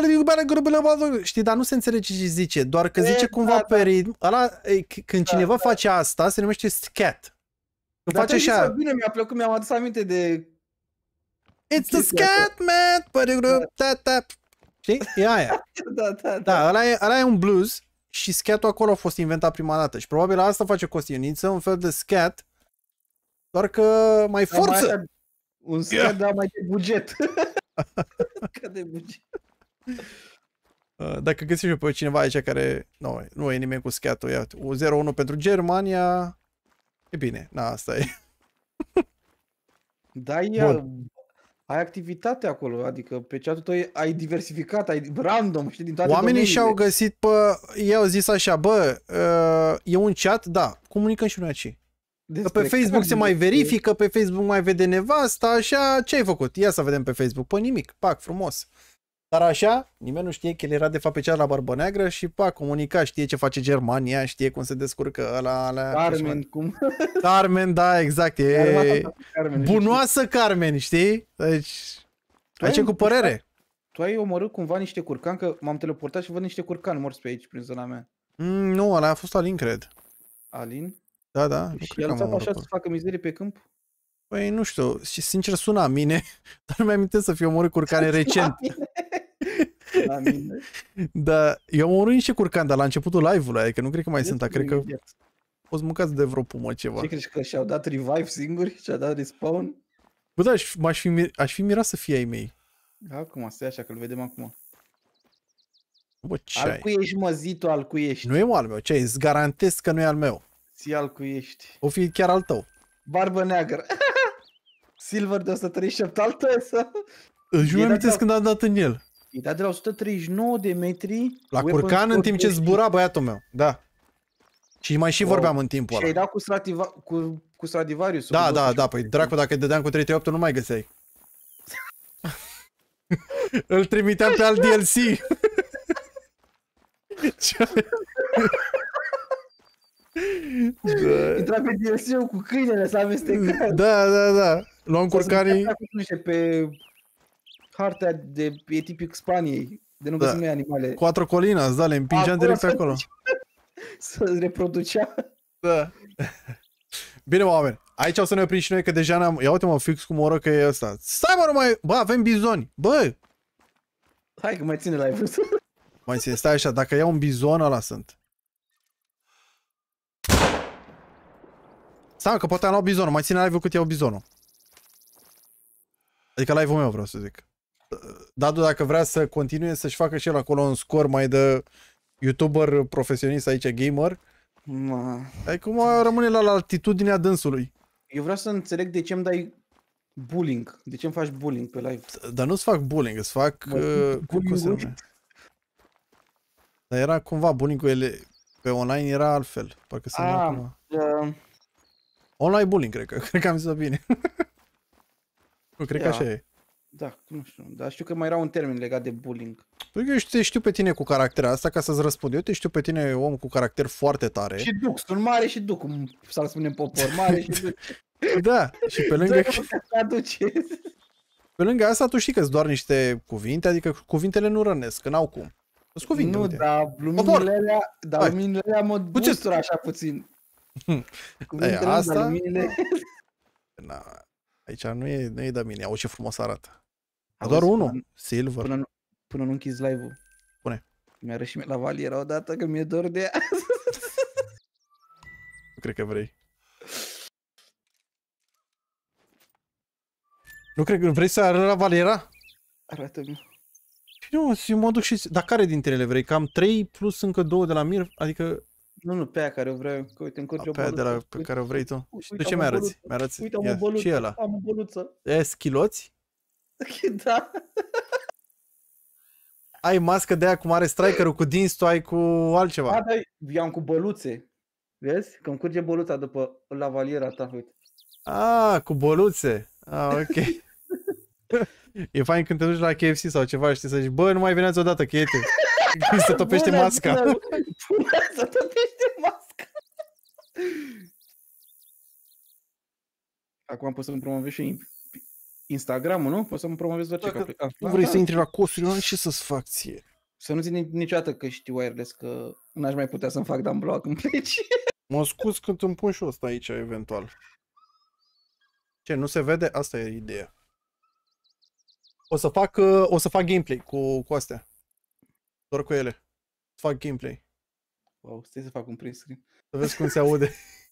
știi, dar nu se înțelege ce zice, doar că E, zice da, cumva da. pe ritm. Ăla, e, c- când Da, cineva da. face asta, se numește scat. Când Dar face te-ai așa, zis-o bine, mi-a plăcut, mi-am adus aminte de... it's the chestia asta. scat, man! Ta, ta. Știi? E aia. Da, da, da. Da, ăla e, ăla e un blues și scatul acolo a fost inventat prima dată. Și probabil asta face Costioniță, un fel de scat, doar că mai Dar mai forță. așa, un scat, Yeah. dar mai de buget. Că de buget. Uh, Dacă găsești eu pe cineva aici care... Nu, nu e nimeni cu scatul, ia, o zero unu pentru Germania. E bine, na, asta e. Da, e, ai activitate acolo, adică pe chat-ul tău ai diversificat, ai random, știi, din toate Oamenii domeniile. și-au găsit pe... Ei au zis așa, bă, uh, e un chat, da, comunicăm și noi aici. Că Despre pe Facebook se care- mai verifică, pe Facebook mai vede nevasta, așa, ce ai făcut? Ia să vedem pe Facebook. Păi nimic, pac, frumos. Dar așa, nimeni nu știe că el era de fapt pe cea la Barbă Neagră și pac, comunica, știe ce face Germania, știe cum se descurcă ăla, alea. și așa Carmen, mai- cum... Carmen, da, exact, e Carmen, Carmen, bunoasă Carmen, știi? Deci, Tu aici ai- cu părere. Tu ai omorât cumva niște curcani, că m-am teleportat și văd niște curcani morți pe aici, prin zona mea. Mm, nu, ăla a fost Alin, cred. Alin? Da, da, nu Și cred el că am ți-a omorât așa pe- să facă mizerie pe câmp? Păi nu știu, și sincer suna a mine, dar nu mi-am amintesc să fie omorât curcane recent. La mine. Da, eu am omorât niște curcani, dar la începutul live-ului, adică nu cred că mai sunt, dar cred că Imediat. o să mâncați de vreo pumă ceva. Ce crezi că și-au dat revive singuri? Și-au dat respawn? Bă, da, aș, m-aș fi, mir- aș fi mirat să fie ai mei. Acum, stai așa că îl vedem acum. Bă, ce Al ai? cui ești, mă, Zito, al cui ești? Nu e al meu, ce ai? Îți garantez că nu e al meu. ți al cui ești. O fi chiar al tău. Barbă neagră. Silver de o sută treizeci și șapte al tău să... Își mi amintesc când am dat în el. E dat de la o sută treizeci și nouă de metri. La curcan în timp ce zbura băiatul meu. Da. Și mai și wow. vorbeam în timpul ăla. Și ai dat cu, Strativa, cu, cu Stradivarius. Da, da, da, păi dracu, dacă îi dădeam cu trei trei opt nu mai găseai. Îl trimiteam pe alt D L C. Da. Intra pe D L C-ul cu câinele să amestecat. Da, da, da. Luam curcanii. Pe harta de e tipic Spaniei, de nu găsim da. animale. Quattro Colinas, da, le împingeam direct pe acolo. Să reproducea. Da. Bine, oameni. Aici o să ne oprim și noi că deja ne-am... Ia uite mă, fix cum o oră că e ăsta. Stai mă, numai... Bă, avem bizoni. Bă! Hai că mai ține la vrut. Mai ține, stai așa, dacă iau un bizon, ăla sunt. Stai, că poate am luat bizonul. Mai ține live-ul cât iau bizonul. Adică live-ul meu, vreau să zic. Dadu, dacă vrea să continue să-și facă și el acolo un scor mai de YouTuber profesionist aici, gamer. Ma. Ai cum rămâne la altitudinea dânsului. Eu vreau să înțeleg de ce îmi dai bullying. De ce îmi faci bullying pe live? Dar nu-ți fac bullying, îți fac... Uh, cum se numește? Dar era cumva bullying-ul ele... Pe online era altfel. Parcă se numea uh... Online bullying, cred că. Cred că am zis bine. Nu, cred că așa e. Da, nu știu. Dar știu că mai era un termen legat de bullying. Păi eu te știu pe tine cu caracterul asta, ca să-ți răspund. Eu te știu pe tine om cu caracter foarte tare. Și duc, sunt mare și duc, cum s-ar spune în popor. Mare și duc. Da, și pe lângă... Pe lângă asta tu știi că-s doar niște cuvinte, adică cuvintele nu rănesc, că n-au cum. Sunt cuvinte, nu, uite. dar luminile alea, dar luminile alea mă bustură așa puțin. Cuvintele, asta... dar luminile... Na, aici nu e, nu e de mine, au ce frumos arată. A doar unul, până, Silver. Până nu, până nu închizi live-ul. Pune. Mi-a rășit la valiera odată că mi-e dor de ea. Nu cred că vrei. Nu cred că vrei să arăt la valiera? Arată-mi. Nu, eu mă duc și... Dar care dintre ele vrei? Cam trei plus încă două de la Mir? Adică... Nu, nu, pe aia care o vreau. Că uite, încurge o băluță. Pe aia de la pe care o vrei tu. Și tu ce mi-arăți? Mi-arăți? Uite, am o băluță. Și ăla. Am o băluță. E schiloți? Da. Ai mască de aia cum are strikerul cu dinți, tu ai cu altceva. Da, da, eu am cu băluțe. Vezi? Că îmi curge băluța după la valiera ta, uite. Ah, cu băluțe. Ah, ok. E fain când te duci la K F C sau ceva, știi, să zici, bă, nu mai veneați odată, chete. Se topește bună, masca. Bună, bună, se topește masca. Acum poți să-mi promovezi și Instagram-ul, nu? Poți să-mi promovezi orice că aplicație. Nu vrei să intri la costuri, nu ce să-ți fac ție? Să nu ții niciodată că știi wireless, că n-aș mai putea să-mi fac down block în pleci. Mă scuz când îmi pun și ăsta aici, eventual. Ce, nu se vede? Asta e ideea. O să fac, o să fac gameplay cu, cu astea. Doar cu ele. Fac gameplay. Wow, stai să fac un print screen. Să vezi cum se aude.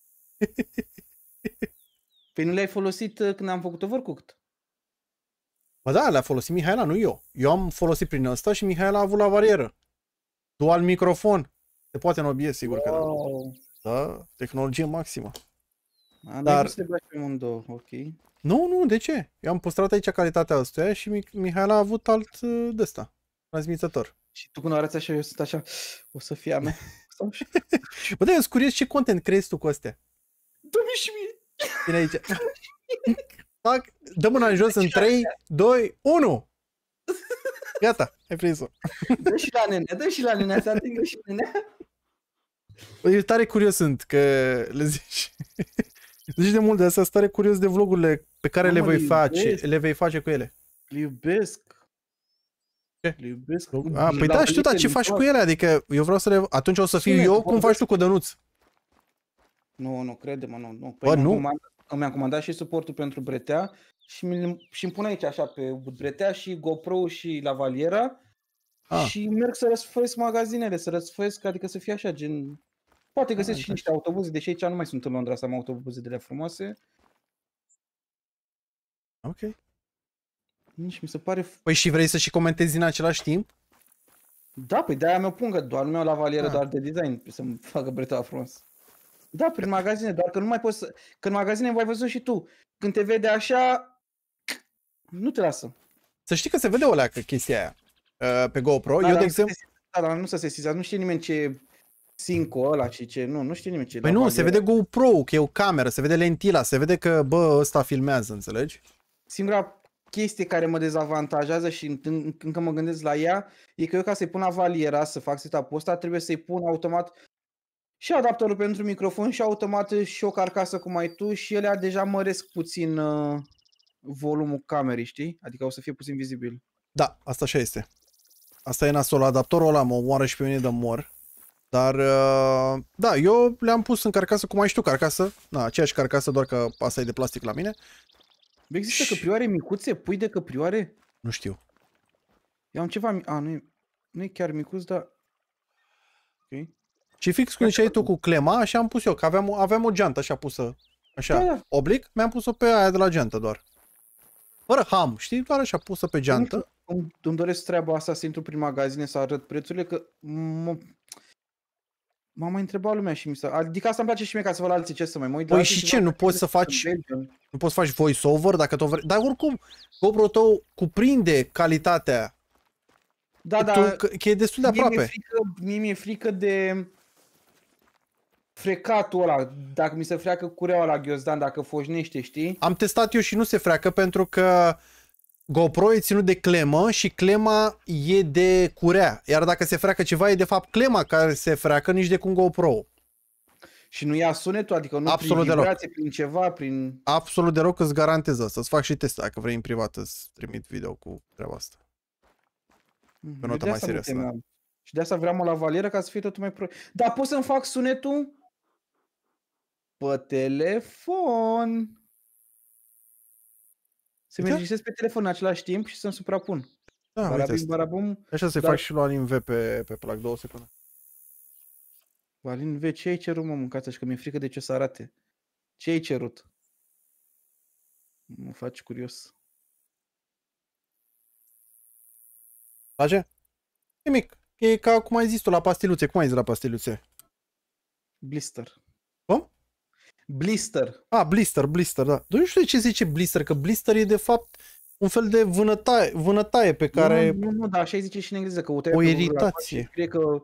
Păi nu le-ai folosit când am făcut Overcooked? Bă da, le-a folosit Mihaela, nu eu. Eu am folosit prin ăsta și Mihaela a avut la varieră. Dual microfon. Se poate în O B S, sigur wow. că da. Da, tehnologie maximă. A, dar să te bagi pe amândouă, ok. Nu, nu, de ce? Eu am păstrat aici calitatea ăstuia și Mihaela a avut alt de ăsta, transmițător. Și tu când arăți așa, eu sunt așa, o să fie a mea. Bă, da, eu sunt curios ce content creezi tu cu astea. Dă-mi și mie. Vine aici. Fac, dă mâna în jos în trei, doi, unu. Gata, ai prins-o. Dă și la nenea, dă și la nenea, să atingă și nenea. Eu tare curios sunt că le zici. Zici de mult de asta, sunt tare curios de vlogurile pe care Mama, le voi face, iubesc. le vei face cu ele. Le iubesc. Ce? Le iubesc. A, păi da, știu, dar ce faci cu ele? Adică eu vreau să le... Atunci o să fiu eu, cum faci tu cu Dănuț? Nu, nu, crede-mă, nu. nu. Păi Bă, nu? Mi-am comandat și suportul pentru bretea și mi și îmi pun aici așa pe bretea și GoPro și lavaliera ah. și merg să răsfoiesc magazinele, să răsfoiesc, adică să fie așa, gen... Poate găsesc ah, și niște autobuze, deși aici nu mai sunt în Londra să am autobuze de alea frumoase. Ok. Nici mi se pare... Păi și vrei să și comentezi în același timp? Da, păi de-aia mi-o pun, că doar nu mi-au lavalieră, ah. doar de design, să-mi facă bretea frumos. Da, prin magazine, doar că nu mai poți să... Că în magazine ai văzut și tu. Când te vede așa, nu te lasă. Să știi că se vede o leacă chestia aia uh, pe GoPro. Da, Eu, dar de nu exemplu... se, da, dar nu să se sesizează. Nu știe nimeni ce Cinco ăla și ce... Nu, nu știe nimeni ce... Păi nu, se vede GoPro, că e o cameră, se vede lentila, se vede că, bă, ăsta filmează, înțelegi? Singura chestie care mă dezavantajează și încă mă gândesc la ea e că eu ca să-i pun lavaliera, să fac setup-ul ăsta, trebuie să-i pun automat și adaptorul pentru microfon și automat și o carcasă cum ai tu și ele deja măresc puțin uh, volumul camerei, știi? Adică o să fie puțin vizibil. Da, asta așa este. Asta e nasol, adaptorul ăla mă omoară și pe mine de mor. Dar, uh, da, eu le-am pus în carcasă cum ai și tu, carcasă. Na, aceeași carcasă, doar că asta e de plastic la mine. Există și... căprioare micuțe? Pui de căprioare? Nu știu. Eu am ceva... A, nu e, nu e chiar micuț, dar... Ok. Și fix cum ziceai tu cu clema, așa am pus eu, că aveam, aveam o geantă așa pusă, așa, Da, da. oblic, mi-am pus-o pe aia de la geantă doar. Fără ham, știi? Doar așa pusă pe geantă. Îmi, îmi doresc treaba asta să intru prin magazine să arăt prețurile, că mă... M-a mai întrebat lumea și mi s-a... Adică asta îmi place și mie ca să văd la alții ce să mai mă uit. Păi și ce, nu poți să faci, nu poți să faci voice-over dacă tu vrei, dar oricum GoPro tău cuprinde calitatea. Da, tu, da, că, că e destul de aproape. Mie mi-e frică, mie mi-e frică de frecatul ăla, dacă mi se freacă cureaua la ghiozdan, dacă foșnește, știi? Am testat eu și nu se freacă pentru că GoPro e ținut de clemă și clema e de curea. Iar dacă se freacă ceva, e de fapt clema care se freacă, nici de cum GoPro. Și nu ia sunetul, adică nu absolut prin vibrație, prin ceva, prin... Absolut deloc, îți garantez asta. Să-ți fac și test, dacă vrei în privat, îți trimit video cu treaba asta. Pe notă mai serioasă. Da. Și de asta vreau o lavalieră ca să fie totul mai pro... Dar pot să-mi fac sunetul pe telefon. Să-mi înregistrez pe telefon în același timp și să-mi suprapun. Da, barabim, uite barabum, așa să-i dar... fac și lui Alin V pe, pe plac, două secunde. Alin V, ce ai cerut, mă, mâncați și că mi-e frică de ce să arate. Ce ai cerut? Mă faci curios. Face? Nimic. E ca cum ai zis tu la pastiluțe. Cum ai zis la pastiluțe? Blister. Cum? Blister. Ah, blister, blister, da. Nu știu de ce zice blister, că blister e de fapt un fel de vânătaie, vânătaie pe care... Nu, nu, nu, dar așa zice și în engleză, că o iritație. Cred că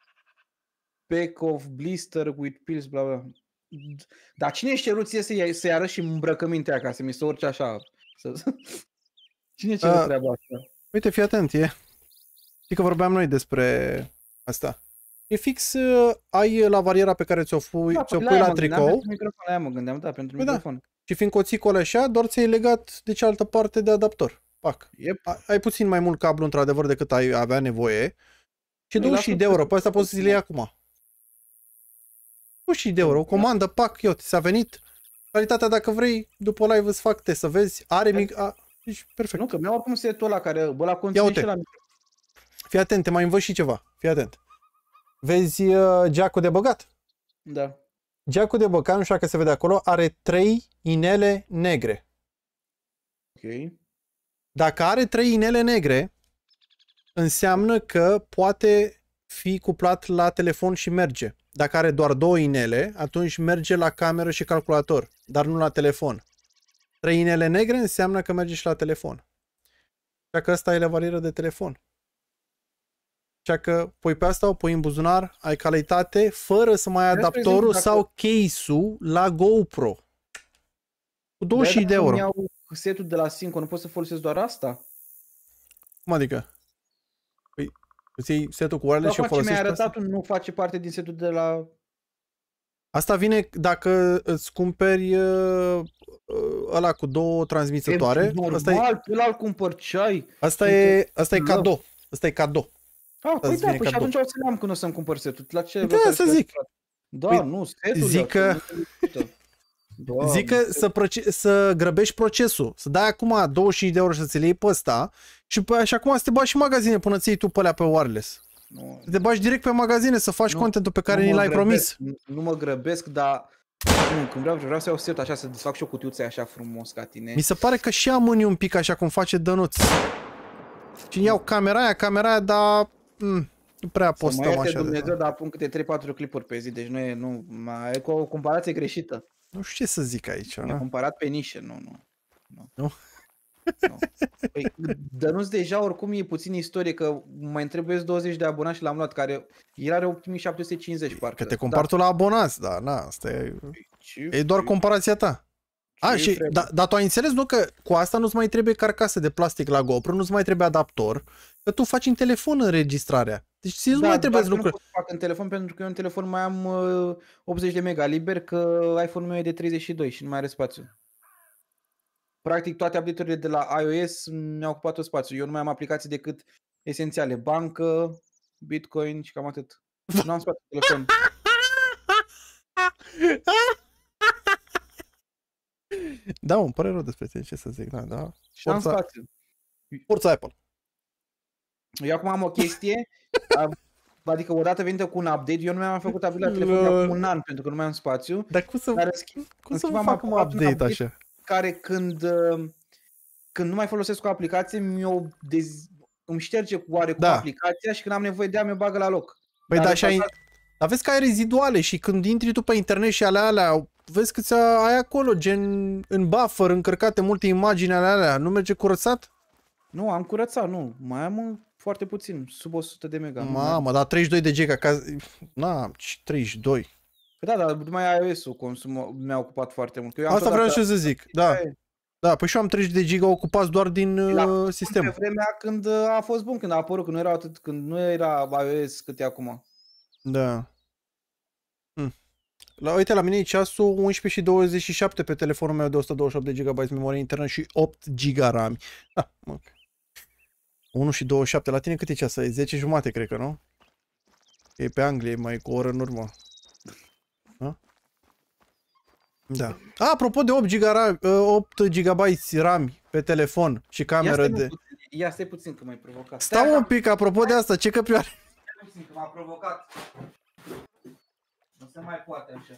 pack of blister with pills, bla bla. Dar cine ești cerut ție să-i, să-i arăți și îmbrăcămintea ca să mi se urce așa? Să... Cine cerut uh, treaba asta? Uite, fii atent, e... Știi că vorbeam noi despre asta. E fix, uh, ai lavaliera pe care ți-o pui, da, ți-o pui la tricou. Pentru microfon, aia mă gândeam, da, pentru păi microfon. Da. Și fiind coțicul așa, doar ți-ai legat de cealaltă parte de adaptor. Pac. Yep. Ai puțin mai mult cablu, într-adevăr, decât ai avea nevoie. Și douăzeci și de euro. Pe asta poți să ți le iei acum. douăzeci de euro. O comandă, pac, eu, ți s-a venit. Calitatea, dacă vrei, după live îți fac test, să vezi. Are mic... A, deci, perfect. Nu, că mi-au oricum setul ăla care, bă, la conține și la microfon. Fii atent, te mai învăț și ceva. Fii atent. Vezi uh, jack-ul de băgat? Da. Jack-ul de băgat, nu știu dacă se vede acolo, are trei inele negre. Ok. Dacă are trei inele negre, înseamnă că poate fi cuplat la telefon și merge. Dacă are doar două inele, atunci merge la cameră și calculator, dar nu la telefon. Trei inele negre înseamnă că merge și la telefon. Așa că asta e lavalieră de telefon. Așa că pui pe asta, o pui în buzunar, ai calitate, fără să mai ai adaptorul sau case-ul la GoPro. Cu douăzeci de euro. Iau setul de la Cinco, nu pot să folosesc doar asta? Cum adică? Păi, îți iei setul cu wireless și o folosești ce mi-ai arătat, nu face parte din setul de la... Asta vine dacă îți cumperi uh, ăla cu două transmițătoare. E normal, asta e... tu l-al cumpăr ce ai. Asta e, asta e cadou. Asta e cadou. Ah, păi da, păi și atunci o să le am când o să-mi cumpăr setul. La ce da, să zic. Da, păi, nu, setul. Zic că, zic că să, proce- să grăbești procesul. Să dai acum douăzeci și cinci de euro să ți le iei pe ăsta și, pe, și acum să te bagi și magazine până ți iei tu pe alea pe wireless. Nu. Să te bagi direct pe magazine să faci nu, contentul pe care ni l-ai promis. Nu, nu mă grăbesc, dar nu, când vreau, vreau să iau set așa, să desfac și o cutiuță așa frumos ca tine. Mi se pare că și amâni un pic așa cum face Dănuț. Și iau camera aia, camera aia, dar... Mm, Nu prea Să mă postăm ierte așa de... Dumnezeu, dar pun câte trei patru clipuri pe zi, deci nu e, nu, mai, e cu o comparație greșită. Nu știu ce să zic aici, Ne-a na? comparat pe nișe, nu, nu. Nu? Nu? Nu. Păi, Dănuț deja oricum e puțin istorie, că mai trebuie douăzeci de abonați și l-am luat, care el are opt mii șapte sute cincizeci, parcă. Că te compari tu la abonați, da, na, asta e... Ce E doar fi- comparația ta. A, ce și, trebuie? da, dar tu ai înțeles, nu, că cu asta nu-ți mai trebuie carcasă de plastic la GoPro, nu-ți mai trebuie adaptor, că tu faci în telefon înregistrarea. Deci ție nu mai trebuie doar că lucruri. Nu pot să fac în telefon pentru că eu în telefon mai am uh, optzeci de mega liber, că iPhone-ul meu e de treizeci și doi și nu mai are spațiu. Practic toate update-urile de la iOS mi-au ocupat tot spațiu. Eu nu mai am aplicații decât esențiale. Bancă, Bitcoin și cam atât. Nu am spațiu pe telefon. Da, mă, îmi pare rău despre tine, ce să zic, da, da. Și am Forța, spațiu. forța Apple. Eu acum am o chestie, adică odată venită cu un update, eu nu mi-am făcut update la telefon de Lol. acum un an pentru că nu mai am spațiu. Dar cum să, Dar în schimb, cum în să schimb mă am fac un apucat un update update așa? care când, uh, când nu mai folosesc o aplicație, mi-o dez... îmi șterge cu oarecum Da. aplicația și când am nevoie de ea, mi-o bagă la loc. Păi Dar da, și ai, repasat- dar vezi că ai reziduale și când intri tu pe internet și alea alea, vezi că ai acolo, gen în buffer, încărcate multe imagini ale alea, nu merge curățat? Nu, am curățat, nu. Mai am uh, foarte puțin, sub o sută de mega. nu mai am. Mamă, dar treizeci și doi de giga, ca... Na, ce treizeci și doi. Păi da, dar numai iOS-ul consumă, mi-a ocupat foarte mult. Că eu am Asta tot vreau data- și eu să zic, da. Da, păi și eu am treizeci de giga ocupați doar din La- uh, Pe sistem. vremea când uh, a fost bun, când a apărut, când nu era atât, când nu era iOS cât e acum. Da. Hm. La, uite, la mine e ceasul unsprezece și douăzeci și șapte pe telefonul meu de o sută douăzeci și opt de gigabyte memorie internă și opt giga RAM. Ah, mă. unu și douăzeci și șapte. La tine cât e ceasul? E zece jumate, cred că, nu? E pe Anglia, e mai cu o oră în urmă. Ha? Da. A, apropo de opt giga RAM, opt gigabyte RAM pe telefon și cameră Ia de... stai, puțin, ia stai puțin că m-ai provocat. Stau un pic, apropo de asta, ce căprioare? Stai puțin că m-a provocat. Nu se mai poate așa.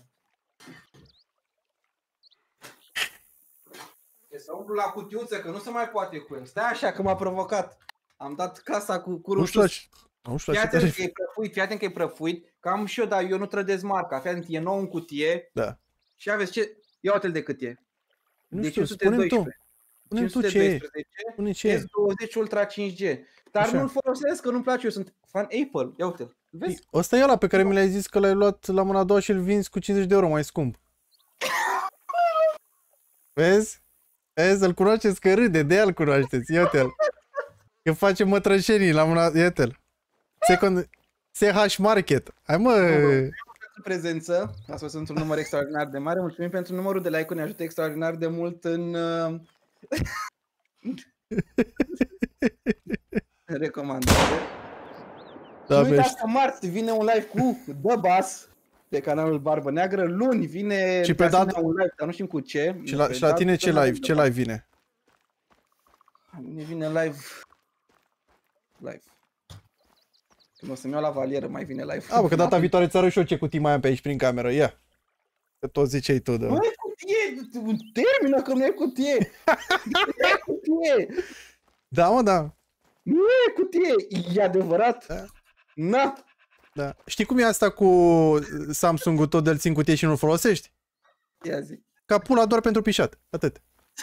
E să umblu la cutiuță, că nu se mai poate cu el. Stai așa că m-a provocat. Am dat casa cu curul Nu știu la sus. ce... Nu știu la Fii ce atent tare... că e prăfuit, fii atent că e prăfuit, că am și eu, dar eu nu trădez marca. Fii atent, e nou în cutie Da. și aveți ce... Ia uite-l de cât e. Nu De știu, spune-mi tu. Spune-mi tu ce e. Spune ce e. S douăzeci Ultra cinci G. Dar Așa. nu-l folosesc, că nu-mi place, eu sunt fan Apple. Ia uite-l. Vezi? Ăsta e ăla pe care mi l-ai zis că l-ai luat la mâna a doua și îl vinzi cu cincizeci de euro mai scump. Vezi? Vezi, îl cunoașteți că râde, de el cunoașteți, iată-l. Că face mătrășenii la mâna, iată-l. Second... S H Market. Hai mă... Pentru prezență, a fost într-un număr extraordinar de mare. Mulțumim pentru numărul de like-uri, ne ajută extraordinar de mult în uh, recomandare. Da, Nu uitați bești. că marți vine un live cu The Bass pe canalul Barbă Neagră, luni vine Și de pe asemenea dat- un live, dar nu știm cu ce. Și la, Pe și la dat- tine ce live? Ce live vine? Ne vine live live. Când o să-mi iau la valieră, mai vine live. A, bă, că data viitoare ți arăt și eu ce cutii mai am pe aici prin cameră, ia. Că tot ziceai tu, da. Nu e cutie, termină că nu e cutie. Nu e cutie. Da, mă, da. Nu e cutie, e adevărat. Da. Na. Da. Știi cum e asta cu Samsung-ul tot de-l țin cutie și nu-l folosești? Ia zi. Ca pula doar pentru pișat. Atât.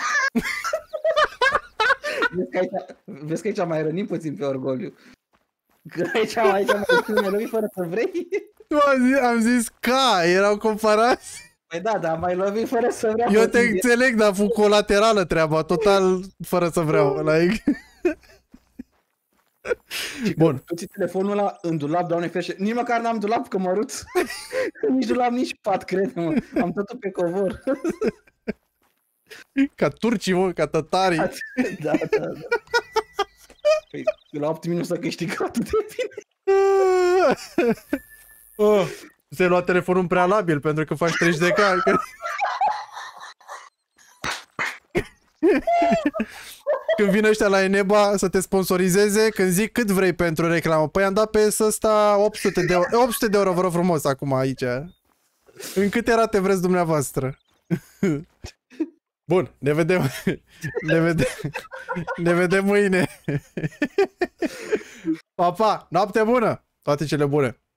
Vezi că aici, vezi că aici mai rănim puțin pe orgoliu. Că aici, aici mai lovit fără să vrei. Nu, am zis, am zis ca, erau comparați. Păi da, dar mai lovit fără să vreau. Eu te înțeleg, dar a fost colaterală treaba, total fără să vreau. Like. Bun. Tu ții telefonul ăla în dulap, doamne ferește. Nici măcar n-am dulap, că măruț. Nici dulap, nici pat, crede-mă. Am totul pe covor. Ca turcii, mă, ca tătarii. Da, da, da. Păi, la opt minute să câștig atât de bine. Oh, ți-ai luat telefonul în prealabil pentru că faci treizeci de K. Că... Când vin ăștia la Eneba să te sponsorizeze, când zic cât vrei pentru reclamă, păi am dat pe ăsta opt sute de euro, opt sute de euro, vă rog frumos, acum aici. În câte rate vreți dumneavoastră? Bun, ne vedem. Ne vedem. Ne vedem mâine. Pa, pa, noapte bună! Toate cele bune!